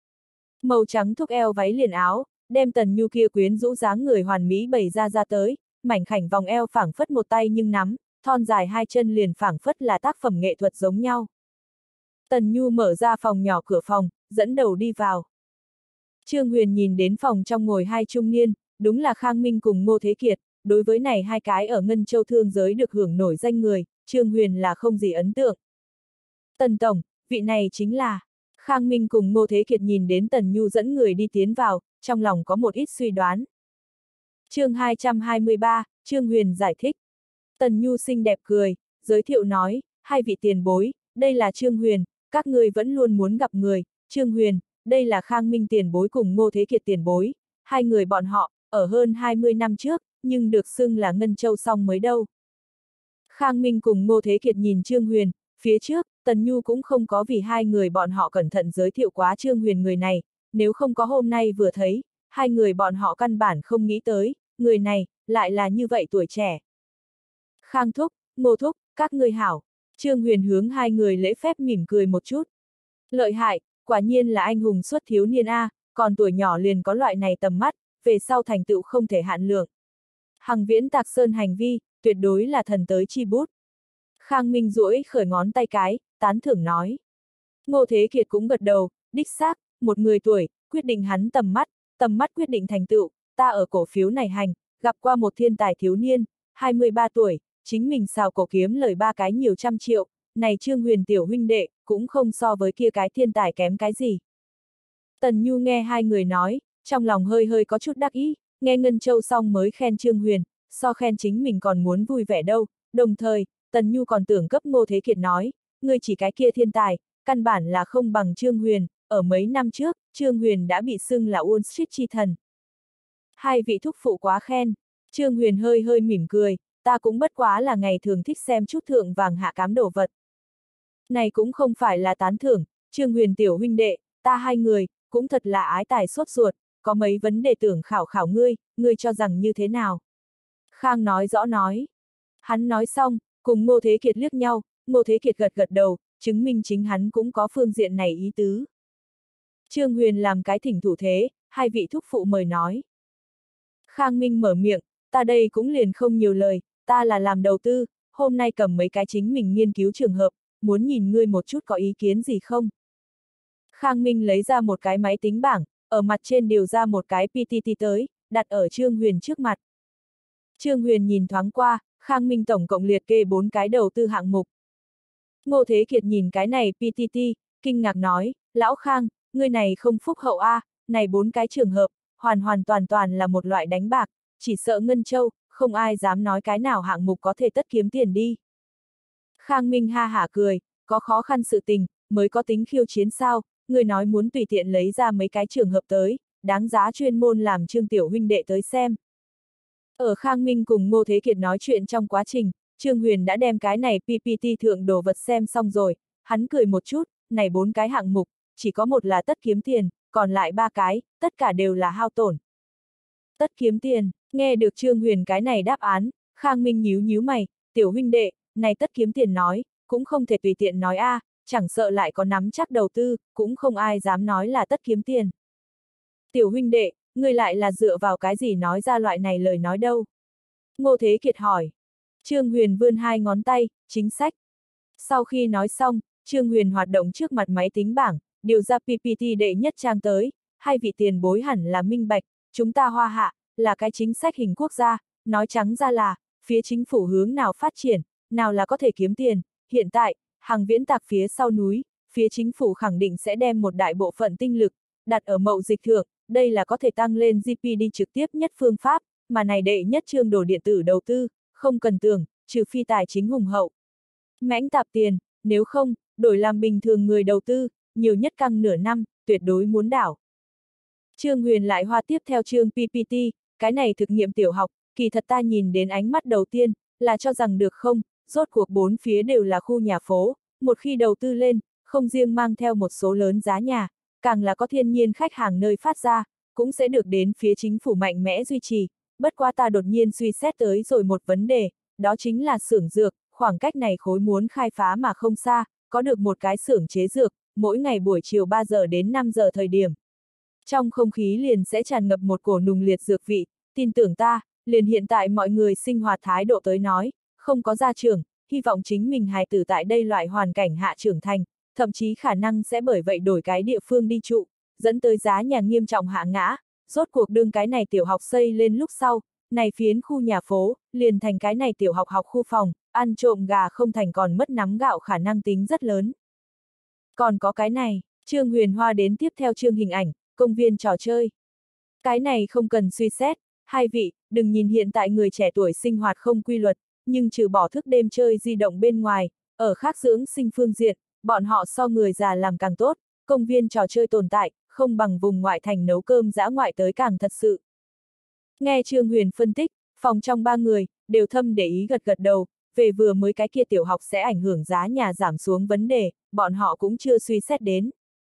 [SPEAKER 1] Màu trắng thúc eo váy liền áo, đem Tần Nhu kia quyến rũ dáng người hoàn mỹ bày ra tới, mảnh khảnh vòng eo phảng phất một tay nhưng nắm, thon dài hai chân liền phảng phất là tác phẩm nghệ thuật giống nhau. Tần Nhu mở ra phòng nhỏ cửa phòng, dẫn đầu đi vào. Trương Huyền nhìn đến phòng trong ngồi hai trung niên, đúng là Khang Minh cùng Ngô Thế Kiệt, đối với này hai cái ở Ngân Châu thương giới được hưởng nổi danh người, Trương Huyền là không gì ấn tượng. Tần Tổng, vị này chính là... Khang Minh cùng Ngô Thế Kiệt nhìn đến Tần Nhu dẫn người đi tiến vào, trong lòng có một ít suy đoán. Chương 223, Trương Huyền giải thích. Tần Nhu xinh đẹp cười, giới thiệu nói, hai vị tiền bối, đây là Trương Huyền, các ngươi vẫn luôn muốn gặp người, Trương Huyền, đây là Khang Minh tiền bối cùng Ngô Thế Kiệt tiền bối, hai người bọn họ, ở hơn 20 năm trước, nhưng được xưng là Ngân Châu song mới đâu. Khang Minh cùng Ngô Thế Kiệt nhìn Trương Huyền, phía trước, Tần Nhu cũng không có vì hai người bọn họ cẩn thận giới thiệu quá Trương Huyền người này, nếu không có hôm nay vừa thấy, hai người bọn họ căn bản không nghĩ tới, người này, lại là như vậy tuổi trẻ. Khang Thúc, Ngô Thúc, các ngươi hảo, Trương Huyền hướng hai người lễ phép mỉm cười một chút. Lợi hại, quả nhiên là anh hùng xuất thiếu niên A, còn tuổi nhỏ liền có loại này tầm mắt, về sau thành tựu không thể hạn lượng. Hằng Viễn Tạc Sơn hành vi, tuyệt đối là thần tới chi bút. Khang Minh duỗi khởi ngón tay cái, tán thưởng nói. Ngô Thế Kiệt cũng gật đầu, đích xác, một người tuổi, quyết định hắn tầm mắt quyết định thành tựu, ta ở cổ phiếu này hành, gặp qua một thiên tài thiếu niên, 23 tuổi, chính mình xào cổ kiếm lời ba cái nhiều trăm triệu, này Trương Huyền tiểu huynh đệ, cũng không so với kia cái thiên tài kém cái gì. Tần Nhu nghe hai người nói, trong lòng hơi hơi có chút đắc ý, nghe Ngân Châu xong mới khen Trương Huyền, so khen chính mình còn muốn vui vẻ đâu, đồng thời, Tần Nhu còn tưởng cấp Ngô Thế Kiệt nói, ngươi chỉ cái kia thiên tài, căn bản là không bằng Trương Huyền, ở mấy năm trước, Trương Huyền đã bị xưng là Wall Street chi thần. Hai vị thúc phụ quá khen, Trương Huyền hơi hơi mỉm cười, ta cũng bất quá là ngày thường thích xem chút thượng vàng hạ cám đồ vật. Này cũng không phải là tán thưởng, Trương Huyền tiểu huynh đệ, ta hai người, cũng thật là ái tài sốt ruột, có mấy vấn đề tưởng khảo khảo ngươi cho rằng như thế nào? Khang nói rõ nói. Hắn nói xong, cùng Ngô Thế Kiệt liếc nhau, Ngô Thế Kiệt gật gật đầu, chứng minh chính hắn cũng có phương diện này ý tứ. Trương Huyền làm cái thỉnh thủ thế, hai vị thúc phụ mời nói. Khang Minh mở miệng, ta đây cũng liền không nhiều lời, ta là làm đầu tư, hôm nay cầm mấy cái chính mình nghiên cứu trường hợp, muốn nhìn ngươi một chút có ý kiến gì không? Khang Minh lấy ra một cái máy tính bảng, ở mặt trên điều ra một cái PPT tới, đặt ở Trương Huyền trước mặt. Trương Huyền nhìn thoáng qua, Khang Minh tổng cộng liệt kê 4 cái đầu tư hạng mục. Ngô Thế Kiệt nhìn cái này PPT, kinh ngạc nói, lão Khang, ngươi này không phúc hậu a, này 4 cái trường hợp, hoàn toàn là một loại đánh bạc, chỉ sợ Ngân Châu, không ai dám nói cái nào hạng mục có thể tất kiếm tiền đi. Khang Minh ha hả cười, có khó khăn sự tình, mới có tính khiêu chiến sao, người nói muốn tùy tiện lấy ra mấy cái trường hợp tới, đáng giá chuyên môn làm Trương tiểu huynh đệ tới xem. Ở Khang Minh cùng Ngô Thế Kiệt nói chuyện trong quá trình, Trương Huyền đã đem cái này PPT thượng đồ vật xem xong rồi, hắn cười một chút, này 4 cái hạng mục, chỉ có một là tất kiếm tiền, còn lại 3 cái, tất cả đều là hao tổn. Tất kiếm tiền, nghe được Trương Huyền cái này đáp án, Khang Minh nhíu mày, tiểu huynh đệ, này tất kiếm tiền nói, cũng không thể tùy tiện nói a, chẳng sợ lại có nắm chắc đầu tư, cũng không ai dám nói là tất kiếm tiền. Tiểu huynh đệ, ngươi lại là dựa vào cái gì nói ra loại này lời nói đâu? Ngô Thế Kiệt hỏi. Trương Huyền vươn hai ngón tay, chính sách. Sau khi nói xong, Trương Huyền hoạt động trước mặt máy tính bảng, điều ra PPT đệ nhất trang tới, hai vị tiền bối hẳn là minh bạch, chúng ta Hoa Hạ, là cái chính sách hình quốc gia, nói trắng ra là, phía chính phủ hướng nào phát triển, nào là có thể kiếm tiền, hiện tại, Hằng Viễn Tạc phía sau núi, phía chính phủ khẳng định sẽ đem một đại bộ phận tinh lực, đặt ở mậu dịch thượng, đây là có thể tăng lên GDP trực tiếp nhất phương pháp, mà này đệ nhất chương đồ điện tử đầu tư, không cần tưởng, trừ phi tài chính hùng hậu. Mãnh tạp tiền, nếu không, đổi làm bình thường người đầu tư, nhiều nhất căng nửa năm, tuyệt đối muốn đảo. Trương Huyền lại hoa tiếp theo chương PPT, cái này thực nghiệm tiểu học, kỳ thật ta nhìn đến ánh mắt đầu tiên, là cho rằng được không, rốt cuộc bốn phía đều là khu nhà phố, một khi đầu tư lên, không riêng mang theo một số lớn giá nhà, càng là có thiên nhiên khách hàng nơi phát ra, cũng sẽ được đến phía chính phủ mạnh mẽ duy trì. Bất quá ta đột nhiên suy xét tới rồi một vấn đề, đó chính là xưởng dược, khoảng cách này khối muốn khai phá mà không xa, có được một cái xưởng chế dược, mỗi ngày buổi chiều 3 giờ đến 5 giờ thời điểm. Trong không khí liền sẽ tràn ngập một cổ nùng liệt dược vị, tin tưởng ta, liền hiện tại mọi người sinh hoạt thái độ tới nói, không có gia trưởng, hy vọng chính mình hài tử tại đây loại hoàn cảnh hạ trưởng thành, thậm chí khả năng sẽ bởi vậy đổi cái địa phương đi trụ, dẫn tới giá nhà nghiêm trọng hạ ngã, rốt cuộc đương cái này tiểu học xây lên lúc sau, này phiến khu nhà phố, liền thành cái này tiểu học học khu phòng, ăn trộm gà không thành còn mất nắm gạo khả năng tính rất lớn. Còn có cái này, Trương Huyền Hoa đến tiếp theo chương hình ảnh, công viên trò chơi. Cái này không cần suy xét, hai vị, đừng nhìn hiện tại người trẻ tuổi sinh hoạt không quy luật, nhưng trừ bỏ thức đêm chơi di động bên ngoài, ở khác dưỡng sinh phương diện, bọn họ so người già làm càng tốt, công viên trò chơi tồn tại, không bằng vùng ngoại thành nấu cơm dã ngoại tới càng thật sự. Nghe Trương Huyền phân tích, phòng trong ba người, đều thâm để ý gật gật đầu, về vừa mới cái kia tiểu học sẽ ảnh hưởng giá nhà giảm xuống vấn đề, bọn họ cũng chưa suy xét đến.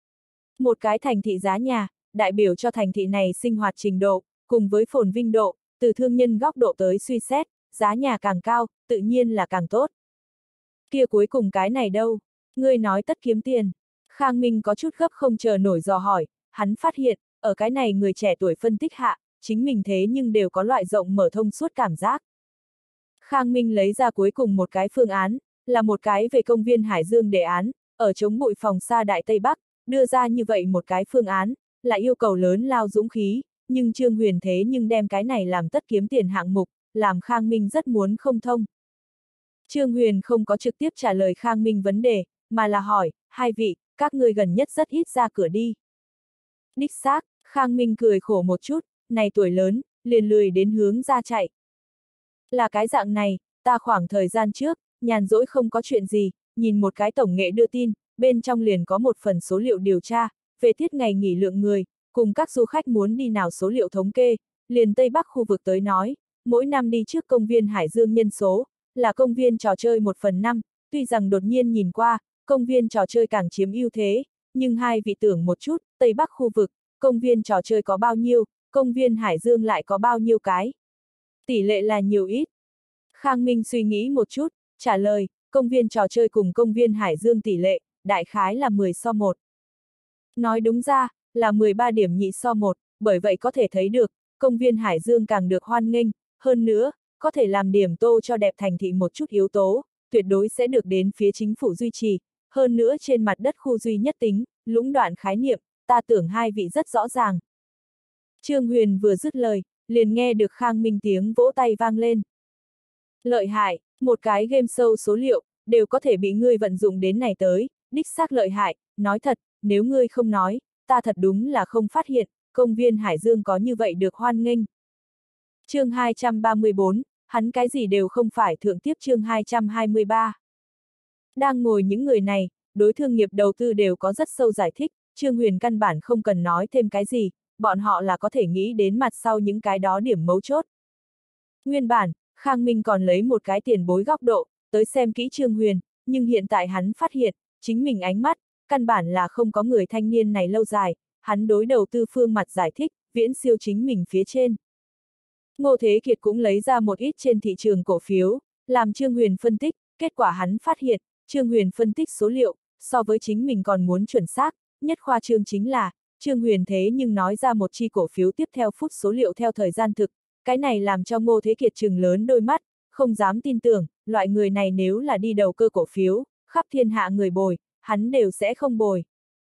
[SPEAKER 1] Một cái thành thị giá nhà, đại biểu cho thành thị này sinh hoạt trình độ, cùng với phồn vinh độ, từ thương nhân góc độ tới suy xét, giá nhà càng cao, tự nhiên là càng tốt. Kia cuối cùng cái này đâu? Ngươi nói tất kiếm tiền. Khang Minh có chút gấp không chờ nổi dò hỏi, hắn phát hiện, ở cái này người trẻ tuổi phân tích hạ, chính mình thế nhưng đều có loại rộng mở thông suốt cảm giác. Khang Minh lấy ra cuối cùng một cái phương án, là một cái về công viên Hải Dương đề án, ở chống bụi phòng xa Đại Tây Bắc, đưa ra như vậy một cái phương án, là yêu cầu lớn lao dũng khí, nhưng Trương Huyền thế nhưng đem cái này làm tất kiếm tiền hạng mục, làm Khang Minh rất muốn không thông. Trương Huyền không có trực tiếp trả lời Khang Minh vấn đề, mà là hỏi, hai vị, các ngươi gần nhất rất ít ra cửa đi. Đích xác, Khang Minh cười khổ một chút, này tuổi lớn, liền lười đến hướng ra chạy. Là cái dạng này, ta khoảng thời gian trước, nhàn rỗi không có chuyện gì, nhìn một cái tổng nghệ đưa tin, bên trong liền có một phần số liệu điều tra, về tiết ngày nghỉ lượng người, cùng các du khách muốn đi nào số liệu thống kê, liền Tây Bắc khu vực tới nói, mỗi năm đi trước công viên Hải Dương nhân số, là công viên trò chơi 1/5, tuy rằng đột nhiên nhìn qua, công viên trò chơi càng chiếm ưu thế, nhưng hai vị tưởng một chút, Tây Bắc khu vực, công viên trò chơi có bao nhiêu, công viên Hải Dương lại có bao nhiêu cái. Tỷ lệ là nhiều ít. Khang Minh suy nghĩ một chút, trả lời, công viên trò chơi cùng công viên Hải Dương tỷ lệ, đại khái là 10:1. Nói đúng ra, là 13:2:1, bởi vậy có thể thấy được, công viên Hải Dương càng được hoan nghênh, hơn nữa, có thể làm điểm tô cho đẹp thành thị một chút yếu tố, tuyệt đối sẽ được đến phía chính phủ duy trì, hơn nữa trên mặt đất khu duy nhất tính, lũng đoạn khái niệm, ta tưởng hai vị rất rõ ràng. Trương Huyền vừa dứt lời, liền nghe được Khang Minh tiếng vỗ tay vang lên. Lợi hại, một cái game show số liệu, đều có thể bị ngươi vận dụng đến này tới, đích xác lợi hại, nói thật, nếu ngươi không nói, ta thật đúng là không phát hiện, công viên Hải Dương có như vậy được hoan nghênh. Chương 234, hắn cái gì đều không phải thượng tiếp chương 223. Đang ngồi những người này, đối thương nghiệp đầu tư đều có rất sâu giải thích, Trương Huyền căn bản không cần nói thêm cái gì, bọn họ là có thể nghĩ đến mặt sau những cái đó điểm mấu chốt. Nguyên bản, Khang Minh còn lấy một cái tiền bối góc độ, tới xem kỹ Trương Huyền, nhưng hiện tại hắn phát hiện, chính mình ánh mắt, căn bản là không có người thanh niên này lâu dài, hắn đối đầu tư phương mặt giải thích, viễn siêu chính mình phía trên. Ngô Thế Kiệt cũng lấy ra một ít trên thị trường cổ phiếu, làm Trương Huyền phân tích, kết quả hắn phát hiện, Trương Huyền phân tích số liệu, so với chính mình còn muốn chuẩn xác, nhất khoa trương chính là, Trương Huyền thế nhưng nói ra một chi cổ phiếu tiếp theo phút số liệu theo thời gian thực, cái này làm cho Ngô Thế Kiệt trừng lớn đôi mắt, không dám tin tưởng, loại người này nếu là đi đầu cơ cổ phiếu, khắp thiên hạ người bồi, hắn đều sẽ không bồi.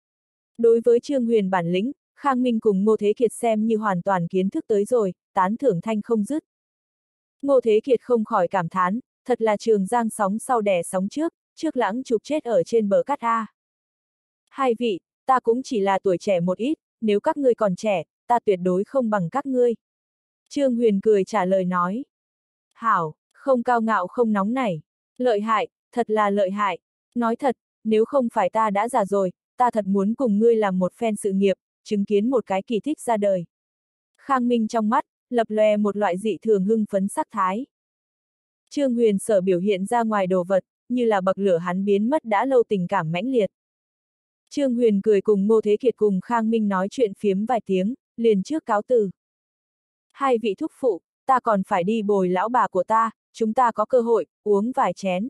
[SPEAKER 1] Đối với Trương Huyền bản lĩnh, Khang Minh cùng Ngô Thế Kiệt xem như hoàn toàn kiến thức tới rồi, tán thưởng thanh không dứt. Ngô Thế Kiệt không khỏi cảm thán, thật là Trường Giang sóng sau đẻ sóng trước lãng chụp chết ở trên bờ cát A. Hai vị, ta cũng chỉ là tuổi trẻ một ít, nếu các ngươi còn trẻ, ta tuyệt đối không bằng các ngươi. Trương Huyền cười trả lời nói. Hảo, không cao ngạo không nóng nảy. Lợi hại, thật là lợi hại. Nói thật, nếu không phải ta đã già rồi, ta thật muốn cùng ngươi làm một phen sự nghiệp, chứng kiến một cái kỳ tích ra đời. Khang Minh trong mắt, lập lòe một loại dị thường hưng phấn sắc thái. Trương Huyền sở biểu hiện ra ngoài đồ vật, như là bậc lửa hắn biến mất đã lâu tình cảm mãnh liệt. Trương Huyền cười cùng Ngô Thế Kiệt cùng Khang Minh nói chuyện phiếm vài tiếng, liền trước cáo từ. Hai vị thúc phụ, ta còn phải đi bồi lão bà của ta, chúng ta có cơ hội, uống vài chén.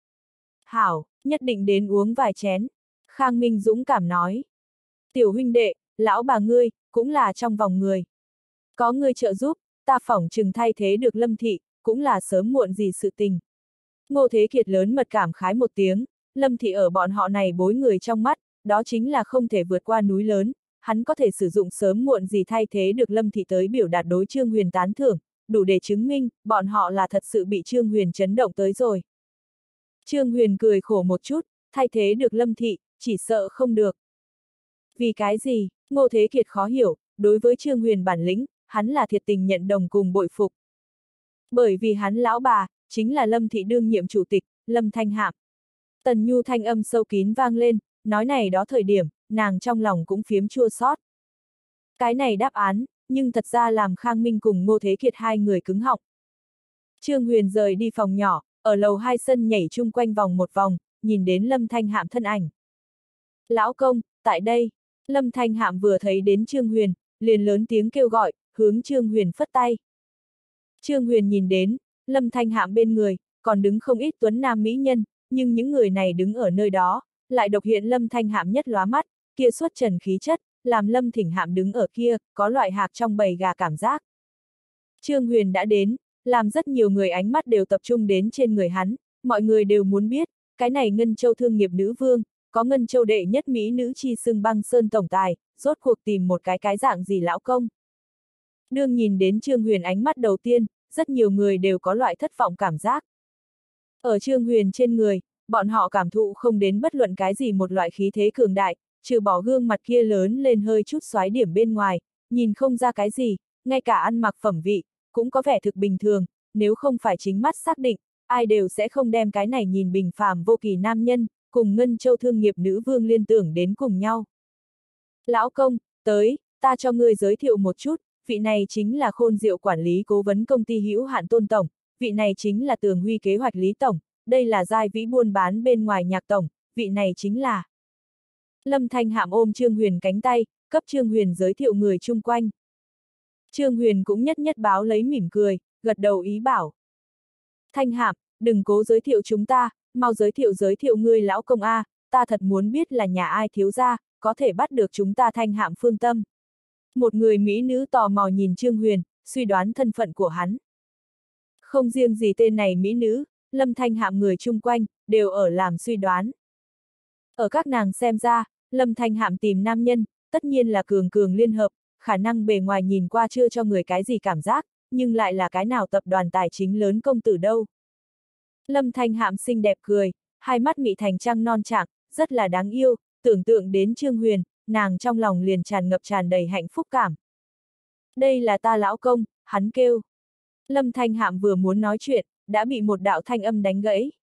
[SPEAKER 1] Hảo, nhất định đến uống vài chén. Khang Minh dũng cảm nói. Tiểu huynh đệ, lão bà ngươi, cũng là trong vòng người. Có ngươi trợ giúp, ta phỏng chừng thay thế được Lâm Thị, cũng là sớm muộn gì sự tình. Ngô Thế Kiệt lớn mật cảm khái một tiếng, Lâm Thị ở bọn họ này bối người trong mắt, đó chính là không thể vượt qua núi lớn, hắn có thể sử dụng sớm muộn gì thay thế được Lâm Thị tới biểu đạt đối Trương Huyền tán thưởng, đủ để chứng minh, bọn họ là thật sự bị Trương Huyền chấn động tới rồi. Trương Huyền cười khổ một chút, thay thế được Lâm Thị, chỉ sợ không được. Vì cái gì? Ngô Thế Kiệt khó hiểu, đối với Trương Huyền bản lĩnh, hắn là thiệt tình nhận đồng cùng bội phục. Bởi vì hắn lão bà, chính là Lâm Thị đương nhiệm chủ tịch, Lâm Thanh Hạm. Tần Nhu thanh âm sâu kín vang lên, nói này đó thời điểm, nàng trong lòng cũng phiếm chua xót. Cái này đáp án, nhưng thật ra làm Khang Minh cùng Ngô Thế Kiệt hai người cứng họng. Trương Huyền rời đi phòng nhỏ, ở lầu 2 sân nhảy chung quanh vòng một vòng, nhìn đến Lâm Thanh Hạm thân ảnh. Lão công, tại đây, Lâm Thanh Hạm vừa thấy đến Trương Huyền, liền lớn tiếng kêu gọi, hướng Trương Huyền phất tay. Trương Huyền nhìn đến, Lâm Thanh Hạm bên người, còn đứng không ít tuấn nam mỹ nhân, nhưng những người này đứng ở nơi đó, lại độc hiện Lâm Thanh Hạm nhất lóa mắt, kia xuất trần khí chất, làm Lâm Thỉnh Hạm đứng ở kia, có loại hạc trong bầy gà cảm giác. Trương Huyền đã đến, làm rất nhiều người ánh mắt đều tập trung đến trên người hắn, mọi người đều muốn biết, cái này Ngân Châu thương nghiệp nữ vương, có Ngân Châu đệ nhất mỹ nữ chi xưng Băng Sơn tổng tài, rốt cuộc tìm một cái dạng gì lão công. Đương nhìn đến Trương Huyền ánh mắt đầu tiên, rất nhiều người đều có loại thất vọng cảm giác. Ở Trương Huyền trên người, bọn họ cảm thụ không đến bất luận cái gì một loại khí thế cường đại, trừ bỏ gương mặt kia lớn lên hơi chút xoái điểm bên ngoài, nhìn không ra cái gì, ngay cả ăn mặc phẩm vị, cũng có vẻ thực bình thường, nếu không phải chính mắt xác định, ai đều sẽ không đem cái này nhìn bình phàm vô kỳ nam nhân, cùng Ngân Châu thương nghiệp nữ vương liên tưởng đến cùng nhau. Lão công, tới, ta cho ngươi giới thiệu một chút, vị này chính là Khôn Diệu quản lý cố vấn công ty hữu hạn Tôn tổng, vị này chính là Tường Huy kế hoạch Lý tổng, đây là Giai Vĩ buôn bán bên ngoài Nhạc tổng, vị này chính là. Lâm Thanh Hạm ôm Trương Huyền cánh tay, cấp Trương Huyền giới thiệu người chung quanh. Trương Huyền cũng nhất nhất báo lấy mỉm cười, gật đầu ý bảo. Thanh Hạm, đừng cố giới thiệu chúng ta, mau giới thiệu ngươi lão công A, ta thật muốn biết là nhà ai thiếu gia, có thể bắt được chúng ta Thanh Hạm phương tâm. Một người mỹ nữ tò mò nhìn Trương Huyền, suy đoán thân phận của hắn. Không riêng gì tên này mỹ nữ, Lâm Thanh Hạm người chung quanh, đều ở làm suy đoán. Ở các nàng xem ra, Lâm Thanh Hạm tìm nam nhân, tất nhiên là cường cường liên hợp, khả năng bề ngoài nhìn qua chưa cho người cái gì cảm giác, nhưng lại là cái nào tập đoàn tài chính lớn công tử đâu. Lâm Thanh Hạm xinh đẹp cười, hai mắt mị thành trăng non trạng, rất là đáng yêu, tưởng tượng đến Trương Huyền, nàng trong lòng liền tràn đầy hạnh phúc cảm. Đây là ta lão công, hắn kêu. Lâm Thanh Hạm vừa muốn nói chuyện, đã bị một đạo thanh âm đánh gãy.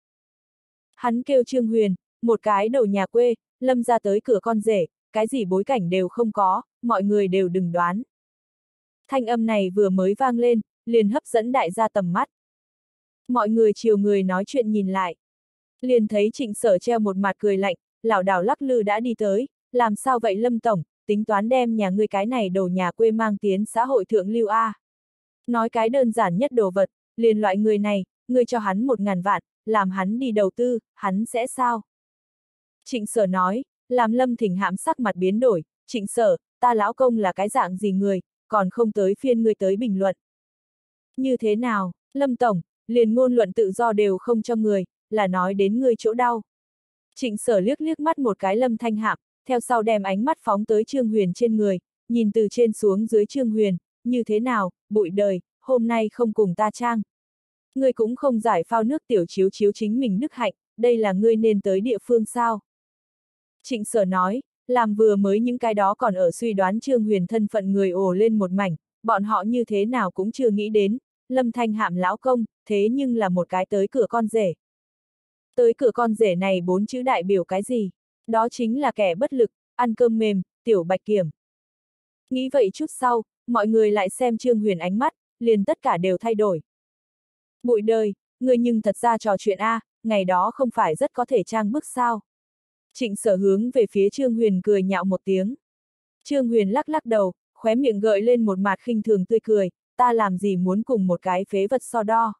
[SPEAKER 1] Hắn kêu Trương Huyền, một cái đầu nhà quê, Lâm ra tới cửa con rể, cái gì bối cảnh đều không có, mọi người đều đừng đoán. Thanh âm này vừa mới vang lên, liền hấp dẫn đại gia tầm mắt. Mọi người chiều người nói chuyện nhìn lại. Liền thấy Trịnh Sở treo một mặt cười lạnh, lảo đảo lắc lư đã đi tới, làm sao vậy Lâm tổng, tính toán đem nhà ngươi cái này đồ nhà quê mang tiến xã hội thượng lưu A. Nói cái đơn giản nhất đồ vật, liền loại người này, ngươi cho hắn 1.000 vạn, làm hắn đi đầu tư, hắn sẽ sao? Trịnh Sở nói, làm Lâm Thỉnh Hạm sắc mặt biến đổi, Trịnh Sở, ta lão công là cái dạng gì người, còn không tới phiên ngươi tới bình luận. Như thế nào, Lâm tổng, liền ngôn luận tự do đều không cho người, là nói đến ngươi chỗ đau. Trịnh Sở liếc liếc mắt một cái Lâm Thanh Hạm, theo sau đem ánh mắt phóng tới Trương Huyền trên người, nhìn từ trên xuống dưới Trương Huyền, như thế nào, bụi đời, hôm nay không cùng ta trang. Ngươi cũng không giải phao nước tiểu chiếu chiếu chính mình đức hạnh, đây là ngươi nên tới địa phương sao? Trịnh Sở nói, làm vừa mới những cái đó còn ở suy đoán Trương Huyền thân phận người ồ lên một mảnh, bọn họ như thế nào cũng chưa nghĩ đến, Lâm Thanh Hạm lão công, thế nhưng là một cái tới cửa con rể. Tới cửa con rể này 4 chữ đại biểu cái gì? Đó chính là kẻ bất lực, ăn cơm mềm, tiểu bạch kiểm. Nghĩ vậy chút sau, mọi người lại xem Trương Huyền ánh mắt, liền tất cả đều thay đổi. Bụi đời, người nhưng thật ra trò chuyện A, ngày đó không phải rất có thể trang bức sao. Trịnh Sở hướng về phía Trương Huyền cười nhạo một tiếng. Trương Huyền lắc lắc đầu, khóe miệng gợi lên một mặt khinh thường tươi cười, ta làm gì muốn cùng một cái phế vật so đo.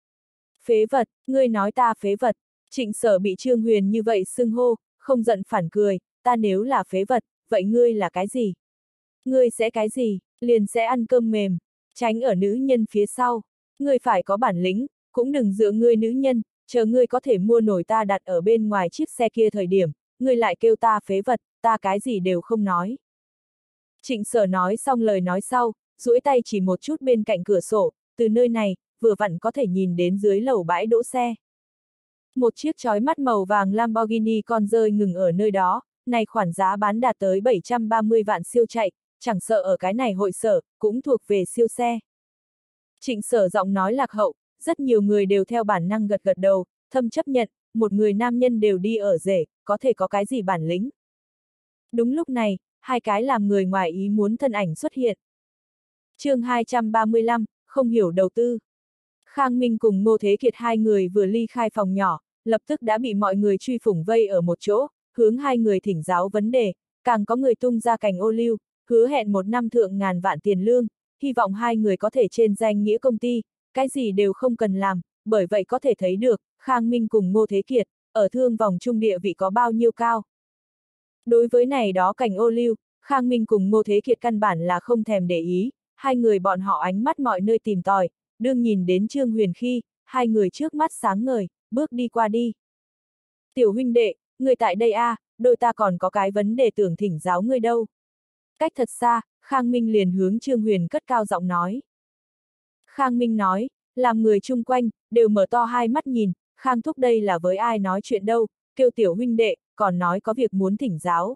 [SPEAKER 1] Phế vật, ngươi nói ta phế vật. Trịnh Sở bị Trương Huyền như vậy xưng hô, không giận phản cười, ta nếu là phế vật, vậy ngươi là cái gì? Ngươi sẽ cái gì, liền sẽ ăn cơm mềm, tránh ở nữ nhân phía sau. Ngươi phải có bản lĩnh, cũng đừng dựa ngươi nữ nhân, chờ ngươi có thể mua nổi ta đặt ở bên ngoài chiếc xe kia thời điểm, ngươi lại kêu ta phế vật, ta cái gì đều không nói. Trịnh Sở nói xong lời nói sau, duỗi tay chỉ một chút bên cạnh cửa sổ, từ nơi này, vừa vặn có thể nhìn đến dưới lầu bãi đỗ xe. Một chiếc chói mắt màu vàng Lamborghini con rơi ngừng ở nơi đó, này khoản giá bán đạt tới 730 vạn siêu chạy, chẳng sợ ở cái này hội sở, cũng thuộc về siêu xe. Trịnh Sở giọng nói lạc hậu, rất nhiều người đều theo bản năng gật gật đầu, thâm chấp nhận, một người nam nhân đều đi ở rể, có thể có cái gì bản lĩnh. Đúng lúc này, hai cái làm người ngoài ý muốn thân ảnh xuất hiện. chương 235, không hiểu đầu tư. Khang Minh cùng Ngô Thế Kiệt hai người vừa ly khai phòng nhỏ, lập tức đã bị mọi người truy phủng vây ở một chỗ, hướng hai người thỉnh giáo vấn đề, càng có người tung ra cành ô liu, hứa hẹn một năm thượng ngàn vạn tiền lương, hy vọng hai người có thể trên danh nghĩa công ty, cái gì đều không cần làm, bởi vậy có thể thấy được, Khang Minh cùng Ngô Thế Kiệt, ở thương vòng trung địa vị có bao nhiêu cao. Đối với này đó cành ô liu, Khang Minh cùng Ngô Thế Kiệt căn bản là không thèm để ý, hai người bọn họ ánh mắt mọi nơi tìm tòi, đương nhìn đến Trương Huyền khi, hai người trước mắt sáng ngời, bước đi qua đi. Tiểu huynh đệ, người tại đây a, đôi ta còn có cái vấn đề tưởng thỉnh giáo ngươi đâu. Cách thật xa, Khang Minh liền hướng Trương Huyền cất cao giọng nói. Khang Minh nói, làm người chung quanh, đều mở to hai mắt nhìn, Khang thúc đây là với ai nói chuyện đâu, kêu tiểu huynh đệ, còn nói có việc muốn thỉnh giáo.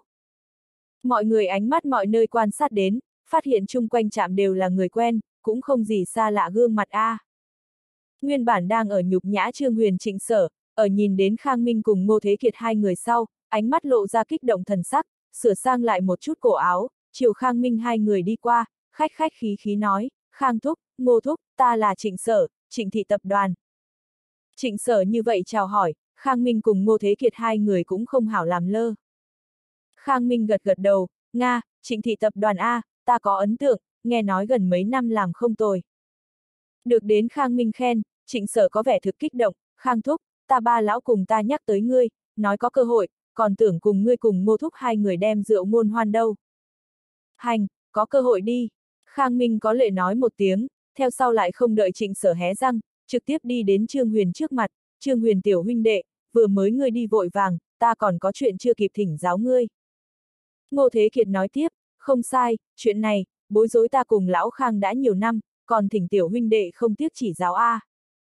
[SPEAKER 1] Mọi người ánh mắt mọi nơi quan sát đến, phát hiện chung quanh trạm đều là người quen, cũng không gì xa lạ gương mặt a. Nguyên bản đang ở nhục nhã Trương Huyền Trịnh Sở, ở nhìn đến Khang Minh cùng Ngô Thế Kiệt hai người sau, ánh mắt lộ ra kích động thần sắc, sửa sang lại một chút cổ áo, chiều Khang Minh hai người đi qua, khách khách khí khí nói, Khang thúc, Ngô thúc, ta là Trịnh Sở, Trịnh thị tập đoàn. Trịnh Sở như vậy chào hỏi, Khang Minh cùng Ngô Thế Kiệt hai người cũng không hảo làm lơ. Khang Minh gật gật đầu, Nga, Trịnh thị tập đoàn A, ta có ấn tượng, nghe nói gần mấy năm làm không tồi. Được đến Khang Minh khen, Trịnh Sở có vẻ thực kích động, Khang thúc, ta ba lão cùng ta nhắc tới ngươi, nói có cơ hội, còn tưởng cùng ngươi cùng Ngô thúc hai người đem rượu ngôn hoan đâu. Hành, có cơ hội đi. Khang Minh có lệ nói một tiếng, theo sau lại không đợi Trịnh Sở hé răng, trực tiếp đi đến Trương Huyền trước mặt, Trương Huyền tiểu huynh đệ, vừa mới ngươi đi vội vàng, ta còn có chuyện chưa kịp thỉnh giáo ngươi. Ngô Thế Kiệt nói tiếp, không sai, chuyện này, bối rối ta cùng lão Khang đã nhiều năm, còn thỉnh tiểu huynh đệ không tiếc chỉ giáo a.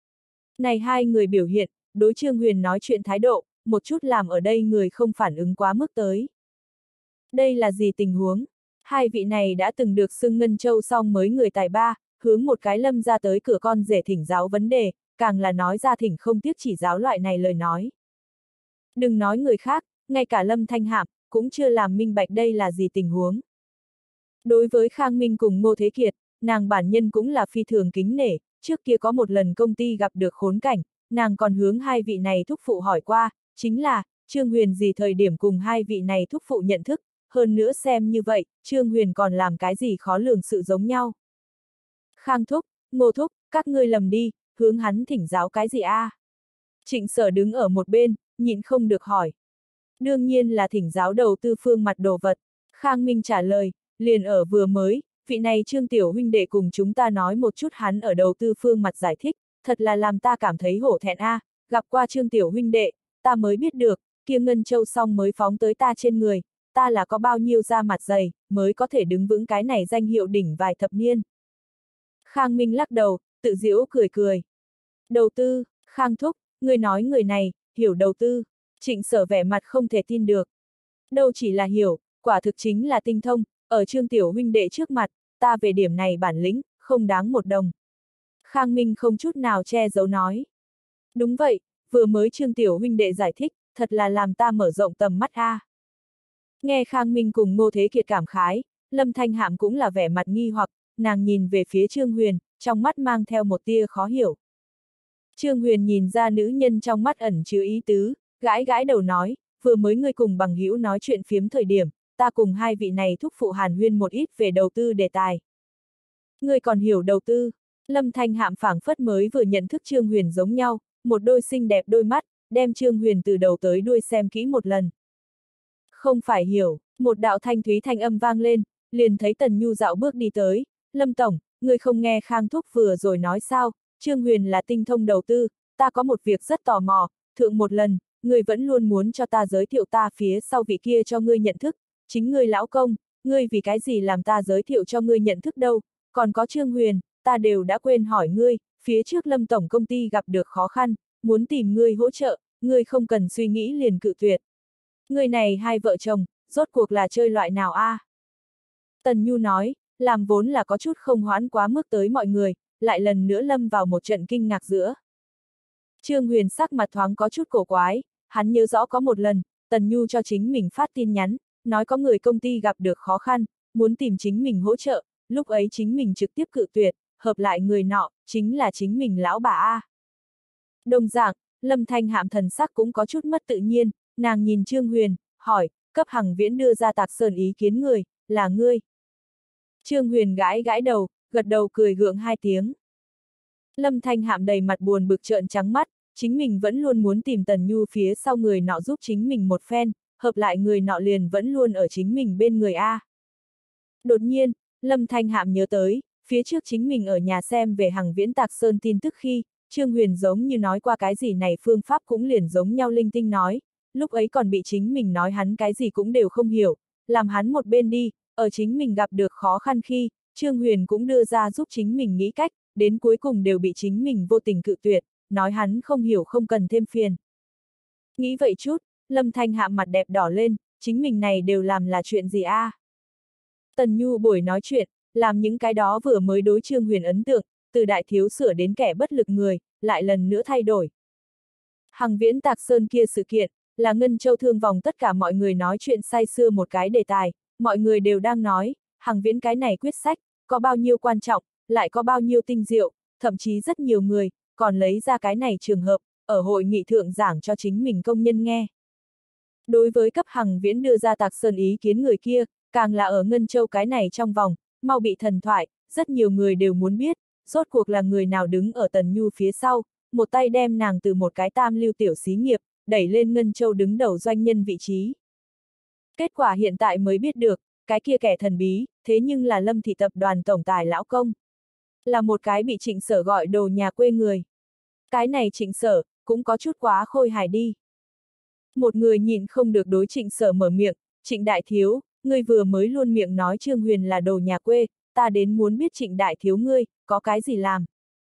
[SPEAKER 1] Này hai người biểu hiện, đối Trương Huyền nói chuyện thái độ, một chút làm ở đây người không phản ứng quá mức tới. Đây là gì tình huống? Hai vị này đã từng được xưng Ngân Châu xong mới người tài ba, hướng một cái Lâm ra tới cửa con rể thỉnh giáo vấn đề, càng là nói ra thỉnh không tiếc chỉ giáo loại này lời nói. Đừng nói người khác, ngay cả Lâm Thanh Hạm, cũng chưa làm minh bạch đây là gì tình huống. Đối với Khang Minh cùng Ngô Thế Kiệt, nàng bản nhân cũng là phi thường kính nể, trước kia có một lần công ty gặp được khốn cảnh, nàng còn hướng hai vị này thúc phụ hỏi qua, chính là, Trương Huyền gì thời điểm cùng hai vị này thúc phụ nhận thức, hơn nữa xem như vậy, Trương Huyền còn làm cái gì khó lường sự giống nhau. Khang thúc, Ngô thúc, các ngươi lầm đi, hướng hắn thỉnh giáo cái gì a? Trịnh Sở đứng ở một bên, nhịn không được hỏi. Đương nhiên là thỉnh giáo đầu tư phương mặt đồ vật. Khang Minh trả lời, liền ở vừa mới, vị này Trương tiểu huynh đệ cùng chúng ta nói một chút hắn ở đầu tư phương mặt giải thích, thật là làm ta cảm thấy hổ thẹn a, gặp qua Trương tiểu huynh đệ, ta mới biết được, kia Ngân Châu xong mới phóng tới ta trên người, ta là có bao nhiêu da mặt dày, mới có thể đứng vững cái này danh hiệu đỉnh vài thập niên. Khang Minh lắc đầu, tự giễu cười cười. Đầu tư, Khang thúc, người nói người này, hiểu đầu tư. Trịnh Sở vẻ mặt không thể tin được. Đâu chỉ là hiểu, quả thực chính là tinh thông, ở Trương tiểu huynh đệ trước mặt, ta về điểm này bản lĩnh, không đáng một đồng. Khang Minh không chút nào che giấu nói. Đúng vậy, vừa mới Trương tiểu huynh đệ giải thích, thật là làm ta mở rộng tầm mắt a. Nghe Khang Minh cùng Ngô Thế Kiệt cảm khái, Lâm Thanh Hạm cũng là vẻ mặt nghi hoặc, nàng nhìn về phía Trương Huyền, trong mắt mang theo một tia khó hiểu. Trương Huyền nhìn ra nữ nhân trong mắt ẩn chứa ý tứ, gãi gãi đầu nói, vừa mới ngươi cùng bằng hữu nói chuyện phiếm thời điểm, ta cùng hai vị này thúc phụ hàn huyên một ít về đầu tư đề tài. Ngươi còn hiểu đầu tư? Lâm Thanh Hạm phảng phất mới vừa nhận thức Trương Huyền giống nhau, một đôi xinh đẹp đôi mắt, đem Trương Huyền từ đầu tới đuôi xem kỹ một lần. Không phải hiểu, một đạo thanh thúy thanh âm vang lên, liền thấy Tần Nhu dạo bước đi tới. Lâm Tổng, ngươi không nghe Khang Thúc vừa rồi nói sao, Trương Huyền là tinh thông đầu tư, ta có một việc rất tò mò, thượng một lần, ngươi vẫn luôn muốn cho ta giới thiệu ta phía sau vị kia cho ngươi nhận thức, chính ngươi lão công, ngươi vì cái gì làm ta giới thiệu cho ngươi nhận thức đâu, còn có Trương Huyền, ta đều đã quên hỏi ngươi, phía trước Lâm Tổng công ty gặp được khó khăn, muốn tìm ngươi hỗ trợ, ngươi không cần suy nghĩ liền cự tuyệt. Người này hai vợ chồng, rốt cuộc là chơi loại nào a? Tần Nhu nói, làm vốn là có chút không hoãn quá mức tới mọi người, lại lần nữa lâm vào một trận kinh ngạc giữa. Trương Huyền sắc mặt thoáng có chút cổ quái, hắn nhớ rõ có một lần, Tần Nhu cho chính mình phát tin nhắn, nói có người công ty gặp được khó khăn, muốn tìm chính mình hỗ trợ, lúc ấy chính mình trực tiếp cự tuyệt, hợp lại người nọ, chính là chính mình lão bà a. Đồng dạng, Lâm Thanh Hạm thần sắc cũng có chút mất tự nhiên, nàng nhìn Trương Huyền, hỏi, cấp Hằng Viễn đưa ra Tạc Sơn ý kiến người, là ngươi. Trương Huyền gãi gãi đầu, gật đầu cười gượng hai tiếng. Lâm Thanh Hạm đầy mặt buồn bực trợn trắng mắt, chính mình vẫn luôn muốn tìm Tần Nhu phía sau người nọ giúp chính mình một phen, hợp lại người nọ liền vẫn luôn ở chính mình bên người a. Đột nhiên, Lâm Thanh Hạm nhớ tới, phía trước chính mình ở nhà xem về Hằng Viễn Tạc Sơn tin tức khi, Trương Huyền giống như nói qua cái gì này phương pháp cũng liền giống nhau linh tinh nói, lúc ấy còn bị chính mình nói hắn cái gì cũng đều không hiểu, làm hắn một bên đi, ở chính mình gặp được khó khăn khi, Trương Huyền cũng đưa ra giúp chính mình nghĩ cách, đến cuối cùng đều bị chính mình vô tình cự tuyệt, nói hắn không hiểu không cần thêm phiền. Nghĩ vậy chút, Lâm Thanh Hạm mặt đẹp đỏ lên, chính mình này đều làm là chuyện gì a? Tần Nhu buổi nói chuyện, làm những cái đó vừa mới đối Trương Huyền ấn tượng, từ đại thiếu sửa đến kẻ bất lực người, lại lần nữa thay đổi. Hằng Viễn Tạc Sơn kia sự kiện, là Ngân Châu thương vòng tất cả mọi người nói chuyện say sưa một cái đề tài, mọi người đều đang nói, Hằng Viễn cái này quyết sách, có bao nhiêu quan trọng, lại có bao nhiêu tinh diệu, thậm chí rất nhiều người, còn lấy ra cái này trường hợp, ở hội nghị thượng giảng cho chính mình công nhân nghe. Đối với cấp Hằng Viễn đưa ra Tạc Sơn ý kiến người kia, càng là ở Ngân Châu cái này trong vòng, mau bị thần thoại, rất nhiều người đều muốn biết, rốt cuộc là người nào đứng ở Tần Nhu phía sau, một tay đem nàng từ một cái tam lưu tiểu xí nghiệp, đẩy lên Ngân Châu đứng đầu doanh nhân vị trí. Kết quả hiện tại mới biết được, cái kia kẻ thần bí, thế nhưng là Lâm Thị tập đoàn tổng tài lão công. Là một cái bị Trịnh Sở gọi đồ nhà quê người. Cái này Trịnh Sở, cũng có chút quá khôi hài đi. Một người nhịn không được đối Trịnh Sở mở miệng, Trịnh Đại Thiếu, ngươi vừa mới luôn miệng nói Trương Huyền là đồ nhà quê, ta đến muốn biết Trịnh Đại Thiếu ngươi, có cái gì làm.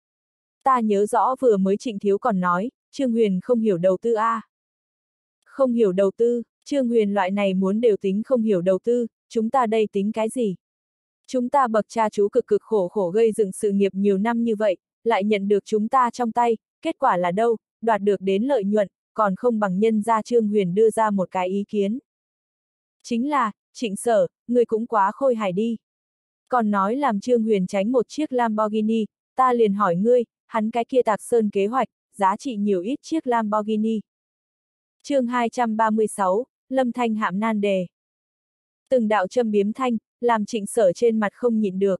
[SPEAKER 1] Ta nhớ rõ vừa mới Trịnh Thiếu còn nói, Trương Huyền không hiểu đầu tư a. Không hiểu đầu tư, Trương Huyền loại này muốn đều tính không hiểu đầu tư, chúng ta đây tính cái gì? Chúng ta bậc cha chú cực cực khổ khổ gây dựng sự nghiệp nhiều năm như vậy, lại nhận được chúng ta trong tay, kết quả là đâu, đoạt được đến lợi nhuận, còn không bằng nhân ra Trương Huyền đưa ra một cái ý kiến. Chính là, Trịnh Sở, người cũng quá khôi hài đi. Còn nói làm Trương Huyền tránh một chiếc Lamborghini, ta liền hỏi ngươi, hắn cái kia Tạc Sơn kế hoạch, giá trị nhiều ít chiếc Lamborghini. Chương 236, Lâm Thanh Hạm nan đề. Từng đạo châm biếm thanh, làm Trịnh Sở trên mặt không nhịn được.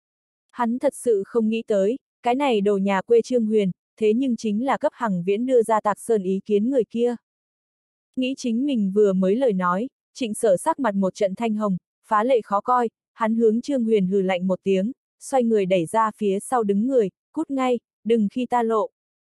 [SPEAKER 1] Hắn thật sự không nghĩ tới, cái này đồ nhà quê Trương Huyền, thế nhưng chính là cấp Hằng Viễn đưa ra Tạc Sơn ý kiến người kia. Nghĩ chính mình vừa mới lời nói, Trịnh Sở sắc mặt một trận thanh hồng, phá lệ khó coi, hắn hướng Trương Huyền hừ lạnh một tiếng, xoay người đẩy ra phía sau đứng người, cút ngay, đừng khi ta lộ.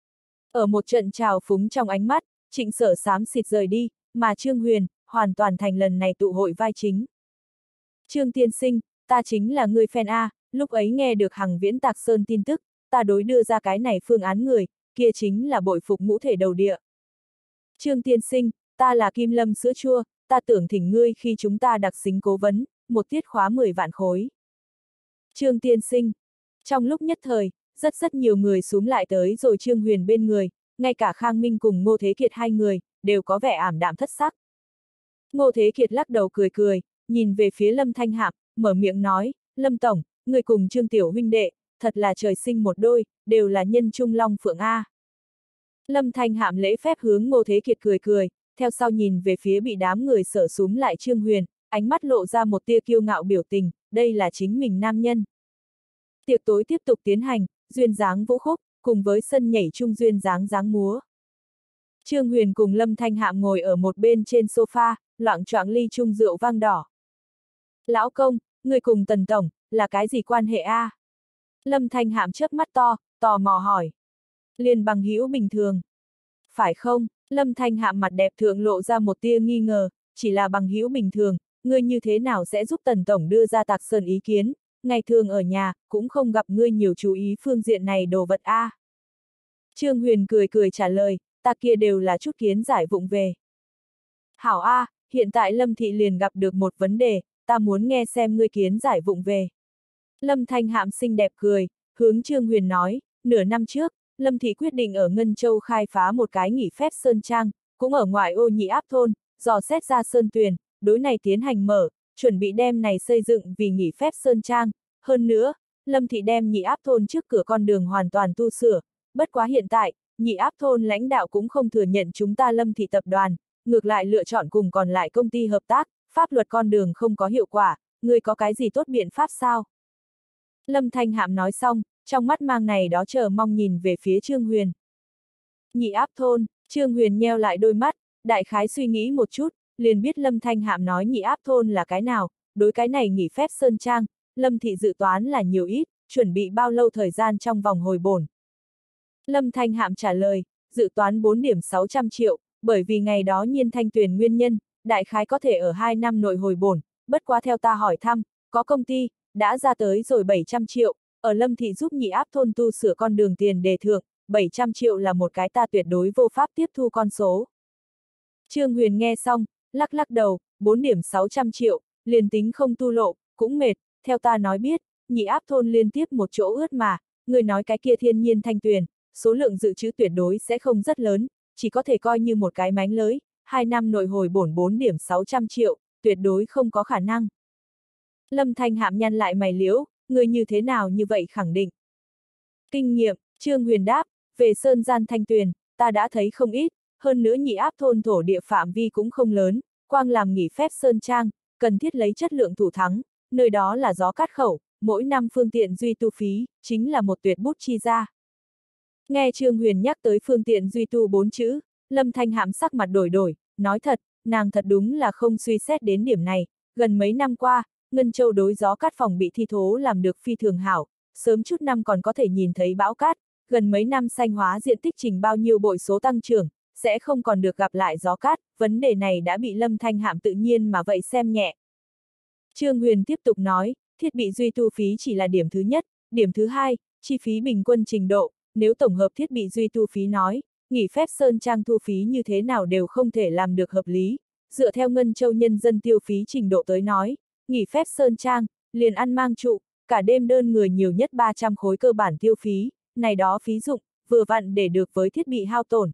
[SPEAKER 1] Ở một trận trào phúng trong ánh mắt, Trịnh Sở xám xịt rời đi, mà Trương Huyền, hoàn toàn thành lần này tụ hội vai chính. Trương tiên sinh, ta chính là người fan A, lúc ấy nghe được Hằng Viễn Tạc Sơn tin tức, ta đối đưa ra cái này phương án người, kia chính là bội phục ngũ thể đầu địa. Trương tiên sinh, ta là Kim Lâm sữa chua, ta tưởng thỉnh ngươi khi chúng ta đặc xính cố vấn, một tiết khóa 10 vạn khối. Trương tiên sinh, trong lúc nhất thời, rất nhiều người xúm lại tới rồi Trương Huyền bên người, ngay cả Khang Minh cùng Ngô Thế Kiệt hai người, đều có vẻ ảm đạm thất sắc. Ngô Thế Kiệt lắc đầu cười cười, nhìn về phía Lâm Thanh Hạm, mở miệng nói, Lâm Tổng, người cùng Trương Tiểu huynh đệ, thật là trời sinh một đôi, đều là nhân trung long phượng A. Lâm Thanh Hạm lễ phép hướng Ngô Thế Kiệt cười cười, theo sau nhìn về phía bị đám người sở súm lại Trương Huyền, ánh mắt lộ ra một tia kiêu ngạo biểu tình, đây là chính mình nam nhân. Tiệc tối tiếp tục tiến hành, duyên dáng vũ khúc, cùng với sân nhảy chung duyên dáng dáng múa. Trương Huyền cùng Lâm Thanh Hạm ngồi ở một bên trên sofa, loạng choạng ly chung rượu vang đỏ. Lão công, người cùng Tần Tổng, là cái gì quan hệ a? Lâm Thanh Hạm chớp mắt to, tò mò hỏi. Liền bằng hữu bình thường. Phải không? Lâm Thanh Hạm mặt đẹp thượng lộ ra một tia nghi ngờ, chỉ là bằng hữu bình thường, ngươi như thế nào sẽ giúp Tần Tổng đưa ra Tạc Sơn ý kiến, ngày thường ở nhà, cũng không gặp ngươi nhiều chú ý phương diện này đồ vật a. Trương Huyền cười cười trả lời, ta kia đều là chút kiến giải vụng về. Hảo a, hiện tại Lâm Thị liền gặp được một vấn đề, ta muốn nghe xem ngươi kiến giải vụng về. Lâm Thanh Hạm xinh đẹp cười, hướng Trương Huyền nói, nửa năm trước, Lâm Thị quyết định ở Ngân Châu khai phá một cái nghỉ phép sơn trang, cũng ở ngoại ô Nhị Áp thôn, dò xét ra sơn tuyền, đối này tiến hành mở, chuẩn bị đem này xây dựng vì nghỉ phép sơn trang. Hơn nữa, Lâm Thị đem Nhị Áp thôn trước cửa con đường hoàn toàn tu sửa, bất quá hiện tại, Nhị Áp thôn lãnh đạo cũng không thừa nhận chúng ta Lâm Thị tập đoàn, ngược lại lựa chọn cùng còn lại công ty hợp tác, pháp luật con đường không có hiệu quả, ngươi có cái gì tốt biện pháp sao? Lâm Thanh Hạm nói xong, trong mắt mang này đó chờ mong nhìn về phía Trương Huyền. Nhị Áp thôn, Trương Huyền nheo lại đôi mắt, đại khái suy nghĩ một chút, liền biết Lâm Thanh Hạm nói Nhị Áp thôn là cái nào, đối cái này nghỉ phép sơn trang, Lâm Thị dự toán là nhiều ít, chuẩn bị bao lâu thời gian trong vòng hồi bổn. Lâm Thanh Hạm trả lời, dự toán 4,600 triệu, bởi vì ngày đó Nhiên Thanh Tuyền nguyên nhân, đại khái có thể ở 2 năm nội hồi bổn, bất quá theo ta hỏi thăm, có công ty, đã ra tới rồi 700 triệu, ở Lâm Thị giúp Nhị Áp thôn tu sửa con đường tiền đề thưởng, 700 triệu là một cái ta tuyệt đối vô pháp tiếp thu con số. Trương Huyền nghe xong, lắc lắc đầu, 4,600 triệu, liền tính không tu lộ, cũng mệt, theo ta nói biết, Nhị Áp thôn liên tiếp một chỗ ướt mà, người nói cái kia Thiên Nhiên Thanh Tuyền, số lượng dự trữ tuyệt đối sẽ không rất lớn, chỉ có thể coi như một cái mánh lới, 2 năm nội hồi bổn 4,600 triệu, tuyệt đối không có khả năng. Lâm Thanh Hạm nhăn lại mày liễu, người như thế nào như vậy khẳng định. Kinh nghiệm, Trương Huyền đáp, về Sơn Gian Thanh Tuyền, ta đã thấy không ít, hơn nữa Nhị Áp thôn thổ địa phạm vi cũng không lớn, quang làm nghỉ phép Sơn Trang, cần thiết lấy chất lượng thủ thắng, nơi đó là gió cát khẩu, mỗi năm phương tiện duy tu phí, chính là một tuyệt bút chi ra. Nghe Trương Huyền nhắc tới phương tiện duy tu 4 chữ, Lâm Thanh Hạm sắc mặt đổi, nói thật, nàng thật đúng là không suy xét đến điểm này, gần mấy năm qua, Ngân Châu đối gió cát phòng bị thi thố làm được phi thường hảo, sớm chút năm còn có thể nhìn thấy bão cát, gần mấy năm xanh hóa diện tích trình bao nhiêu bội số tăng trưởng, sẽ không còn được gặp lại gió cát, vấn đề này đã bị Lâm Thanh Hạm tự nhiên mà vậy xem nhẹ. Trương Huyền tiếp tục nói, thiết bị duy tu phí chỉ là điểm thứ nhất, điểm thứ hai, chi phí bình quân trình độ, nếu tổng hợp thiết bị duy tu phí nói, nghỉ phép Sơn Trang thu phí như thế nào đều không thể làm được hợp lý, dựa theo Ngân Châu nhân dân tiêu phí trình độ tới nói, nghỉ phép Sơn Trang, liền ăn mang trụ, cả đêm đơn người nhiều nhất 300 khối cơ bản tiêu phí, này đó phí dụng, vừa vặn để được với thiết bị hao tổn.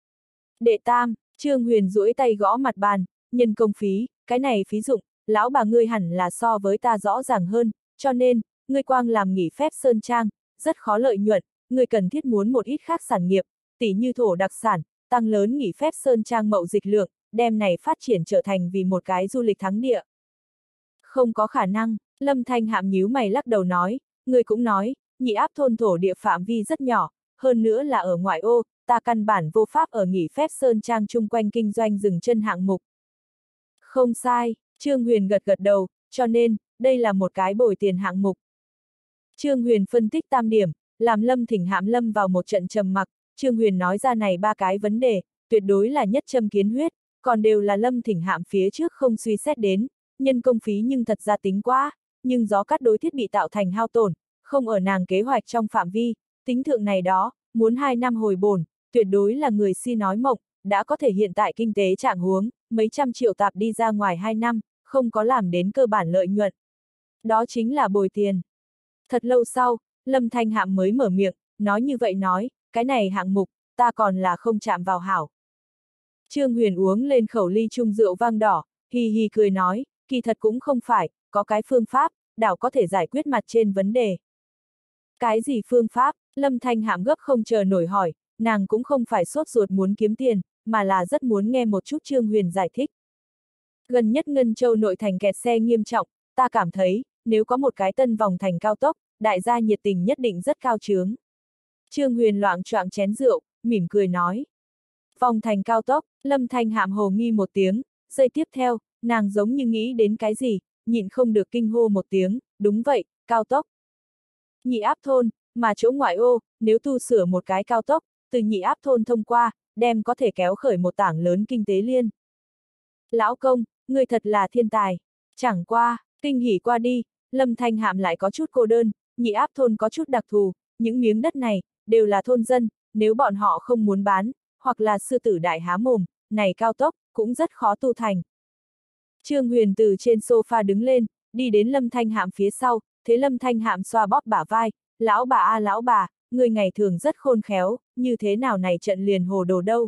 [SPEAKER 1] Đệ tam, Trương Huyền duỗi tay gõ mặt bàn, nhân công phí, cái này phí dụng, lão bà ngươi hẳn là so với ta rõ ràng hơn, cho nên, ngươi quang làm nghỉ phép Sơn Trang, rất khó lợi nhuận, ngươi cần thiết muốn một ít khác sản nghiệp, tỉ như thổ đặc sản, tăng lớn nghỉ phép Sơn Trang mậu dịch lượng, đem này phát triển trở thành vì một cái du lịch thắng địa. Không có khả năng, Lâm Thanh Hạm nhíu mày lắc đầu nói, ngươi cũng nói, Nhị Áp thôn thổ địa phạm vi rất nhỏ, hơn nữa là ở ngoại ô, ta căn bản vô pháp ở nghỉ phép Sơn Trang chung quanh kinh doanh dừng chân hạng mục. Không sai, Trương Huyền gật đầu, cho nên, đây là một cái bồi tiền hạng mục. Trương Huyền phân tích tam điểm, làm Lâm Thỉnh Hạm lâm vào một trận trầm mặc, Trương Huyền nói ra này 3 cái vấn đề, tuyệt đối là nhất châm kiến huyết, còn đều là Lâm Thỉnh Hạm phía trước không suy xét đến, nhân công phí nhưng thật ra tính quá, nhưng gió cát đối thiết bị tạo thành hao tổn, không ở nàng kế hoạch trong phạm vi, tính thượng này đó, muốn 2 năm hồi bổn, tuyệt đối là người si nói mộng, đã có thể hiện tại kinh tế trạng huống, mấy trăm triệu tạp đi ra ngoài 2 năm, không có làm đến cơ bản lợi nhuận. Đó chính là bồi tiền. Thật lâu sau, Lâm Thanh Hạm mới mở miệng, nói như vậy nói, cái này hạng mục, ta còn là không chạm vào hảo. Trương Huyền uống lên khẩu ly chung rượu vang đỏ, hì hì cười nói, kỳ thật cũng không phải, có cái phương pháp, đảo có thể giải quyết mặt trên vấn đề. Cái gì phương pháp? Lâm Thanh Hạm gấp không chờ nổi hỏi, nàng cũng không phải sốt ruột muốn kiếm tiền, mà là rất muốn nghe một chút Trương Huyền giải thích. Gần nhất Ngân Châu nội thành kẹt xe nghiêm trọng, ta cảm thấy, nếu có một cái tân vòng thành cao tốc, đại gia nhiệt tình nhất định rất cao chướng. Trương Huyền loạng choạng chén rượu, mỉm cười nói. Vòng thành cao tốc, Lâm Thanh Hạm hồ nghi một tiếng, giây tiếp theo, nàng giống như nghĩ đến cái gì, nhịn không được kinh hô một tiếng, đúng vậy, cao tốc. Nhị áp thôn, mà chỗ ngoại ô, nếu tu sửa một cái cao tốc, từ nhị áp thôn thông qua, đem có thể kéo khởi một tảng lớn kinh tế liên. Lão công, người thật là thiên tài. Chẳng qua, kinh hỉ qua đi, Lâm Thanh Hạm lại có chút cô đơn, nhị áp thôn có chút đặc thù, những miếng đất này, đều là thôn dân, nếu bọn họ không muốn bán, hoặc là sư tử đại há mồm, này cao tốc, cũng rất khó tu thành. Trương Huyền từ trên sofa đứng lên, đi đến Lâm Thanh Hạm phía sau, thế Lâm Thanh Hạm xoa bóp bả vai, lão bà a lão bà, người ngày thường rất khôn khéo, như thế nào này trận liền hồ đồ đâu.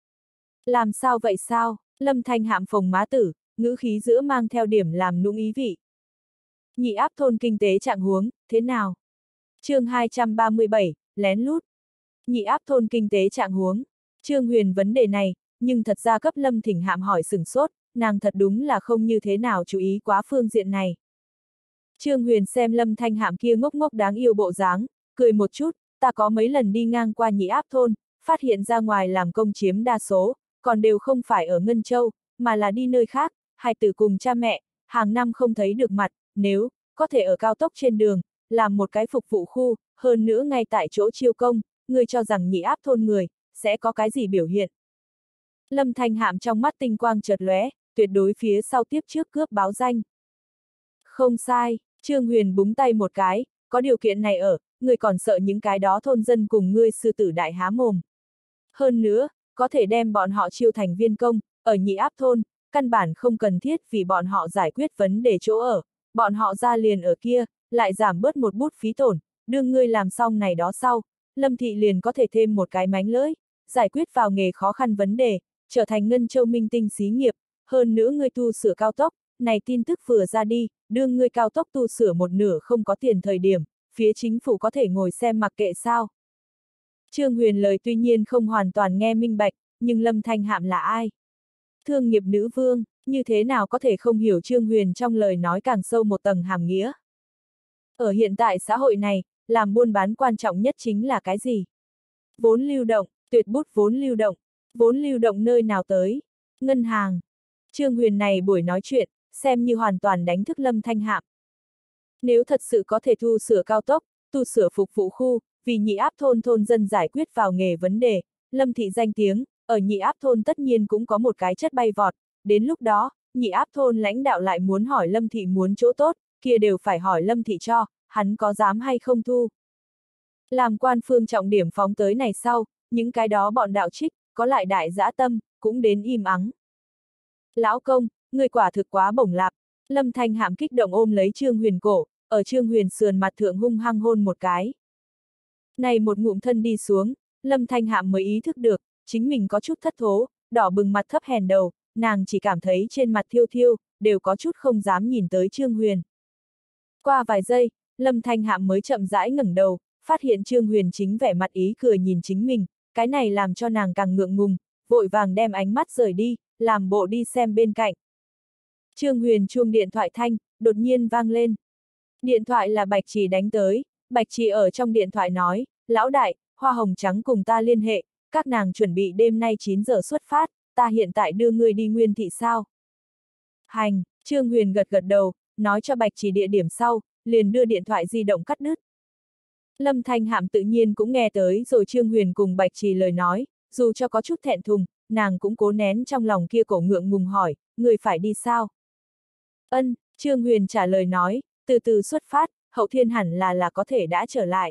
[SPEAKER 1] Làm sao vậy sao? Lâm Thanh Hạm phồng má tử, ngữ khí giữa mang theo điểm làm nũng ý vị. Nhị áp thôn kinh tế trạng huống, thế nào? Chương 237, lén lút. Nhị áp thôn kinh tế trạng huống. Trương Huyền vấn đề này, nhưng thật ra cấp Lâm Thỉnh Hạm hỏi sửng sốt, nàng thật đúng là không như thế nào chú ý quá phương diện này. Trương Huyền xem Lâm Thanh Hạm kia ngốc ngốc đáng yêu bộ dáng, cười một chút, ta có mấy lần đi ngang qua nhị áp thôn, phát hiện ra ngoài làm công chiếm đa số, còn đều không phải ở Ngân Châu, mà là đi nơi khác, hai tử cùng cha mẹ, hàng năm không thấy được mặt, nếu có thể ở cao tốc trên đường, làm một cái phục vụ khu, hơn nữa ngay tại chỗ chiêu công, người cho rằng nhị áp thôn người, sẽ có cái gì biểu hiện. Lâm Thanh Hạm trong mắt tinh quang chợt lóe, tuyệt đối phía sau tiếp trước cướp báo danh. Không sai, Trương Huyền búng tay một cái, có điều kiện này ở, người còn sợ những cái đó thôn dân cùng ngươi sư tử đại há mồm. Hơn nữa, có thể đem bọn họ chiêu thành viên công, ở nhị áp thôn, căn bản không cần thiết vì bọn họ giải quyết vấn đề chỗ ở, bọn họ ra liền ở kia, lại giảm bớt một bút phí tổn, đương ngươi làm xong này đó sau, Lâm Thị liền có thể thêm một cái mánh lưỡi, giải quyết vào nghề khó khăn vấn đề, trở thành Ngân Châu minh tinh xí nghiệp, hơn nữa ngươi tu sửa cao tốc, này tin tức vừa ra đi, đương ngươi cao tốc tu sửa một nửa không có tiền thời điểm, phía chính phủ có thể ngồi xem mặc kệ sao. Trương Huyền lời tuy nhiên không hoàn toàn nghe minh bạch, nhưng Lâm Thanh Hạm là ai? Thương nghiệp nữ vương, như thế nào có thể không hiểu Trương Huyền trong lời nói càng sâu một tầng hàm nghĩa? Ở hiện tại xã hội này, làm buôn bán quan trọng nhất chính là cái gì? Vốn lưu động, tuyệt bút vốn lưu động nơi nào tới? Ngân hàng. Trương Huyền này buổi nói chuyện, xem như hoàn toàn đánh thức Lâm Thanh Hạm. Nếu thật sự có thể tu sửa cao tốc, tu sửa phục vụ khu, vì nhị áp thôn thôn dân giải quyết vào nghề vấn đề, Lâm Thị danh tiếng, ở nhị áp thôn tất nhiên cũng có một cái chất bay vọt, đến lúc đó, nhị áp thôn lãnh đạo lại muốn hỏi Lâm Thị muốn chỗ tốt, kia đều phải hỏi Lâm Thị cho, hắn có dám hay không thu. Làm quan phương trọng điểm phóng tới này sau, những cái đó bọn đạo trích, có lại đại dã tâm, cũng đến im ắng. Lão công, người quả thực quá bổng lạp. Lâm Thanh Hạm kích động ôm lấy Trương Huyền cổ, ở Trương Huyền sườn mặt thượng hung hăng hôn một cái. Này một ngụm thân đi xuống, Lâm Thanh Hạm mới ý thức được, chính mình có chút thất thố, đỏ bừng mặt thấp hèn đầu, nàng chỉ cảm thấy trên mặt thiêu thiêu, đều có chút không dám nhìn tới Trương Huyền. Qua vài giây, Lâm Thanh Hạm mới chậm rãi ngẩng đầu, phát hiện Trương Huyền chính vẻ mặt ý cười nhìn chính mình, cái này làm cho nàng càng ngượng ngùng, vội vàng đem ánh mắt rời đi, làm bộ đi xem bên cạnh. Trương Huyền chuông điện thoại thanh, đột nhiên vang lên. Điện thoại là Bạch Trì đánh tới, Bạch Trì ở trong điện thoại nói, lão đại, Hoa Hồng Trắng cùng ta liên hệ, các nàng chuẩn bị đêm nay 9 giờ xuất phát, ta hiện tại đưa người đi Nguyên Thị sao? Hành, Trương Huyền gật gật đầu, nói cho Bạch Trì địa điểm sau, liền đưa điện thoại di động cắt đứt. Lâm Thanh Hạm tự nhiên cũng nghe tới rồi Trương Huyền cùng Bạch Trì lời nói, dù cho có chút thẹn thùng, nàng cũng cố nén trong lòng kia cổ ngượng ngùng hỏi, người phải đi sao? Ân, Trương Huyền trả lời nói, từ từ xuất phát, hậu thiên hẳn là có thể đã trở lại.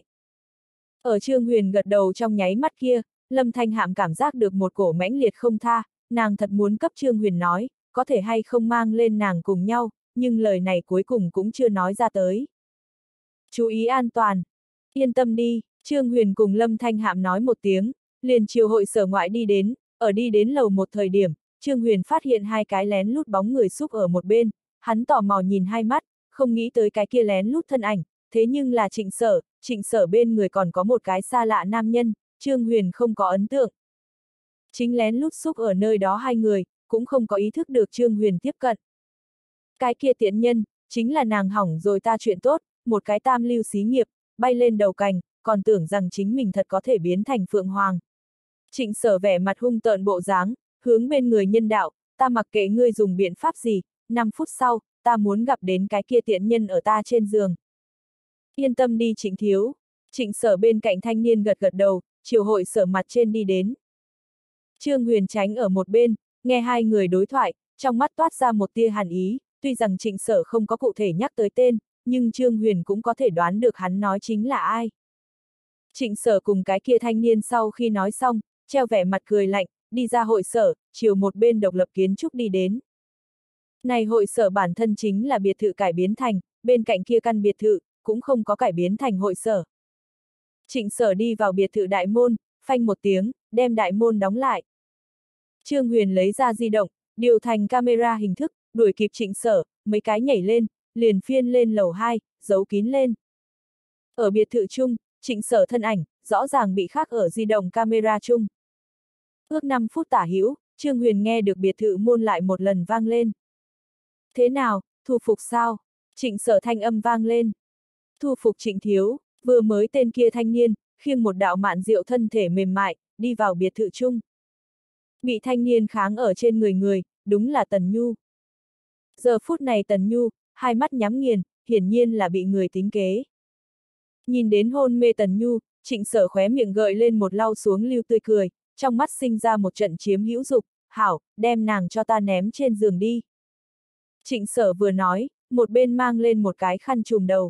[SPEAKER 1] Ở Trương Huyền gật đầu trong nháy mắt kia, Lâm Thanh Hạm cảm giác được một cổ mãnh liệt không tha, nàng thật muốn cấp Trương Huyền nói, có thể hay không mang lên nàng cùng nhau, nhưng lời này cuối cùng cũng chưa nói ra tới. Chú ý an toàn. Yên tâm đi, Trương Huyền cùng Lâm Thanh Hạm nói một tiếng, liền chiều hội sở ngoại đi đến, ở đi đến lầu một thời điểm, Trương Huyền phát hiện hai cái lén lút bóng người xúc ở một bên, hắn tò mò nhìn hai mắt, không nghĩ tới cái kia lén lút thân ảnh, thế nhưng là Trịnh Sở bên người còn có một cái xa lạ nam nhân, Trương Huyền không có ấn tượng. Chính lén lút xúc ở nơi đó hai người, cũng không có ý thức được Trương Huyền tiếp cận. Cái kia tiện nhân, chính là nàng hỏng rồi ta chuyện tốt, một cái tam lưu xí nghiệp, bay lên đầu cành, còn tưởng rằng chính mình thật có thể biến thành Phượng Hoàng. Trịnh Sở vẻ mặt hung tợn bộ dáng, hướng bên người nhân đạo, ta mặc kệ ngươi dùng biện pháp gì, 5 phút sau, ta muốn gặp đến cái kia tiện nhân ở ta trên giường. Yên tâm đi Trịnh thiếu. Trịnh Sở bên cạnh thanh niên gật gật đầu, chiều hội sở mặt trên đi đến. Trương Huyền tránh ở một bên, nghe hai người đối thoại, trong mắt toát ra một tia hàn ý, tuy rằng Trịnh Sở không có cụ thể nhắc tới tên, nhưng Trương Huyền cũng có thể đoán được hắn nói chính là ai. Trịnh Sở cùng cái kia thanh niên sau khi nói xong, treo vẻ mặt cười lạnh, đi ra hội sở, chiều một bên độc lập kiến trúc đi đến. Này hội sở bản thân chính là biệt thự cải biến thành, bên cạnh kia căn biệt thự, cũng không có cải biến thành hội sở. Trịnh Sở đi vào biệt thự đại môn, phanh một tiếng, đem đại môn đóng lại. Trương Huyền lấy ra di động, điều thành camera hình thức, đuổi kịp Trịnh Sở, mấy cái nhảy lên, liền phiên lên lầu 2, giấu kín lên. Ở biệt thự chung, Trịnh Sở thân ảnh, rõ ràng bị khắc ở di động camera chung. Ước 5 phút tả hữu, Trương Huyền nghe được biệt thự môn lại một lần vang lên. Thế nào, thu phục sao? Trịnh Sở thanh âm vang lên. Thu phục Trịnh thiếu, vừa mới tên kia thanh niên, khiêng một đạo mạn diệu thân thể mềm mại, đi vào biệt thự chung. Bị thanh niên kháng ở trên người, đúng là Tần Nhu. Giờ phút này Tần Nhu, hai mắt nhắm nghiền, hiển nhiên là bị người tính kế. Nhìn đến hôn mê Tần Nhu, Trịnh Sở khóe miệng gợi lên một lau xuống lưu tươi cười, trong mắt sinh ra một trận chiếm hữu dục, hảo, đem nàng cho ta ném trên giường đi. Trịnh Sở vừa nói, một bên mang lên một cái khăn trùm đầu.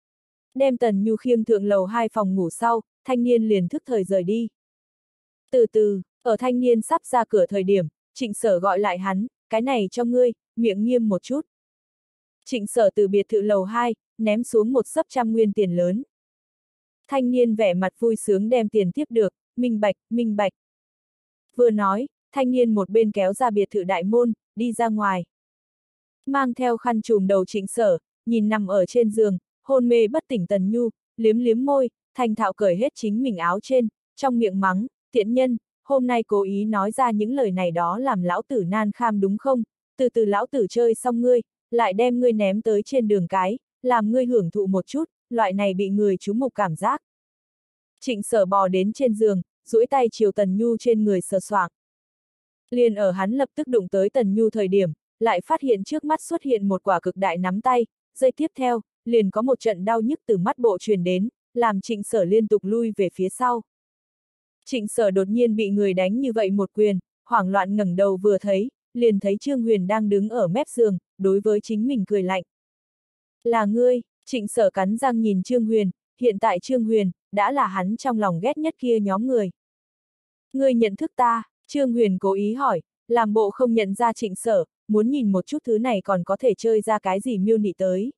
[SPEAKER 1] Đem Tần Nhu khiêng thượng lầu 2 phòng ngủ sau, thanh niên liền thức thời rời đi. Từ từ, ở thanh niên sắp ra cửa thời điểm, Trịnh Sở gọi lại hắn, cái này cho ngươi, miệng nghiêm một chút. Trịnh Sở từ biệt thự lầu 2, ném xuống một xấp 100 nguyên tiền lớn. Thanh niên vẻ mặt vui sướng đem tiền tiếp được, minh bạch, minh bạch. Vừa nói, thanh niên một bên kéo ra biệt thự đại môn, đi ra ngoài. Mang theo khăn trùm đầu Trịnh Sở, nhìn nằm ở trên giường, hôn mê bất tỉnh Tần Nhu, liếm liếm môi, thành thạo cởi hết chính mình áo trên, trong miệng mắng, tiện nhân, hôm nay cố ý nói ra những lời này đó làm lão tử nan kham đúng không? Từ từ lão tử chơi xong ngươi, lại đem ngươi ném tới trên đường cái, làm ngươi hưởng thụ một chút, loại này bị người chú mục cảm giác. Trịnh Sở bò đến trên giường, duỗi tay chiều Tần Nhu trên người sờ soạng. Liền ở hắn lập tức đụng tới Tần Nhu thời điểm, lại phát hiện trước mắt xuất hiện một quả cực đại nắm tay, giây tiếp theo, liền có một trận đau nhức từ mắt bộ truyền đến, làm Trịnh Sở liên tục lui về phía sau. Trịnh Sở đột nhiên bị người đánh như vậy một quyền, hoảng loạn ngẩng đầu vừa thấy, liền thấy Trương Huyền đang đứng ở mép giường, đối với chính mình cười lạnh. Là ngươi, Trịnh Sở cắn răng nhìn Trương Huyền, hiện tại Trương Huyền, đã là hắn trong lòng ghét nhất kia nhóm người. Ngươi nhận thức ta, Trương Huyền cố ý hỏi, làm bộ không nhận ra Trịnh Sở, muốn nhìn một chút thứ này còn có thể chơi ra cái gì miêu nị tới.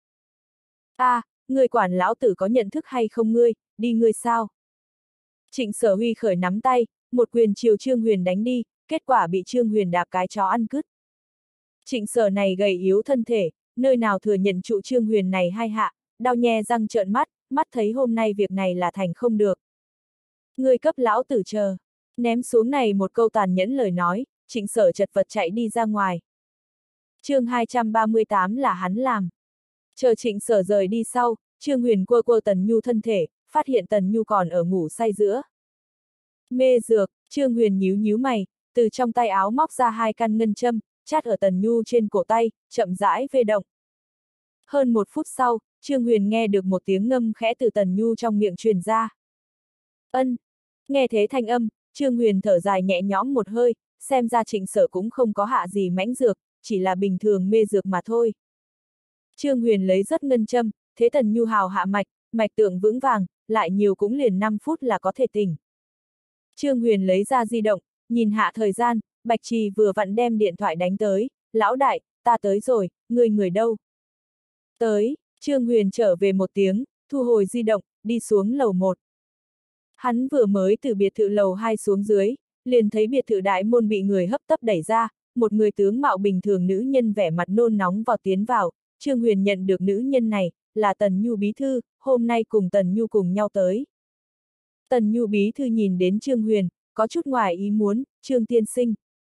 [SPEAKER 1] Ngươi quản lão tử có nhận thức hay không ngươi, đi ngươi sao? Trịnh Sở huy khởi nắm tay, một quyền chiều Trương Huyền đánh đi, kết quả bị Trương Huyền đạp cái chó ăn cứt. Trịnh Sở này gầy yếu thân thể, nơi nào thừa nhận trụ Trương Huyền này hai hạ, đau nhe răng trợn mắt, mắt thấy hôm nay việc này là thành không được. Ngươi cấp lão tử chờ. Ném xuống này một câu tàn nhẫn lời nói, Trịnh Sở chật vật chạy đi ra ngoài. Chương 238 là hắn làm. Chờ Trịnh Sở rời đi sau, Trương Huyền quơ quơ Tần Nhu thân thể, phát hiện Tần Nhu còn ở ngủ say giữa. Mê dược, Trương Huyền nhíu nhíu mày, từ trong tay áo móc ra 2 căn ngân châm, chát ở Tần Nhu trên cổ tay, chậm rãi vê động. Hơn 1 phút sau, Trương Huyền nghe được một tiếng ngâm khẽ từ Tần Nhu trong miệng truyền ra. Ân. Nghe thế thanh âm, Trương Huyền thở dài nhẹ nhõm một hơi, xem ra Trịnh Sở cũng không có hạ gì mãnh dược, chỉ là bình thường mê dược mà thôi. Trương Huyền lấy rất ngân châm, thế Tần Nhu hào hạ mạch, mạch tượng vững vàng, lại nhiều cũng liền 5 phút là có thể tỉnh. Trương Huyền lấy ra di động, nhìn hạ thời gian, Bạch Trì vừa vặn đem điện thoại đánh tới, lão đại, ta tới rồi, người đâu? Tới, Trương Huyền trở về một tiếng, thu hồi di động, đi xuống lầu 1. Hắn vừa mới từ biệt thự lầu 2 xuống dưới, liền thấy biệt thự đại môn bị người hấp tấp đẩy ra, một người tướng mạo bình thường nữ nhân vẻ mặt nôn nóng vào tiến vào, Trương Huyền nhận được nữ nhân này, là Tần Nhu bí thư, hôm nay cùng Tần Nhu cùng nhau tới. Tần Nhu bí thư nhìn đến Trương Huyền, có chút ngoài ý muốn, Trương tiên sinh.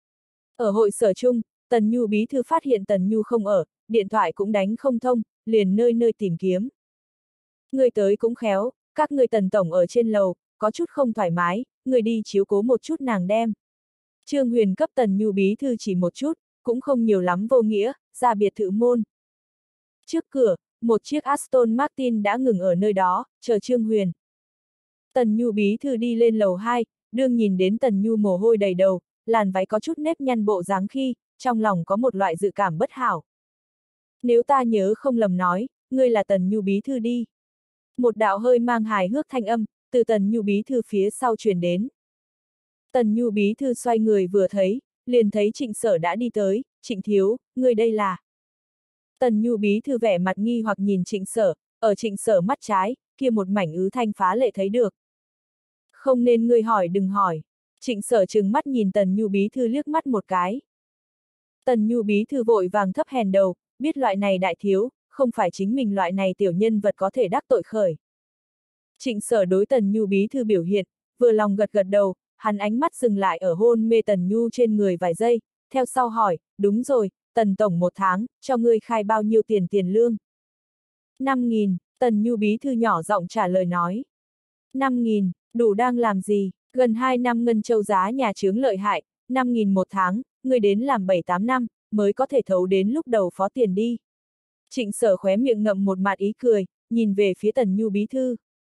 [SPEAKER 1] Ở hội sở chung, Tần Nhu bí thư phát hiện Tần Nhu không ở, điện thoại cũng đánh không thông, liền nơi nơi tìm kiếm. Người tới cũng khéo, các người Tần tổng ở trên lầu, có chút không thoải mái, người đi chiếu cố một chút nàng đem. Trương Huyền cấp Tần Nhu bí thư chỉ một chút, cũng không nhiều lắm vô nghĩa, ra biệt thự môn. Trước cửa, một chiếc Aston Martin đã ngừng ở nơi đó, chờ Trương Huyền. Tần Nhu bí thư đi lên lầu 2, đương nhìn đến Tần Nhu mồ hôi đầy đầu, làn váy có chút nếp nhăn bộ dáng khi, trong lòng có một loại dự cảm bất hảo. Nếu ta nhớ không lầm nói, ngươi là Tần Nhu bí thư đi. Một đạo hơi mang hài hước thanh âm, từ Tần Nhu bí thư phía sau truyền đến. Tần Nhu bí thư xoay người vừa thấy, liền thấy Trịnh Sở đã đi tới, Trịnh thiếu, ngươi đây là. Tần Nhu bí thư vẻ mặt nghi hoặc nhìn Trịnh Sở, ở Trịnh Sở mắt trái, kia một mảnh ứ thanh phá lệ thấy được. Không nên ngươi hỏi đừng hỏi. Trịnh Sở trừng mắt nhìn Tần Nhu bí thư liếc mắt một cái. Tần Nhu bí thư vội vàng thấp hèn đầu, biết loại này đại thiếu, không phải chính mình loại này tiểu nhân vật có thể đắc tội khởi. Trịnh Sở đối Tần Nhu bí thư biểu hiện, vừa lòng gật gật đầu, hắn ánh mắt dừng lại ở hôn mê Tần Nhu trên người vài giây, theo sau hỏi, đúng rồi, Tần tổng một tháng, cho ngươi khai bao nhiêu tiền lương? 5.000, Tần Nhu bí thư nhỏ giọng trả lời nói. 5.000, đủ đang làm gì, gần 2 năm ngân châu giá nhà chướng lợi hại, 5.000 một tháng, ngươi đến làm 7-8 năm, mới có thể thấu đến lúc đầu phó tiền đi. Trịnh Sở khóe miệng ngậm một mặt ý cười, nhìn về phía Tần Nhu bí thư.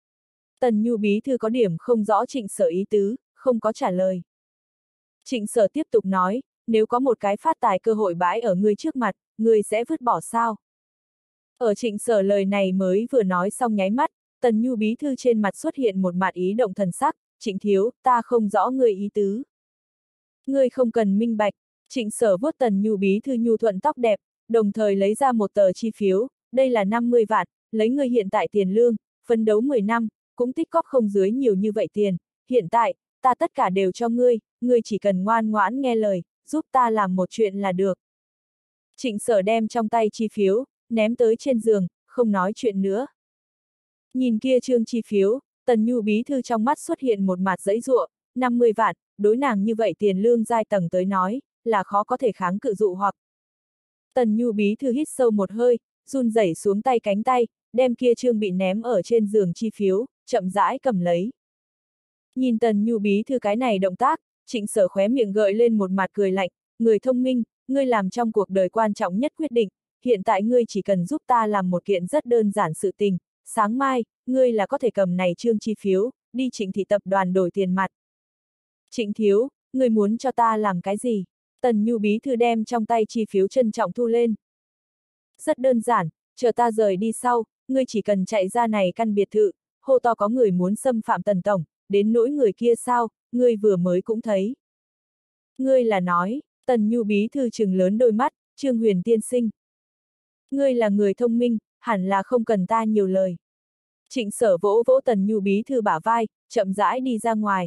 [SPEAKER 1] Tần Nhu bí thư có điểm không rõ Trịnh Sở ý tứ, không có trả lời. Trịnh Sở tiếp tục nói, nếu có một cái phát tài cơ hội bãi ở ngươi trước mặt, ngươi sẽ vứt bỏ sao? Ở Trịnh Sở lời này mới vừa nói xong nháy mắt, Tần Nhu bí thư trên mặt xuất hiện một mặt ý động thần sắc, Trịnh thiếu, ta không rõ ngươi ý tứ. Ngươi không cần minh bạch. Trịnh Sở vuốt Tần Nhu bí thư nhu thuận tóc đẹp, đồng thời lấy ra một tờ chi phiếu, đây là 50 vạn, lấy ngươi hiện tại tiền lương, phấn đấu 10 năm, cũng tích cóp không dưới nhiều như vậy tiền, hiện tại, ta tất cả đều cho ngươi, ngươi chỉ cần ngoan ngoãn nghe lời, giúp ta làm một chuyện là được. Trịnh Sở đem trong tay chi phiếu, ném tới trên giường, không nói chuyện nữa. Nhìn kia trương chi phiếu, Tần Nhu bí thư trong mắt xuất hiện một mặt giãy giụa, 50 vạn, đối nàng như vậy tiền lương giai tầng tới nói, là khó có thể kháng cự dụ hoặc. Tần Nhu bí thư hít sâu một hơi, run rẩy xuống tay cánh tay, đem kia trương bị ném ở trên giường chi phiếu, chậm rãi cầm lấy. Nhìn Tần Nhu bí thư cái này động tác, Trịnh Sở khóe miệng gợi lên một mặt cười lạnh, người thông minh, ngươi làm trong cuộc đời quan trọng nhất quyết định, hiện tại ngươi chỉ cần giúp ta làm một kiện rất đơn giản sự tình, sáng mai, ngươi là có thể cầm này trương chi phiếu, đi Trịnh thị tập đoàn đổi tiền mặt. Trịnh thiếu, ngươi muốn cho ta làm cái gì? Tần Nhu bí thư đem trong tay chi phiếu trân trọng thu lên. Rất đơn giản, chờ ta rời đi sau, ngươi chỉ cần chạy ra này căn biệt thự, hô to có người muốn xâm phạm Tần tổng, đến nỗi người kia sao, ngươi vừa mới cũng thấy. Ngươi là nói, Tần Nhu bí thư trừng lớn đôi mắt, Trương Huyền tiên sinh. Ngươi là người thông minh, hẳn là không cần ta nhiều lời. Trịnh Sở vỗ vỗ Tần Nhu bí thư bả vai, chậm rãi đi ra ngoài.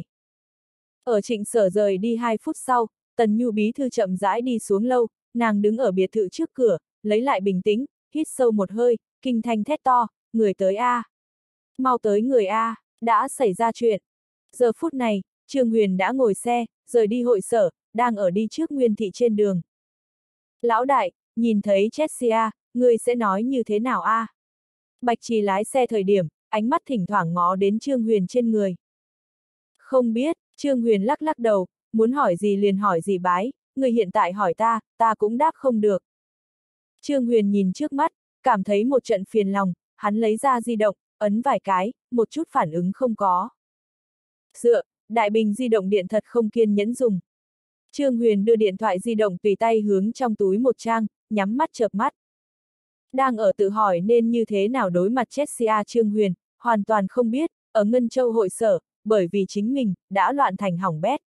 [SPEAKER 1] Ở Trịnh Sở rời đi 2 phút sau, Tần Nhu bí thư chậm rãi đi xuống lâu, nàng đứng ở biệt thự trước cửa, lấy lại bình tĩnh, hít sâu một hơi, kinh thanh thét to, người tới a, mau tới người a, đã xảy ra chuyện. Giờ phút này, Trương Huyền đã ngồi xe, rời đi hội sở, đang ở đi trước Nguyên thị trên đường. Lão đại, nhìn thấy Chessia, ngươi sẽ nói như thế nào a? Bạch Trì lái xe thời điểm, ánh mắt thỉnh thoảng ngó đến Trương Huyền trên người. Không biết, Trương Huyền lắc lắc đầu, muốn hỏi gì liền hỏi gì bái, người hiện tại hỏi ta, ta cũng đáp không được. Trương Huyền nhìn trước mắt, cảm thấy một trận phiền lòng, hắn lấy ra di động, ấn vài cái, một chút phản ứng không có. Dựa, đại bình di động điện thật không kiên nhẫn dùng. Trương Huyền đưa điện thoại di động tùy tay hướng trong túi một trang, nhắm mắt chợp mắt. Đang ở tự hỏi nên như thế nào đối mặt Chessia Trương Huyền, hoàn toàn không biết, ở Ngân Châu hội sở, bởi vì chính mình, đã loạn thành hỏng bét.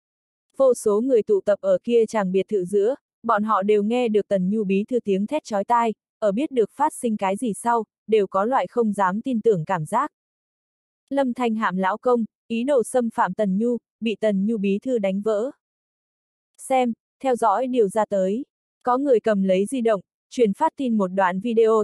[SPEAKER 1] Vô số người tụ tập ở kia chàng biệt thự giữa, bọn họ đều nghe được Tần Nhu bí thư tiếng thét chói tai, ở biết được phát sinh cái gì sau, đều có loại không dám tin tưởng cảm giác. Lâm Thanh Hạm lão công, ý đồ xâm phạm Tần Nhu, bị Tần Nhu bí thư đánh vỡ. Xem, theo dõi điều ra tới. Có người cầm lấy di động, truyền phát tin một đoạn video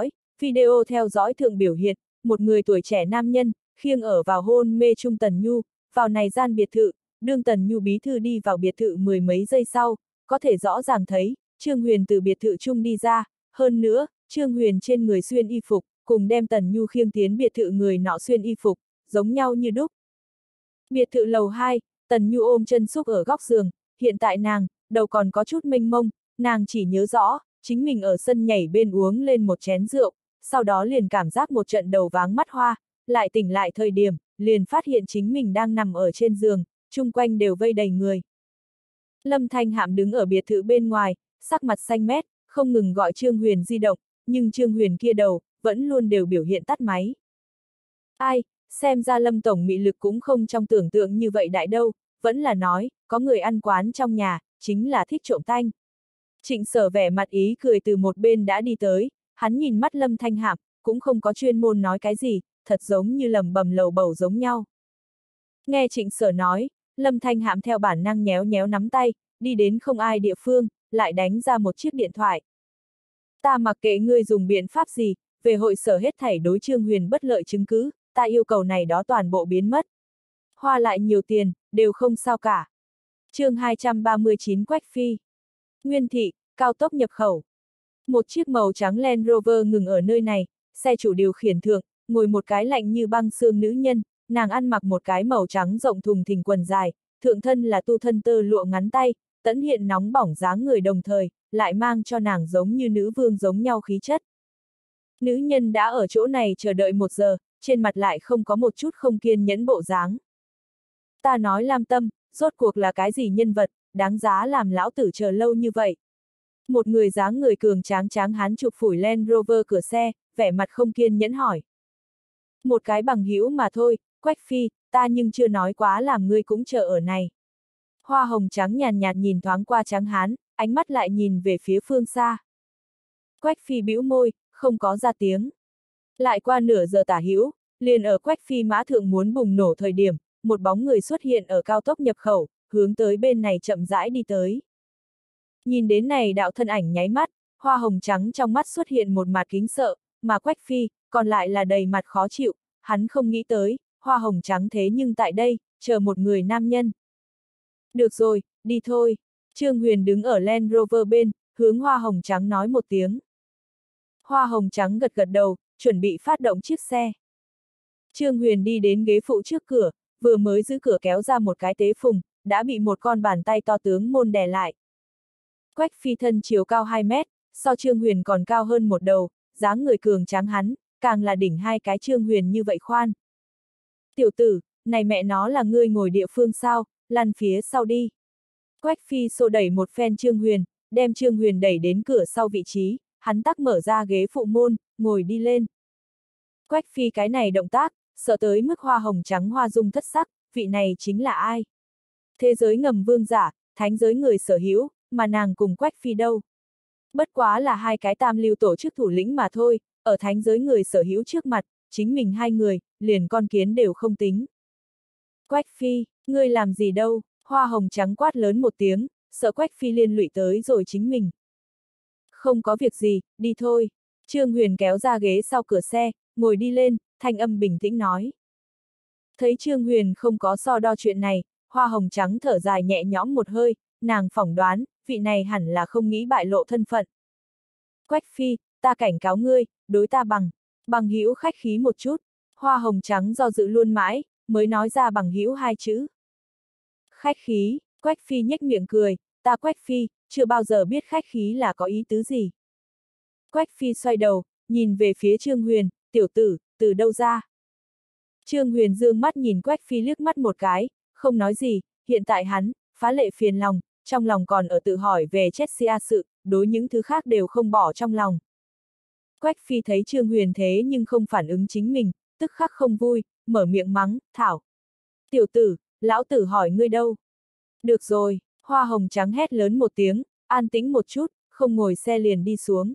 [SPEAKER 1] theo dõi thượng biểu hiện, một người tuổi trẻ nam nhân, khiêng ở vào hôn mê trung Tần Nhu, vào này gian biệt thự, đương Tần Nhu bí thư đi vào biệt thự mười mấy giây sau, có thể rõ ràng thấy, Trương Huyền từ biệt thự chung đi ra, hơn nữa, Trương Huyền trên người xuyên y phục, cùng đem Tần Nhu khiêng tiến biệt thự người nọ xuyên y phục, giống nhau như đúc. Biệt thự lầu 2, Tần Nhu ôm chân xúc ở góc giường, hiện tại nàng, đầu còn có chút mênh mông, nàng chỉ nhớ rõ, chính mình ở sân nhảy bên uống lên một chén rượu, sau đó liền cảm giác một trận đầu váng mắt hoa, lại tỉnh lại thời điểm, liền phát hiện chính mình đang nằm ở trên giường, chung quanh đều vây đầy người. Lâm Thanh Hạm đứng ở biệt thự bên ngoài, sắc mặt xanh mét, không ngừng gọi Trương Huyền di động, nhưng Trương Huyền kia đầu, vẫn luôn đều biểu hiện tắt máy. Ai, xem ra Lâm Tổng mị lực cũng không trong tưởng tượng như vậy đại đâu, vẫn là nói, có người ăn quán trong nhà, chính là thích trộm tanh. Trịnh Sở vẻ mặt ý cười từ một bên đã đi tới, hắn nhìn mắt Lâm Thanh Hạm, cũng không có chuyên môn nói cái gì, thật giống như lầm bầm lầu bầu giống nhau. Nghe Trịnh Sở nói, Lâm Thanh Hạm theo bản năng nhéo nhéo nắm tay, đi đến không ai địa phương, lại đánh ra một chiếc điện thoại. Ta mặc kệ ngươi dùng biện pháp gì, về hội sở hết thảy đối Trương Huyền bất lợi chứng cứ, ta yêu cầu này đó toàn bộ biến mất. Hoa lại nhiều tiền, đều không sao cả. Chương 239 Quách Phi. Nguyên thị, cao tốc nhập khẩu. Một chiếc màu trắng Land Rover ngừng ở nơi này, xe chủ điều khiển thượng, ngồi một cái lạnh như băng xương nữ nhân, nàng ăn mặc một cái màu trắng rộng thùng thình quần dài, thượng thân là tu thân tơ lụa ngắn tay, tẫn hiện nóng bỏng dáng người đồng thời, lại mang cho nàng giống như nữ vương giống nhau khí chất. Nữ nhân đã ở chỗ này chờ đợi 1 giờ, trên mặt lại không có một chút không kiên nhẫn bộ dáng. Ta nói Lam Tâm, rốt cuộc là cái gì nhân vật, đáng giá làm lão tử chờ lâu như vậy. Một người dáng người cường tráng hán chụp phủi Land Rover cửa xe, vẻ mặt không kiên nhẫn hỏi. Một cái bằng hữu mà thôi, Quách Phi, ta nhưng chưa nói quá làm ngươi cũng chờ ở này. Hoa hồng trắng nhàn nhạt nhìn thoáng qua trắng hán, ánh mắt lại nhìn về phía phương xa. Quách Phi bĩu môi, không có ra tiếng. Lại qua nửa giờ tả hữu, liền ở Quách Phi mã thượng muốn bùng nổ thời điểm, một bóng người xuất hiện ở cao tốc nhập khẩu, hướng tới bên này chậm rãi đi tới. Nhìn đến này đạo thân ảnh nháy mắt, hoa hồng trắng trong mắt xuất hiện một mặt kính sợ, mà Quách Phi, còn lại là đầy mặt khó chịu, hắn không nghĩ tới, hoa hồng trắng thế nhưng tại đây, chờ một người nam nhân. Được rồi, đi thôi. Trương Huyền đứng ở Land Rover bên, hướng hoa hồng trắng nói một tiếng. Hoa hồng trắng gật gật đầu, chuẩn bị phát động chiếc xe. Trương Huyền đi đến ghế phụ trước cửa, vừa mới giữ cửa kéo ra một cái tế phùng, đã bị một con bàn tay to tướng môn đè lại. Quách Phi thân chiều cao 2 mét, so Trương Huyền còn cao hơn một đầu, dáng người cường tráng hắn, càng là đỉnh hai cái Trương Huyền như vậy khoan. Tiểu tử, này mẹ nó là ngươi ngồi địa phương sao, lăn phía sau đi. Quách Phi xô đẩy một phen Trương Huyền, đem Trương Huyền đẩy đến cửa sau vị trí, hắn tắc mở ra ghế phụ môn, ngồi đi lên. Quách Phi cái này động tác, sợ tới mức hoa hồng trắng hoa dung thất sắc, vị này chính là ai? Thế giới ngầm vương giả, thánh giới người sở hữu, mà nàng cùng Quách Phi đâu? Bất quá là hai cái tam lưu tổ chức thủ lĩnh mà thôi, ở thánh giới người sở hữu trước mặt, chính mình hai người, liền con kiến đều không tính. Quách Phi, ngươi làm gì đâu? Hoa hồng trắng quát lớn một tiếng, sợ Quách Phi liên lụy tới rồi chính mình. Không có việc gì, đi thôi. Trương Huyền kéo ra ghế sau cửa xe, ngồi đi lên, thanh âm bình tĩnh nói. Thấy Trương Huyền không có so đo chuyện này, hoa hồng trắng thở dài nhẹ nhõm một hơi, nàng phỏng đoán, vị này hẳn là không nghĩ bại lộ thân phận. Quách Phi, ta cảnh cáo ngươi, đối ta bằng hữu khách khí một chút. Hoa hồng trắng do dự luôn mãi, mới nói ra bằng hữu 2 chữ. Khách khí, Quách Phi nhếch miệng cười, ta Quách Phi, chưa bao giờ biết khách khí là có ý tứ gì. Quách Phi xoay đầu, nhìn về phía Trương Huyền, tiểu tử, từ đâu ra? Trương Huyền dương mắt nhìn Quách Phi liếc mắt một cái, không nói gì, hiện tại hắn, phá lệ phiền lòng, trong lòng còn ở tự hỏi về Chelsea sự, đối những thứ khác đều không bỏ trong lòng. Quách Phi thấy Trương Huyền thế nhưng không phản ứng chính mình, tức khắc không vui, mở miệng mắng, thảo. Tiểu tử, lão tử hỏi ngươi đâu? Được rồi, hoa hồng trắng hét lớn một tiếng, an tĩnh một chút, không ngồi xe liền đi xuống.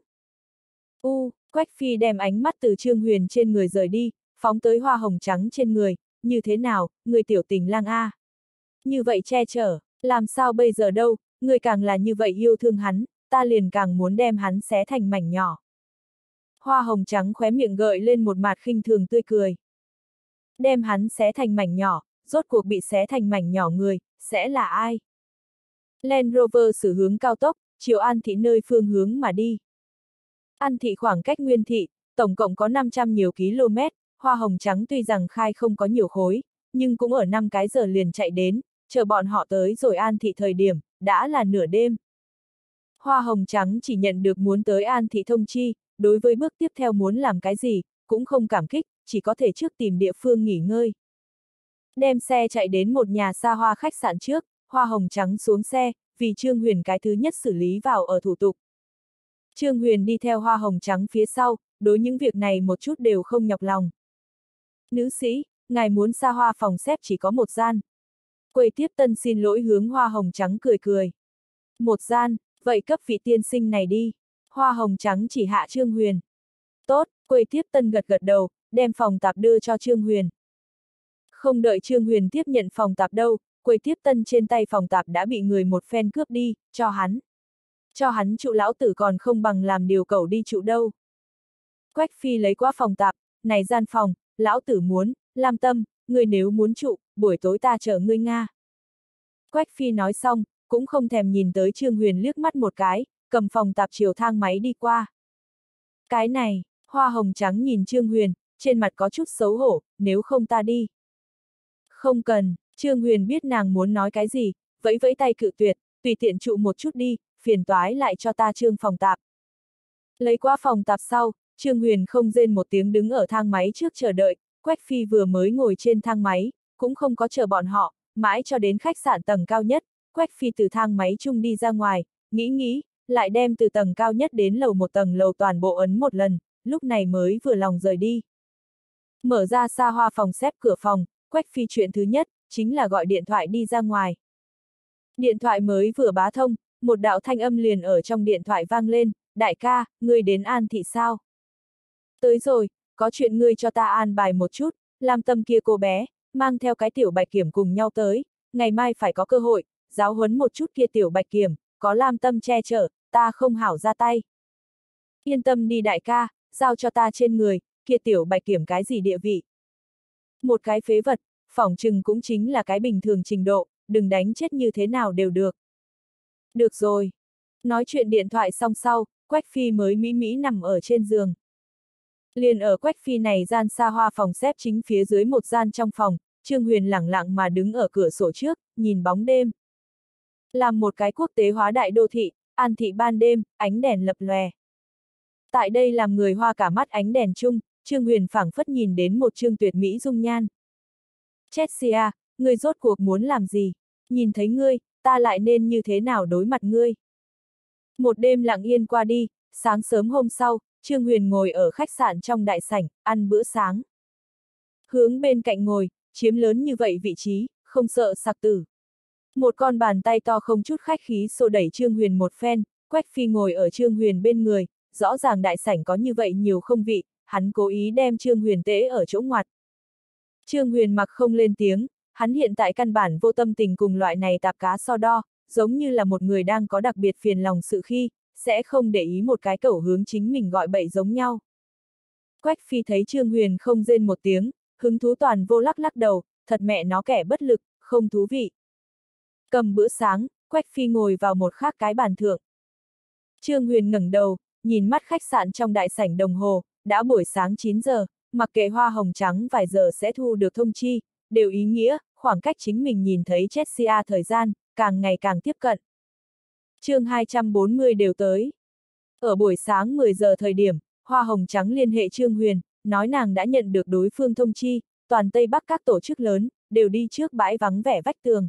[SPEAKER 1] Quách Phi đem ánh mắt từ Trương Huyền trên người rời đi, phóng tới hoa hồng trắng trên người, như thế nào, người tiểu tình lang a? Như vậy che chở, làm sao bây giờ đâu, người càng là như vậy yêu thương hắn, ta liền càng muốn đem hắn xé thành mảnh nhỏ. Hoa hồng trắng khóe miệng gợi lên một mặt khinh thường tươi cười. Đem hắn xé thành mảnh nhỏ, rốt cuộc bị xé thành mảnh nhỏ người, sẽ là ai? Land Rover xử hướng cao tốc, chiều An Thị nơi phương hướng mà đi. An Thị khoảng cách Nguyên Thị, tổng cộng có 500 nhiều km, hoa hồng trắng tuy rằng khai không có nhiều khối, nhưng cũng ở 5 cái giờ liền chạy đến, chờ bọn họ tới rồi An Thị thời điểm, đã là nửa đêm. Hoa hồng trắng chỉ nhận được muốn tới An Thị thông chi, đối với bước tiếp theo muốn làm cái gì, cũng không cảm kích, chỉ có thể trước tìm địa phương nghỉ ngơi. Đem xe chạy đến một nhà xa hoa khách sạn trước, hoa hồng trắng xuống xe, vì Trương Huyền cái thứ nhất xử lý vào ở thủ tục. Trương Huyền đi theo hoa hồng trắng phía sau, đối những việc này một chút đều không nhọc lòng. Nữ sĩ, ngài muốn xa hoa phòng xếp chỉ có một gian. Quầy tiếp tân xin lỗi hướng hoa hồng trắng cười cười. Một gian, vậy cấp vị tiên sinh này đi. Hoa hồng trắng chỉ hạ Trương Huyền. Tốt, quầy tiếp tân gật gật đầu, đem phòng tạp đưa cho Trương Huyền. Không đợi Trương Huyền tiếp nhận phòng tạp đâu, quầy tiếp tân trên tay phòng tạp đã bị người một phen cướp đi, cho hắn. Cho hắn trụ lão tử còn không bằng làm điều cẩu đi trụ đâu. Quách Phi lấy qua phòng tạp, này gian phòng, lão tử muốn, Lam Tâm, ngươi nếu muốn trụ, buổi tối ta chờ ngươi Nga. Quách Phi nói xong, cũng không thèm nhìn tới Trương Huyền liếc mắt một cái, cầm phòng tạp chiều thang máy đi qua. Cái này, hoa hồng trắng nhìn Trương Huyền, trên mặt có chút xấu hổ, nếu không ta đi. Không cần, Trương Huyền biết nàng muốn nói cái gì, vẫy vẫy tay cự tuyệt, tùy tiện trụ một chút đi, phiền toái lại cho ta Trương phòng tạp. Lấy qua phòng tạp sau, Trương Huyền không rên một tiếng đứng ở thang máy trước chờ đợi, Quách Phi vừa mới ngồi trên thang máy, cũng không có chờ bọn họ, mãi cho đến khách sạn tầng cao nhất, Quách Phi từ thang máy chung đi ra ngoài, nghĩ, lại đem từ tầng cao nhất đến lầu một tầng lầu toàn bộ ấn một lần, lúc này mới vừa lòng rời đi. Mở ra xa hoa phòng xếp cửa phòng, Quách Phi chuyện thứ nhất, chính là gọi điện thoại đi ra ngoài. Điện thoại mới vừa bá thông, một đạo thanh âm liền ở trong điện thoại vang lên, đại ca, ngươi đến An Thị sao? Tới rồi, có chuyện ngươi cho ta an bài một chút, Lam Tâm kia cô bé, mang theo cái tiểu bạch kiểm cùng nhau tới, ngày mai phải có cơ hội, giáo huấn một chút kia tiểu bạch kiểm, có Lam Tâm che chở, ta không hảo ra tay. Yên tâm đi đại ca, giao cho ta trên người, kia tiểu bạch kiểm cái gì địa vị. Một cái phế vật, phỏng chừng cũng chính là cái bình thường trình độ, đừng đánh chết như thế nào đều được. Được rồi. Nói chuyện điện thoại xong sau, Quách Phi mới mỹ nằm ở trên giường. Liền ở Quách Phi này gian xa hoa phòng xếp chính phía dưới một gian trong phòng, Trương Huyền lẳng lặng mà đứng ở cửa sổ trước, nhìn bóng đêm. Làm một cái quốc tế hóa đại đô thị, An Thị ban đêm, ánh đèn lập lòe. Tại đây làm người hoa cả mắt ánh đèn chung, Trương Huyền phảng phất nhìn đến một trương tuyệt mỹ dung nhan. Chessia, ngươi rốt cuộc muốn làm gì? Nhìn thấy ngươi, ta lại nên như thế nào đối mặt ngươi? Một đêm lặng yên qua đi, sáng sớm hôm sau, Trương Huyền ngồi ở khách sạn trong đại sảnh, ăn bữa sáng. Hướng bên cạnh ngồi, chiếm lớn như vậy vị trí, không sợ sặc tử. Một con bàn tay to không chút khách khí xô đẩy Trương Huyền một phen, Quách Phi ngồi ở Trương Huyền bên người, rõ ràng đại sảnh có như vậy nhiều không vị, hắn cố ý đem Trương Huyền tễ ở chỗ ngoặt. Trương Huyền mặc không lên tiếng, hắn hiện tại căn bản vô tâm tình cùng loại này tạp cá so đo, giống như là một người đang có đặc biệt phiền lòng sự khi, sẽ không để ý một cái cẩu hướng chính mình gọi bậy giống nhau. Quách Phi thấy Trương Huyền không rên một tiếng, hứng thú toàn vô lắc lắc đầu, thật mẹ nó kẻ bất lực, không thú vị. Cầm bữa sáng, Quách Phi ngồi vào một khác cái bàn thượng. Trương Huyền ngẩng đầu, nhìn mắt khách sạn trong đại sảnh đồng hồ, đã buổi sáng 9 giờ, mặc kệ hoa hồng trắng vài giờ sẽ thu được thông chi, đều ý nghĩa, khoảng cách chính mình nhìn thấy Chessia thời gian, càng ngày càng tiếp cận. Chương 240 đều tới. Ở buổi sáng 10 giờ thời điểm, hoa hồng trắng liên hệ Trương Huyền, nói nàng đã nhận được đối phương thông chi, toàn Tây Bắc các tổ chức lớn, đều đi trước bãi vắng vẻ vách tường.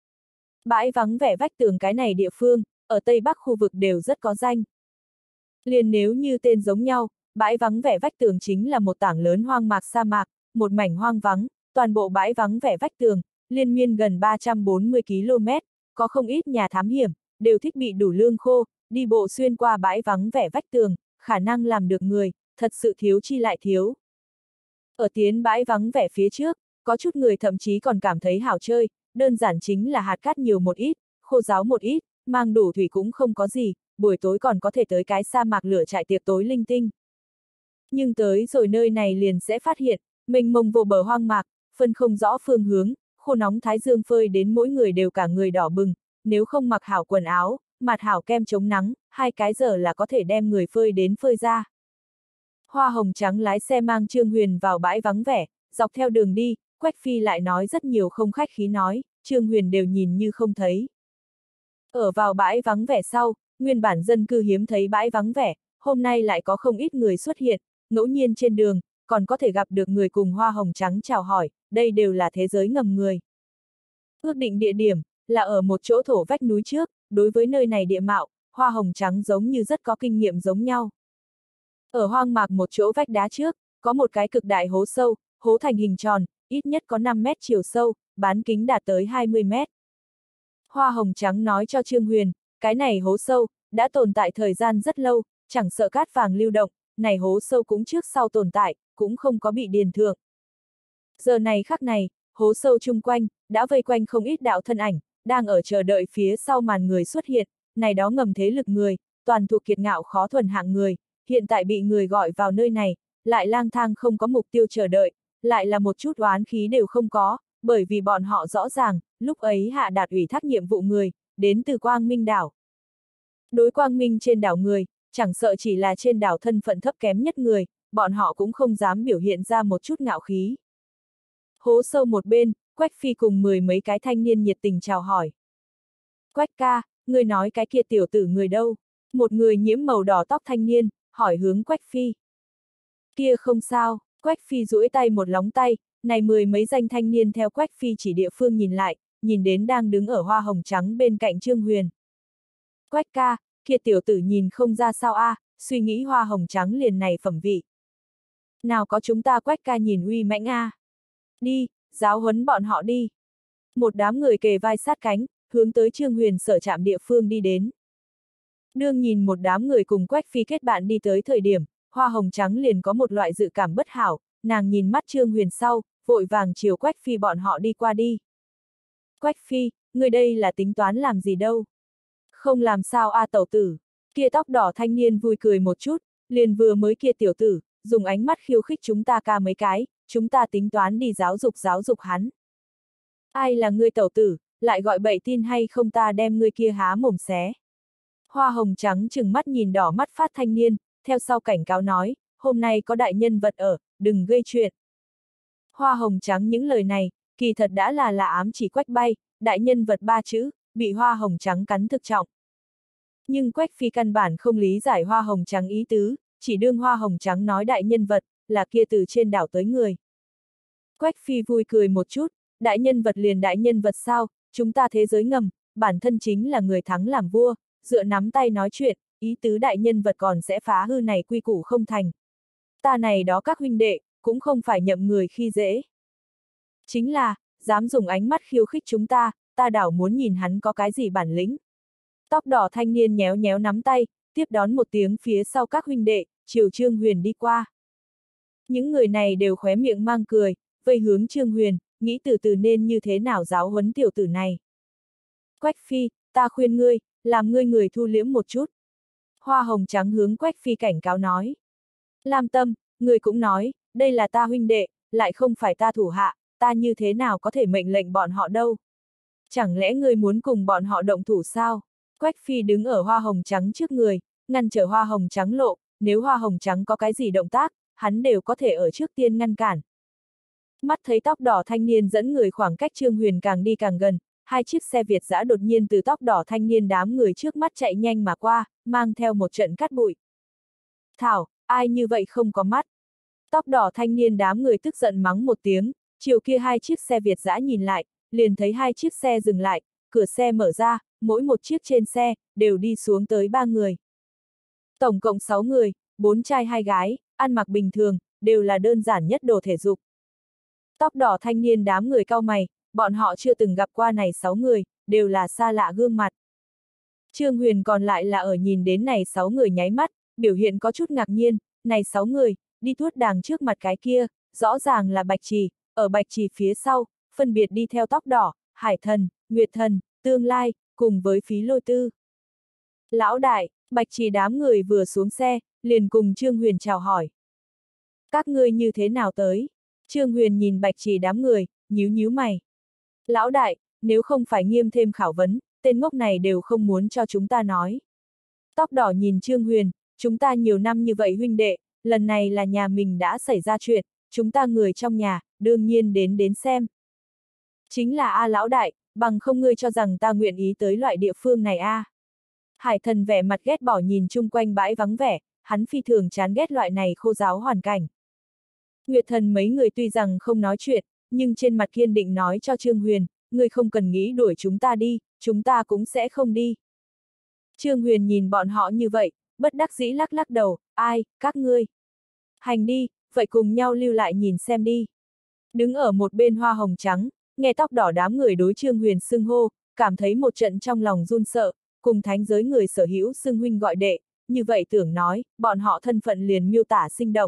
[SPEAKER 1] Bãi vắng vẻ vách tường cái này địa phương, ở Tây Bắc khu vực đều rất có danh. Liền nếu như tên giống nhau, bãi vắng vẻ vách tường chính là một tảng lớn hoang mạc sa mạc, một mảnh hoang vắng, toàn bộ bãi vắng vẻ vách tường, liên miên gần 340 km, có không ít nhà thám hiểm, đều thích bị đủ lương khô, đi bộ xuyên qua bãi vắng vẻ vách tường, khả năng làm được người, thật sự thiếu chi lại thiếu. Ở tiến bãi vắng vẻ phía trước, có chút người thậm chí còn cảm thấy hảo chơi, đơn giản chính là hạt cát nhiều một ít, khô ráo một ít, mang đủ thủy cũng không có gì, buổi tối còn có thể tới cái sa mạc lửa trại tiệc tối linh tinh. Nhưng tới rồi nơi này liền sẽ phát hiện, mênh mông vô bờ hoang mạc, phân không rõ phương hướng, khô nóng thái dương phơi đến mỗi người đều cả người đỏ bừng, nếu không mặc hảo quần áo, mặt hảo kem chống nắng, 2 cái giờ là có thể đem người phơi đến phơi ra. Hoa hồng trắng lái xe mang Trương Huyền vào bãi vắng vẻ, dọc theo đường đi, Quách Phi lại nói rất nhiều không khách khí nói, Trương Huyền đều nhìn như không thấy. Ở vào bãi vắng vẻ sau, nguyên bản dân cư hiếm thấy bãi vắng vẻ, hôm nay lại có không ít người xuất hiện, ngẫu nhiên trên đường, còn có thể gặp được người cùng hoa hồng trắng chào hỏi, đây đều là thế giới ngầm người. Ước định địa điểm, là ở một chỗ thổ vách núi trước, đối với nơi này địa mạo, hoa hồng trắng giống như rất có kinh nghiệm giống nhau. Ở hoang mạc một chỗ vách đá trước, có một cái cực đại hố sâu, hố thành hình tròn, ít nhất có 5 mét chiều sâu, bán kính đạt tới 20 mét. Hoa hồng trắng nói cho Trương Huyền, cái này hố sâu, đã tồn tại thời gian rất lâu, chẳng sợ cát vàng lưu động, này hố sâu cũng trước sau tồn tại, cũng không có bị điền thượng. Giờ này khắc này, hố sâu chung quanh, đã vây quanh không ít đạo thân ảnh, đang ở chờ đợi phía sau màn người xuất hiện, này đó ngầm thế lực người, toàn thuộc kiệt ngạo khó thuần hạng người, hiện tại bị người gọi vào nơi này, lại lang thang không có mục tiêu chờ đợi, lại là một chút oán khí đều không có, bởi vì bọn họ rõ ràng, lúc ấy hạ đạt ủy thác nhiệm vụ người, đến từ Quang Minh đảo. Đối Quang Minh trên đảo người, chẳng sợ chỉ là trên đảo thân phận thấp kém nhất người, bọn họ cũng không dám biểu hiện ra một chút ngạo khí. Hố sâu một bên, Quách Phi cùng 10 mấy cái thanh niên nhiệt tình chào hỏi. Quách ca, người nói cái kia tiểu tử người đâu? Một người nhiễm màu đỏ tóc thanh niên, hỏi hướng Quách Phi. Kia không sao, Quách Phi duỗi tay một lóng tay, này 10 mấy danh thanh niên theo Quách Phi chỉ địa phương nhìn lại, nhìn đến đang đứng ở hoa hồng trắng bên cạnh Trương Huyền. Quách ca, kia tiểu tử nhìn không ra sao a, suy nghĩ hoa hồng trắng liền này phẩm vị. Nào có chúng ta Quách ca nhìn uy mãnh a. Đi, giáo huấn bọn họ đi. Một đám người kề vai sát cánh, hướng tới Trương Huyền sở trạm địa phương đi đến. Đương nhìn một đám người cùng Quách Phi kết bạn đi tới thời điểm, hoa hồng trắng liền có một loại dự cảm bất hảo, nàng nhìn mắt Trương Huyền sau, vội vàng chiều Quách Phi bọn họ đi qua đi. Quách Phi, người đây là tính toán làm gì đâu? Không làm sao a tẩu tử. Kia tóc đỏ thanh niên vui cười một chút, liền vừa mới kia tiểu tử, dùng ánh mắt khiêu khích chúng ta ca mấy cái, chúng ta tính toán đi giáo dục hắn. Ai là ngươi tẩu tử, lại gọi bậy tin hay không ta đem ngươi kia há mồm xé. Hoa hồng trắng chừng mắt nhìn đỏ mắt phát thanh niên, theo sau cảnh cáo nói, hôm nay có đại nhân vật ở, đừng gây chuyện. Hoa hồng trắng những lời này, kỳ thật đã là ám chỉ Quách Bay, đại nhân vật 3 chữ, bị hoa hồng trắng cắn thực trọng. Nhưng Quách Phi căn bản không lý giải hoa hồng trắng ý tứ, chỉ đương hoa hồng trắng nói đại nhân vật, là kia từ trên đảo tới người. Quách Phi vui cười một chút, đại nhân vật liền đại nhân vật sao, chúng ta thế giới ngầm, bản thân chính là người thắng làm vua, dựa nắm tay nói chuyện, ý tứ đại nhân vật còn sẽ phá hư này quy củ không thành. Ta này đó các huynh đệ, cũng không phải nhậm người khi dễ. Chính là, dám dùng ánh mắt khiêu khích chúng ta, ta đảo muốn nhìn hắn có cái gì bản lĩnh. Tóc đỏ thanh niên nhéo nhéo nắm tay, tiếp đón một tiếng phía sau các huynh đệ, chiều Trương Huyền đi qua. Những người này đều khóe miệng mang cười, vây hướng Trương Huyền, nghĩ từ từ nên như thế nào giáo huấn tiểu tử này. Quách Phi, ta khuyên ngươi, làm ngươi người thu liễm một chút. Hoa hồng trắng hướng Quách Phi cảnh cáo nói. Lam Tâm, ngươi cũng nói, đây là ta huynh đệ, lại không phải ta thủ hạ, ta như thế nào có thể mệnh lệnh bọn họ đâu. Chẳng lẽ ngươi muốn cùng bọn họ động thủ sao? Quách Phi đứng ở hoa hồng trắng trước người, ngăn trở hoa hồng trắng lộ, nếu hoa hồng trắng có cái gì động tác, hắn đều có thể ở trước tiên ngăn cản. Mắt thấy tóc đỏ thanh niên dẫn người khoảng cách Trương Huyền càng đi càng gần, 2 chiếc xe Việt dã đột nhiên từ tóc đỏ thanh niên đám người trước mắt chạy nhanh mà qua, mang theo một trận cát bụi. Thảo, ai như vậy không có mắt? Tóc đỏ thanh niên đám người tức giận mắng một tiếng, chiều kia 2 chiếc xe Việt dã nhìn lại, liền thấy 2 chiếc xe dừng lại, cửa xe mở ra, mỗi một chiếc trên xe, đều đi xuống tới 3 người. Tổng cộng 6 người, 4 trai 2 gái, ăn mặc bình thường, đều là đơn giản nhất đồ thể dục. Tóc đỏ thanh niên đám người cau mày, bọn họ chưa từng gặp qua này 6 người, đều là xa lạ gương mặt. Trương Huyền còn lại là ở nhìn đến này 6 người nháy mắt, biểu hiện có chút ngạc nhiên, này 6 người, đi tuốt đàng trước mặt cái kia, rõ ràng là Bạch Trì, ở Bạch Trì phía sau, phân biệt đi theo tóc đỏ, Hải Thần, Nguyệt Thần, Tương Lai, cùng với Phí Lôi Tư. Lão đại, Bạch Trì đám người vừa xuống xe, liền cùng Trương Huyền chào hỏi. Các ngươi như thế nào tới? Trương Huyền nhìn Bạch Trì đám người, nhíu nhíu mày. Lão đại, nếu không phải nghiêm thêm khảo vấn, tên ngốc này đều không muốn cho chúng ta nói. Tóc đỏ nhìn Trương Huyền, chúng ta nhiều năm như vậy huynh đệ, lần này là nhà mình đã xảy ra chuyện, chúng ta người trong nhà, đương nhiên đến xem. Chính là A lão đại, bằng không ngươi cho rằng ta nguyện ý tới loại địa phương này a? Hải thần vẻ mặt ghét bỏ nhìn chung quanh bãi vắng vẻ, hắn phi thường chán ghét loại này khô giáo hoàn cảnh. Nguyệt thần mấy người tuy rằng không nói chuyện, nhưng trên mặt kiên định nói cho Trương Huyền, ngươi không cần nghĩ đuổi chúng ta đi, chúng ta cũng sẽ không đi. Trương Huyền nhìn bọn họ như vậy, bất đắc dĩ lắc lắc đầu, ai, các ngươi. Hành đi, vậy cùng nhau lưu lại nhìn xem đi. Đứng ở một bên hoa hồng trắng, nghe tóc đỏ đám người đối Trương Huyền xưng hô, cảm thấy một trận trong lòng run sợ, cùng thánh giới người sở hữu xưng huynh gọi đệ, như vậy tưởng nói, bọn họ thân phận liền miêu tả sinh động.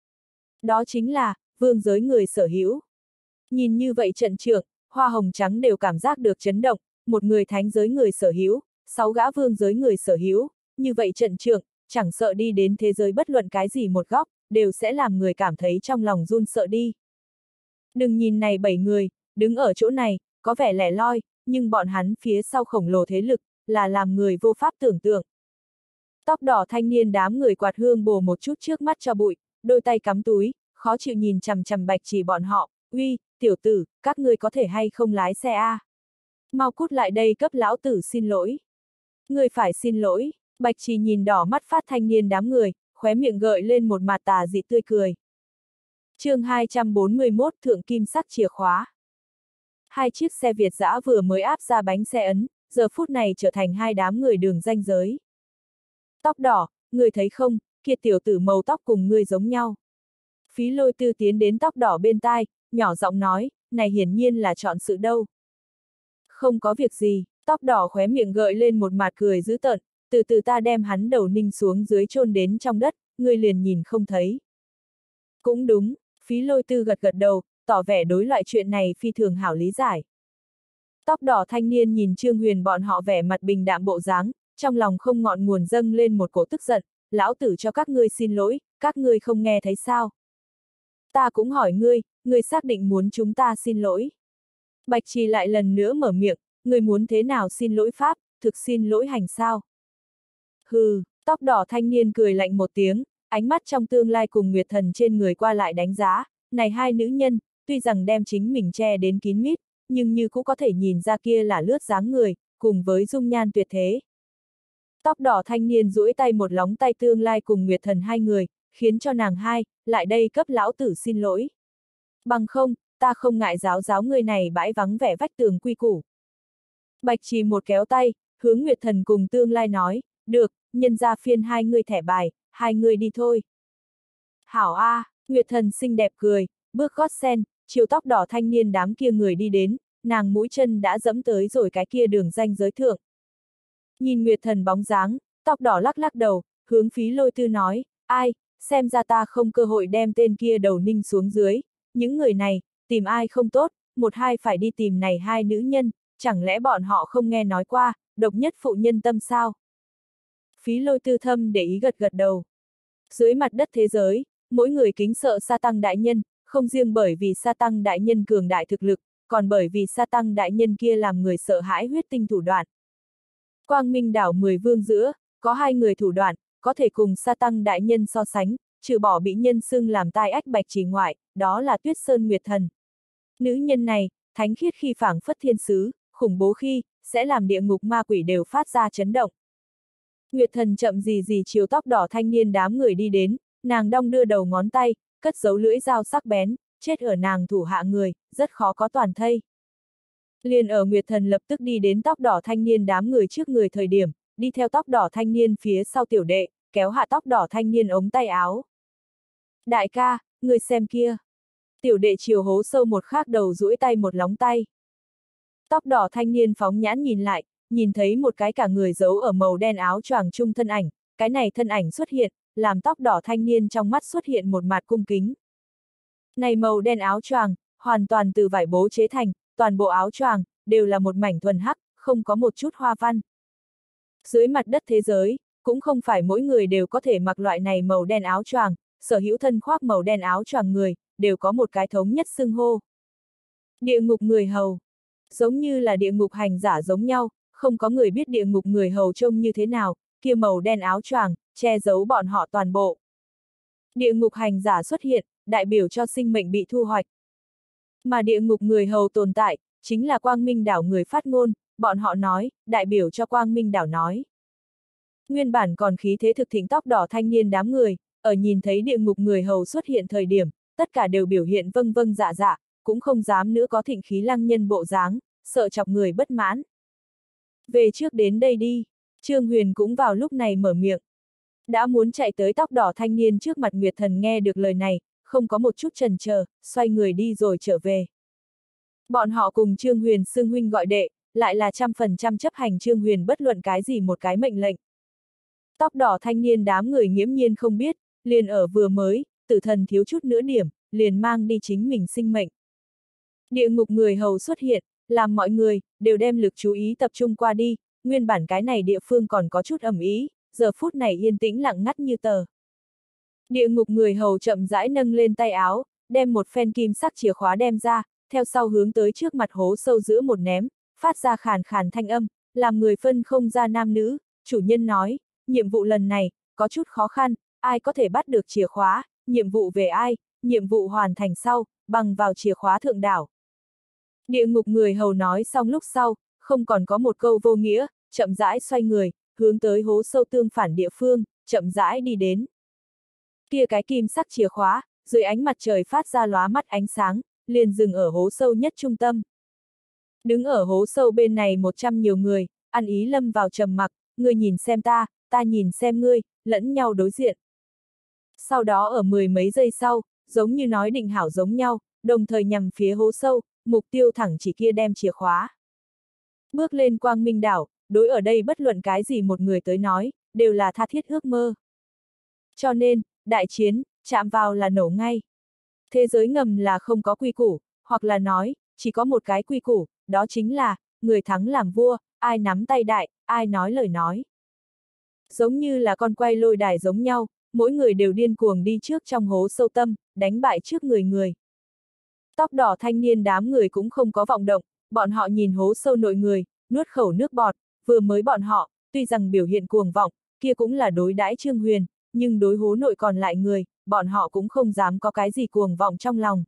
[SPEAKER 1] Đó chính là, vương giới người sở hữu. Nhìn như vậy trận trưởng, hoa hồng trắng đều cảm giác được chấn động, một người thánh giới người sở hữu, 6 gã vương giới người sở hữu, như vậy trận trưởng, chẳng sợ đi đến thế giới bất luận cái gì một góc, đều sẽ làm người cảm thấy trong lòng run sợ đi. Đừng nhìn này 7 người, đứng ở chỗ này, có vẻ lẻ loi, nhưng bọn hắn phía sau khổng lồ thế lực, là làm người vô pháp tưởng tượng. Tóc đỏ thanh niên đám người quạt hương bồ một chút trước mắt cho bụi, đôi tay cắm túi, khó chịu nhìn chằm chằm Bạch Chỉ bọn họ, uy, tiểu tử, các ngươi có thể hay không lái xe a? Mau cút lại đây cấp lão tử xin lỗi. Người phải xin lỗi, Bạch Chỉ nhìn đỏ mắt phát thanh niên đám người, khóe miệng gợi lên một mặt tà dị tươi cười. Chương 241 Thượng Kim Sắc chìa khóa. Hai chiếc xe Việt dã vừa mới áp ra bánh xe ấn, giờ phút này trở thành hai đám người đường ranh giới. Tóc đỏ, người thấy không, kia tiểu tử màu tóc cùng ngươi giống nhau. Phí Lôi Tư tiến đến tóc đỏ bên tai, nhỏ giọng nói, này hiển nhiên là chọn sự đâu. Không có việc gì, tóc đỏ khóe miệng gợi lên một mặt cười dữ tợn, từ từ ta đem hắn đầu ninh xuống dưới chôn đến trong đất, ngươi liền nhìn không thấy. Cũng đúng, Phí Lôi Tư gật gật đầu, tỏ vẻ đối loại chuyện này phi thường hảo lý giải. Tóc đỏ thanh niên nhìn Trương Huyền bọn họ vẻ mặt bình đạm bộ dáng, trong lòng không ngọn nguồn dâng lên một cổ tức giận, lão tử cho các ngươi xin lỗi, các ngươi không nghe thấy sao? Ta cũng hỏi ngươi xác định muốn chúng ta xin lỗi. Bạch Trì lại lần nữa mở miệng, ngươi muốn thế nào xin lỗi pháp, thực xin lỗi hành sao? Hừ, tóc đỏ thanh niên cười lạnh một tiếng, ánh mắt trong tương lai cùng Nguyệt Thần trên người qua lại đánh giá, này hai nữ nhân, tuy rằng đem chính mình che đến kín mít, nhưng như cũng có thể nhìn ra kia là lướt dáng người, cùng với dung nhan tuyệt thế. Tóc đỏ thanh niên duỗi tay một lóng tay tương lai cùng Nguyệt Thần hai người, khiến cho nàng hai, lại đây cấp lão tử xin lỗi. Bằng không, ta không ngại giáo người này bãi vắng vẻ vách tường quy củ. Bạch Trì một kéo tay, hướng Nguyệt Thần cùng tương lai nói, được, nhân ra phiên hai người thẻ bài, hai người đi thôi. Hảo A, Nguyệt Thần xinh đẹp cười, bước gót sen, chiều tóc đỏ thanh niên đám kia người đi đến, nàng mũi chân đã dẫm tới rồi cái kia đường ranh giới thượng. Nhìn Nguyệt Thần bóng dáng, tóc đỏ lắc lắc đầu, hướng Phí Lôi Tư nói, ai, xem ra ta không cơ hội đem tên kia đầu ninh xuống dưới, những người này, tìm ai không tốt, một hai phải đi tìm này hai nữ nhân, chẳng lẽ bọn họ không nghe nói qua, độc nhất phụ nhân tâm sao? Phí Lôi Tư thâm để ý gật gật đầu. Dưới mặt đất thế giới, mỗi người kính sợ Sa Tăng đại nhân, không riêng bởi vì Sa Tăng đại nhân cường đại thực lực, còn bởi vì Sa Tăng đại nhân kia làm người sợ hãi huyết tinh thủ đoạn. Quang Minh đảo 10 vương giữa, có hai người thủ đoạn, có thể cùng Sa Tăng đại nhân so sánh, trừ bỏ bị nhân xưng làm tai ách Bạch Chỉ ngoại, đó là Tuyết Sơn Nguyệt Thần. Nữ nhân này, thánh khiết khi phảng phất thiên sứ, khủng bố khi, sẽ làm địa ngục ma quỷ đều phát ra chấn động. Nguyệt Thần chậm gì chiều tóc đỏ thanh niên đám người đi đến, nàng đong đưa đầu ngón tay, cất giấu lưỡi dao sắc bén, chết ở nàng thủ hạ người, rất khó có toàn thây. Liền ở Nguyệt Thần lập tức đi đến tóc đỏ thanh niên đám người trước người thời điểm, đi theo tóc đỏ thanh niên phía sau tiểu đệ, kéo hạ tóc đỏ thanh niên ống tay áo. Đại ca, người xem kia. Tiểu đệ chiều hố sâu một khác đầu duỗi tay một lóng tay. Tóc đỏ thanh niên phóng nhãn nhìn lại, nhìn thấy một cái cả người giấu ở màu đen áo choàng chung thân ảnh, cái này thân ảnh xuất hiện, làm tóc đỏ thanh niên trong mắt xuất hiện một mặt cung kính. Này màu đen áo choàng, hoàn toàn từ vải bố chế thành, toàn bộ áo choàng, đều là một mảnh thuần hắc, không có một chút hoa văn. Dưới mặt đất thế giới, cũng không phải mỗi người đều có thể mặc loại này màu đen áo choàng, sở hữu thân khoác màu đen áo choàng người, đều có một cái thống nhất xưng hô. Địa ngục người hầu. Giống như là địa ngục hành giả giống nhau, không có người biết địa ngục người hầu trông như thế nào, kia màu đen áo choàng, che giấu bọn họ toàn bộ. Địa ngục hành giả xuất hiện, đại biểu cho sinh mệnh bị thu hoạch. Mà địa ngục người hầu tồn tại, chính là Quang Minh đảo người phát ngôn, bọn họ nói, đại biểu cho Quang Minh đảo nói. Nguyên bản còn khí thế thực thịnh tóc đỏ thanh niên đám người, ở nhìn thấy địa ngục người hầu xuất hiện thời điểm, tất cả đều biểu hiện vâng vâng dạ dạ, cũng không dám nữa có thịnh khí lăng nhân bộ dáng, sợ chọc người bất mãn. Về trước đến đây đi, Trương Huyền cũng vào lúc này mở miệng. Đã muốn chạy tới tóc đỏ thanh niên trước mặt Nguyệt Thần nghe được lời này, không có một chút chần chờ, xoay người đi rồi trở về. Bọn họ cùng Trương Huyền xưng huynh gọi đệ, lại là 100% chấp hành Trương Huyền bất luận cái gì một cái mệnh lệnh. Tóc đỏ thanh niên đám người nghiễm nhiên không biết, liền ở vừa mới, tử thần thiếu chút nữa điểm, liền mang đi chính mình sinh mệnh. Địa ngục người hầu xuất hiện, làm mọi người, đều đem lực chú ý tập trung qua đi, nguyên bản cái này địa phương còn có chút ầm ĩ, giờ phút này yên tĩnh lặng ngắt như tờ. Địa ngục người hầu chậm rãi nâng lên tay áo, đem một phen kim sắc chìa khóa đem ra, theo sau hướng tới trước mặt hố sâu giữa một ném, phát ra khàn khàn thanh âm, làm người phân không ra nam nữ, chủ nhân nói, nhiệm vụ lần này, có chút khó khăn, ai có thể bắt được chìa khóa, nhiệm vụ về ai, nhiệm vụ hoàn thành sau, bằng vào chìa khóa thượng đảo. Địa ngục người hầu nói xong lúc sau, không còn có một câu vô nghĩa, chậm rãi xoay người, hướng tới hố sâu tương phản địa phương, chậm rãi đi đến. Kia cái kim sắc chìa khóa, dưới ánh mặt trời phát ra lóa mắt ánh sáng, liền dừng ở hố sâu nhất trung tâm. Đứng ở hố sâu bên này 100 nhiều người, ăn ý lâm vào trầm mặc, ngươi nhìn xem ta nhìn xem ngươi, lẫn nhau đối diện. Sau đó ở mười mấy giây sau, giống như nói định hảo giống nhau, đồng thời nhằm phía hố sâu, mục tiêu thẳng chỉ kia đem chìa khóa. Bước lên Quang Minh đảo, đối ở đây bất luận cái gì một người tới nói, đều là tha thiết ước mơ. Cho nên, đại chiến, chạm vào là nổ ngay. Thế giới ngầm là không có quy củ, hoặc là nói, chỉ có một cái quy củ, đó chính là, người thắng làm vua, ai nắm tay đại, ai nói lời nói. Giống như là con quay lôi đài giống nhau, mỗi người đều điên cuồng đi trước trong hố sâu tâm, đánh bại trước người. Tóc đỏ thanh niên đám người cũng không có vọng động, bọn họ nhìn hố sâu nội người, nuốt khẩu nước bọt, vừa mới bọn họ, tuy rằng biểu hiện cuồng vọng, kia cũng là đối đãi Trương Huyền, nhưng đối hố nội còn lại người, bọn họ cũng không dám có cái gì cuồng vọng trong lòng.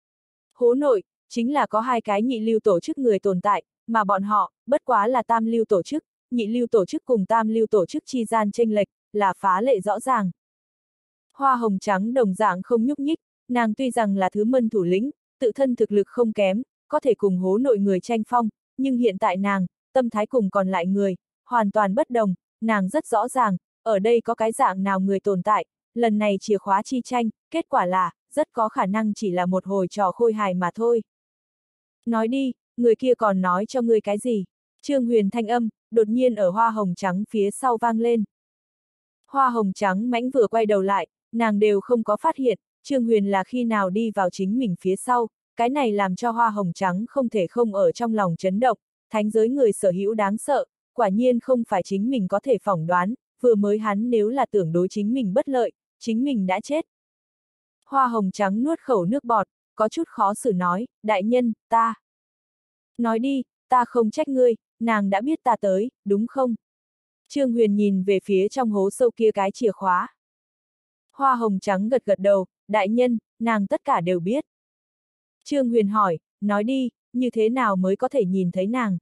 [SPEAKER 1] Hố nội, chính là có hai cái nhị lưu tổ chức người tồn tại, mà bọn họ, bất quá là tam lưu tổ chức, nhị lưu tổ chức cùng tam lưu tổ chức chi gian chênh lệch, là phá lệ rõ ràng. Hoa hồng trắng đồng dạng không nhúc nhích, nàng tuy rằng là thứ mân thủ lĩnh, tự thân thực lực không kém, có thể cùng hố nội người tranh phong, nhưng hiện tại nàng, tâm thái cùng còn lại người, hoàn toàn bất đồng, nàng rất rõ ràng, ở đây có cái dạng nào người tồn tại, lần này chìa khóa chi tranh, kết quả là, rất có khả năng chỉ là một hồi trò khôi hài mà thôi. Nói đi, người kia còn nói cho ngươi cái gì? Trương Huyền thanh âm, đột nhiên ở hoa hồng trắng phía sau vang lên. Hoa hồng trắng mãnh vừa quay đầu lại, nàng đều không có phát hiện, Trương Huyền là khi nào đi vào chính mình phía sau, cái này làm cho hoa hồng trắng không thể không ở trong lòng chấn động, thánh giới người sở hữu đáng sợ, quả nhiên không phải chính mình có thể phỏng đoán, vừa mới hắn nếu là tưởng đối chính mình bất lợi, chính mình đã chết. Hoa hồng trắng nuốt khẩu nước bọt, có chút khó xử nói, đại nhân, ta. Nói đi, ta không trách ngươi, nàng đã biết ta tới, đúng không? Trương Huyền nhìn về phía trong hố sâu kia cái chìa khóa. Hoa hồng trắng gật gật đầu, đại nhân, nàng tất cả đều biết. Trương Huyền hỏi, nói đi, như thế nào mới có thể nhìn thấy nàng?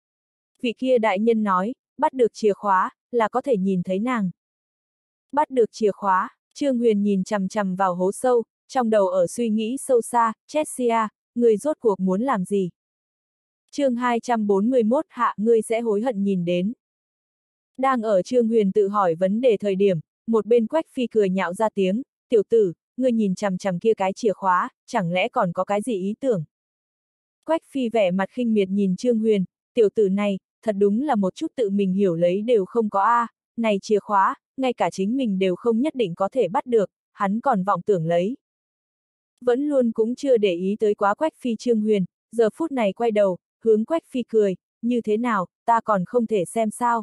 [SPEAKER 1] Vị kia đại nhân nói, bắt được chìa khóa, là có thể nhìn thấy nàng. Bắt được chìa khóa, Trương Huyền nhìn chằm chằm vào hố sâu, trong đầu ở suy nghĩ sâu xa, Chessia, người rốt cuộc muốn làm gì? Chương 241 hạ ngươi sẽ hối hận nhìn đến. Đang ở Trương Huyền tự hỏi vấn đề thời điểm, một bên Quách Phi cười nhạo ra tiếng, tiểu tử, ngươi nhìn chằm chằm kia cái chìa khóa, chẳng lẽ còn có cái gì ý tưởng? Quách Phi vẻ mặt khinh miệt nhìn Trương Huyền, tiểu tử này, thật đúng là một chút tự mình hiểu lấy đều không có a, này chìa khóa, ngay cả chính mình đều không nhất định có thể bắt được, hắn còn vọng tưởng lấy. Vẫn luôn cũng chưa để ý tới quá Quách Phi Trương Huyền, giờ phút này quay đầu, hướng Quách Phi cười, như thế nào, ta còn không thể xem sao?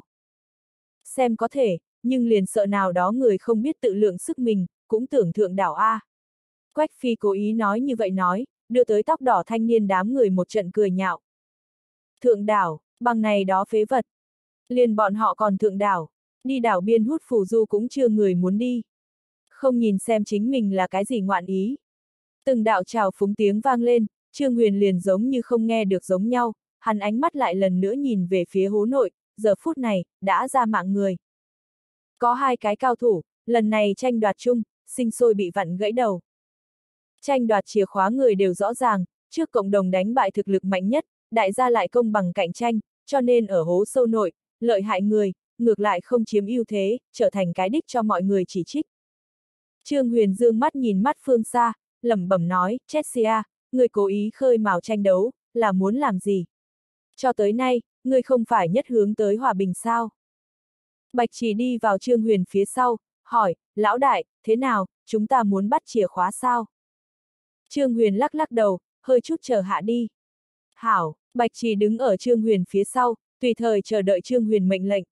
[SPEAKER 1] Xem có thể, nhưng liền sợ nào đó người không biết tự lượng sức mình, cũng tưởng thượng đảo a. Quách Phi cố ý nói như vậy nói, đưa tới tóc đỏ thanh niên đám người một trận cười nhạo. Thượng đảo, bằng này đó phế vật. Liền bọn họ còn thượng đảo, đi đảo biên hút phù du cũng chưa người muốn đi. Không nhìn xem chính mình là cái gì ngoạn ý. Từng đạo trào phúng tiếng vang lên, Trương Huyền liền giống như không nghe được giống nhau, hắn ánh mắt lại lần nữa nhìn về phía hố nội, giờ phút này, đã ra mạng người. Có hai cái cao thủ, lần này tranh đoạt chung, sinh sôi bị vặn gãy đầu. Tranh đoạt chìa khóa người đều rõ ràng, trước cộng đồng đánh bại thực lực mạnh nhất, đại gia lại công bằng cạnh tranh, cho nên ở hố sâu nội, lợi hại người, ngược lại không chiếm ưu thế, trở thành cái đích cho mọi người chỉ trích. Trương Huyền dương mắt nhìn mắt phương xa, lẩm bẩm nói, Chessia, người cố ý khơi mào tranh đấu, là muốn làm gì? Cho tới nay, người không phải nhất hướng tới hòa bình sao? Bạch Chỉ đi vào Trương Huyền phía sau, hỏi, lão đại, thế nào, chúng ta muốn bắt chìa khóa sao? Trương Huyền lắc lắc đầu, hơi chút chờ hạ đi. Hảo, Bạch Chỉ đứng ở Trương Huyền phía sau, tùy thời chờ đợi Trương Huyền mệnh lệnh.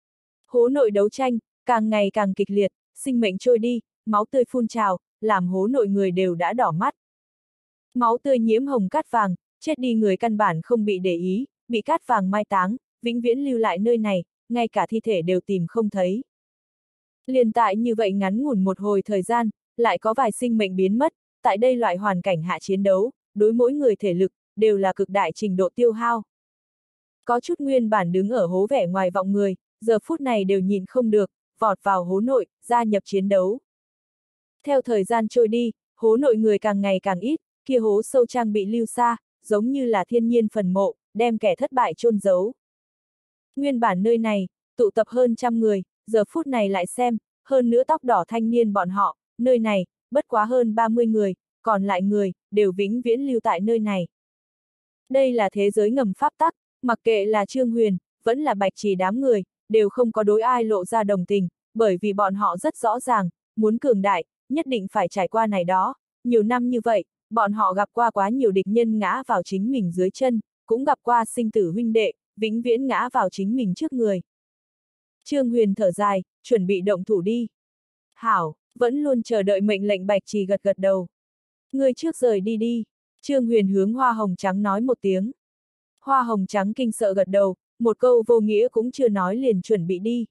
[SPEAKER 1] Hố nội đấu tranh, càng ngày càng kịch liệt, sinh mệnh trôi đi, máu tươi phun trào, làm hố nội người đều đã đỏ mắt. Máu tươi nhiễm hồng cát vàng, chết đi người căn bản không bị để ý, bị cát vàng mai táng, vĩnh viễn lưu lại nơi này, ngay cả thi thể đều tìm không thấy. Liền tại như vậy ngắn ngủn một hồi thời gian, lại có vài sinh mệnh biến mất, tại đây loại hoàn cảnh hạ chiến đấu, đối mỗi người thể lực, đều là cực đại trình độ tiêu hao. Có chút nguyên bản đứng ở hố vẻ ngoài vọng người, giờ phút này đều nhìn không được, vọt vào hố nội, gia nhập chiến đấu. Theo thời gian trôi đi, hố nội người càng ngày càng ít, kia hố sâu trang bị lưu xa, giống như là thiên nhiên phần mộ, đem kẻ thất bại chôn giấu. Nguyên bản nơi này, tụ tập hơn 100 người, giờ phút này lại xem, hơn nữa tóc đỏ thanh niên bọn họ, nơi này, bất quá hơn 30 người, còn lại người, đều vĩnh viễn lưu tại nơi này. Đây là thế giới ngầm pháp tắc, mặc kệ là Trương Huyền, vẫn là Bạch Chỉ đám người, đều không có đối ai lộ ra đồng tình, bởi vì bọn họ rất rõ ràng, muốn cường đại, nhất định phải trải qua này đó. Nhiều năm như vậy, bọn họ gặp qua quá nhiều địch nhân ngã vào chính mình dưới chân, cũng gặp qua sinh tử huynh đệ, vĩnh viễn ngã vào chính mình trước người. Trương Huyền thở dài, chuẩn bị động thủ đi. Hảo, vẫn luôn chờ đợi mệnh lệnh Bạch Chỉ gật gật đầu. Ngươi trước rời đi đi. Trương Huyền hướng Hoa Hồng Trắng nói một tiếng. Hoa Hồng Trắng kinh sợ gật đầu, một câu vô nghĩa cũng chưa nói liền chuẩn bị đi.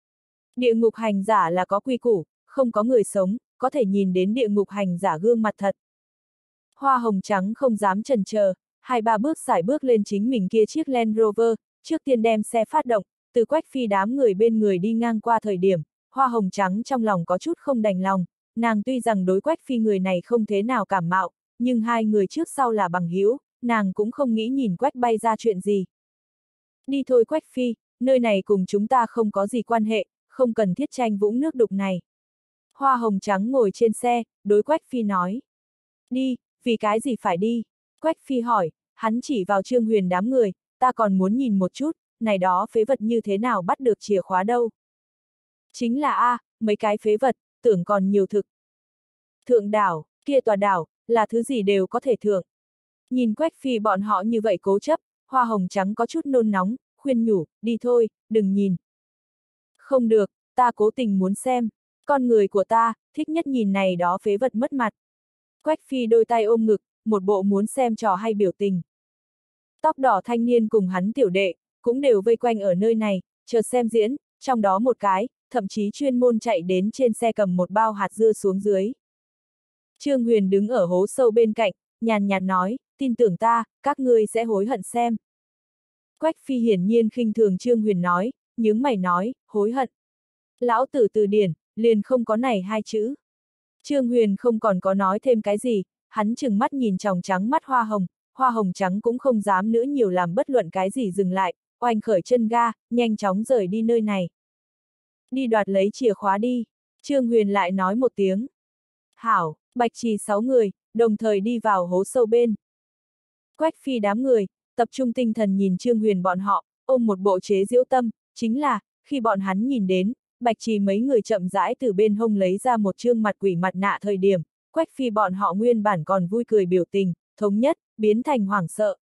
[SPEAKER 1] Địa ngục hành giả là có quy củ, không có người sống, có thể nhìn đến địa ngục hành giả gương mặt thật. Hoa Hồng Trắng không dám chần chờ, 2-3 bước sải bước lên chính mình kia chiếc Land Rover, trước tiên đem xe phát động, từ Quách Phi đám người bên người đi ngang qua thời điểm, Hoa Hồng Trắng trong lòng có chút không đành lòng, nàng tuy rằng đối Quách Phi người này không thế nào cảm mạo, nhưng hai người trước sau là bằng hữu, nàng cũng không nghĩ nhìn Quách bay ra chuyện gì. Đi thôi Quách Phi, nơi này cùng chúng ta không có gì quan hệ, không cần thiết tranh vũng nước đục này. Hoa Hồng Trắng ngồi trên xe, đối Quách Phi nói. Đi, vì cái gì phải đi? Quách Phi hỏi, hắn chỉ vào Trương Huyền đám người, ta còn muốn nhìn một chút, này đó phế vật như thế nào bắt được chìa khóa đâu. Chính là mấy cái phế vật, tưởng còn nhiều thực. Thượng đảo, kia tòa đảo, là thứ gì đều có thể thượng. Nhìn Quách Phi bọn họ như vậy cố chấp, Hoa Hồng Trắng có chút nôn nóng, khuyên nhủ, đi thôi, đừng nhìn. Không được, ta cố tình muốn xem, con người của ta, thích nhất nhìn này đó phế vật mất mặt. Quách Phi đôi tay ôm ngực, một bộ muốn xem trò hay biểu tình. Tóc đỏ thanh niên cùng hắn tiểu đệ, cũng đều vây quanh ở nơi này, chờ xem diễn, trong đó một cái, thậm chí chuyên môn chạy đến trên xe cầm một bao hạt dưa xuống dưới. Trương Huyền đứng ở hố sâu bên cạnh, nhàn nhạt nói, tin tưởng ta, các ngươi sẽ hối hận xem. Quách Phi hiển nhiên khinh thường Trương Huyền nói, nhướng mày nói, hối hận. Lão tử từ điển, liền không có này hai chữ. Trương Huyền không còn có nói thêm cái gì, hắn trừng mắt nhìn tròng trắng mắt Hoa Hồng Trắng cũng không dám nữa nhiều làm bất luận cái gì dừng lại, oanh khởi chân ga, nhanh chóng rời đi nơi này. Đi đoạt lấy chìa khóa đi, Trương Huyền lại nói một tiếng. Hảo, Bạch Chỉ 6 người, đồng thời đi vào hố sâu bên. Quách Phi đám người, tập trung tinh thần nhìn Trương Huyền bọn họ, ôm một bộ chế giễu tâm, chính là, khi bọn hắn nhìn đến, Bạch Chỉ mấy người chậm rãi từ bên hông lấy ra một trương mặt quỷ mặt nạ thời điểm, Quách Phi bọn họ nguyên bản còn vui cười biểu tình, thống nhất, biến thành hoảng sợ.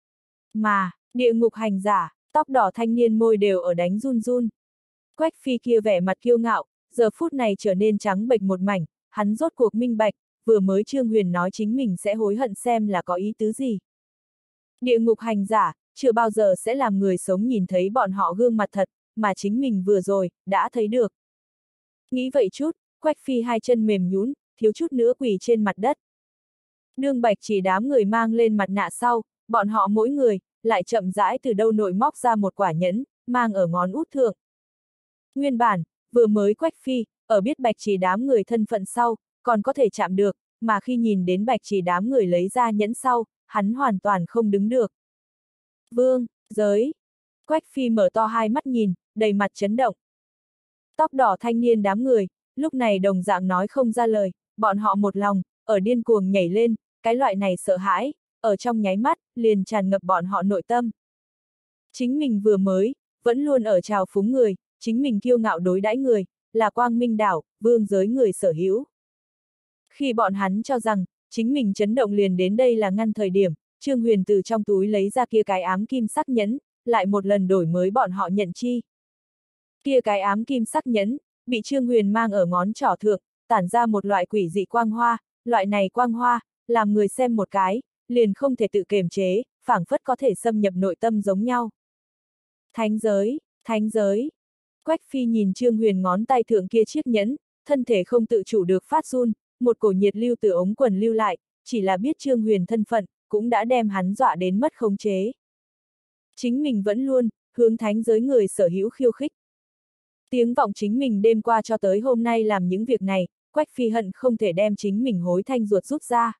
[SPEAKER 1] Mà, địa ngục hành giả, tóc đỏ thanh niên môi đều ở đánh run run. Quách Phi kia vẻ mặt kiêu ngạo, giờ phút này trở nên trắng bệch một mảnh, hắn rốt cuộc minh bạch, vừa mới Trương Huyền nói chính mình sẽ hối hận xem là có ý tứ gì. Địa ngục hành giả, chưa bao giờ sẽ làm người sống nhìn thấy bọn họ gương mặt thật, mà chính mình vừa rồi, đã thấy được. Nghĩ vậy chút, Quách Phi hai chân mềm nhũn, thiếu chút nữa quỳ trên mặt đất. Đương Bạch Chỉ đám người mang lên mặt nạ sau, bọn họ mỗi người, lại chậm rãi từ đâu nội móc ra một quả nhẫn, mang ở ngón út thượng. Nguyên bản, vừa mới Quách Phi, ở biết Bạch Chỉ đám người thân phận sau, còn có thể chạm được, mà khi nhìn đến Bạch Chỉ đám người lấy ra nhẫn sau, hắn hoàn toàn không đứng được. Vương, giới. Quách Phi mở to hai mắt nhìn, đầy mặt chấn động. Tóc đỏ thanh niên đám người, lúc này đồng dạng nói không ra lời, bọn họ một lòng, ở điên cuồng nhảy lên, cái loại này sợ hãi, ở trong nháy mắt, liền tràn ngập bọn họ nội tâm. Chính mình vừa mới, vẫn luôn ở trào phúng người, chính mình kiêu ngạo đối đãi người, là Quang Minh đảo, vương giới người sở hữu. Khi bọn hắn cho rằng, chính mình chấn động liền đến đây là ngăn thời điểm, Trương Huyền từ trong túi lấy ra kia cái ám kim sắc nhẫn, lại một lần đổi mới bọn họ nhận chi. Kia cái ám kim sắc nhẫn, bị Trương Huyền mang ở ngón trỏ thượng, tản ra một loại quỷ dị quang hoa, loại này quang hoa, làm người xem một cái, liền không thể tự kiềm chế, phảng phất có thể xâm nhập nội tâm giống nhau. Thánh giới, thánh giới. Quách Phi nhìn Trương Huyền ngón tay thượng kia chiếc nhẫn, thân thể không tự chủ được phát run, một cổ nhiệt lưu từ ống quần lưu lại, chỉ là biết Trương Huyền thân phận, cũng đã đem hắn dọa đến mất khống chế. Chính mình vẫn luôn, hướng thánh giới người sở hữu khiêu khích. Tiếng vọng chính mình đêm qua cho tới hôm nay làm những việc này, Quách Phi hận không thể đem chính mình hối thanh ruột rút ra.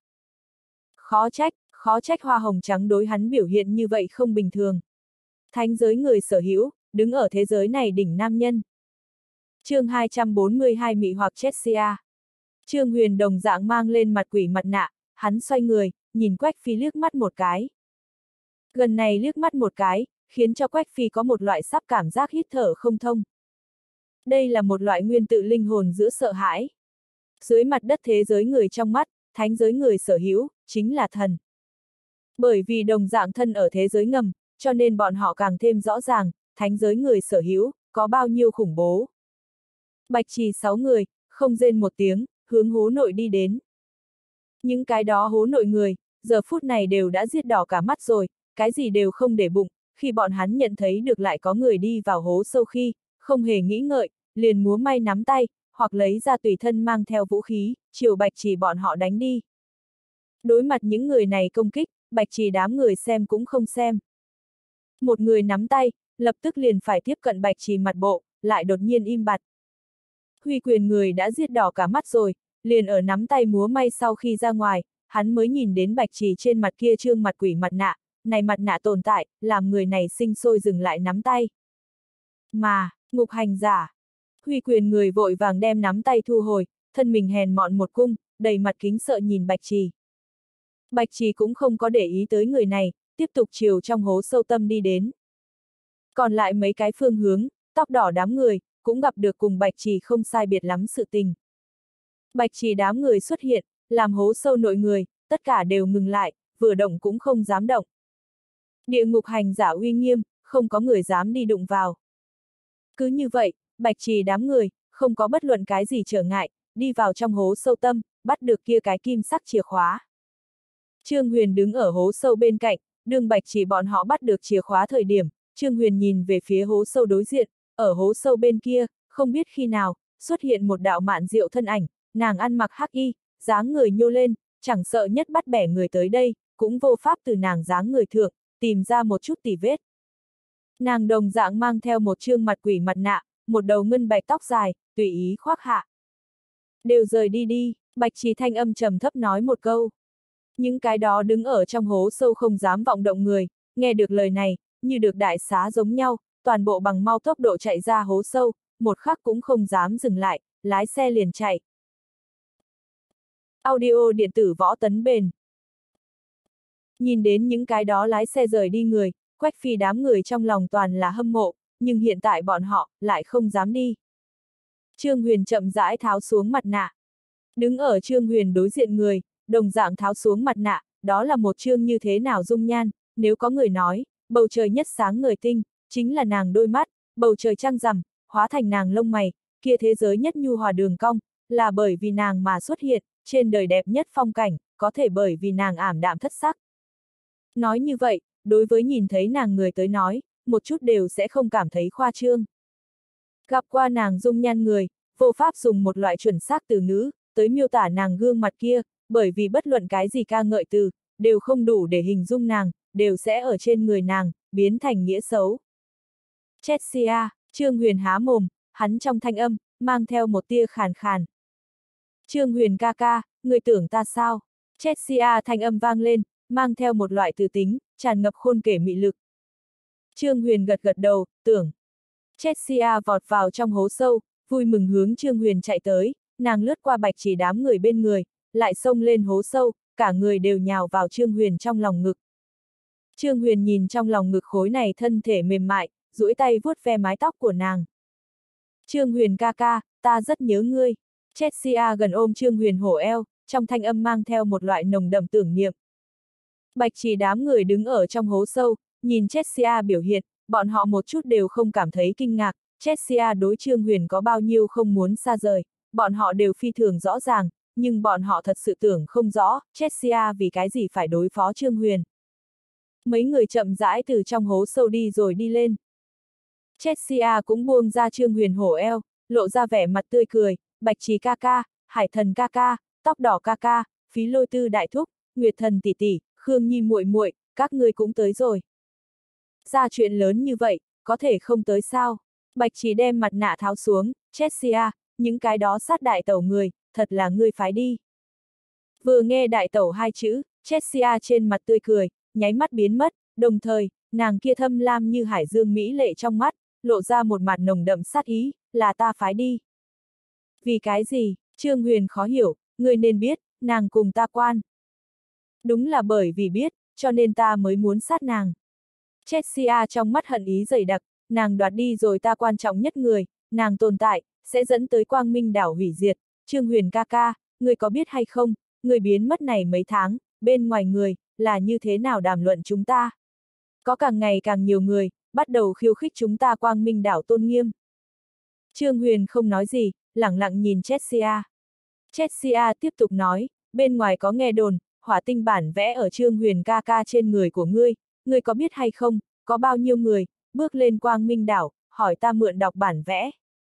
[SPEAKER 1] Khó trách hoa hồng trắng đối hắn biểu hiện như vậy không bình thường. Thánh giới người sở hữu, đứng ở thế giới này đỉnh nam nhân. Chương 242 Mị hoặc Chessia. Trương Huyền đồng dạng mang lên mặt quỷ mặt nạ, hắn xoay người, nhìn Quách Phi liếc mắt một cái. Gần này liếc mắt một cái, khiến cho Quách Phi có một loại sắp cảm giác hít thở không thông. Đây là một loại nguyên tự linh hồn giữa sợ hãi. Dưới mặt đất thế giới người trong mắt, thánh giới người sở hữu, chính là thần. Bởi vì đồng dạng thân ở thế giới ngầm, cho nên bọn họ càng thêm rõ ràng, thánh giới người sở hữu, có bao nhiêu khủng bố. Bạch Trì 6 người, không rên một tiếng, hướng hố nội đi đến. Những cái đó hố nội người, giờ phút này đều đã giết đỏ cả mắt rồi, cái gì đều không để bụng, khi bọn hắn nhận thấy được lại có người đi vào hố sâu khi, không hề nghĩ ngợi, liền múa may nắm tay, hoặc lấy ra tùy thân mang theo vũ khí, chiều Bạch Trì bọn họ đánh đi. Đối mặt những người này công kích, Bạch Trì đám người xem cũng không xem. Một người nắm tay, lập tức liền phải tiếp cận Bạch Trì mặt bộ, lại đột nhiên im bặt. Huy Quyền người đã giết đỏ cả mắt rồi, liền ở nắm tay múa may sau khi ra ngoài, hắn mới nhìn đến Bạch Trì trên mặt kia trương mặt quỷ mặt nạ, này mặt nạ tồn tại, làm người này sinh sôi dừng lại nắm tay. Mà, ngục hành giả. Huy Quyền người vội vàng đem nắm tay thu hồi, thân mình hèn mọn một cung, đầy mặt kính sợ nhìn Bạch Trì. Bạch Trì cũng không có để ý tới người này, tiếp tục chiều trong hố sâu tâm đi đến. Còn lại mấy cái phương hướng, tóc đỏ đám người, cũng gặp được cùng Bạch Trì không sai biệt lắm sự tình. Bạch Trì đám người xuất hiện, làm hố sâu nội người, tất cả đều ngừng lại, vừa động cũng không dám động. Địa ngục hành giả uy nghiêm, không có người dám đi đụng vào. Cứ như vậy, Bạch Trì đám người, không có bất luận cái gì trở ngại, đi vào trong hố sâu tâm, bắt được kia cái kim sắc chìa khóa. Trương Huyền đứng ở hố sâu bên cạnh, đương Bạch Trì bọn họ bắt được chìa khóa thời điểm, Trương Huyền nhìn về phía hố sâu đối diện, ở hố sâu bên kia, không biết khi nào, xuất hiện một đạo mạn diệu thân ảnh, nàng ăn mặc hắc y, dáng người nhô lên, chẳng sợ nhất bắt bẻ người tới đây, cũng vô pháp từ nàng dáng người thượng, tìm ra một chút tỉ vết. Nàng đồng dạng mang theo một trương mặt quỷ mặt nạ, một đầu ngân bạch tóc dài, tùy ý khoác hạ. Đều rời đi đi, Bạch Trì thanh âm trầm thấp nói một câu. Những cái đó đứng ở trong hố sâu không dám vọng động người, nghe được lời này, như được đại xá giống nhau, toàn bộ bằng mau tốc độ chạy ra hố sâu, một khắc cũng không dám dừng lại, lái xe liền chạy. Audio điện tử võ tấn bền. Nhìn đến những cái đó lái xe rời đi người, Quách Phi đám người trong lòng toàn là hâm mộ, nhưng hiện tại bọn họ, lại không dám đi. Trương Huyền chậm rãi tháo xuống mặt nạ. Đứng ở Trương Huyền đối diện người, đồng dạng tháo xuống mặt nạ, đó là một trương như thế nào dung nhan, nếu có người nói, bầu trời nhất sáng ngời tinh, chính là nàng đôi mắt, bầu trời trăng rằm, hóa thành nàng lông mày, kia thế giới nhất nhu hòa đường cong, là bởi vì nàng mà xuất hiện, trên đời đẹp nhất phong cảnh, có thể bởi vì nàng ảm đạm thất sắc. Nói như vậy, đối với nhìn thấy nàng người tới nói, một chút đều sẽ không cảm thấy khoa trương. Gặp qua nàng dung nhan người, vô pháp dùng một loại chuẩn xác từ ngữ, tới miêu tả nàng gương mặt kia, bởi vì bất luận cái gì ca ngợi từ, đều không đủ để hình dung nàng, đều sẽ ở trên người nàng, biến thành nghĩa xấu. Chessia, Trương Huyền há mồm, hắn trong thanh âm, mang theo một tia khàn khàn. Trương Huyền ca ca, người tưởng ta sao? Chessia thanh âm vang lên, mang theo một loại từ tính, tràn ngập khôn kể mị lực. Trương Huyền gật gật đầu, tưởng. Chessia vọt vào trong hố sâu, vui mừng hướng Trương Huyền chạy tới, nàng lướt qua Bạch Chỉ đám người bên người, lại xông lên hố sâu, cả người đều nhào vào Trương Huyền trong lòng ngực. Trương Huyền nhìn trong lòng ngực khối này thân thể mềm mại, duỗi tay vuốt ve mái tóc của nàng. Trương Huyền ca ca, ta rất nhớ ngươi. Chessia gần ôm Trương Huyền hổ eo, trong thanh âm mang theo một loại nồng đậm tưởng niệm. Bạch Chỉ đám người đứng ở trong hố sâu, nhìn Chessia biểu hiện, bọn họ một chút đều không cảm thấy kinh ngạc, Chessia đối Trương Huyền có bao nhiêu không muốn xa rời, bọn họ đều phi thường rõ ràng, nhưng bọn họ thật sự tưởng không rõ, Chessia vì cái gì phải đối phó Trương Huyền. Mấy người chậm rãi từ trong hố sâu đi rồi đi lên. Chessia cũng buông ra Trương Huyền hổ eo, lộ ra vẻ mặt tươi cười, Bạch Chỉ ca ca, Hải Thần ca ca, Tóc Đỏ ca ca, Phí Lôi Tư đại thúc, Nguyệt Thần tỷ tỷ, Khương Nhi muội muội, các ngươi cũng tới rồi. Ra chuyện lớn như vậy, có thể không tới sao? Bạch Chỉ đem mặt nạ tháo xuống, Chessia, những cái đó sát đại tẩu người, thật là ngươi phái đi. Vừa nghe đại tẩu hai chữ, Chessia trên mặt tươi cười, nháy mắt biến mất, đồng thời, nàng kia thâm lam như hải dương mỹ lệ trong mắt, lộ ra một mặt nồng đậm sát ý, là ta phái đi. Vì cái gì? Trương Huyền khó hiểu, ngươi nên biết, nàng cùng ta quan. Đúng là bởi vì biết, cho nên ta mới muốn sát nàng. Chessia trong mắt hận ý dày đặc, nàng đoạt đi rồi ta quan trọng nhất người, nàng tồn tại, sẽ dẫn tới quang minh đảo hủy diệt. Trương Huyền ca ca, ngươi có biết hay không, người biến mất này mấy tháng, bên ngoài người, là như thế nào đàm luận chúng ta? Có càng ngày càng nhiều người, bắt đầu khiêu khích chúng ta quang minh đảo tôn nghiêm. Trương Huyền không nói gì, lẳng lặng nhìn Chessia. Chessia tiếp tục nói, bên ngoài có nghe đồn, hỏa tinh bản vẽ ở Trương Huyền ca ca trên người của ngươi có biết hay không, có bao nhiêu người, bước lên quang minh đảo, hỏi ta mượn đọc bản vẽ.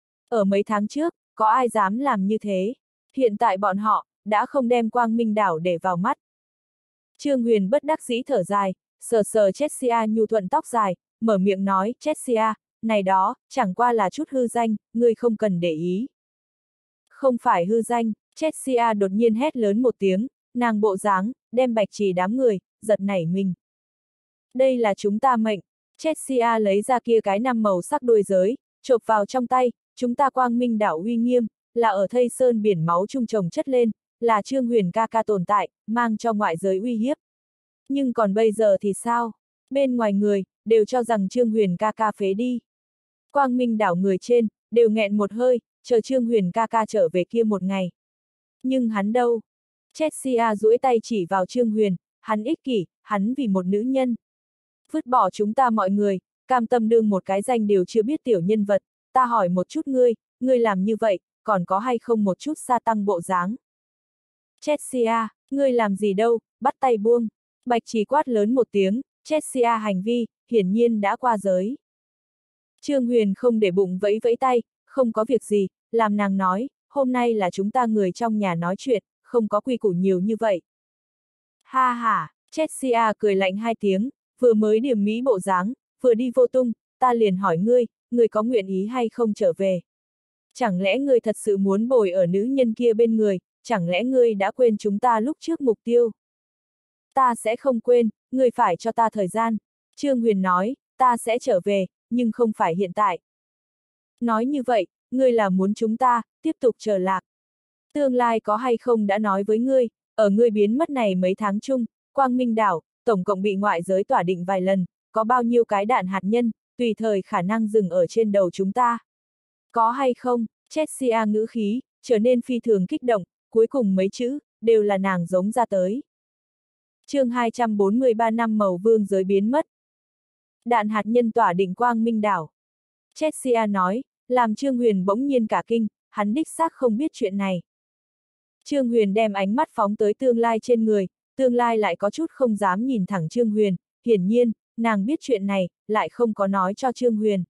[SPEAKER 1] Ở mấy tháng trước, có ai dám làm như thế? Hiện tại bọn họ, đã không đem quang minh đảo để vào mắt. Trương Huyền bất đắc dĩ thở dài, sờ sờ Chessia nhu thuận tóc dài, mở miệng nói, Chessia, này đó, chẳng qua là chút hư danh, ngươi không cần để ý. Không phải hư danh, Chessia đột nhiên hét lớn một tiếng, nàng bộ dáng, đem Bạch Chỉ đám người, giật nảy mình. Đây là chúng ta mệnh. Chessia lấy ra kia cái 5 màu sắc đôi giới, chộp vào trong tay, chúng ta quang minh đảo uy nghiêm, là ở thây sơn biển máu trung trồng chất lên, là Trương Huyền ca ca tồn tại, mang cho ngoại giới uy hiếp. Nhưng còn bây giờ thì sao? Bên ngoài người, đều cho rằng Trương Huyền ca ca phế đi. Quang minh đảo người trên, đều nghẹn một hơi, chờ Trương Huyền ca ca trở về kia một ngày. Nhưng hắn đâu? Chessia duỗi tay chỉ vào Trương Huyền, hắn ích kỷ, hắn vì một nữ nhân. Vứt bỏ chúng ta mọi người, cam tâm đương một cái danh đều chưa biết tiểu nhân vật, ta hỏi một chút ngươi làm như vậy, còn có hay không một chút sa tăng bộ dáng? Chessia, ngươi làm gì đâu, bắt tay buông. Bạch Chỉ quát lớn một tiếng, Chessia hành vi, hiển nhiên đã qua giới. Trương Huyền không để bụng vẫy vẫy tay, không có việc gì, làm nàng nói, hôm nay là chúng ta người trong nhà nói chuyện, không có quy củ nhiều như vậy. Ha ha, Chessia cười lạnh hai tiếng, vừa mới điểm mỹ bộ dáng, vừa đi vô tung, ta liền hỏi ngươi có nguyện ý hay không trở về? Chẳng lẽ ngươi thật sự muốn bồi ở nữ nhân kia bên người, chẳng lẽ ngươi đã quên chúng ta lúc trước mục tiêu? Ta sẽ không quên, ngươi phải cho ta thời gian. Trương Huyền nói, ta sẽ trở về, nhưng không phải hiện tại. Nói như vậy, ngươi là muốn chúng ta, tiếp tục trở lạc. Tương lai có hay không đã nói với ngươi, ở ngươi biến mất này mấy tháng chung, Quang Minh đảo, tổng cộng bị ngoại giới tỏa định vài lần, có bao nhiêu cái đạn hạt nhân, tùy thời khả năng dừng ở trên đầu chúng ta. Có hay không? Chessia ngữ khí, trở nên phi thường kích động, cuối cùng mấy chữ, đều là nàng giống ra tới. Chương 243 năm màu vương giới biến mất. Đạn hạt nhân tỏa định Quang Minh đảo. Chessia nói, làm Trương Huyền bỗng nhiên cả kinh, hắn đích xác không biết chuyện này. Trương Huyền đem ánh mắt phóng tới tương lai trên người, tương lai lại có chút không dám nhìn thẳng Trương Huyền, hiển nhiên, nàng biết chuyện này, lại không có nói cho Trương Huyền.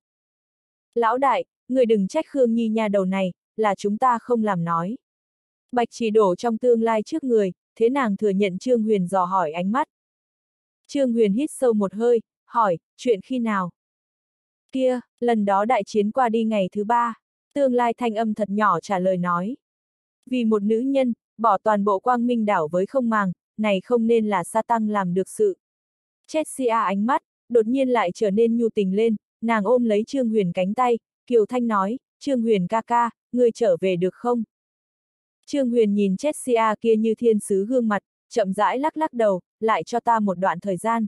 [SPEAKER 1] Lão đại, người đừng trách Khương Nhi nha đầu này, là chúng ta không làm nói. Bạch Chỉ đổ trong tương lai trước người, thế nàng thừa nhận Trương Huyền dò hỏi ánh mắt. Trương Huyền hít sâu một hơi, hỏi, chuyện khi nào? Kia, lần đó đại chiến qua đi ngày thứ 3, tương lai thanh âm thật nhỏ trả lời nói. Vì một nữ nhân, bỏ toàn bộ Quang Minh đảo với không màng, này không nên là sa tăng làm được sự. Jessia ánh mắt, đột nhiên lại trở nên nhu tình lên, nàng ôm lấy Trương Huyền cánh tay, Kiều Thanh nói, Trương Huyền ca ca, ngươi trở về được không? Trương Huyền nhìn Jessia kia như thiên sứ gương mặt, chậm rãi lắc lắc đầu, lại cho ta một đoạn thời gian.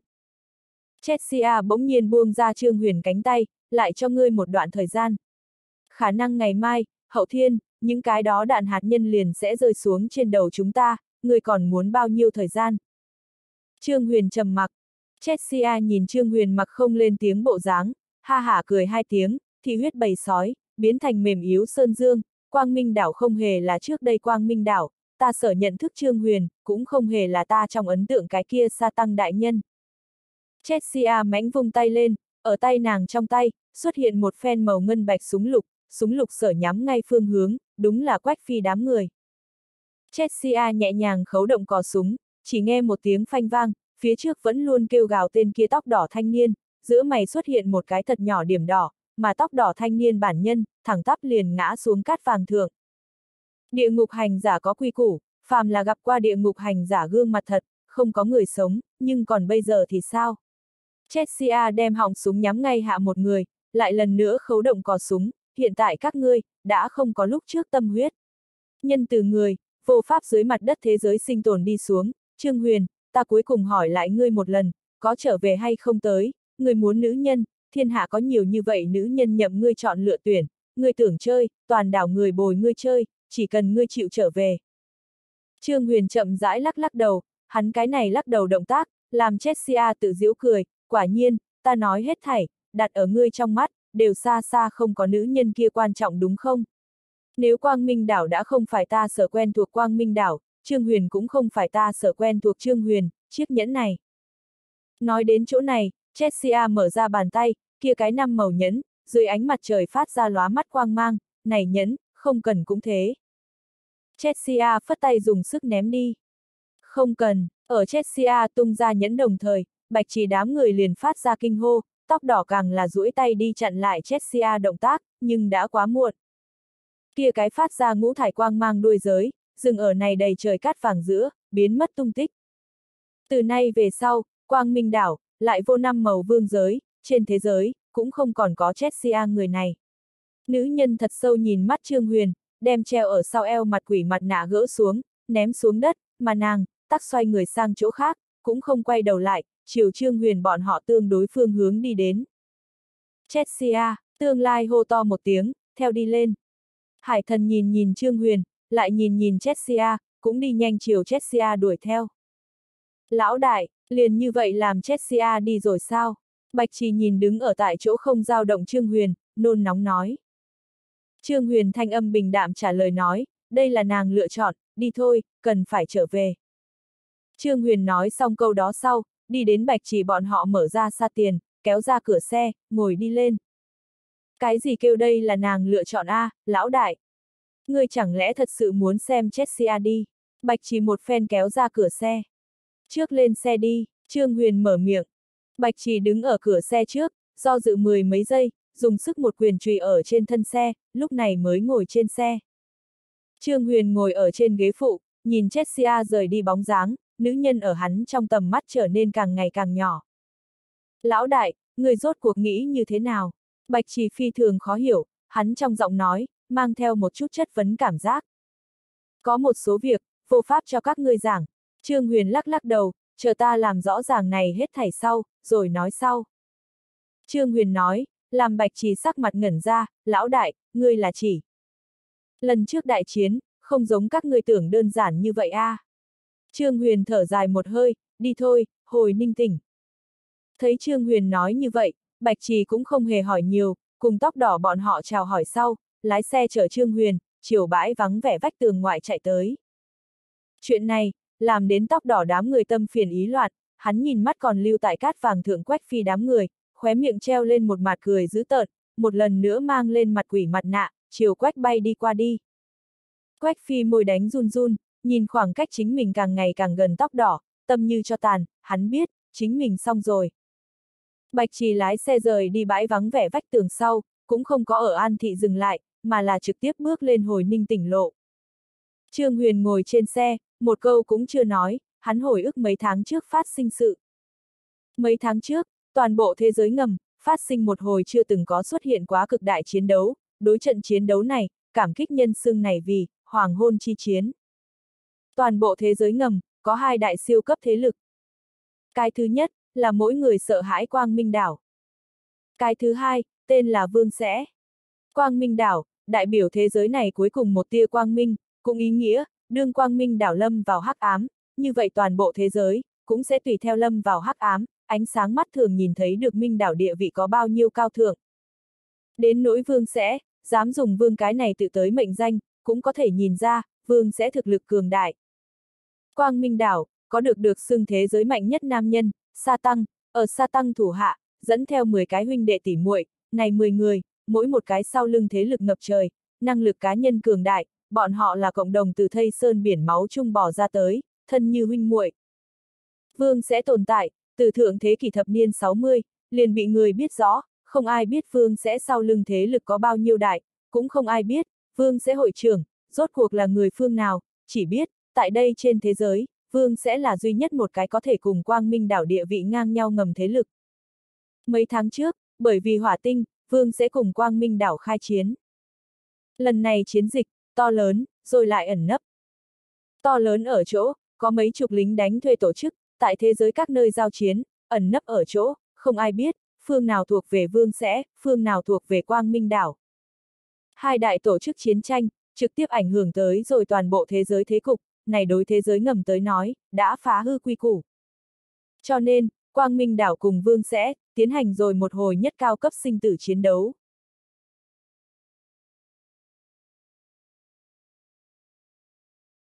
[SPEAKER 1] Jessia bỗng nhiên buông ra Trương Huyền cánh tay, lại cho ngươi một đoạn thời gian. Khả năng ngày mai, hậu thiên, những cái đó đạn hạt nhân liền sẽ rơi xuống trên đầu chúng ta, ngươi còn muốn bao nhiêu thời gian? Trương Huyền trầm mặc. Jessia nhìn Trương Huyền mặc không lên tiếng bộ dáng, ha hả cười hai tiếng, thị huyết bầy sói, biến thành mềm yếu sơn dương, Quang Minh đảo không hề là trước đây Quang Minh đảo, ta sở nhận thức Trương Huyền, cũng không hề là ta trong ấn tượng cái kia sa tăng đại nhân. Jessia mãnh vung tay lên, ở tay nàng trong tay, xuất hiện một phen màu ngân bạch súng lục sở nhắm ngay phương hướng, đúng là Quách Phi đám người. Jessia nhẹ nhàng khấu động cò súng, chỉ nghe một tiếng phanh vang, phía trước vẫn luôn kêu gào tên kia tóc đỏ thanh niên, giữa mày xuất hiện một cái thật nhỏ điểm đỏ, mà tóc đỏ thanh niên bản nhân, thẳng tắp liền ngã xuống cát vàng thượng. Địa ngục hành giả có quy củ, phàm là gặp qua địa ngục hành giả gương mặt thật, không có người sống, nhưng còn bây giờ thì sao? Jessia đem họng súng nhắm ngay hạ một người, lại lần nữa khấu động cò súng, hiện tại các ngươi, đã không có lúc trước tâm huyết. Nhân từ người, vô pháp dưới mặt đất thế giới sinh tồn đi xuống, Trương Huyền, ta cuối cùng hỏi lại ngươi một lần, có trở về hay không tới, ngươi muốn nữ nhân, thiên hạ có nhiều như vậy nữ nhân nhậm ngươi chọn lựa tuyển, ngươi tưởng chơi, toàn đảo người bồi ngươi chơi, chỉ cần ngươi chịu trở về. Trương Huyền chậm rãi lắc lắc đầu, hắn cái này lắc đầu động tác, làm Jessia tự giễu cười, quả nhiên, ta nói hết thảy, đặt ở ngươi trong mắt, đều xa xa không có nữ nhân kia quan trọng đúng không? Nếu Quang Minh đảo đã không phải ta sở quen thuộc Quang Minh đảo, Trương Huyền cũng không phải ta sở quen thuộc Trương Huyền, chiếc nhẫn này. Nói đến chỗ này, Jessia mở ra bàn tay, kia cái 5 màu nhẫn, dưới ánh mặt trời phát ra lóa mắt quang mang, này nhẫn, không cần cũng thế. Jessia phất tay dùng sức ném đi. Không cần, ở Jessia tung ra nhẫn đồng thời, Bạch Chỉ đám người liền phát ra kinh hô, tóc đỏ càng là duỗi tay đi chặn lại Jessia động tác, nhưng đã quá muộn. Kia cái phát ra ngũ thải quang mang đuôi giới, dừng ở này đầy trời cát vàng giữa, biến mất tung tích. Từ nay về sau, Quang Minh đảo, lại vô 5 màu vương giới, trên thế giới, cũng không còn có Jessia người này. Nữ nhân thật sâu nhìn mắt Trương Huyền, đem treo ở sau eo mặt quỷ mặt nạ gỡ xuống, ném xuống đất, mà nàng, tắc xoay người sang chỗ khác, cũng không quay đầu lại, chiều Trương Huyền bọn họ tương đối phương hướng đi đến. Jessia, tương lai hô to một tiếng, theo đi lên. Hải thần nhìn nhìn Trương Huyền, lại nhìn nhìn Jessia, cũng đi nhanh chiều Jessia đuổi theo. Lão đại, liền như vậy làm Jessia đi rồi sao? Bạch Chỉ nhìn đứng ở tại chỗ không dao động Trương Huyền, nôn nóng nói. Trương Huyền thanh âm bình đạm trả lời nói, đây là nàng lựa chọn, đi thôi, cần phải trở về. Trương Huyền nói xong câu đó sau, đi đến Bạch Chỉ bọn họ mở ra xa tiền, kéo ra cửa xe, ngồi đi lên. Cái gì kêu đây là nàng lựa chọn a, lão đại? Ngươi chẳng lẽ thật sự muốn xem Jessia đi? Bạch Chỉ một phen kéo ra cửa xe. Trước lên xe đi, Trương Huyền mở miệng. Bạch Chỉ đứng ở cửa xe trước, do dự 10 mấy giây, dùng sức một quyền chùy ở trên thân xe, lúc này mới ngồi trên xe. Trương Huyền ngồi ở trên ghế phụ, nhìn Jessia rời đi bóng dáng, nữ nhân ở hắn trong tầm mắt trở nên càng ngày càng nhỏ. Lão đại, người rốt cuộc nghĩ như thế nào? Bạch Chỉ phi thường khó hiểu, hắn trong giọng nói, mang theo một chút chất vấn cảm giác. Có một số việc, vô pháp cho các ngươi giảng. Trương Huyền lắc lắc đầu, chờ ta làm rõ ràng này hết thảy sau, rồi nói sau. Trương Huyền nói, làm Bạch Chỉ sắc mặt ngẩn ra, lão đại, ngươi là chỉ. Lần trước đại chiến, không giống các ngươi tưởng đơn giản như vậy a. Trương Huyền thở dài một hơi, đi thôi, hồi Ninh tỉnh. Thấy Trương Huyền nói như vậy, Bạch Chỉ cũng không hề hỏi nhiều, cùng tóc đỏ bọn họ chào hỏi sau, lái xe chở Trương Huyền, chiều bãi vắng vẻ vách tường ngoại chạy tới. Chuyện này, làm đến tóc đỏ đám người tâm phiền ý loạn, hắn nhìn mắt còn lưu tại cát vàng thượng Quách Phi đám người, khóe miệng treo lên một mặt cười dữ tợn, một lần nữa mang lên mặt quỷ mặt nạ, chiều Quách bay đi qua đi. Quách Phi môi đánh run run, nhìn khoảng cách chính mình càng ngày càng gần tóc đỏ, tâm như cho tàn, hắn biết, chính mình xong rồi. Bạch Trì lái xe rời đi bãi vắng vẻ vách tường sau, cũng không có ở An Thị dừng lại, mà là trực tiếp bước lên hồi Ninh tỉnh lộ. Trương Huyền ngồi trên xe, một câu cũng chưa nói, hắn hồi ức mấy tháng trước phát sinh sự. Mấy tháng trước, toàn bộ thế giới ngầm, phát sinh một hồi chưa từng có xuất hiện quá cực đại chiến đấu, đối trận chiến đấu này, cảm kích nhân xưng này vì, hoàng hôn chi chiến. Toàn bộ thế giới ngầm, có hai đại siêu cấp thế lực. Cái thứ nhất, là mỗi người sợ hãi Quang Minh Đảo. Cái thứ hai, tên là Vương Sẽ. Quang Minh Đảo, đại biểu thế giới này cuối cùng một tia quang minh, cũng ý nghĩa, đương Quang Minh Đảo lâm vào hắc ám, như vậy toàn bộ thế giới, cũng sẽ tùy theo lâm vào hắc ám, ánh sáng mắt thường nhìn thấy được Minh Đảo địa vị có bao nhiêu cao thượng. Đến nỗi Vương Sẽ, dám dùng Vương cái này tự tới mệnh danh, cũng có thể nhìn ra, Vương Sẽ thực lực cường đại. Quang Minh Đảo, có được xưng thế giới mạnh nhất nam nhân, Sa Tăng, ở Sa Tăng thủ hạ, dẫn theo 10 cái huynh đệ tỷ muội, này 10 người, mỗi một cái sau lưng thế lực ngập trời, năng lực cá nhân cường đại, bọn họ là cộng đồng từ thây sơn biển máu chung bỏ ra tới, thân như huynh muội. Vương Sẽ tồn tại, từ thượng thế kỷ thập niên 60, liền bị người biết rõ, không ai biết Vương Sẽ sau lưng thế lực có bao nhiêu đại, cũng không ai biết, Vương Sẽ hội trưởng, rốt cuộc là người phương nào, chỉ biết, tại đây trên thế giới, Vương Sẽ là duy nhất một cái có thể cùng Quang Minh Đảo địa vị ngang nhau ngầm thế lực. Mấy tháng trước, bởi vì hỏa tinh, Vương Sẽ cùng Quang Minh Đảo khai chiến. Lần này chiến dịch, to lớn, rồi lại ẩn nấp. To lớn ở chỗ, có mấy chục lính đánh thuê tổ chức, tại thế giới các nơi giao chiến, ẩn nấp ở chỗ, không ai biết, phương nào thuộc về Vương Sẽ, phương nào thuộc về Quang Minh Đảo. Hai đại tổ chức chiến tranh, trực tiếp ảnh hưởng tới rồi toàn bộ thế giới thế cục, này đối thế giới ngầm tới nói, đã phá hư quy củ. Cho nên, Quang Minh Đảo cùng Vương Sẽ, tiến hành rồi một hồi nhất cao cấp sinh tử chiến đấu.